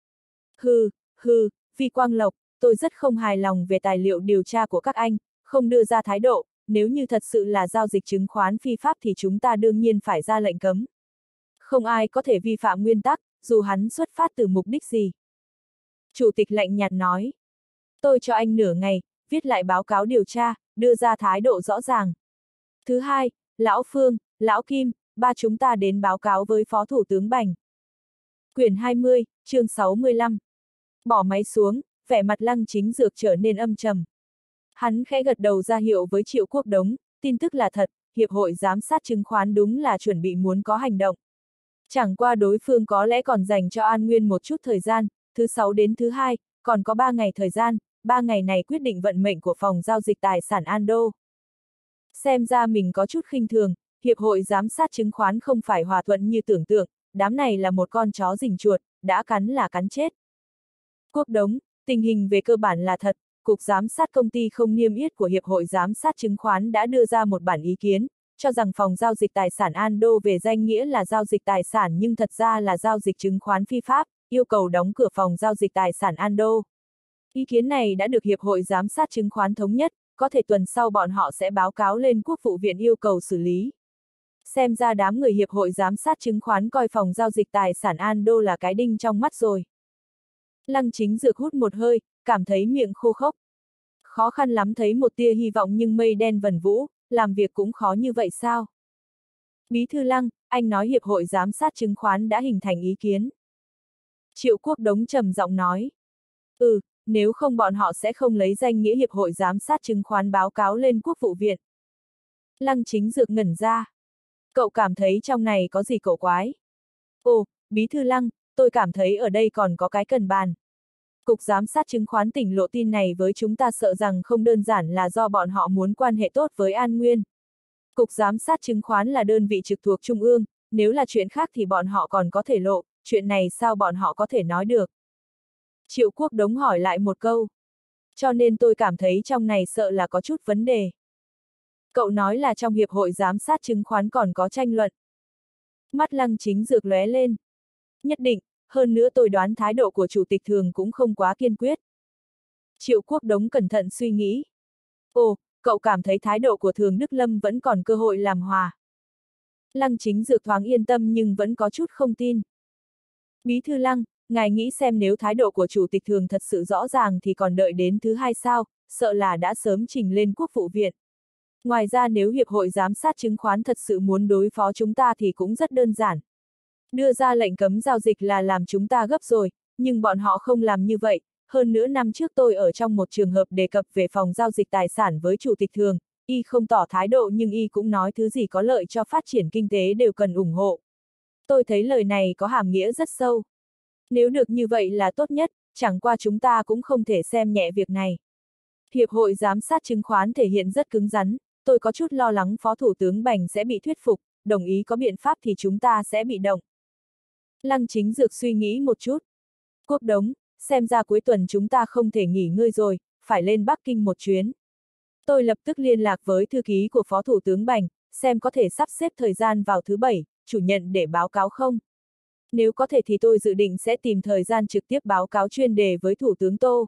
Vi Quang Lộc, tôi rất không hài lòng về tài liệu điều tra của các anh, không đưa ra thái độ, nếu như thật sự là giao dịch chứng khoán phi pháp thì chúng ta đương nhiên phải ra lệnh cấm. Không ai có thể vi phạm nguyên tắc, dù hắn xuất phát từ mục đích gì. Chủ tịch lạnh nhạt nói. Tôi cho anh nửa ngày, viết lại báo cáo điều tra, đưa ra thái độ rõ ràng. Thứ hai, Lão Phương, Lão Kim, ba chúng ta đến báo cáo với Phó Thủ tướng Bành. Quyển 20, chương 65. Bỏ máy xuống, vẻ mặt Lăng Chính Dược trở nên âm trầm. Hắn khẽ gật đầu ra hiệu với Triệu Quốc Đống, tin tức là thật, Hiệp hội Giám sát chứng khoán đúng là chuẩn bị muốn có hành động. Chẳng qua đối phương có lẽ còn dành cho An Nguyên một chút thời gian, thứ 6 đến thứ 2, còn có 3 ngày thời gian, 3 ngày này quyết định vận mệnh của phòng giao dịch tài sản Ando. Xem ra mình có chút khinh thường, Hiệp hội Giám sát chứng khoán không phải hòa thuận như tưởng tượng, đám này là một con chó rình chuột, đã cắn là cắn chết. Quốc Đống, tình hình về cơ bản là thật, Cục Giám sát Công ty không niêm yết của Hiệp hội Giám sát chứng khoán đã đưa ra một bản ý kiến, cho rằng phòng giao dịch tài sản Ando về danh nghĩa là giao dịch tài sản nhưng thật ra là giao dịch chứng khoán phi pháp, yêu cầu đóng cửa phòng giao dịch tài sản Ando. Ý kiến này đã được Hiệp hội Giám sát chứng khoán thống nhất, có thể tuần sau bọn họ sẽ báo cáo lên Quốc vụ viện yêu cầu xử lý. Xem ra đám người Hiệp hội Giám sát chứng khoán coi phòng giao dịch tài sản Ando là cái đinh trong mắt rồi. Lăng Chính Dược hút một hơi, cảm thấy miệng khô khốc. Khó khăn lắm thấy một tia hy vọng nhưng mây đen vần vũ, làm việc cũng khó như vậy sao? Bí thư Lăng, anh nói Hiệp hội Giám sát chứng khoán đã hình thành ý kiến. Triệu Quốc Đống trầm giọng nói. Nếu không bọn họ sẽ không lấy danh nghĩa Hiệp hội Giám sát chứng khoán báo cáo lên Quốc vụ viện. Lăng Chính Dược ngẩn ra. Cậu cảm thấy trong này có gì cổ quái? Ồ, Bí thư Lăng, tôi cảm thấy ở đây còn có cái cần bàn. Cục Giám sát chứng khoán tỉnh lộ tin này với chúng ta sợ rằng không đơn giản là do bọn họ muốn quan hệ tốt với An Nguyên. Cục Giám sát chứng khoán là đơn vị trực thuộc Trung ương, nếu là chuyện khác thì bọn họ còn có thể lộ, chuyện này sao bọn họ có thể nói được? Triệu Quốc Đống hỏi lại một câu. Cho nên tôi cảm thấy trong này sợ là có chút vấn đề. Cậu nói là trong Hiệp hội Giám sát chứng khoán còn có tranh luận. Mắt Lăng Chính Dược lóe lên. Nhất định, hơn nữa tôi đoán thái độ của Chủ tịch Thường cũng không quá kiên quyết. Triệu Quốc Đống cẩn thận suy nghĩ. Ồ, cậu cảm thấy thái độ của Thường Đức Lâm vẫn còn cơ hội làm hòa. Lăng Chính Dược thoáng yên tâm nhưng vẫn có chút không tin. Bí thư Lăng, ngài nghĩ xem nếu thái độ của Chủ tịch Thường thật sự rõ ràng thì còn đợi đến thứ hai sao, sợ là đã sớm trình lên Quốc vụ viện. Ngoài ra nếu Hiệp hội Giám sát chứng khoán thật sự muốn đối phó chúng ta thì cũng rất đơn giản. Đưa ra lệnh cấm giao dịch là làm chúng ta gấp rồi, nhưng bọn họ không làm như vậy. Hơn nữa năm trước tôi ở trong một trường hợp đề cập về phòng giao dịch tài sản với Chủ tịch Thường, y không tỏ thái độ nhưng y cũng nói thứ gì có lợi cho phát triển kinh tế đều cần ủng hộ. Tôi thấy lời này có hàm nghĩa rất sâu. Nếu được như vậy là tốt nhất, chẳng qua chúng ta cũng không thể xem nhẹ việc này. Hiệp hội Giám sát chứng khoán thể hiện rất cứng rắn, tôi có chút lo lắng Phó Thủ tướng Bành sẽ bị thuyết phục, đồng ý có biện pháp thì chúng ta sẽ bị động. Lăng Chính Dược suy nghĩ một chút. Quốc Đống, xem ra cuối tuần chúng ta không thể nghỉ ngơi rồi, phải lên Bắc Kinh một chuyến. Tôi lập tức liên lạc với thư ký của Phó Thủ tướng Bành, xem có thể sắp xếp thời gian vào thứ Bảy, Chủ nhật để báo cáo không. Nếu có thể thì tôi dự định sẽ tìm thời gian trực tiếp báo cáo chuyên đề với Thủ tướng Tô.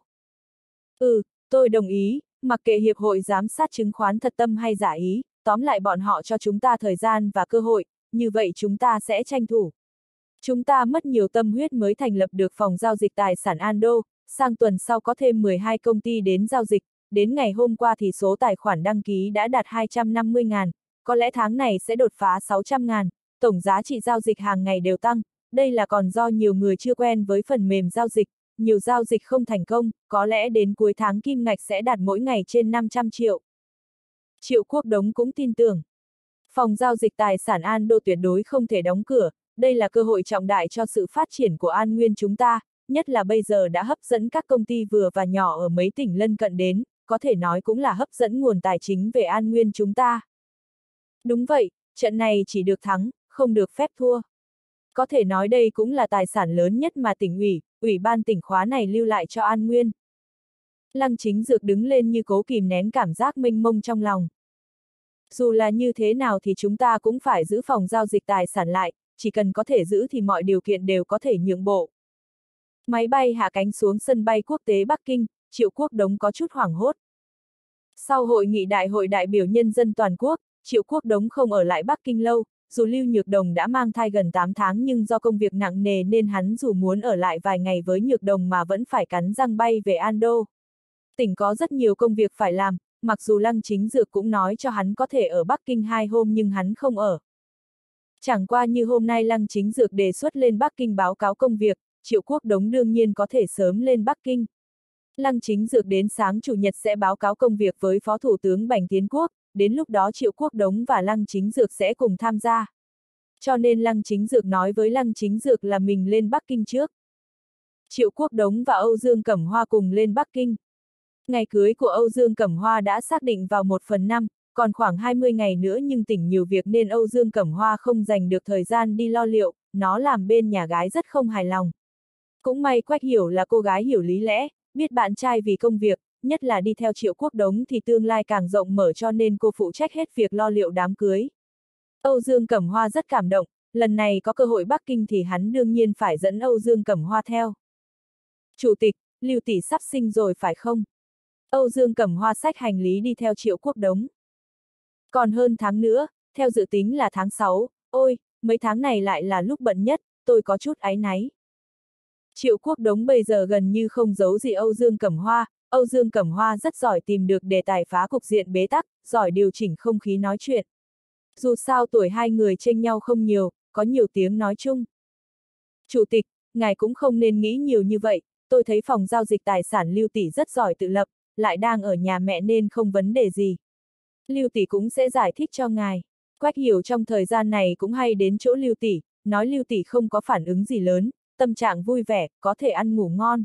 Tôi đồng ý, mặc kệ Hiệp hội Giám sát chứng khoán thật tâm hay giả ý, tóm lại bọn họ cho chúng ta thời gian và cơ hội, như vậy chúng ta sẽ tranh thủ. Chúng ta mất nhiều tâm huyết mới thành lập được phòng giao dịch tài sản Ando, sang tuần sau có thêm 12 công ty đến giao dịch, đến ngày hôm qua thì số tài khoản đăng ký đã đạt 250.000, có lẽ tháng này sẽ đột phá 600.000, tổng giá trị giao dịch hàng ngày đều tăng, đây là còn do nhiều người chưa quen với phần mềm giao dịch, nhiều giao dịch không thành công, có lẽ đến cuối tháng kim ngạch sẽ đạt mỗi ngày trên 500 triệu. Triệu Quốc Đống cũng tin tưởng. Phòng giao dịch tài sản Ando tuyệt đối không thể đóng cửa, đây là cơ hội trọng đại cho sự phát triển của An Nguyên chúng ta, nhất là bây giờ đã hấp dẫn các công ty vừa và nhỏ ở mấy tỉnh lân cận đến, có thể nói cũng là hấp dẫn nguồn tài chính về An Nguyên chúng ta. Đúng vậy, trận này chỉ được thắng, không được phép thua. Có thể nói đây cũng là tài sản lớn nhất mà tỉnh ủy, ủy ban tỉnh khóa này lưu lại cho An Nguyên. Lăng Chính Dược đứng lên như cố kìm nén cảm giác mênh mông trong lòng. Dù là như thế nào thì chúng ta cũng phải giữ phòng giao dịch tài sản lại, chỉ cần có thể giữ thì mọi điều kiện đều có thể nhượng bộ. Máy bay hạ cánh xuống sân bay quốc tế Bắc Kinh, Triệu Quốc Đống có chút hoảng hốt. Sau hội nghị đại hội đại biểu nhân dân toàn quốc, Triệu Quốc Đống không ở lại Bắc Kinh lâu, dù Lưu Nhược Đồng đã mang thai gần 8 tháng nhưng do công việc nặng nề nên hắn dù muốn ở lại vài ngày với Nhược Đồng mà vẫn phải cắn răng bay về Ando. Tỉnh có rất nhiều công việc phải làm, mặc dù Lăng Chính Dược cũng nói cho hắn có thể ở Bắc Kinh 2 hôm nhưng hắn không ở. Chẳng qua như hôm nay Lăng Chính Dược đề xuất lên Bắc Kinh báo cáo công việc, Triệu Quốc Đống đương nhiên có thể sớm lên Bắc Kinh. Lăng Chính Dược đến sáng Chủ nhật sẽ báo cáo công việc với Phó Thủ tướng Bành Tiến Quốc, đến lúc đó Triệu Quốc Đống và Lăng Chính Dược sẽ cùng tham gia. Cho nên Lăng Chính Dược nói với Lăng Chính Dược là mình lên Bắc Kinh trước. Triệu Quốc Đống và Âu Dương Cẩm Hoa cùng lên Bắc Kinh. Ngày cưới của Âu Dương Cẩm Hoa đã xác định vào 1/5, còn khoảng 20 ngày nữa nhưng tỉnh nhiều việc nên Âu Dương Cẩm Hoa không dành được thời gian đi lo liệu, nó làm bên nhà gái rất không hài lòng. Cũng may Quách Hiểu là cô gái hiểu lý lẽ, biết bạn trai vì công việc, nhất là đi theo Triệu Quốc Đống thì tương lai càng rộng mở cho nên cô phụ trách hết việc lo liệu đám cưới. Âu Dương Cẩm Hoa rất cảm động, lần này có cơ hội Bắc Kinh thì hắn đương nhiên phải dẫn Âu Dương Cẩm Hoa theo. Chủ tịch, Lưu tỷ sắp sinh rồi phải không? Âu Dương Cẩm Hoa xách hành lý đi theo Triệu Quốc Đống. Còn hơn tháng nữa, theo dự tính là tháng 6, ôi, mấy tháng này lại là lúc bận nhất, tôi có chút áy náy. Triệu Quốc Đống bây giờ gần như không giấu gì Âu Dương Cẩm Hoa, Âu Dương Cẩm Hoa rất giỏi tìm được đề tài phá cục diện bế tắc, giỏi điều chỉnh không khí nói chuyện. Dù sao tuổi hai người chênh nhau không nhiều, có nhiều tiếng nói chung. Chủ tịch, ngài cũng không nên nghĩ nhiều như vậy, tôi thấy phòng giao dịch tài sản Lưu tỷ rất giỏi tự lập, lại đang ở nhà mẹ nên không vấn đề gì. Lưu tỷ cũng sẽ giải thích cho ngài. Quách Hiểu trong thời gian này cũng hay đến chỗ Lưu tỷ, nói Lưu tỷ không có phản ứng gì lớn, tâm trạng vui vẻ, có thể ăn ngủ ngon.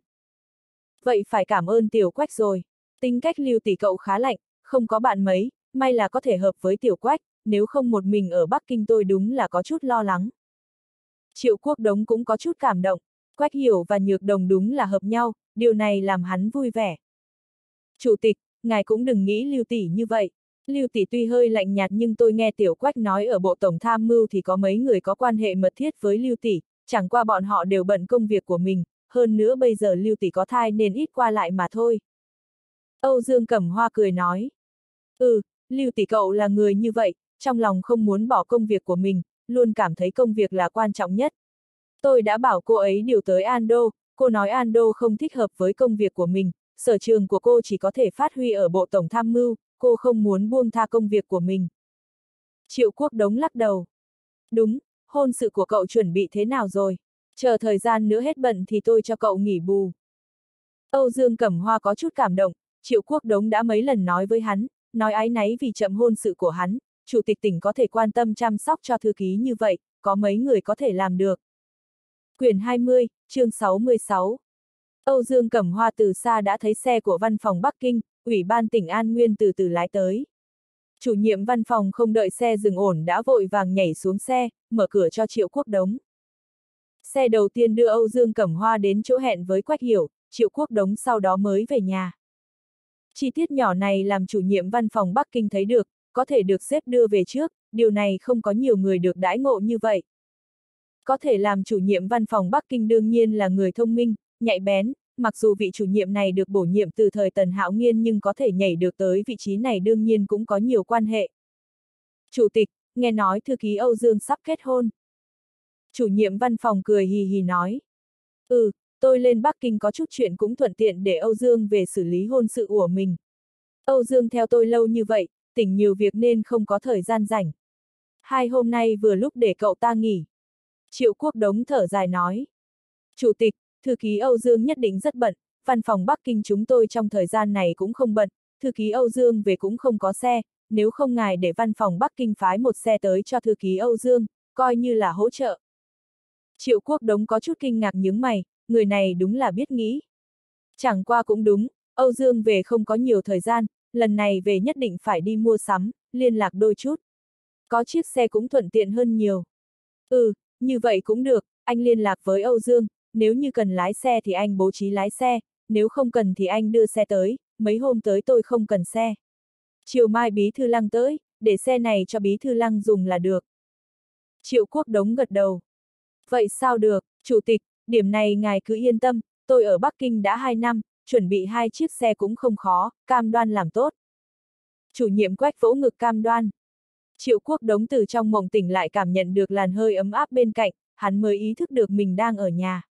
Vậy phải cảm ơn Tiểu Quách rồi. Tính cách Lưu tỷ cậu khá lạnh, không có bạn mấy, may là có thể hợp với Tiểu Quách, nếu không một mình ở Bắc Kinh tôi đúng là có chút lo lắng. Triệu Quốc Đống cũng có chút cảm động, Quách Hiểu và Nhược Đồng đúng là hợp nhau, điều này làm hắn vui vẻ. Chủ tịch, ngài cũng đừng nghĩ Lưu tỷ như vậy. Lưu tỷ tuy hơi lạnh nhạt nhưng tôi nghe Tiểu Quách nói ở Bộ Tổng Tham mưu thì có mấy người có quan hệ mật thiết với Lưu tỷ, chẳng qua bọn họ đều bận công việc của mình, hơn nữa bây giờ Lưu tỷ có thai nên ít qua lại mà thôi. Âu Dương Cẩm Hoa cười nói. Lưu tỷ cậu là người như vậy, trong lòng không muốn bỏ công việc của mình, luôn cảm thấy công việc là quan trọng nhất. Tôi đã bảo cô ấy điều tới Ando, cô nói Ando không thích hợp với công việc của mình, sở trường của cô chỉ có thể phát huy ở Bộ Tổng Tham mưu, cô không muốn buông tha công việc của mình. Triệu Quốc Đống lắc đầu. Đúng, hôn sự của cậu chuẩn bị thế nào rồi? Chờ thời gian nữa hết bận thì tôi cho cậu nghỉ bù. Âu Dương Cẩm Hoa có chút cảm động, Triệu Quốc Đống đã mấy lần nói với hắn, nói áy náy vì chậm hôn sự của hắn, chủ tịch tỉnh có thể quan tâm chăm sóc cho thư ký như vậy, có mấy người có thể làm được. Quyển 20, chương 66. Âu Dương Cẩm Hoa từ xa đã thấy xe của văn phòng Bắc Kinh, Ủy ban tỉnh An Nguyên từ từ lái tới. Chủ nhiệm văn phòng không đợi xe dừng ổn đã vội vàng nhảy xuống xe, mở cửa cho Triệu Quốc Đống. Xe đầu tiên đưa Âu Dương Cẩm Hoa đến chỗ hẹn với Quách Hiểu, Triệu Quốc Đống sau đó mới về nhà. Chi tiết nhỏ này làm chủ nhiệm văn phòng Bắc Kinh thấy được, có thể được xếp đưa về trước, điều này không có nhiều người được đãi ngộ như vậy. Có thể làm chủ nhiệm văn phòng Bắc Kinh đương nhiên là người thông minh, nhạy bén, mặc dù vị chủ nhiệm này được bổ nhiệm từ thời Tần Hạo Nghiên nhưng có thể nhảy được tới vị trí này đương nhiên cũng có nhiều quan hệ. Chủ tịch, nghe nói thư ký Âu Dương sắp kết hôn. Chủ nhiệm văn phòng cười hì hì nói. Tôi lên Bắc Kinh có chút chuyện cũng thuận tiện để Âu Dương về xử lý hôn sự của mình. Âu Dương theo tôi lâu như vậy, tỉnh nhiều việc nên không có thời gian rảnh. 2 hôm nay vừa lúc để cậu ta nghỉ. Triệu Quốc Đống thở dài nói. Chủ tịch, thư ký Âu Dương nhất định rất bận, văn phòng Bắc Kinh chúng tôi trong thời gian này cũng không bận, thư ký Âu Dương về cũng không có xe, nếu không ngài để văn phòng Bắc Kinh phái một xe tới cho thư ký Âu Dương, coi như là hỗ trợ. Triệu Quốc Đống có chút kinh ngạc nhướng mày, người này đúng là biết nghĩ. Chẳng qua cũng đúng, Âu Dương về không có nhiều thời gian, lần này về nhất định phải đi mua sắm, liên lạc đôi chút. Có chiếc xe cũng thuận tiện hơn nhiều. Như vậy cũng được, anh liên lạc với Âu Dương, nếu như cần lái xe thì anh bố trí lái xe, nếu không cần thì anh đưa xe tới, mấy hôm tới tôi không cần xe. Chiều mai Bí Thư Lăng tới, để xe này cho Bí Thư Lăng dùng là được. Triệu Quốc Đống gật đầu. Vậy sao được, Chủ tịch, điểm này ngài cứ yên tâm, tôi ở Bắc Kinh đã 2 năm, chuẩn bị 2 chiếc xe cũng không khó, cam đoan làm tốt. Chủ nhiệm Quách vỗ ngực cam đoan. Triệu Quốc Đống từ trong mộng tỉnh lại cảm nhận được làn hơi ấm áp bên cạnh, hắn mới ý thức được mình đang ở nhà.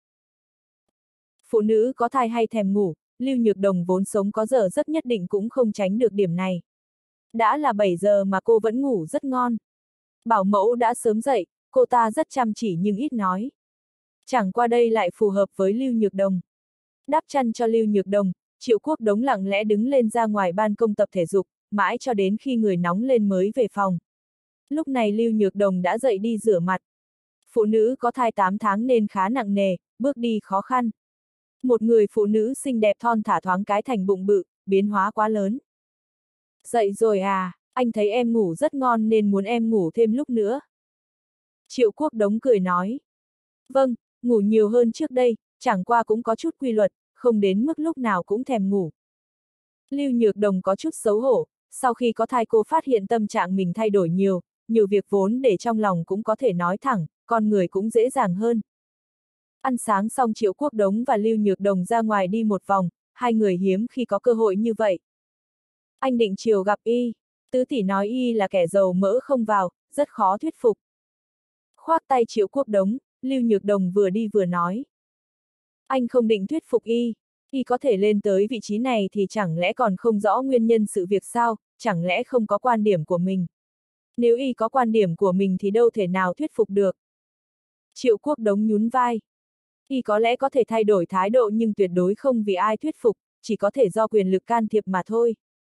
Phụ nữ có thai hay thèm ngủ, Lưu Nhược Đồng vốn sống có giờ giấc nhất định cũng không tránh được điểm này. Đã là 7 giờ mà cô vẫn ngủ rất ngon. Bảo mẫu đã sớm dậy, cô ta rất chăm chỉ nhưng ít nói. Chẳng qua đây lại phù hợp với Lưu Nhược Đồng. Đắp chăn cho Lưu Nhược Đồng, Triệu Quốc Đống lặng lẽ đứng lên ra ngoài ban công tập thể dục, mãi cho đến khi người nóng lên mới về phòng. Lúc này Lưu Nhược Đồng đã dậy đi rửa mặt. Phụ nữ có thai 8 tháng nên khá nặng nề, bước đi khó khăn. Một người phụ nữ xinh đẹp thon thả thoáng cái thành bụng bự, biến hóa quá lớn. Dậy rồi à, anh thấy em ngủ rất ngon nên muốn em ngủ thêm lúc nữa. Triệu Quốc Đống cười nói. Vâng, ngủ nhiều hơn trước đây, chẳng qua cũng có chút quy luật, không đến mức lúc nào cũng thèm ngủ. Lưu Nhược Đồng có chút xấu hổ, sau khi có thai cô phát hiện tâm trạng mình thay đổi nhiều việc vốn để trong lòng cũng có thể nói thẳng, con người cũng dễ dàng hơn. Ăn sáng xong Triệu Quốc Đống và Lưu Nhược Đồng ra ngoài đi một vòng, hai người hiếm khi có cơ hội như vậy. Anh định chiều gặp y, tứ tỷ nói y là kẻ dầu mỡ không vào, rất khó thuyết phục. Khoác tay Triệu Quốc Đống, Lưu Nhược Đồng vừa đi vừa nói. Anh không định thuyết phục y có thể lên tới vị trí này thì chẳng lẽ còn không rõ nguyên nhân sự việc sao, chẳng lẽ không có quan điểm của mình. Nếu y có quan điểm của mình thì đâu thể nào thuyết phục được. Triệu Quốc Đống nhún vai. Y có lẽ có thể thay đổi thái độ nhưng tuyệt đối không vì ai thuyết phục, chỉ có thể do quyền lực can thiệp mà thôi.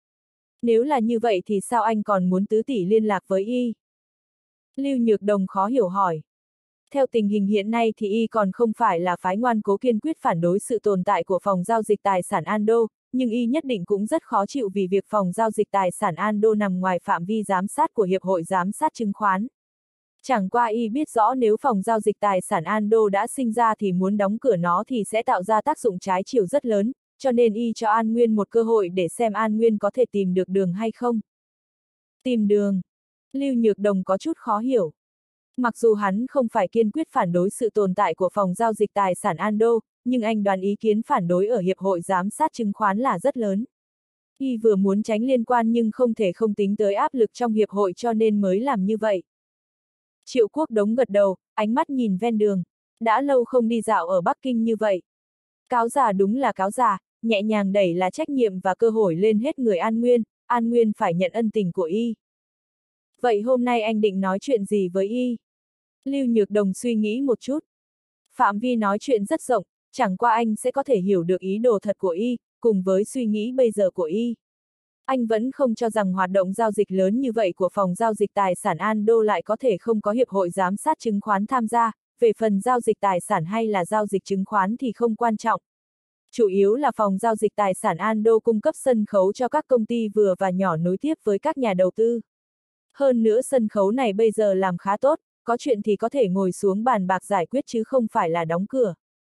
Nếu là như vậy thì sao anh còn muốn tứ tỷ liên lạc với Y? Lưu Nhược Đồng khó hiểu hỏi. Theo tình hình hiện nay thì Y còn không phải là phái ngoan cố kiên quyết phản đối sự tồn tại của phòng giao dịch tài sản Ando, nhưng Y nhất định cũng rất khó chịu vì việc phòng giao dịch tài sản Ando nằm ngoài phạm vi giám sát của Hiệp hội Giám sát Chứng khoán. Chẳng qua Y biết rõ nếu phòng giao dịch tài sản Ando đã sinh ra thì muốn đóng cửa nó thì sẽ tạo ra tác dụng trái chiều rất lớn, cho nên Y cho An Nguyên một cơ hội để xem An Nguyên có thể tìm được đường hay không. Tìm đường? Lưu Nhược Đồng có chút khó hiểu. Mặc dù hắn không phải kiên quyết phản đối sự tồn tại của phòng giao dịch tài sản Ando, nhưng anh đoán ý kiến phản đối ở Hiệp hội Giám sát Chứng khoán là rất lớn. Y vừa muốn tránh liên quan nhưng không thể không tính tới áp lực trong Hiệp hội cho nên mới làm như vậy. Triệu Quốc Đống gật đầu, ánh mắt nhìn ven đường. Đã lâu không đi dạo ở Bắc Kinh như vậy. Cáo già đúng là cáo già, nhẹ nhàng đẩy là trách nhiệm và cơ hội lên hết người An Nguyên phải nhận ân tình của Y. Vậy hôm nay anh định nói chuyện gì với Y? Lưu Nhược Đồng suy nghĩ một chút. Phạm vi nói chuyện rất rộng, chẳng qua anh sẽ có thể hiểu được ý đồ thật của Y, cùng với suy nghĩ bây giờ của Y. Anh vẫn không cho rằng hoạt động giao dịch lớn như vậy của phòng giao dịch tài sản Ando lại có thể không có Hiệp hội Giám sát Chứng khoán tham gia, về phần giao dịch tài sản hay là giao dịch chứng khoán thì không quan trọng. Chủ yếu là phòng giao dịch tài sản Ando cung cấp sân khấu cho các công ty vừa và nhỏ nối tiếp với các nhà đầu tư. Hơn nữa sân khấu này bây giờ làm khá tốt, có chuyện thì có thể ngồi xuống bàn bạc giải quyết chứ không phải là đóng cửa.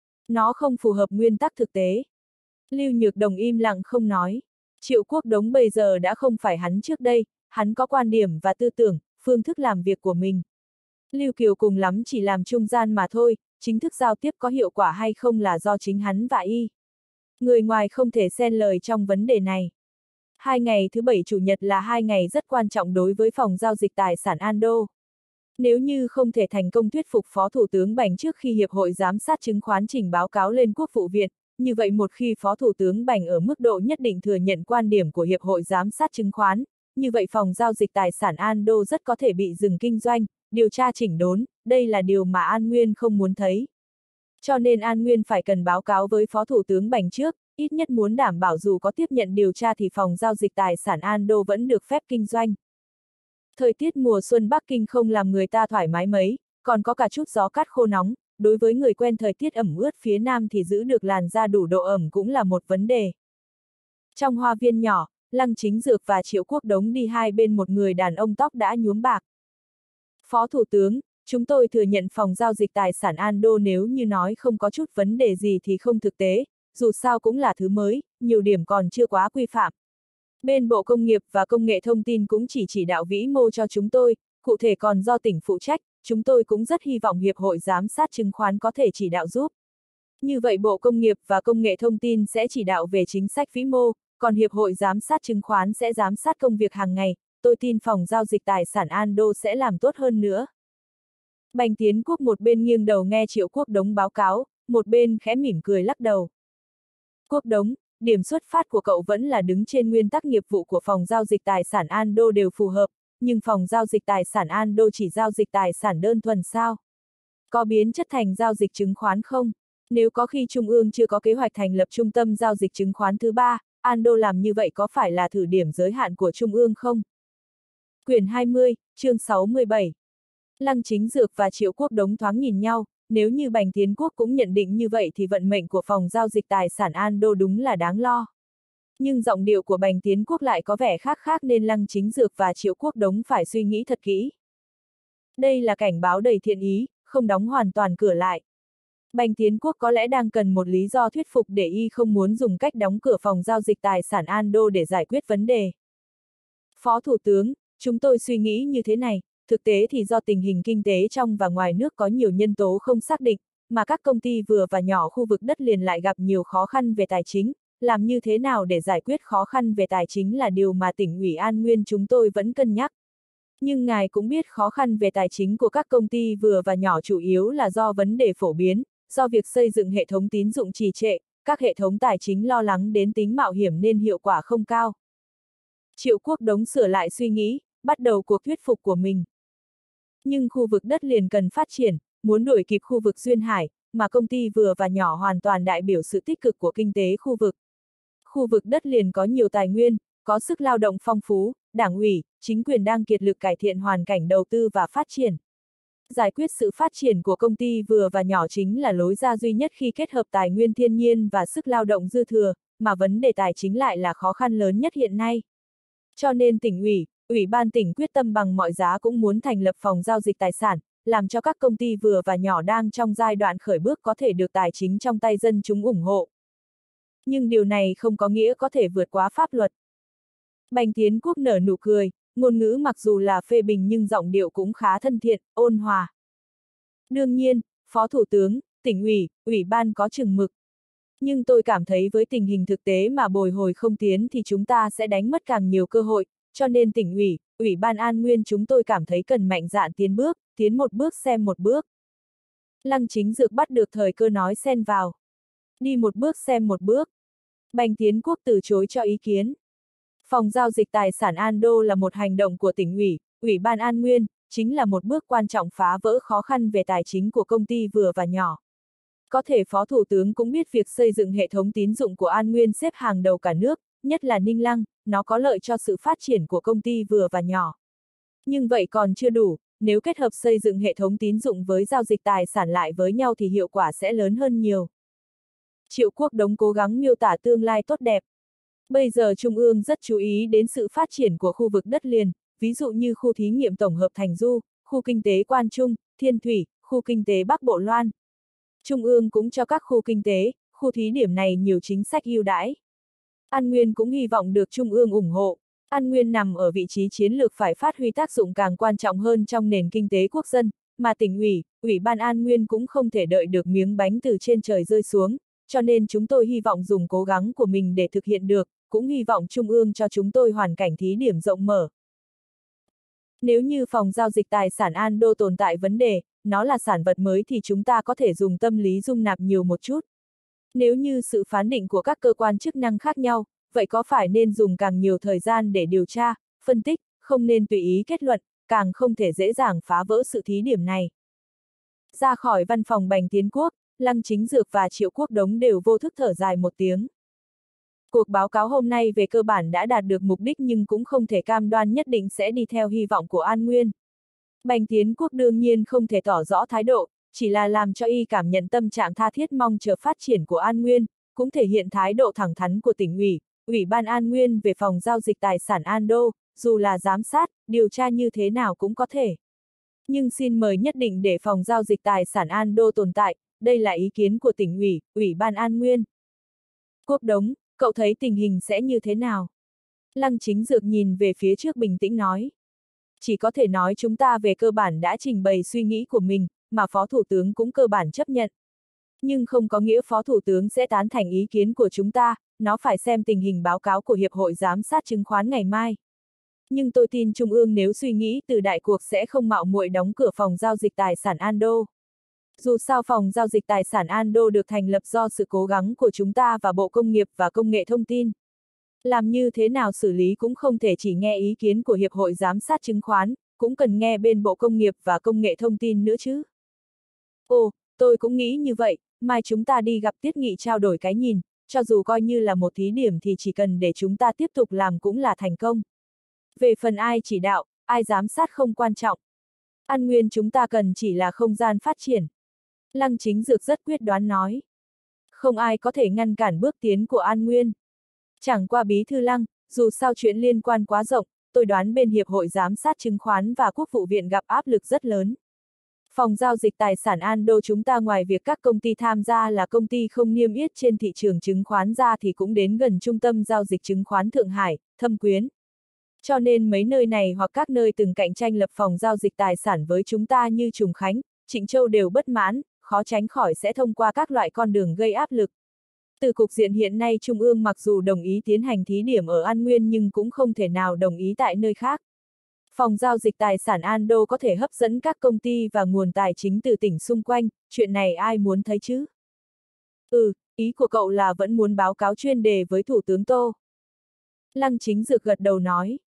Nó không phù hợp nguyên tắc thực tế. Lưu Nhược Đồng im lặng không nói. Triệu Quốc Đống bây giờ đã không phải hắn trước đây, hắn có quan điểm và tư tưởng, phương thức làm việc của mình. Lưu Kiều cùng lắm chỉ làm trung gian mà thôi, chính thức giao tiếp có hiệu quả hay không là do chính hắn và Y. Người ngoài không thể xen lời trong vấn đề này. 2 ngày thứ Bảy Chủ nhật là 2 ngày rất quan trọng đối với phòng giao dịch tài sản Ando. Nếu như không thể thành công thuyết phục Phó Thủ tướng Bành trước khi Hiệp hội Giám sát Chứng khoán trình báo cáo lên Quốc vụ Viện, như vậy một khi Phó Thủ tướng Bành ở mức độ nhất định thừa nhận quan điểm của Hiệp hội Giám sát Chứng khoán, như vậy phòng giao dịch tài sản Ando rất có thể bị dừng kinh doanh, điều tra chỉnh đốn, đây là điều mà An Nguyên không muốn thấy. Cho nên An Nguyên phải cần báo cáo với Phó Thủ tướng Bành trước, ít nhất muốn đảm bảo dù có tiếp nhận điều tra thì phòng giao dịch tài sản Ando vẫn được phép kinh doanh. Thời tiết mùa xuân Bắc Kinh không làm người ta thoải mái mấy, còn có cả chút gió cát khô nóng, đối với người quen thời tiết ẩm ướt phía Nam thì giữ được làn da đủ độ ẩm cũng là một vấn đề. Trong hoa viên nhỏ, Lăng Chính Dược và Triệu Quốc Đống đi hai bên một người đàn ông tóc đã nhuốm bạc. Phó Thủ tướng, chúng tôi thừa nhận phòng giao dịch tài sản Ando nếu như nói không có chút vấn đề gì thì không thực tế, dù sao cũng là thứ mới, nhiều điểm còn chưa quá quy phạm. Bên Bộ Công nghiệp và Công nghệ Thông tin cũng chỉ đạo vĩ mô cho chúng tôi, cụ thể còn do tỉnh phụ trách, chúng tôi cũng rất hy vọng Hiệp hội Giám sát Chứng khoán có thể chỉ đạo giúp. Như vậy Bộ Công nghiệp và Công nghệ Thông tin sẽ chỉ đạo về chính sách vĩ mô, còn Hiệp hội Giám sát Chứng khoán sẽ giám sát công việc hàng ngày, tôi tin phòng giao dịch tài sản Ando sẽ làm tốt hơn nữa. Bành Tiến Quốc một bên nghiêng đầu nghe Triệu Quốc Đống báo cáo, một bên khẽ mỉm cười lắc đầu. Quốc Đống, điểm xuất phát của cậu vẫn là đứng trên nguyên tắc nghiệp vụ của phòng giao dịch tài sản Ando đều phù hợp, nhưng phòng giao dịch tài sản Ando chỉ giao dịch tài sản đơn thuần sao? Có biến chất thành giao dịch chứng khoán không? Nếu có khi Trung ương chưa có kế hoạch thành lập trung tâm giao dịch chứng khoán thứ 3, Ando làm như vậy có phải là thử điểm giới hạn của Trung ương không? Quyển 20, chương 67. Lăng Chính Dược và Triệu Quốc Đống thoáng nhìn nhau, nếu như Bành Tiến Quốc cũng nhận định như vậy thì vận mệnh của phòng giao dịch tài sản Ando đúng là đáng lo. Nhưng giọng điệu của Bành Tiến Quốc lại có vẻ khác nên Lăng Chính Dược và Triệu Quốc Đống phải suy nghĩ thật kỹ. Đây là cảnh báo đầy thiện ý, không đóng hoàn toàn cửa lại. Bành Tiến Quốc có lẽ đang cần một lý do thuyết phục để Y không muốn dùng cách đóng cửa phòng giao dịch tài sản Ando để giải quyết vấn đề. Phó Thủ tướng, chúng tôi suy nghĩ như thế này. Thực tế thì do tình hình kinh tế trong và ngoài nước có nhiều nhân tố không xác định, mà các công ty vừa và nhỏ khu vực đất liền lại gặp nhiều khó khăn về tài chính, làm như thế nào để giải quyết khó khăn về tài chính là điều mà tỉnh ủy An Nguyên chúng tôi vẫn cân nhắc. Nhưng ngài cũng biết khó khăn về tài chính của các công ty vừa và nhỏ chủ yếu là do vấn đề phổ biến, do việc xây dựng hệ thống tín dụng trì trệ, các hệ thống tài chính lo lắng đến tính mạo hiểm nên hiệu quả không cao. Triệu Quốc Đống sửa lại suy nghĩ, bắt đầu cuộc thuyết phục của mình. Nhưng khu vực đất liền cần phát triển, muốn đuổi kịp khu vực duyên hải, mà công ty vừa và nhỏ hoàn toàn đại biểu sự tích cực của kinh tế khu vực. Khu vực đất liền có nhiều tài nguyên, có sức lao động phong phú, đảng ủy, chính quyền đang kiệt lực cải thiện hoàn cảnh đầu tư và phát triển. Giải quyết sự phát triển của công ty vừa và nhỏ chính là lối ra duy nhất khi kết hợp tài nguyên thiên nhiên và sức lao động dư thừa, mà vấn đề tài chính lại là khó khăn lớn nhất hiện nay. Cho nên tỉnh ủy, Ủy ban tỉnh quyết tâm bằng mọi giá cũng muốn thành lập phòng giao dịch tài sản, làm cho các công ty vừa và nhỏ đang trong giai đoạn khởi bước có thể được tài chính trong tay dân chúng ủng hộ. Nhưng điều này không có nghĩa có thể vượt quá pháp luật. Bành Tiến Quốc nở nụ cười, ngôn ngữ mặc dù là phê bình nhưng giọng điệu cũng khá thân thiện, ôn hòa. Đương nhiên, Phó Thủ tướng, tỉnh ủy, Ủy ban có chừng mực. Nhưng tôi cảm thấy với tình hình thực tế mà bồi hồi không tiến thì chúng ta sẽ đánh mất càng nhiều cơ hội, cho nên tỉnh ủy, Ủy ban An Nguyên chúng tôi cảm thấy cần mạnh dạn tiến một bước xem một bước. Lăng Chính Dược bắt được thời cơ nói xen vào. Đi một bước xem một bước. Bành Tiến Quốc từ chối cho ý kiến. Phòng giao dịch tài sản An Đô là một hành động của tỉnh ủy, Ủy ban An Nguyên, chính là một bước quan trọng phá vỡ khó khăn về tài chính của công ty vừa và nhỏ. Có thể Phó Thủ tướng cũng biết việc xây dựng hệ thống tín dụng của An Nguyên xếp hàng đầu cả nước, nhất là Ninh Lăng, nó có lợi cho sự phát triển của công ty vừa và nhỏ. Nhưng vậy còn chưa đủ, nếu kết hợp xây dựng hệ thống tín dụng với giao dịch tài sản lại với nhau thì hiệu quả sẽ lớn hơn nhiều. Triệu Quốc Đống cố gắng miêu tả tương lai tốt đẹp. Bây giờ Trung ương rất chú ý đến sự phát triển của khu vực đất liền, ví dụ như khu thí nghiệm tổng hợp Thành Du, khu kinh tế Quan Trung, Thiên Thủy, khu kinh tế Bắc Bộ Loan. Trung ương cũng cho các khu kinh tế, khu thí điểm này nhiều chính sách ưu đãi. An Nguyên cũng hy vọng được Trung ương ủng hộ. An Nguyên nằm ở vị trí chiến lược phải phát huy tác dụng càng quan trọng hơn trong nền kinh tế quốc dân, mà tỉnh ủy, Ủy ban An Nguyên cũng không thể đợi được miếng bánh từ trên trời rơi xuống, cho nên chúng tôi hy vọng dùng cố gắng của mình để thực hiện được, cũng hy vọng Trung ương cho chúng tôi hoàn cảnh thí điểm rộng mở. Nếu như phòng giao dịch tài sản An Đô tồn tại vấn đề, nó là sản vật mới thì chúng ta có thể dùng tâm lý dung nạp nhiều một chút. Nếu như sự phán định của các cơ quan chức năng khác nhau, vậy có phải nên dùng càng nhiều thời gian để điều tra, phân tích, không nên tùy ý kết luận, càng không thể dễ dàng phá vỡ sự thí điểm này. Ra khỏi văn phòng Bành Tiến Quốc, Lăng Chính Dược và Triệu Quốc Đống đều vô thức thở dài một tiếng. Cuộc báo cáo hôm nay về cơ bản đã đạt được mục đích nhưng cũng không thể cam đoan nhất định sẽ đi theo hy vọng của An Nguyên. Bành Tiến Quốc đương nhiên không thể tỏ rõ thái độ, chỉ là làm cho y cảm nhận tâm trạng tha thiết mong chờ phát triển của An Nguyên, cũng thể hiện thái độ thẳng thắn của tỉnh ủy, Ủy ban An Nguyên về phòng giao dịch tài sản An Đô, dù là giám sát, điều tra như thế nào cũng có thể. Nhưng xin mời nhất định để phòng giao dịch tài sản An Đô tồn tại, đây là ý kiến của tỉnh ủy, Ủy ban An Nguyên. Quốc Đống, cậu thấy tình hình sẽ như thế nào? Lăng Chính Dược nhìn về phía trước bình tĩnh nói. Chỉ có thể nói chúng ta về cơ bản đã trình bày suy nghĩ của mình, mà Phó Thủ tướng cũng cơ bản chấp nhận. Nhưng không có nghĩa Phó Thủ tướng sẽ tán thành ý kiến của chúng ta, nó phải xem tình hình báo cáo của Hiệp hội Giám sát Chứng khoán ngày mai. Nhưng tôi tin Trung ương nếu suy nghĩ từ đại cuộc sẽ không mạo muội đóng cửa phòng giao dịch tài sản An Đô. Dù sao phòng giao dịch tài sản An Đô được thành lập do sự cố gắng của chúng ta và Bộ Công nghiệp và Công nghệ Thông tin. Làm như thế nào xử lý cũng không thể chỉ nghe ý kiến của Hiệp hội Giám sát Chứng khoán, cũng cần nghe bên Bộ Công nghiệp và Công nghệ Thông tin nữa chứ. Ồ, tôi cũng nghĩ như vậy, mai chúng ta đi gặp Tiết Nghị trao đổi cái nhìn, cho dù coi như là một thí điểm thì chỉ cần để chúng ta tiếp tục làm cũng là thành công. Về phần ai chỉ đạo, ai giám sát không quan trọng. An Nguyên chúng ta cần chỉ là không gian phát triển. Lăng Chính Dược rất quyết đoán nói. Không ai có thể ngăn cản bước tiến của An Nguyên. Chẳng qua Bí thư Lăng, dù sao chuyện liên quan quá rộng, tôi đoán bên Hiệp hội Giám sát Chứng khoán và Quốc vụ viện gặp áp lực rất lớn. Phòng giao dịch tài sản An Đô chúng ta ngoài việc các công ty tham gia là công ty không niêm yết trên thị trường chứng khoán ra thì cũng đến gần trung tâm giao dịch chứng khoán Thượng Hải, Thâm Quyến. Cho nên mấy nơi này hoặc các nơi từng cạnh tranh lập phòng giao dịch tài sản với chúng ta như Trùng Khánh, Trịnh Châu đều bất mãn, khó tránh khỏi sẽ thông qua các loại con đường gây áp lực. Từ cục diện hiện nay Trung ương mặc dù đồng ý tiến hành thí điểm ở An Nguyên nhưng cũng không thể nào đồng ý tại nơi khác. Phòng giao dịch tài sản An Đô có thể hấp dẫn các công ty và nguồn tài chính từ tỉnh xung quanh, chuyện này ai muốn thấy chứ? Ý của cậu là vẫn muốn báo cáo chuyên đề với Thủ tướng Tô. Lăng Chính Dược gật đầu nói.